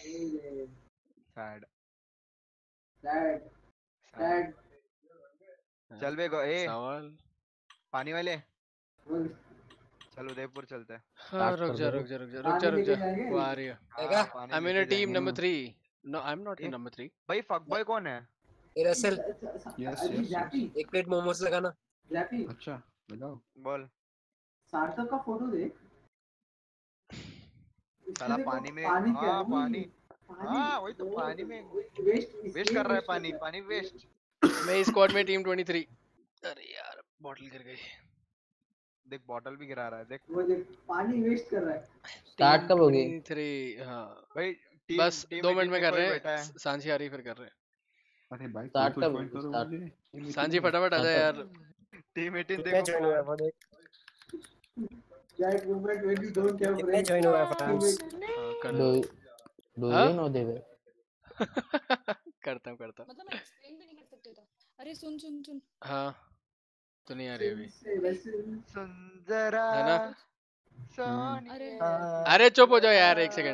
सैड चल बे गो। ए सवाल पानी वाले चल उदयपुर चलते हैं। हाँ रुक जा वो आ रही है। I mean team number 3। No I am not in number 3। भाई फक बॉय कौन है? रसल। यस एक प्लेट मोमोज लगाना। अच्छा लगाओ। बोल। सार्थक का फोटो देख। साला पानी में। हाँ पानी। हाँ वही तो पानी में वेस्ट कर रहा है। पानी वेस्ट। मैं इस स्क्वाड में टीम 23। अरे यार बॉटल गिर गई। देख बॉटल भी गिरा रहा है। देख वो देख पानी वेस्ट कर रहा है। स्टार्ट कब होगी? 3 हाँ भाई बस 2 मिनट में कर रहे हैं। सांझी आ रही फिर कर रहे हैं। अरे भाई स्टार्ट कब? सांझी फटाफट आ जा यार। टीम 18 देखो। That moment when you don't have brain. join हुआ है France? Do you know they were? करता हूँ मतलब मैं एक्सप्लेन भी नहीं कर सकता था। अरे सुन हाँ तो नहीं आ रही अभी सुन जरा है ना। सोनिया अरे चुप हो जाओ यार एक सेकंड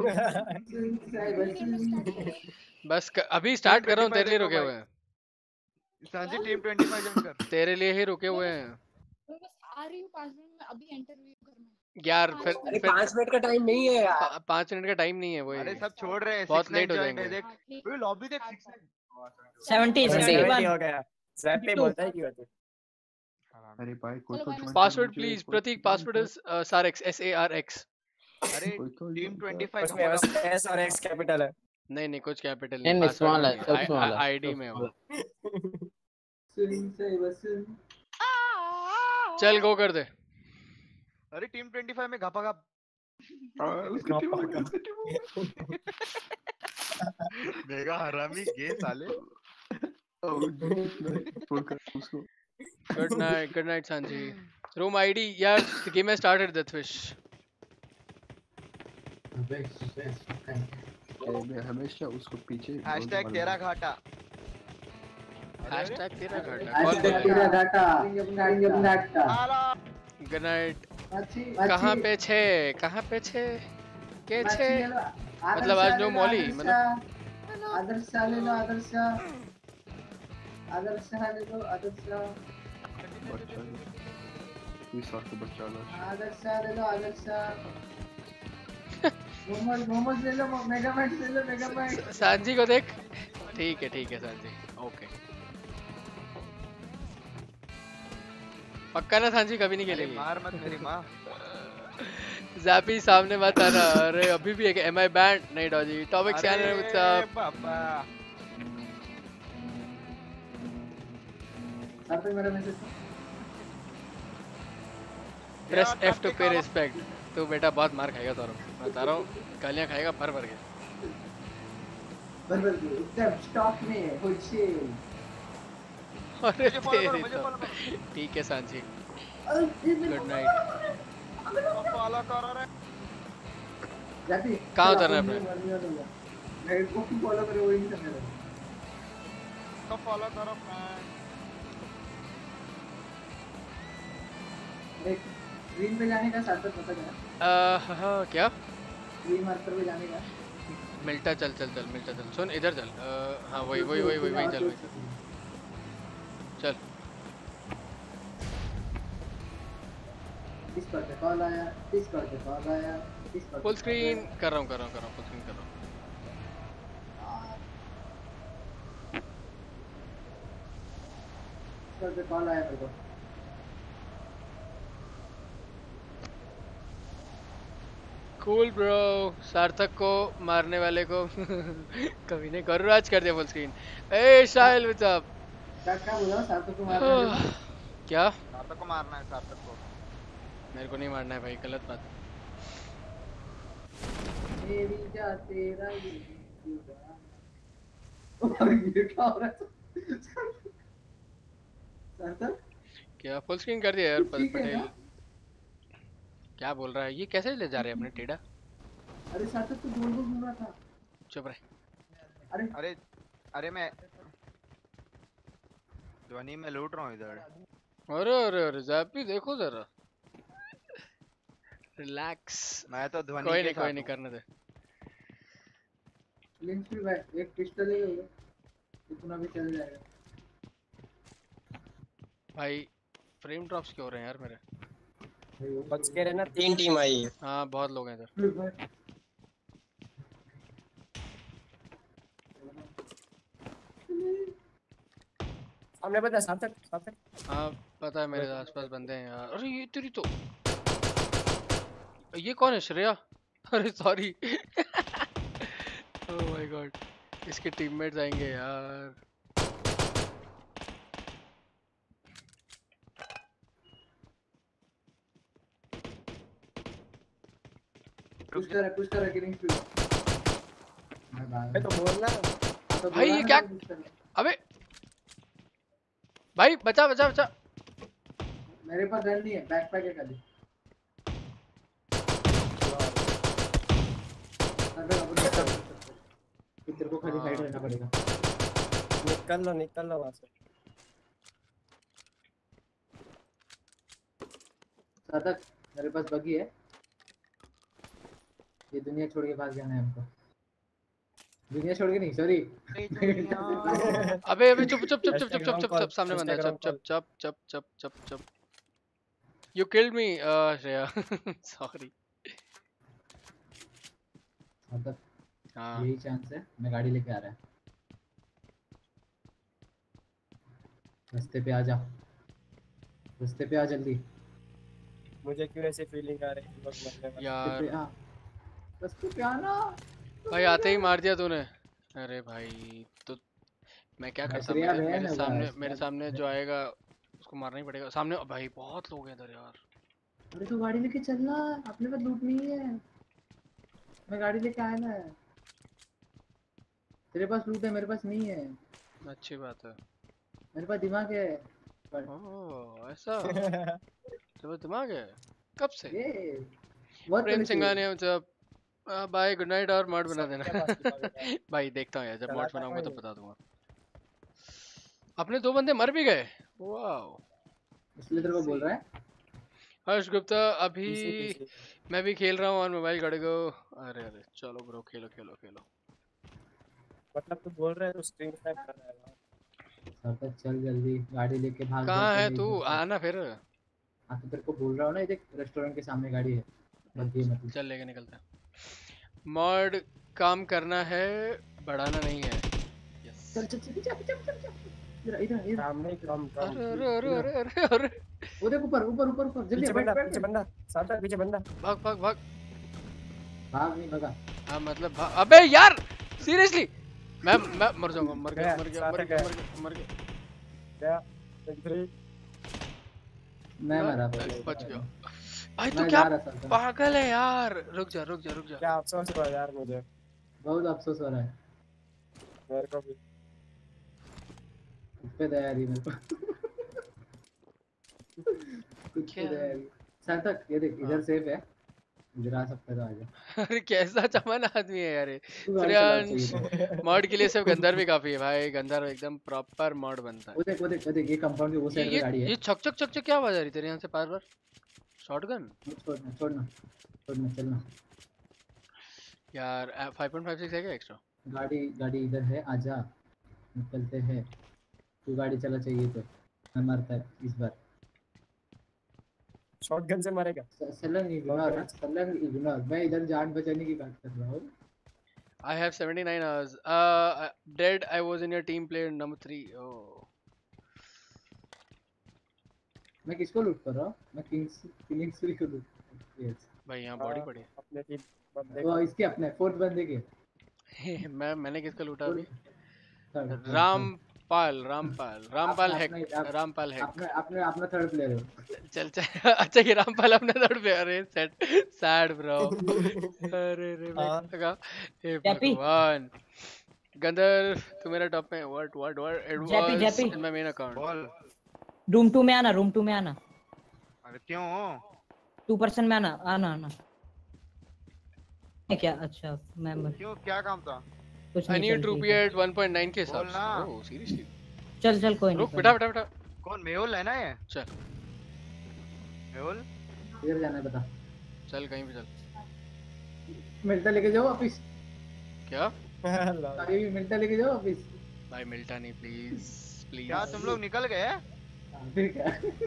बस अभी स्टार्ट कर रहा हूँ तेरे लिए रुके हुए हैं सांजी टीम 25 जॉइन कर तेरे लिए ही रुके हुए हैं मैं बस आ रही हूँ 5 मिनट में अभी इंटरव्यू करना यार फिर अरे 5 मिनट का टाइम नहीं है यार 5 मिनट का टाइम नहीं है वो अरे सब छोड़ रहे हैं बहुत लेट हो जाएंगे देख ओए लॉबी देख 70 71 हो गया ज़ैप पे बोलता है क्यों तू अरे भाई कोई तो password please Prateek password is SARX SARX अरे टीम 25 उसमें बस S और X कैपिटल है नहीं कुछ कैपिटल नहीं स्मॉल है सब स्मॉल है आईडी में वो चल गो कर दे अरे टीम 25 में घपा घप मेगा हरामी गे साले good night Sanji room ID यार गेम में स्टार्टेड डेथविश हमेशा उसको पीछे हैशटैग तेरा घाटा हैशटैग तेरा घाटा गुड नाइट कहाँ पे छे के छे मतलब आज नो मौली मतलब आदर्श ले लो आदर्श बच्चा लो आदर्श ले लो मोमोज ले लो मेगाबाइट ले लो मेगाबाइट सांजी को देख ठीक है सांजी ओके पक्का ना सांजी कभी नहीं खेलेगी मार मत मेरी माँ ज़ैपी सामने मत आना अरे अभी भी एक MI बैंड नहीं डॉजी टॉपिक से आने में पापा सर पे मेरा message press F to pay respect तो बेटा बहुत मार खाएगा तारो मैं बता रहा हूँ गालियाँ खाएगा भर के एकदम स्टॉक में होल सेल अरे तेरी तो ठीक है सांजी गुड नाइट फॉलो कर रहे जाती कहाँ उतरना है अपने मेरे को फॉलो करो वही करने दो तो फॉलो करो फ्रेंड देख ग्रीन पे जाने का साथ पता क्या हाँ क्या ग्रीन मार्कर पे जाने का मिल्टा चल सुन इधर चल हाँ वही चल इस पर कॉल आया फुल स्क्रीन कर रहा हूँ फुल स्क्रीन कर रहा हूँ कॉल आया मेरे को कूल ब्रो सार्थक को मारने वाले को कभी नहीं कर आज कर दिया फुल स्क्रीन ए शाहिल व्हाट्स अप क्या बोला सार्थक को मारना है क्या सार्थक को मारना है सार्थक को मेरे को नहीं मारना है भाई गलत बात मेरी जा तेरा ये क्या हो रहा है सार्थक क्या फुल स्क्रीन कर दिया यार पटेल क्या बोल रहा है ये कैसे ले जा रहे हैं अपने टेढ़ा अरे सार्थक तो गोल घूम रहा था चुप रहे अरे मैं ध्वनि में लूट रहा हूँ इधर अरे ज़ैपी देखो जरा रिलैक्स मैं तो ध्वनि कोई नहीं करने दे लिंक भी भाई एक पिस्टल ले लो इतना भी चल जाएगा भाई फ्रेम ड्रॉप्स क्यों हो रहे हैं यार मेरे बच के रहना 3 टीम आई है हाँ बहुत लोग हैं इधर हमने पता सार्थक हाँ पता है मेरे आसपास बंदे हैं यार अरे ये तेरी तो ये कौन है श्रेया अरे सॉरी ओह माय गॉड इसके टीममेट्स आएंगे यार पुश कर किलिंग स्पीड मैं तो बोलना भाई ये क्या अबे भाई बचा मेरे पास गन नहीं है बैकपैक है खाली तेरे को खाली साइड रहना पड़ेगा। निकल लो वहाँ से। साधक मेरे पास बगी है, ये दुनिया छोड़ के भाग जाना है हमको। दुनिया छोड़ के नहीं, सॉरी। अबे चुप सामने बंदा है। चुप you killed me Shreya. Sorry. हाँ यही चांस है, मैं गाड़ी लेके आ रहा है। रास्ते पे आ जा, रास्ते पे आ जल्दी। मुझे क्यों ऐसी फीलिंग आ रही है बस मरने वाली यार। रास्ते पे आना भाई, आते ही मार दिया तूने। अरे भाई तो मैं क्या करता? मेरे सामने जो आएगा उसको मारना ही पड़ेगा। सामने भाई बहुत लोग हैं इधर यार। अरे तू गाड़ी लेके चलना, अपने पास लूट नहीं है। मैं गाड़ी लेके आया ना, तेरे पास लूट है, मेरे पास नहीं है। अच्छी बात है, मेरे पास दिमाग है। ओह ऐसा। तेरे दिमाग है कब से? प्रेम सिंघानिया जब बाय गुड नाइट और मॉड बना देना। भाई देखता हूँ यार, जब मॉड बनाऊंगा तो बता दूंगा। अपने 2 बंदे मर भी गए। वाओ, इसलिए तेरे को बोल रहा है। हर्ष गुप्ता, अभी मैं भी खेल रहा हूँ ऑन मोबाइल गाड़ी को। अरे चलो ब्रो, खेलो। मतलब तू बोल रहा है तो स्ट्रीम स्नैप कर रहा है। सार्थक चल जल्दी, गाड़ी लेके भाग। कहाँ है तू? आना फिर। हाँ तो तेरे को बोल रहा हूँ ना, ये देख रेस्टोरेंट के सामने गाड़ी है। मतलब चल लेके निकलते हैं। मॉड काम करना है, बढ़ाना नहीं है। चल इधर सामने कम। अरे वो देख ऊपर जल्दी। पीछे बंदा सार्थक, पीछे बंदा। भाग नहीं भगा। हाँ मतलब अबे यार सीरियसली मैं मर जाऊंगा। मर गया। क्या मैं मरा, बच गया। भाई तू क्या पागल है यार। रुक जा। क्या अफसोस हो रहा है यार, मुझे बहुत अफसोस हो रहा है। मेरे को भी पे तैयारी मेरे को। कुछ तैयारी। सार्थक ये देख, इधर सेफ है, इधर आ सकता है तो आजा। अरे कैसा चमन आदमी है यार। श्रेयांश मॉड के लिए सिर्फ गंदर भी काफी है भाई। गंदर एकदम प्रॉपर मॉड बनता है। वो देख ये कंपाउंड के वो साइड पे गाड़ी है। ये छक क्या आवाज आ रही तेरे यहाँ से? बार शॉटगन। छोड़ना चलना यार। 5.56 है क्या एक्स्ट्रा? गाड़ी इधर है, आजा निकलते हैं। तू गाड़ी चला चाहिए तो मैं मरता है इस बार। शॉटगन से मारेगा? सलन इग्नोर। मैं इधर जान बचाने की बात कर रहा हूँ। I have 79 hours. Dead. I was in your team player number 3. Oh. मैं किसको लूट कर रहा हूँ? मैं किंग्सली को लूट। भाई यहाँ बॉडी पड़ी है। अपने टीम बंदे वो इसके अपने फोर्थ बंदे के। मैंने किसका लूटा अभी? रामपाल हैक। अपना थर्ड प्लेयर है। चल अच्छा ये रामपाल अपना थर्ड प्लेयर है। Sad bro. अरे भगवान। गंदर तू मेरा टॉप में। What it was in my main account. Room 2 में आना। अरे क्यों 2% में आना क्या? अच्छा मैं क्यों, क्या काम था? I need to be at 1.9 के साथ। Oh seriously? चल कोई नहीं। रुक बेटा। कौन मेहुल है ना ये? चल मेहुल किधर जाना है बता। चल कहीं भी चल। मिल्टा लेके जाओ वापस। क्या? अभी मिल्टा लेके जाओ वापस। भाई मिल्टा नहीं प्लीज। क्या तुम लोग निकल गए? फिर क्या?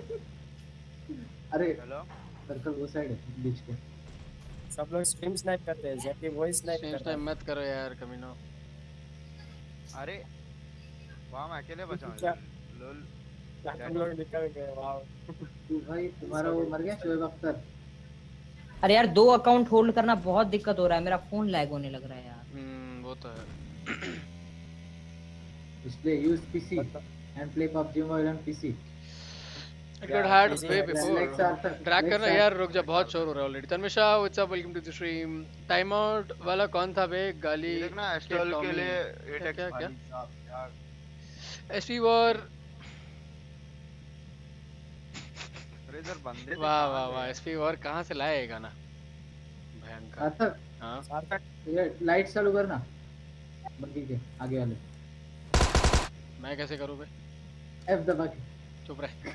अरे सर्कल वो साइड है बीच के। सब लोग स्ट्रीम स्नाइप करते हैं, जैसे वॉइस स्नाइप मत करो यार कमीनो। अरे वाह मैं अकेले बचा हूं। लोल तुम लोग निकल गए। वाओ तू भाई तुम्हारा वो मर गया शोएब अख्तर। अरे यार 2 अकाउंट होल्ड करना बहुत दिक्कत हो रहा है, मेरा फोन लैग होने लग रहा है यार। वो तो है। इसलिए use PC and play PUBG Mobile on PC। It got hard way before. Drag करना यार। रुक जा, बहुत शोर हो रहा है already. Tanmisha what's up, welcome to the stream. Time out वाला कौन था बे? गाली देखना एस्टॉल के लिए 8x क्या यार। SP war. रेजर बंदे। वाह एसपी वॉर कहां से लाए ये गाना? भयंकर। सार्थक हां सार्थक ये लाइट चालू करना बग्गी के आगे वाले। मैं कैसे करूँ बे? F दबा के। चुप रह।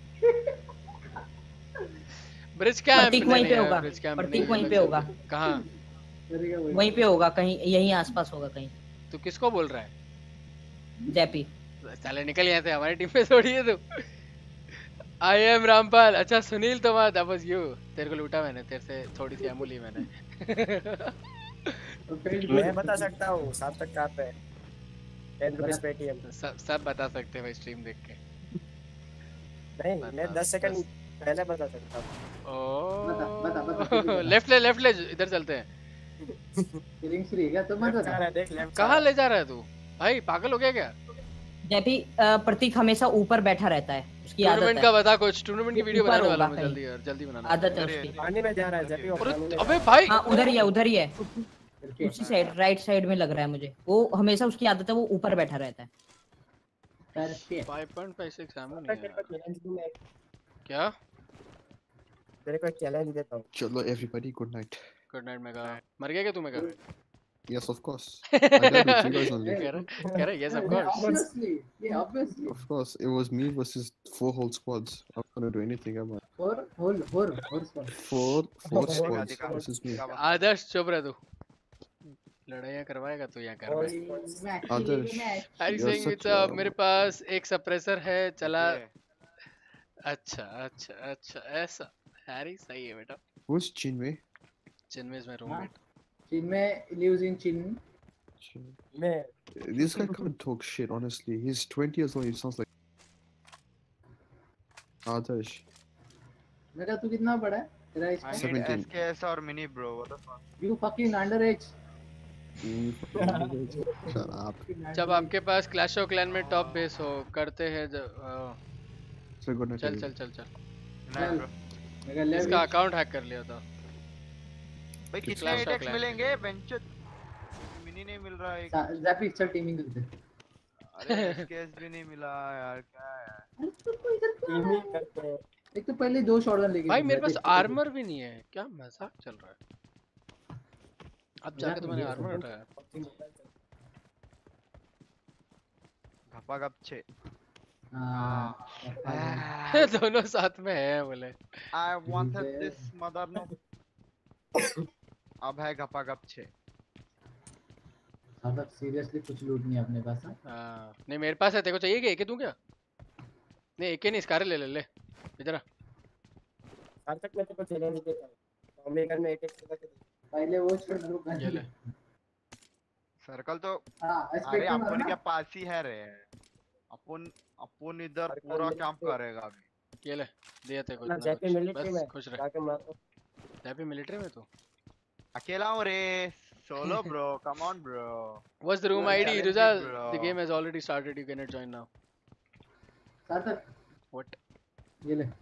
ब्रिज कैंप प्रतीक वहीं पे होगा, प्रतीक वहीं पे होगा। कहाँ? वहीं पे होगा कहीं, यहीं आसपास होगा कहीं। तू किसको बोल रहा है? जैपी। चले निकल यहाँ से, हमारी टीम में थोड़ी है तू। I am Rampal. अच्छा सुनील तुम्हारा, that was you। तेरे को लूटा मैंने, तेरे से थोड़ी सी एमो ली मैंने। मैं बता सकता हूँ सार्थक कहाँ पे है। 10 रुपीस पेटीएम। सब बता सकते हैं भाई स्ट्रीम देख के। नहीं मैं 10 सेकंड पहले बता सकता हूँ। ओह लेफ्ट ले इधर चलते हैं। किलिंग फ्री है क्या? तो मत बता। कहाँ ले जा रहा है तू भाई, पागल हो गया क्या? जैपी प्रतीक हमेशा ऊपर बैठा रहता है, उसकी आदत है। टूर्नामेंट का बता कुछ, टूर्नामेंट की वीडियो बनाने वाला हूं जल्दी यार, जल्दी बनाना। आदत है उसकी। पानी में जा रहा है जैपी। अबे भाई हाँ उधर ही है उसी साइड, राइट साइड में लग रहा है मुझे। वो हमेशा उसकी आदत है, वो ऊपर बैठा रहता है। 5.56 एमो नहीं है क्या? तेरे को एक चैलेंज देता हूँ। चलो everybody good night. Good night mega. मर गया क्या तू mega? Yes, of course. I died with you guys only. कह रहा yes of course. Obviously. Of course, it was me versus 4 whole squads. I'm not gonna do anything, am I? Four squads. Four squads versus me. आदर्श चुप रह तू, लड़ाइयाँ करवाएगा तू यहाँ कर। आदर्श मेरे पास एक सप्रेसर है, चला। अच्छा ऐसा हैरी सही है बेटा। Who's Chinmay? Chinmay is my roommate. Chinmay lives in Chin. This guy can't talk shit, honestly. He's 20 years old. He sounds like Adarsh. मेरा तू कितना बड़ा है? तेरा एज 17 SKS और mini bro, what the fuck? You fucking underage. Shut up. जब आपके पास क्लैश ऑफ क्लैन में टॉप बेस हो, करते हैं चल। इसका अकाउंट हैक कर लिया था भाई। कितने 8x मिलेंगे? बेंचो मिनी नहीं मिल रहा है। जैपी चल टीमिंग करते। अरे SKS भी नहीं मिला यार, क्या है? टीमिंग करते हैं। एक तो पहले 2 शॉटगन लेके भाई मेरे पास आर्मर भी नहीं है, क्या मजाक चल रहा है? अब जाके तो मैंने आर्मर उठाया। घपा-घप 6। दोनों साथ में है बोले। I wanted this mother no। अब है घपा-घप 6। अब सीरियसली कुछ लूट नहीं अपने पास। हां नहीं मेरे पास है, तेरे को चाहिए क्या? एके दूं क्या? नहीं एके नहीं, स्कार ले इधर आ। सार्थक मैं तेरे को चैलेंज देता हूं, ओमेगन में 8x लगा के पहले वो छोड़ दो। ये ले सर्कल तो। हां अरे अपन के पास ही है रे, अपन इधर पूरा कैंप करेगा अभी। ये ले दिया तेरे को। जैपी मिलिट्री में खुश रह। जाके मारो। जैपी मिलिट्री में तो अकेला हूं रे, solo bro, come on bro। What's the room ID? Rizal, the game has already started, you cannot join now. सार्थक What? ये ले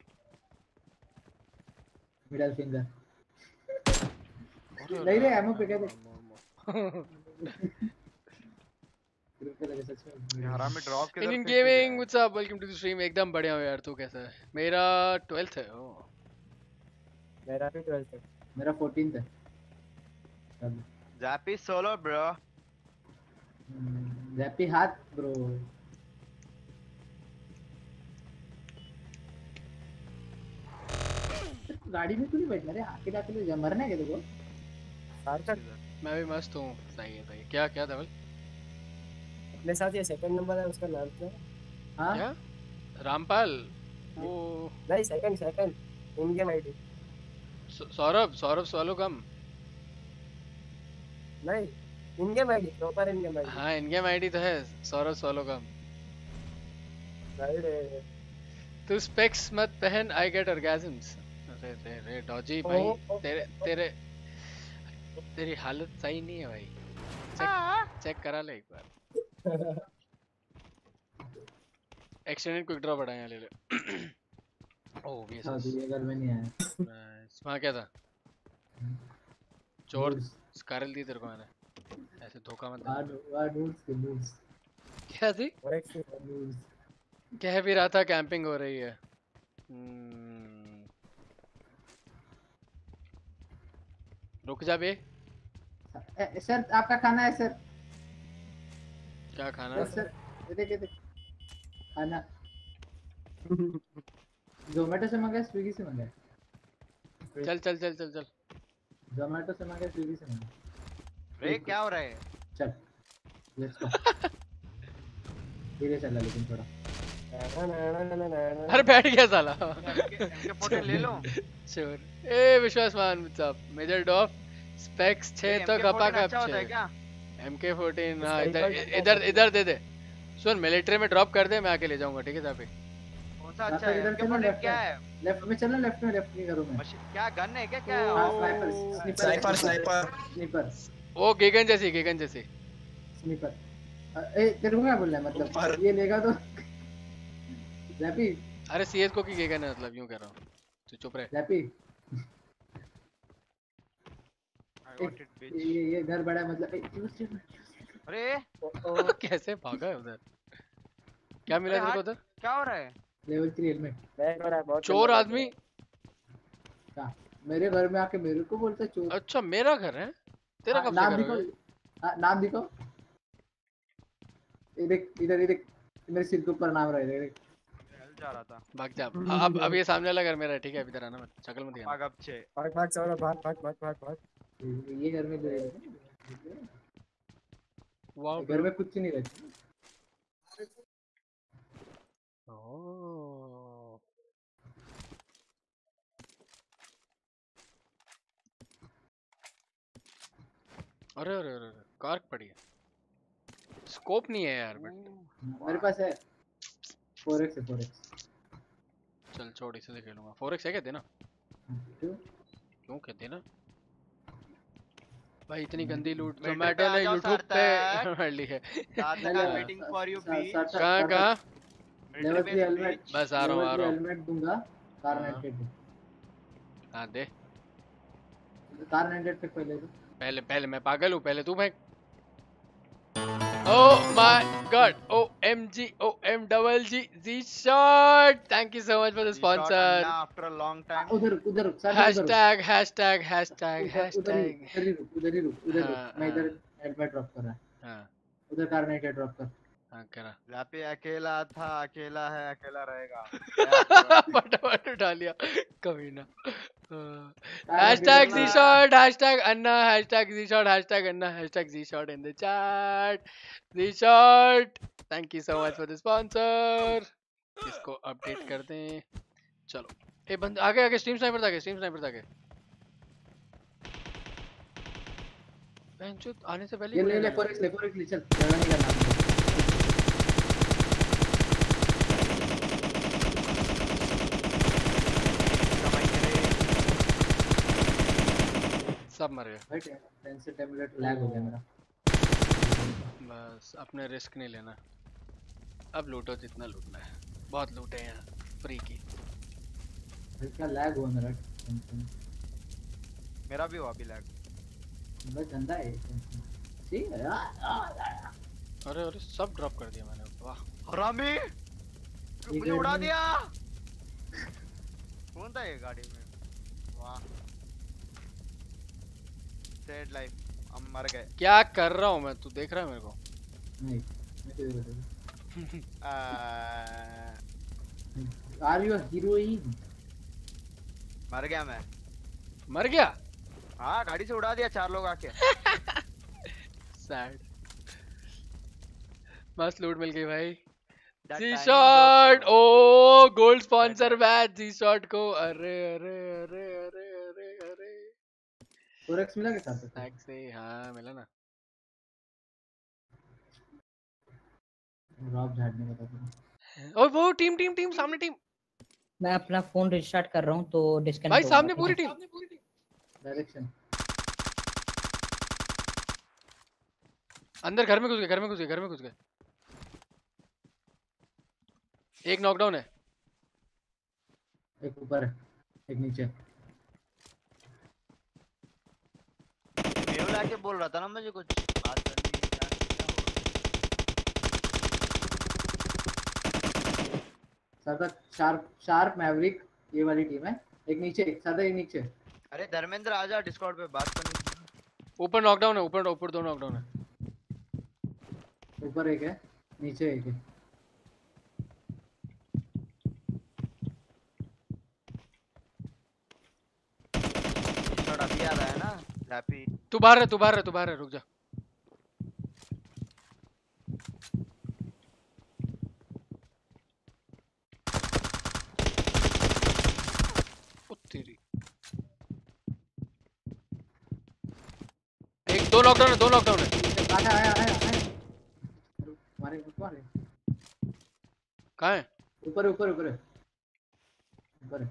मिडल फिंगर। नहीं रे एमो पे क्या दे। Indian Gaming, what's up? Welcome to the stream. एकदम बढ़िया हो यार, तू कैसा है? मेरा 12th है। मेरा भी 12th है। मेरा 14th है। Zappy solo bro। Zappy हाथ bro। गाड़ी में क्यों नहीं बैठना रे? अकेले मरना है क्या तेरे को? सार्थक मैं भी मस्त हूँ। सही है। क्या धवल? अपने साथ ये सेकंड नंबर है, उसका नाम क्या है? हाँ क्या? रामपाल। वो नहीं second in game ID. Saurabh स्वालोकम। नहीं in game ID, proper in game ID. हाँ इन गेम आईडी तो है सौरभ स्वालोकम। तू स्पेक्स मत पहन, आई गेट ऑर्गेजम्स। अरे डॉजी भाई, तेरी हालत सही नहीं है भाई। चेक करा ले एक बार। एक्सटेंडेड क्विक ड्रॉ बढ़ाया ले ले। ओह वीएसएस ये घर में नहीं आया। नाइस। वहां क्या था? चोर स्कारल दी तेरे को मैंने, ऐसे धोखा मत दे। क्या थी? कह भी रहा था कैंपिंग हो रही है। रुक जा बे। सर आपका खाना है सर। क्या खाना है सर? देख खाना जोमेटो से मंगाया स्विगी से मंगाया। चल चल चल चल चल जोमेटो से मंगाया स्विगी से मंगाया। अरे क्या हो रहा है? चल लेट्स गो। धीरे चला लेकिन थोड़ा। अरे बैठ गया साला। MK14 ले लो। श्योर। ए विश्वासमान व्हाट्सअप मेजर डॉफ स्पेक्स 6 तो गपा का अच्छा होता है क्या? MK14 हां इधर दे दे। सुन मिलिट्री में ड्रॉप कर दे, मैं आके ले जाऊंगा। ठीक है साहब? कौन सा अच्छा है? MK14 क्या है? लेफ्ट में चलना, लेफ्ट में लेफ्ट की करो मैं। क्या गन है क्या? क्या है? स्नाइपर वो गेगन जैसी स्नीपर। ए तेरे को क्या बोलना है? मतलब ये लेगा तो रैपी। अरे CS:GO की गेगन है, मतलब यूं कह रहा हूं। तू चुप रह रैपी। ये घर बड़ा है मतलब। अरे कैसे भागा है उधर? क्या मिला तेरे को उधर? क्या हो रहा है? Level 3 helmet. चोर आदमी क्या मेरे घर में आके मेरे को बोलता है चोर? अच्छा मेरा घर है, तेरा कब से घर है? नाम दिखो। इधर मेरे सिर के ऊपर नाम रहा है। जा रहा था। भाग जा। अब ये सामने वाला घर मेरा है। ठीक है अभी इधर आना मत, शक्ल मत दिखाना। भाग अब छे। भाग चलो भाग। ये घर में वाओ घर में कुछ नहीं रहता। ओह अरे कार्क पड़ी है। स्कोप नहीं है यार बट मेरे पास है 4x है 4x। चल छोड़, इसे से खेलूंगा। 4x है क्या? देना। क्यों क्या देना भाई? इतनी गंदी लूट जोमेटो ने यूट्यूब पे मार ली है। Waiting for you beach. कहां? Level 3 helmet. बस आ रहा हूं। हेलमेट दूंगा। कार 98। हां दे। कार 98 पे पहले मैं पागल हूं, पहले तू फेंक। Oh my god, OMG, OMGG, Z-Shot, thank you so much for the sponsor. After a long time. उधर hashtag उधर ही रुक मैं इधर हेलमेट ड्रॉप कर रहा है। हाँ उधर कार नहीं ड्रॉप कर। हाँ करा। लापे अकेला था, अकेला है, अकेला रहेगा। फटाफट उठा लिया कमीना। hashtag Z-Shot, hashtag Anna, hashtag Z-Shot, hashtag Anna, hashtag Z-Shot in the chat. Z-Shot, thank you so much for the sponsor. इसको अपडेट कर दें। चलो ए बंद आगे स्ट्रीम स्नाइपर था बेंचो आने से पहले ये ले 4x ले चल। झगड़ा नहीं करना। सब मर गए। भाई टेंशन टेम्पलेट लैग हो गया मेरा। बस अपने रिस्क नहीं लेना। अब लूटो जितना लूटना है, बहुत लूटे हैं यहाँ फ्री की। इसका लैग हुआ मेरा। मेरा भी हुआ अभी लैग। बस गंदा है ठीक है यार। अरे सब ड्रॉप कर दिया मैंने। वाह हरामी, मुझे उड़ा दिया। कौन था ये गाड़ी में? वाह डेड लाइफ, हम मर गए। क्या कर रहा हूँ मैं? तू देख रहा है मेरे को? नहीं मैं तो देख आर यू हीरोइन? मर गया मैं। मर गया? हाँ गाड़ी से उड़ा दिया 4 लोग आके। सैड। मस्त लूट मिल गई भाई। Z-Shot, ओ गोल्ड स्पॉन्सर बैच Z-Shot को। अरे 4x मिला के साथ टैक्स से? हाँ मिला ना। रॉब झाड़ने का था। और वो टीम सामने टीम। मैं अपना फोन रिस्टार्ट कर रहा हूं तो डिस्कनेक्ट भाई सामने पूरी टीम। डायरेक्शन अंदर घर में घुस गए। एक नॉकडाउन है, एक ऊपर है, एक नीचे। मेल आके बोल रहा था ना मुझे कुछ बात करनी है। सादा शार्प मैवरिक ये वाली टीम है। एक नीचे, एक सादा एक नीचे। अरे धर्मेंद्र आजा डिस्कॉर्ड पे बात करनी। ऊपर नॉकडाउन है, ऊपर ऊपर 2 नॉकडाउन है। ऊपर एक है, नीचे एक है। थोड़ा भी आ रहा है ना हैप्पी। तू बाहर है, तू बाहर है, तू बाहर है, रुक जा। तेरी एक 2 लॉकडाउन है, 2 लॉकडाउन है। आया मारे कहाँ है? ऊपर ऊपर ऊपर ऊपर।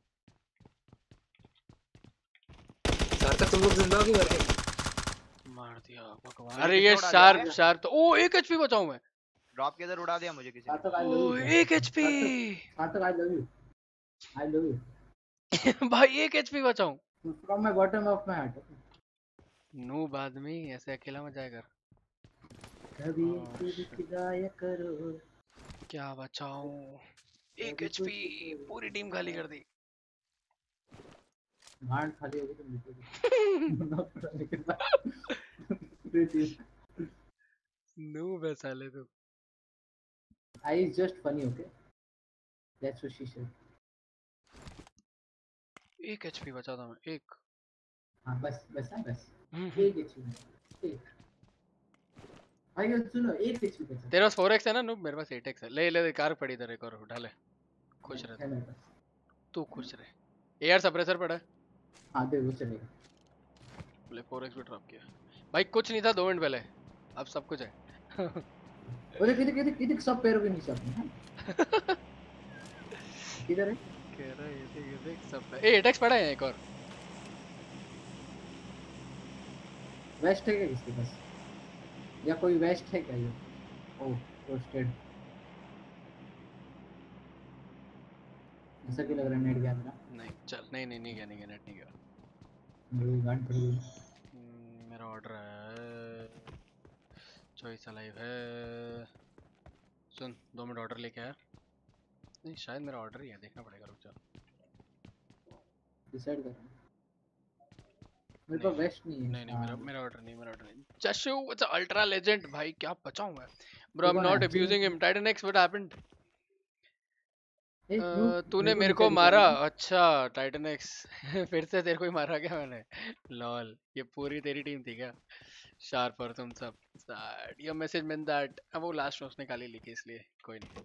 सार्थक तुम लोग जिंदा हो कि मर गए? मार दिया भगवान। अरे ये शार्प तो ओ 1 एचपी बचाऊं मैं। ड्रॉप किधर उड़ा दिया मुझे किसी ने। Oh 1 HP. Sarthak I love you भाई 1 एचपी बचाऊं। From my bottom of my heart. Noob आदमी ऐसे अकेला मत जाया कर। कभी खुदाया करो। क्या बचाऊं? 1 एचपी, पूरी टीम खाली कर दी। भांड खाली हो गई तुम निकल। नूब है साले तू। I is just funny, okay? That's what she said. 1 HP बचा था मैं, 1। हाँ बस 1 एचपी। भाई सुनो 1 एचपी बचा। तेरे पास 4x है ना नूब? मेरे पास 8x है। ले कार पड़ी इधर, एक और उठा ले। खुश रह तू, खुश रह। एआर सप्रेसर पड़ा है। हाँ दे वो चलेगा। ले 4x भी ड्रॉप किया। भाई कुछ नहीं था 2 मिनट पहले, अब सब कुछ है। अरे किधर सब पैरों के नीचे अपने। किधर है? कह रहा है ये देख सब। ए 8x पड़ा है एक और। वेस्ट है क्या किसके पास? या कोई वेस्ट है क्या ये? Oh roasted. ऐसा क्यों लग रहा है नेट गया मेरा? नहीं चल, नहीं गया नेट नहीं गया। मेरी गांड पड़ गई। मेरा ऑर्डर है, चॉइस अलाइव है। सुन 2 मिनट ऑर्डर लेके आया। नहीं शायद मेरा ऑर्डर ही है, देखना पड़ेगा, रुक जा। डिसाइड कर। मेरे पास वेस्ट नहीं है। नहीं मेरा ऑर्डर नहीं। चशु व्हाट्स अल्ट्रा लेजेंड। भाई क्या बचाऊं मैं? Bro I am not abusing him. Titan X what happened? तूने मेरे को मारा? अच्छा टाइटन एक्स फिर से तेरे को ही मारा क्या मैंने? लॉल, ये पूरी तेरी टीम थी क्या? शार्प और तुम सब। Your message meant that. अब वो लास्ट में उसने गाली लिखी इसलिए कोई नहीं।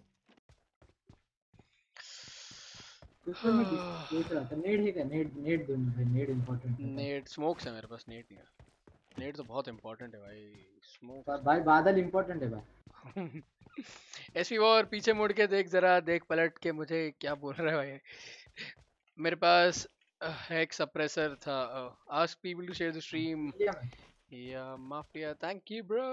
नेड है क्या? नेड दो भाई, नेड इंपॉर्टेंट है। नेड स्मोक्स है मेरे पास, नेड नहीं है। नेड तो बहुत इंपॉर्टेंट है भाई। स्मोक भाई बादल इंपॉर्टेंट है भाई। एसपी और पीछे मुड़ के देख जरा, देख पलट के मुझे क्या बोल रहा है भाई। मेरे पास एक सप्रेसर था। Ask people to share the stream. या mafia thank you bro.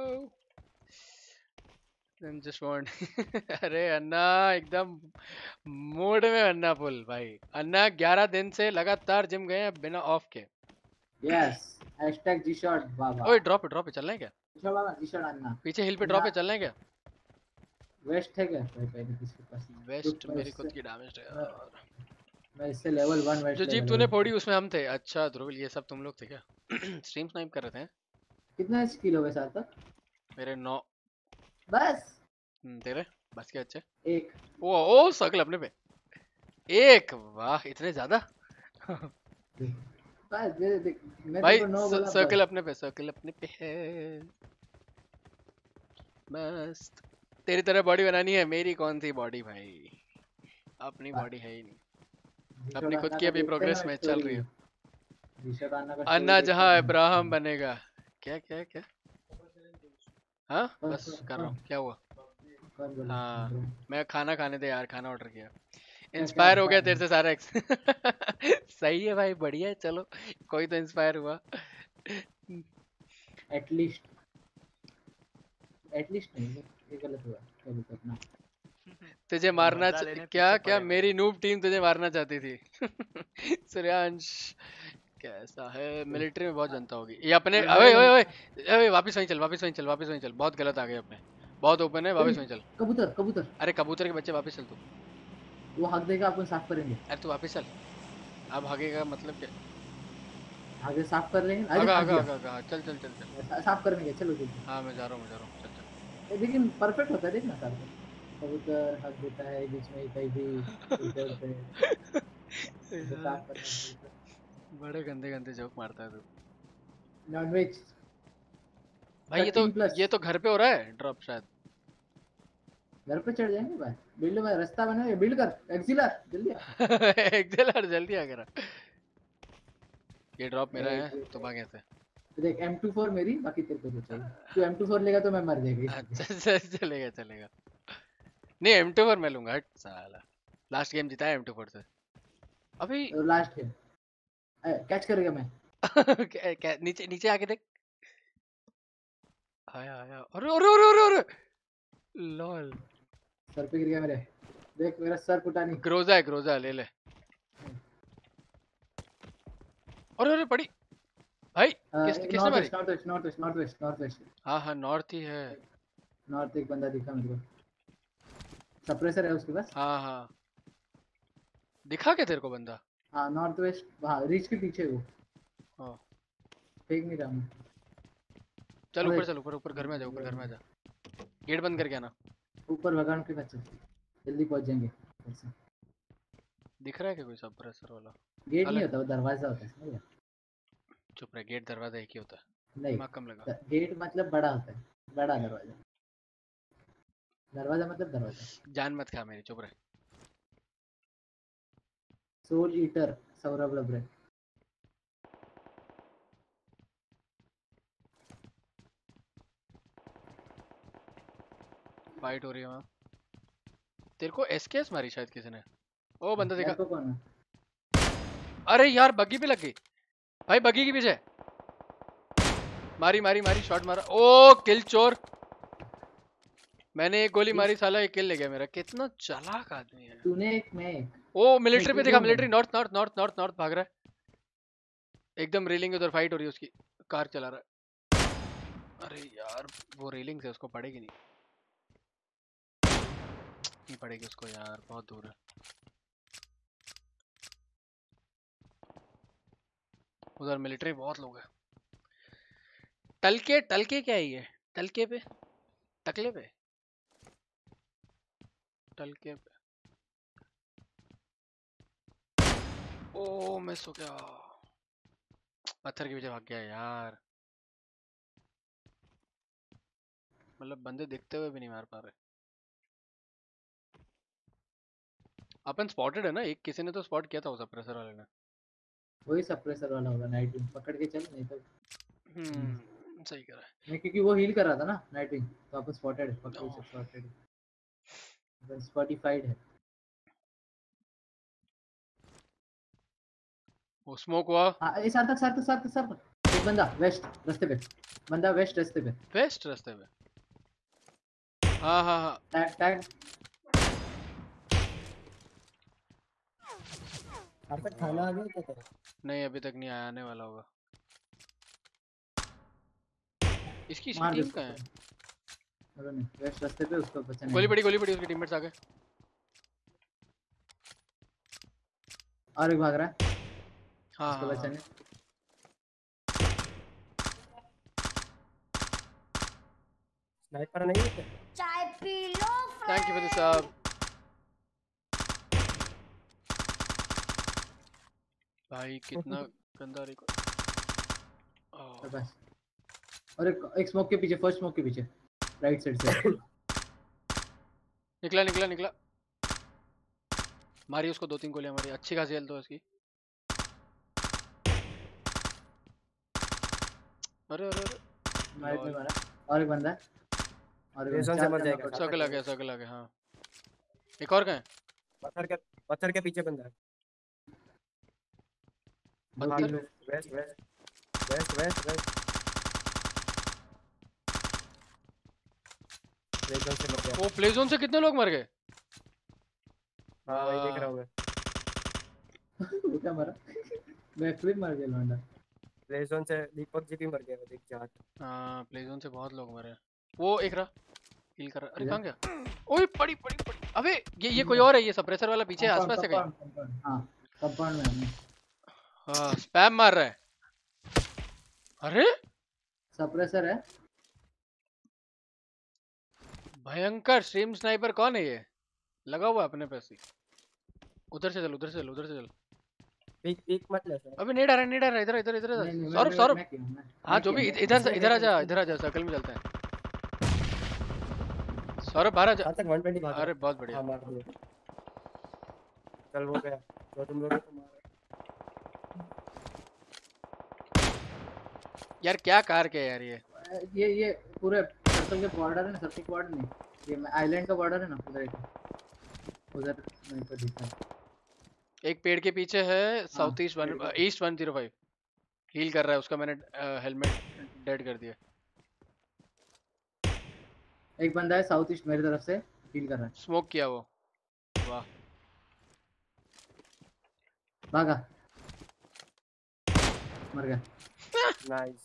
Then just want अरे अन्ना एकदम मूड में। अन्ना फुल भाई। अन्ना 11 दिन से लगातार जिम गए हैं बिना ऑफ के। यस #Gshot बाबा। ओए ड्रॉप पे चलना है क्या? Gshot अन्ना पीछे हिल पे ड्रॉप पे चलना है क्या? वेस्ट है क्या पहले किसके पास? वेस्ट मेरी खुद की डैमेज है यार। मैं इससे लेवल 1 वेस्ट। जो जीप तूने फोड़ी उसमें हम थे। अच्छा ध्रुव ये सब तुम लोग थे क्या? स्ट्रीम स्नाइप कर रहे थे। कितना स्किल हो गया साथ तक? मेरे 9 बस। तेरे बस के अच्छे 1। ओ सर्कल अपने पे 1। वाह इतने ज्यादा। बस देख भाई सर्कल अपने पे है। मस्त। तेरी तरह बॉडी बनानी है, मेरी कौन सी बॉडी भाई? अपनी बॉडी है ही नहीं। अपनी खुद की अभी प्रोग्रेस में चल रही है। अन्ना जहाँ अब्राहम बनेगा। क्या? हाँ बस कर रहा हूँ। क्या हुआ? हाँ मैं खाना खाने दे यार, खाना ऑर्डर किया। इंस्पायर हो गया तेरे से सारा एक्स। सही है भाई, बढ़िया है। चलो कोई तो इंस्पायर हुआ। एटलीस्ट नहीं, ये गलत हुआ। चलो करना। तुझे मारना क्या मेरी नूब टीम तुझे मारना चाहती थी। सूर्यांश कैसा है? मिलिट्री में बहुत जनता होगी ये अपने। ओए वापस वहीं चल। बहुत गलत आ गए अपने, बहुत ओपन है। वापस वहीं चल। कबूतर। अरे कबूतर के बच्चे वापस चल। तू वो हक देगा, अपन साफ करेंगे। अरे तू वापस चल। अब भागेगा मतलब क्या? आगे साफ कर लेंगे। आगे चल चल चल चल साफ करने के चलो जल्दी। हाँ मैं जा रहा हूँ चल चल। लेकिन परफेक्ट होता है देखना साफ। कबूतर हक देता है बीच में कहीं भी उड़ते उड़ते। बड़े गंदे गंदे जोक मारता है तू। नॉनवेज भाई ये तो घर पे हो रहा है ड्रॉप शायद। घर पे चढ़ जाएंगे भाई। बिल्ड में रास्ता बना है बिल्ड कर एक्सिलर जल्दी एक्सिलर जल्दी आ गया। ये ड्रॉप मेरा है तो भाग ऐसे। देख M24 मेरी बाकी तेरे को चाहिए। तू M24 लेगा तो मैं मर जाएगा। अच्छा चलेगा नहीं M24 मैं लूंगा। हट साला लास्ट गेम जीता है M24 से अभी। लास्ट गेम कैच करेगा मैं। नीचे आके देख। आया अरे लॉल सर पे गिर गया मेरे। देख मेरा सर फुटा नहीं। ग्रोजा ले अरे पड़ी भाई। किसने मारी? North west. हाँ नॉर्थ ही है। नॉर्थ एक बंदा दिखा मेरे को। सप्रेसर है उसके पास। हाँ दिखा क्या तेरे को बंदा? हाँ नॉर्थ वेस्ट वहाँ रिच के पीछे वो। हाँ फेंक नहीं रहा मैं। चल ऊपर घर में आ जा। गेट बंद करके आना। ऊपर भगवान के पास जल्दी पहुंच जाएंगे। दिख रहा है क्या कोई सप्रेसर वाला? गेट नहीं होता वो दरवाजा होता है समझ। चुप रह। गेट दरवाजा एक ही होता है। नहीं कम लगा। गेट मतलब बड़ा होता है। बड़ा दरवाजा मतलब दरवाजा। जान मत खा मेरी। चुप रह। Soul eater Saurabh Labre. Fight हो रही है वहाँ। तेरे को एसकेएस मारी शायद किसी ने। ओ बंदा देखा। कौन है? अरे यार बग्गी पे लग गई भाई। बग्गी के पीछे मारी शॉट मारा। ओ किल चोर। मैंने एक गोली मारी साला एक किल ले गया मेरा। कितना चालाक आदमी है। तूने एक मैं ओ मिलिट्री पे देखा। मिलिट्री नॉर्थ भाग रहा है एकदम। रेलिंग उधर फाइट हो रही है उसकी। कार चला रहा है। अरे यार वो रेलिंग से उसको पड़ेगी नहीं पड़ेगी उसको यार। बहुत दूर है। उधर मिलिट्री बहुत लोग हैं। टलके क्या है ये? टलके पे टकले पे टलके पे। ओ मिस हो गया। पत्थर के पीछे भाग गया यार। मतलब बंदे दिखते हुए भी नहीं मार पा रहे। अपन स्पॉटेड है ना। एक किसी ने तो स्पॉट किया था वो सप्रेसर वाले ने। वही सप्रेसर वाला होगा। नाइट विंग पकड़ के चल नहीं तो। सही कर रहा है। नहीं क्योंकि वो हील कर रहा था ना नाइट विंग तो अपन स्पॉटेड है। पकड़ से स्पॉटेड है। स्पॉटिफाइड है। वो स्मोक हुआ। हां ये सर तक एक बंदा वेस्ट रास्ते पे। हाँ टैग अब तक खाना आ गया क्या? नहीं अभी तक नहीं आया। आने वाला होगा। इसकी टीम कहाँ है? अरे नहीं वेस्ट रास्ते पे उसको बचाने। गोली पड़ी उसके टीममेट्स आ गए। और एक भाग रहा है। हाँ उसको बचाने। स्नाइपर नहीं है। चाय पी लो। थैंक यू फॉर द सब। भाई कितना गंदा रिकॉर्ड। बस और एक स्मोक के पीछे। फर्स्ट स्मोक के पीछे राइट साइड से निकला। मारी उसको 2-3 गोलियां मारी। अच्छी खासी हेल्थ है उसकी। अरे मारा। और एक बंदा और सर्कल आ गया। हाँ एक और कहाँ है? पत्थर के पीछे बंदा है। वेस्ट वो प्ले जोन से कितने लोग मर गए? हाँ वही देख रहा हूँ मैं। क्या मरा? बैकफ्लिप मार गया लौंडा। प्ले जोन से दीपक जी भी मर गए देख जा। हाँ प्ले जोन से बहुत लोग मरे। वो एक रहा हील कर रहा। अरे कहाँ गया? ओए पड़ी। अबे ये कोई और है। ये सप्रेसर वाला पीछे आसपास से कहीं। हां कंपाउंड में हमने। हाँ स्पैम मार रहा है। अरे सप्रेसर है। भयंकर स्ट्रीम स्नाइपर कौन है ये? लगा हुआ अपने पैसे। उधर से चल, उधर से चल, उधर से चल। पीक मत ले सर। अभी नहीं डर रहा, इधर इधर इधर। सौरभ सौरभ, हाँ जो भी, इधर आ जा, सर्कल में चलते हैं। सौरभ बाहर आ जा। अरे बहुत बढ़िया। चल वो गया तो तुम लोग यार क्या कार के यार ये पूरे सर्कल के बॉर्डर है ना, सर्कल बॉर्डर नहीं, ये आइलैंड का बॉर्डर है ना, उधर नहीं तो दिखता। एक पेड़ के पीछे है साउथ ईस्ट 105 हील कर रहा है उसका, मैंने हेलमेट डेड कर दिया। एक बंदा है साउथ ईस्ट मेरी तरफ से हील कर रहा है। स्मोक किया वो, वाह भागा, मर गया। नाइस।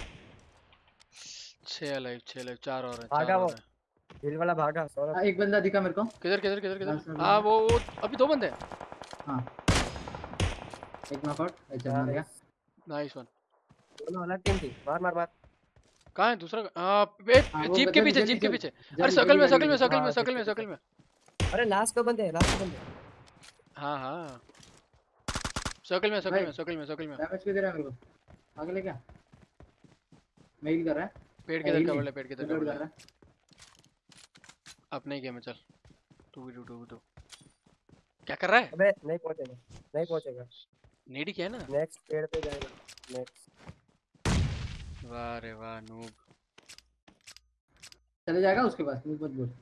6 लाइफ 4 और है। भागा वो हिल वाला, भागा सौरभ। एक बंदा दिखा मेरे को। किधर? हाँ वो अभी 2 बंदे हैं। हाँ एक नॉकआउट, एक मर गया। Nice one. दोनों अलग टीम थी। मार। कहाँ है दूसरा? जीप के पीछे। अरे सर्कल में। अरे लास्ट को बंदे। हाँ सर्कल में। डैमेज किधर है मेरे को? आगे ले क्या? मेल कर रहा है। पेड़ किधर का है? अपने ही गेम में चल। 2v2 क्या कर रहा है? अबे नहीं पहुंचेगा। नेडी क्या है ना? नेक्स्ट पेड़ पे जाएगा। नेक्स्ट। वाह रे वाह नूब। चले जाएगा उसके पास, नूब मत बोल।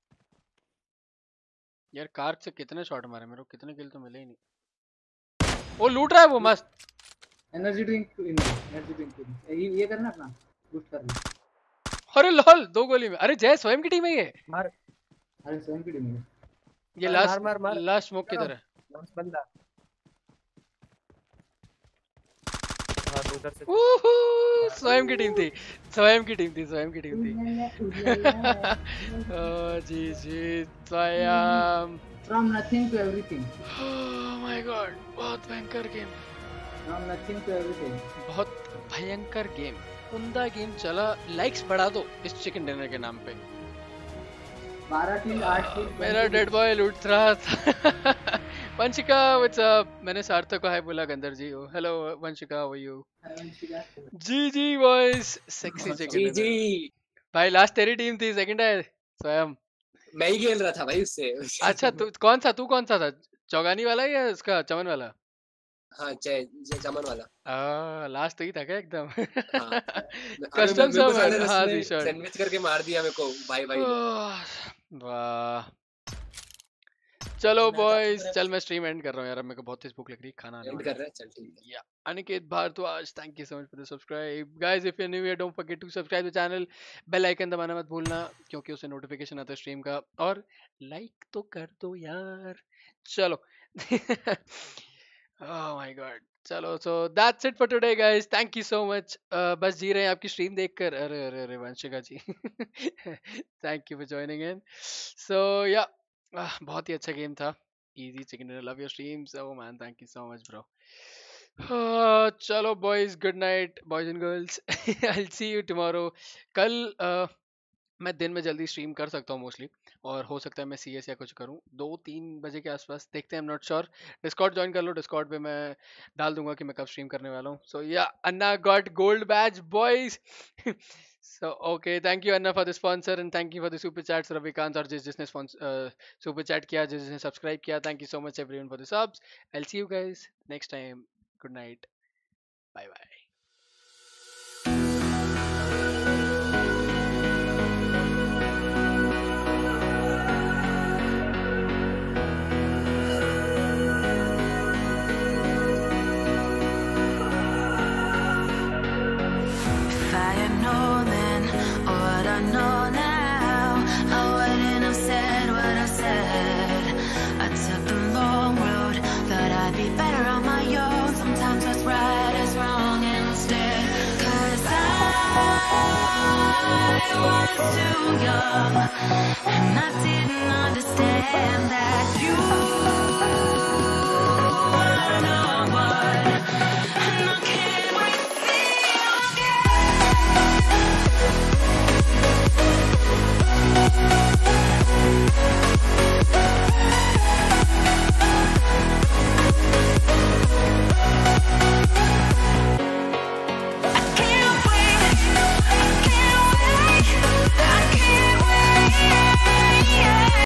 यार कार से कितने शॉट मारे मेरे को, कितने किल तो मिले ही नहीं। वो लूट रहा है वो मस्त। एनर्जी ड्रिंक ये करना अपना, बूस्ट कर ले। अरे लॉल 2 गोली में। अरे जय स्वयं की टीम है ये। मार। अरे स्वयं की टीम है ये। लास्ट स्मोक किधर है? लास्ट बंदा। स्वयं की टीम थी। जी स्वयं। From nothing to everything. Oh my God, बहुत भयंकर game. From nothing to everything. बहुत भयंकर गेम, उम्दा गेम चला। लाइक्स बढ़ा दो इस चिकन डिनर के नाम पे। 12 किल 8 किल। मेरा डेड बॉय लूट रहा था। Vanshika what's up? मैंने सार्थक को हाय बोला। गंदर जी hello Vanshika, how are you? जी बॉयज, सेक्सी चिकन। जी भाई लास्ट तेरी टीम थी, सेकंड है स्वयं। मैं ही खेल रहा था भाई उससे। अच्छा तू कौन सा था? चौगानी वाला या इसका चमन वाला? हाँ चमन वाला। लास्ट तो ही था क्या एकदम? कस्टम सैंडविच करके मार दिया मेरे को भाई। वाह चलो बॉयज, चल मैं स्ट्रीम एंड कर रहा हूँ यार, मेरे को बहुत तेज भूख लग रही है, खाना एंड कर रहा है। चल ठीक है। Aniket Bhardwaj, thank you so much for the subscribe guys. If you are new here don't forget to subscribe the channel, bell icon दबाना मत भूलना क्योंकि उससे नोटिफिकेशन आता है स्ट्रीम का, और लाइक तो कर दो यार। चलो ओह माय गॉड, चलो so that's it for today guys, thank you so much. बस जी रहे हैं आपकी स्ट्रीम देखकर। अरे Vanshika ji thank you for joining in. So yeah बहुत ही अच्छा गेम था। Easy chicken dinner, love your streams. Oh man thank you so much bro. चलो boys, good night boys and girls. I will see you tomorrow. कल मैं दिन में जल्दी स्ट्रीम कर सकता हूँ मोस्टली, और हो सकता है मैं CS या कुछ करूँ 2-3 बजे के आसपास, देखते हैं, I am not sure. Discord join कर लो, डिस्कॉर्ड पे मैं डाल दूंगा कि मैं कब स्ट्रीम करने वाला हूँ। So yeah Anna got gold badge boys. So okay, thank you Anna for the sponsor and thank you for the super chats Ravikant और जिसने super chat किया, जिसने subscribe किया, thank you so much everyone for the subs. I'll see you guys next time. Good night. Bye bye. If I had known then what I know now, I wouldn't have said what I said. I took the long road, thought I'd be better on my own. Sometimes what's right is wrong instead. 'Cause I was too young and I didn't understand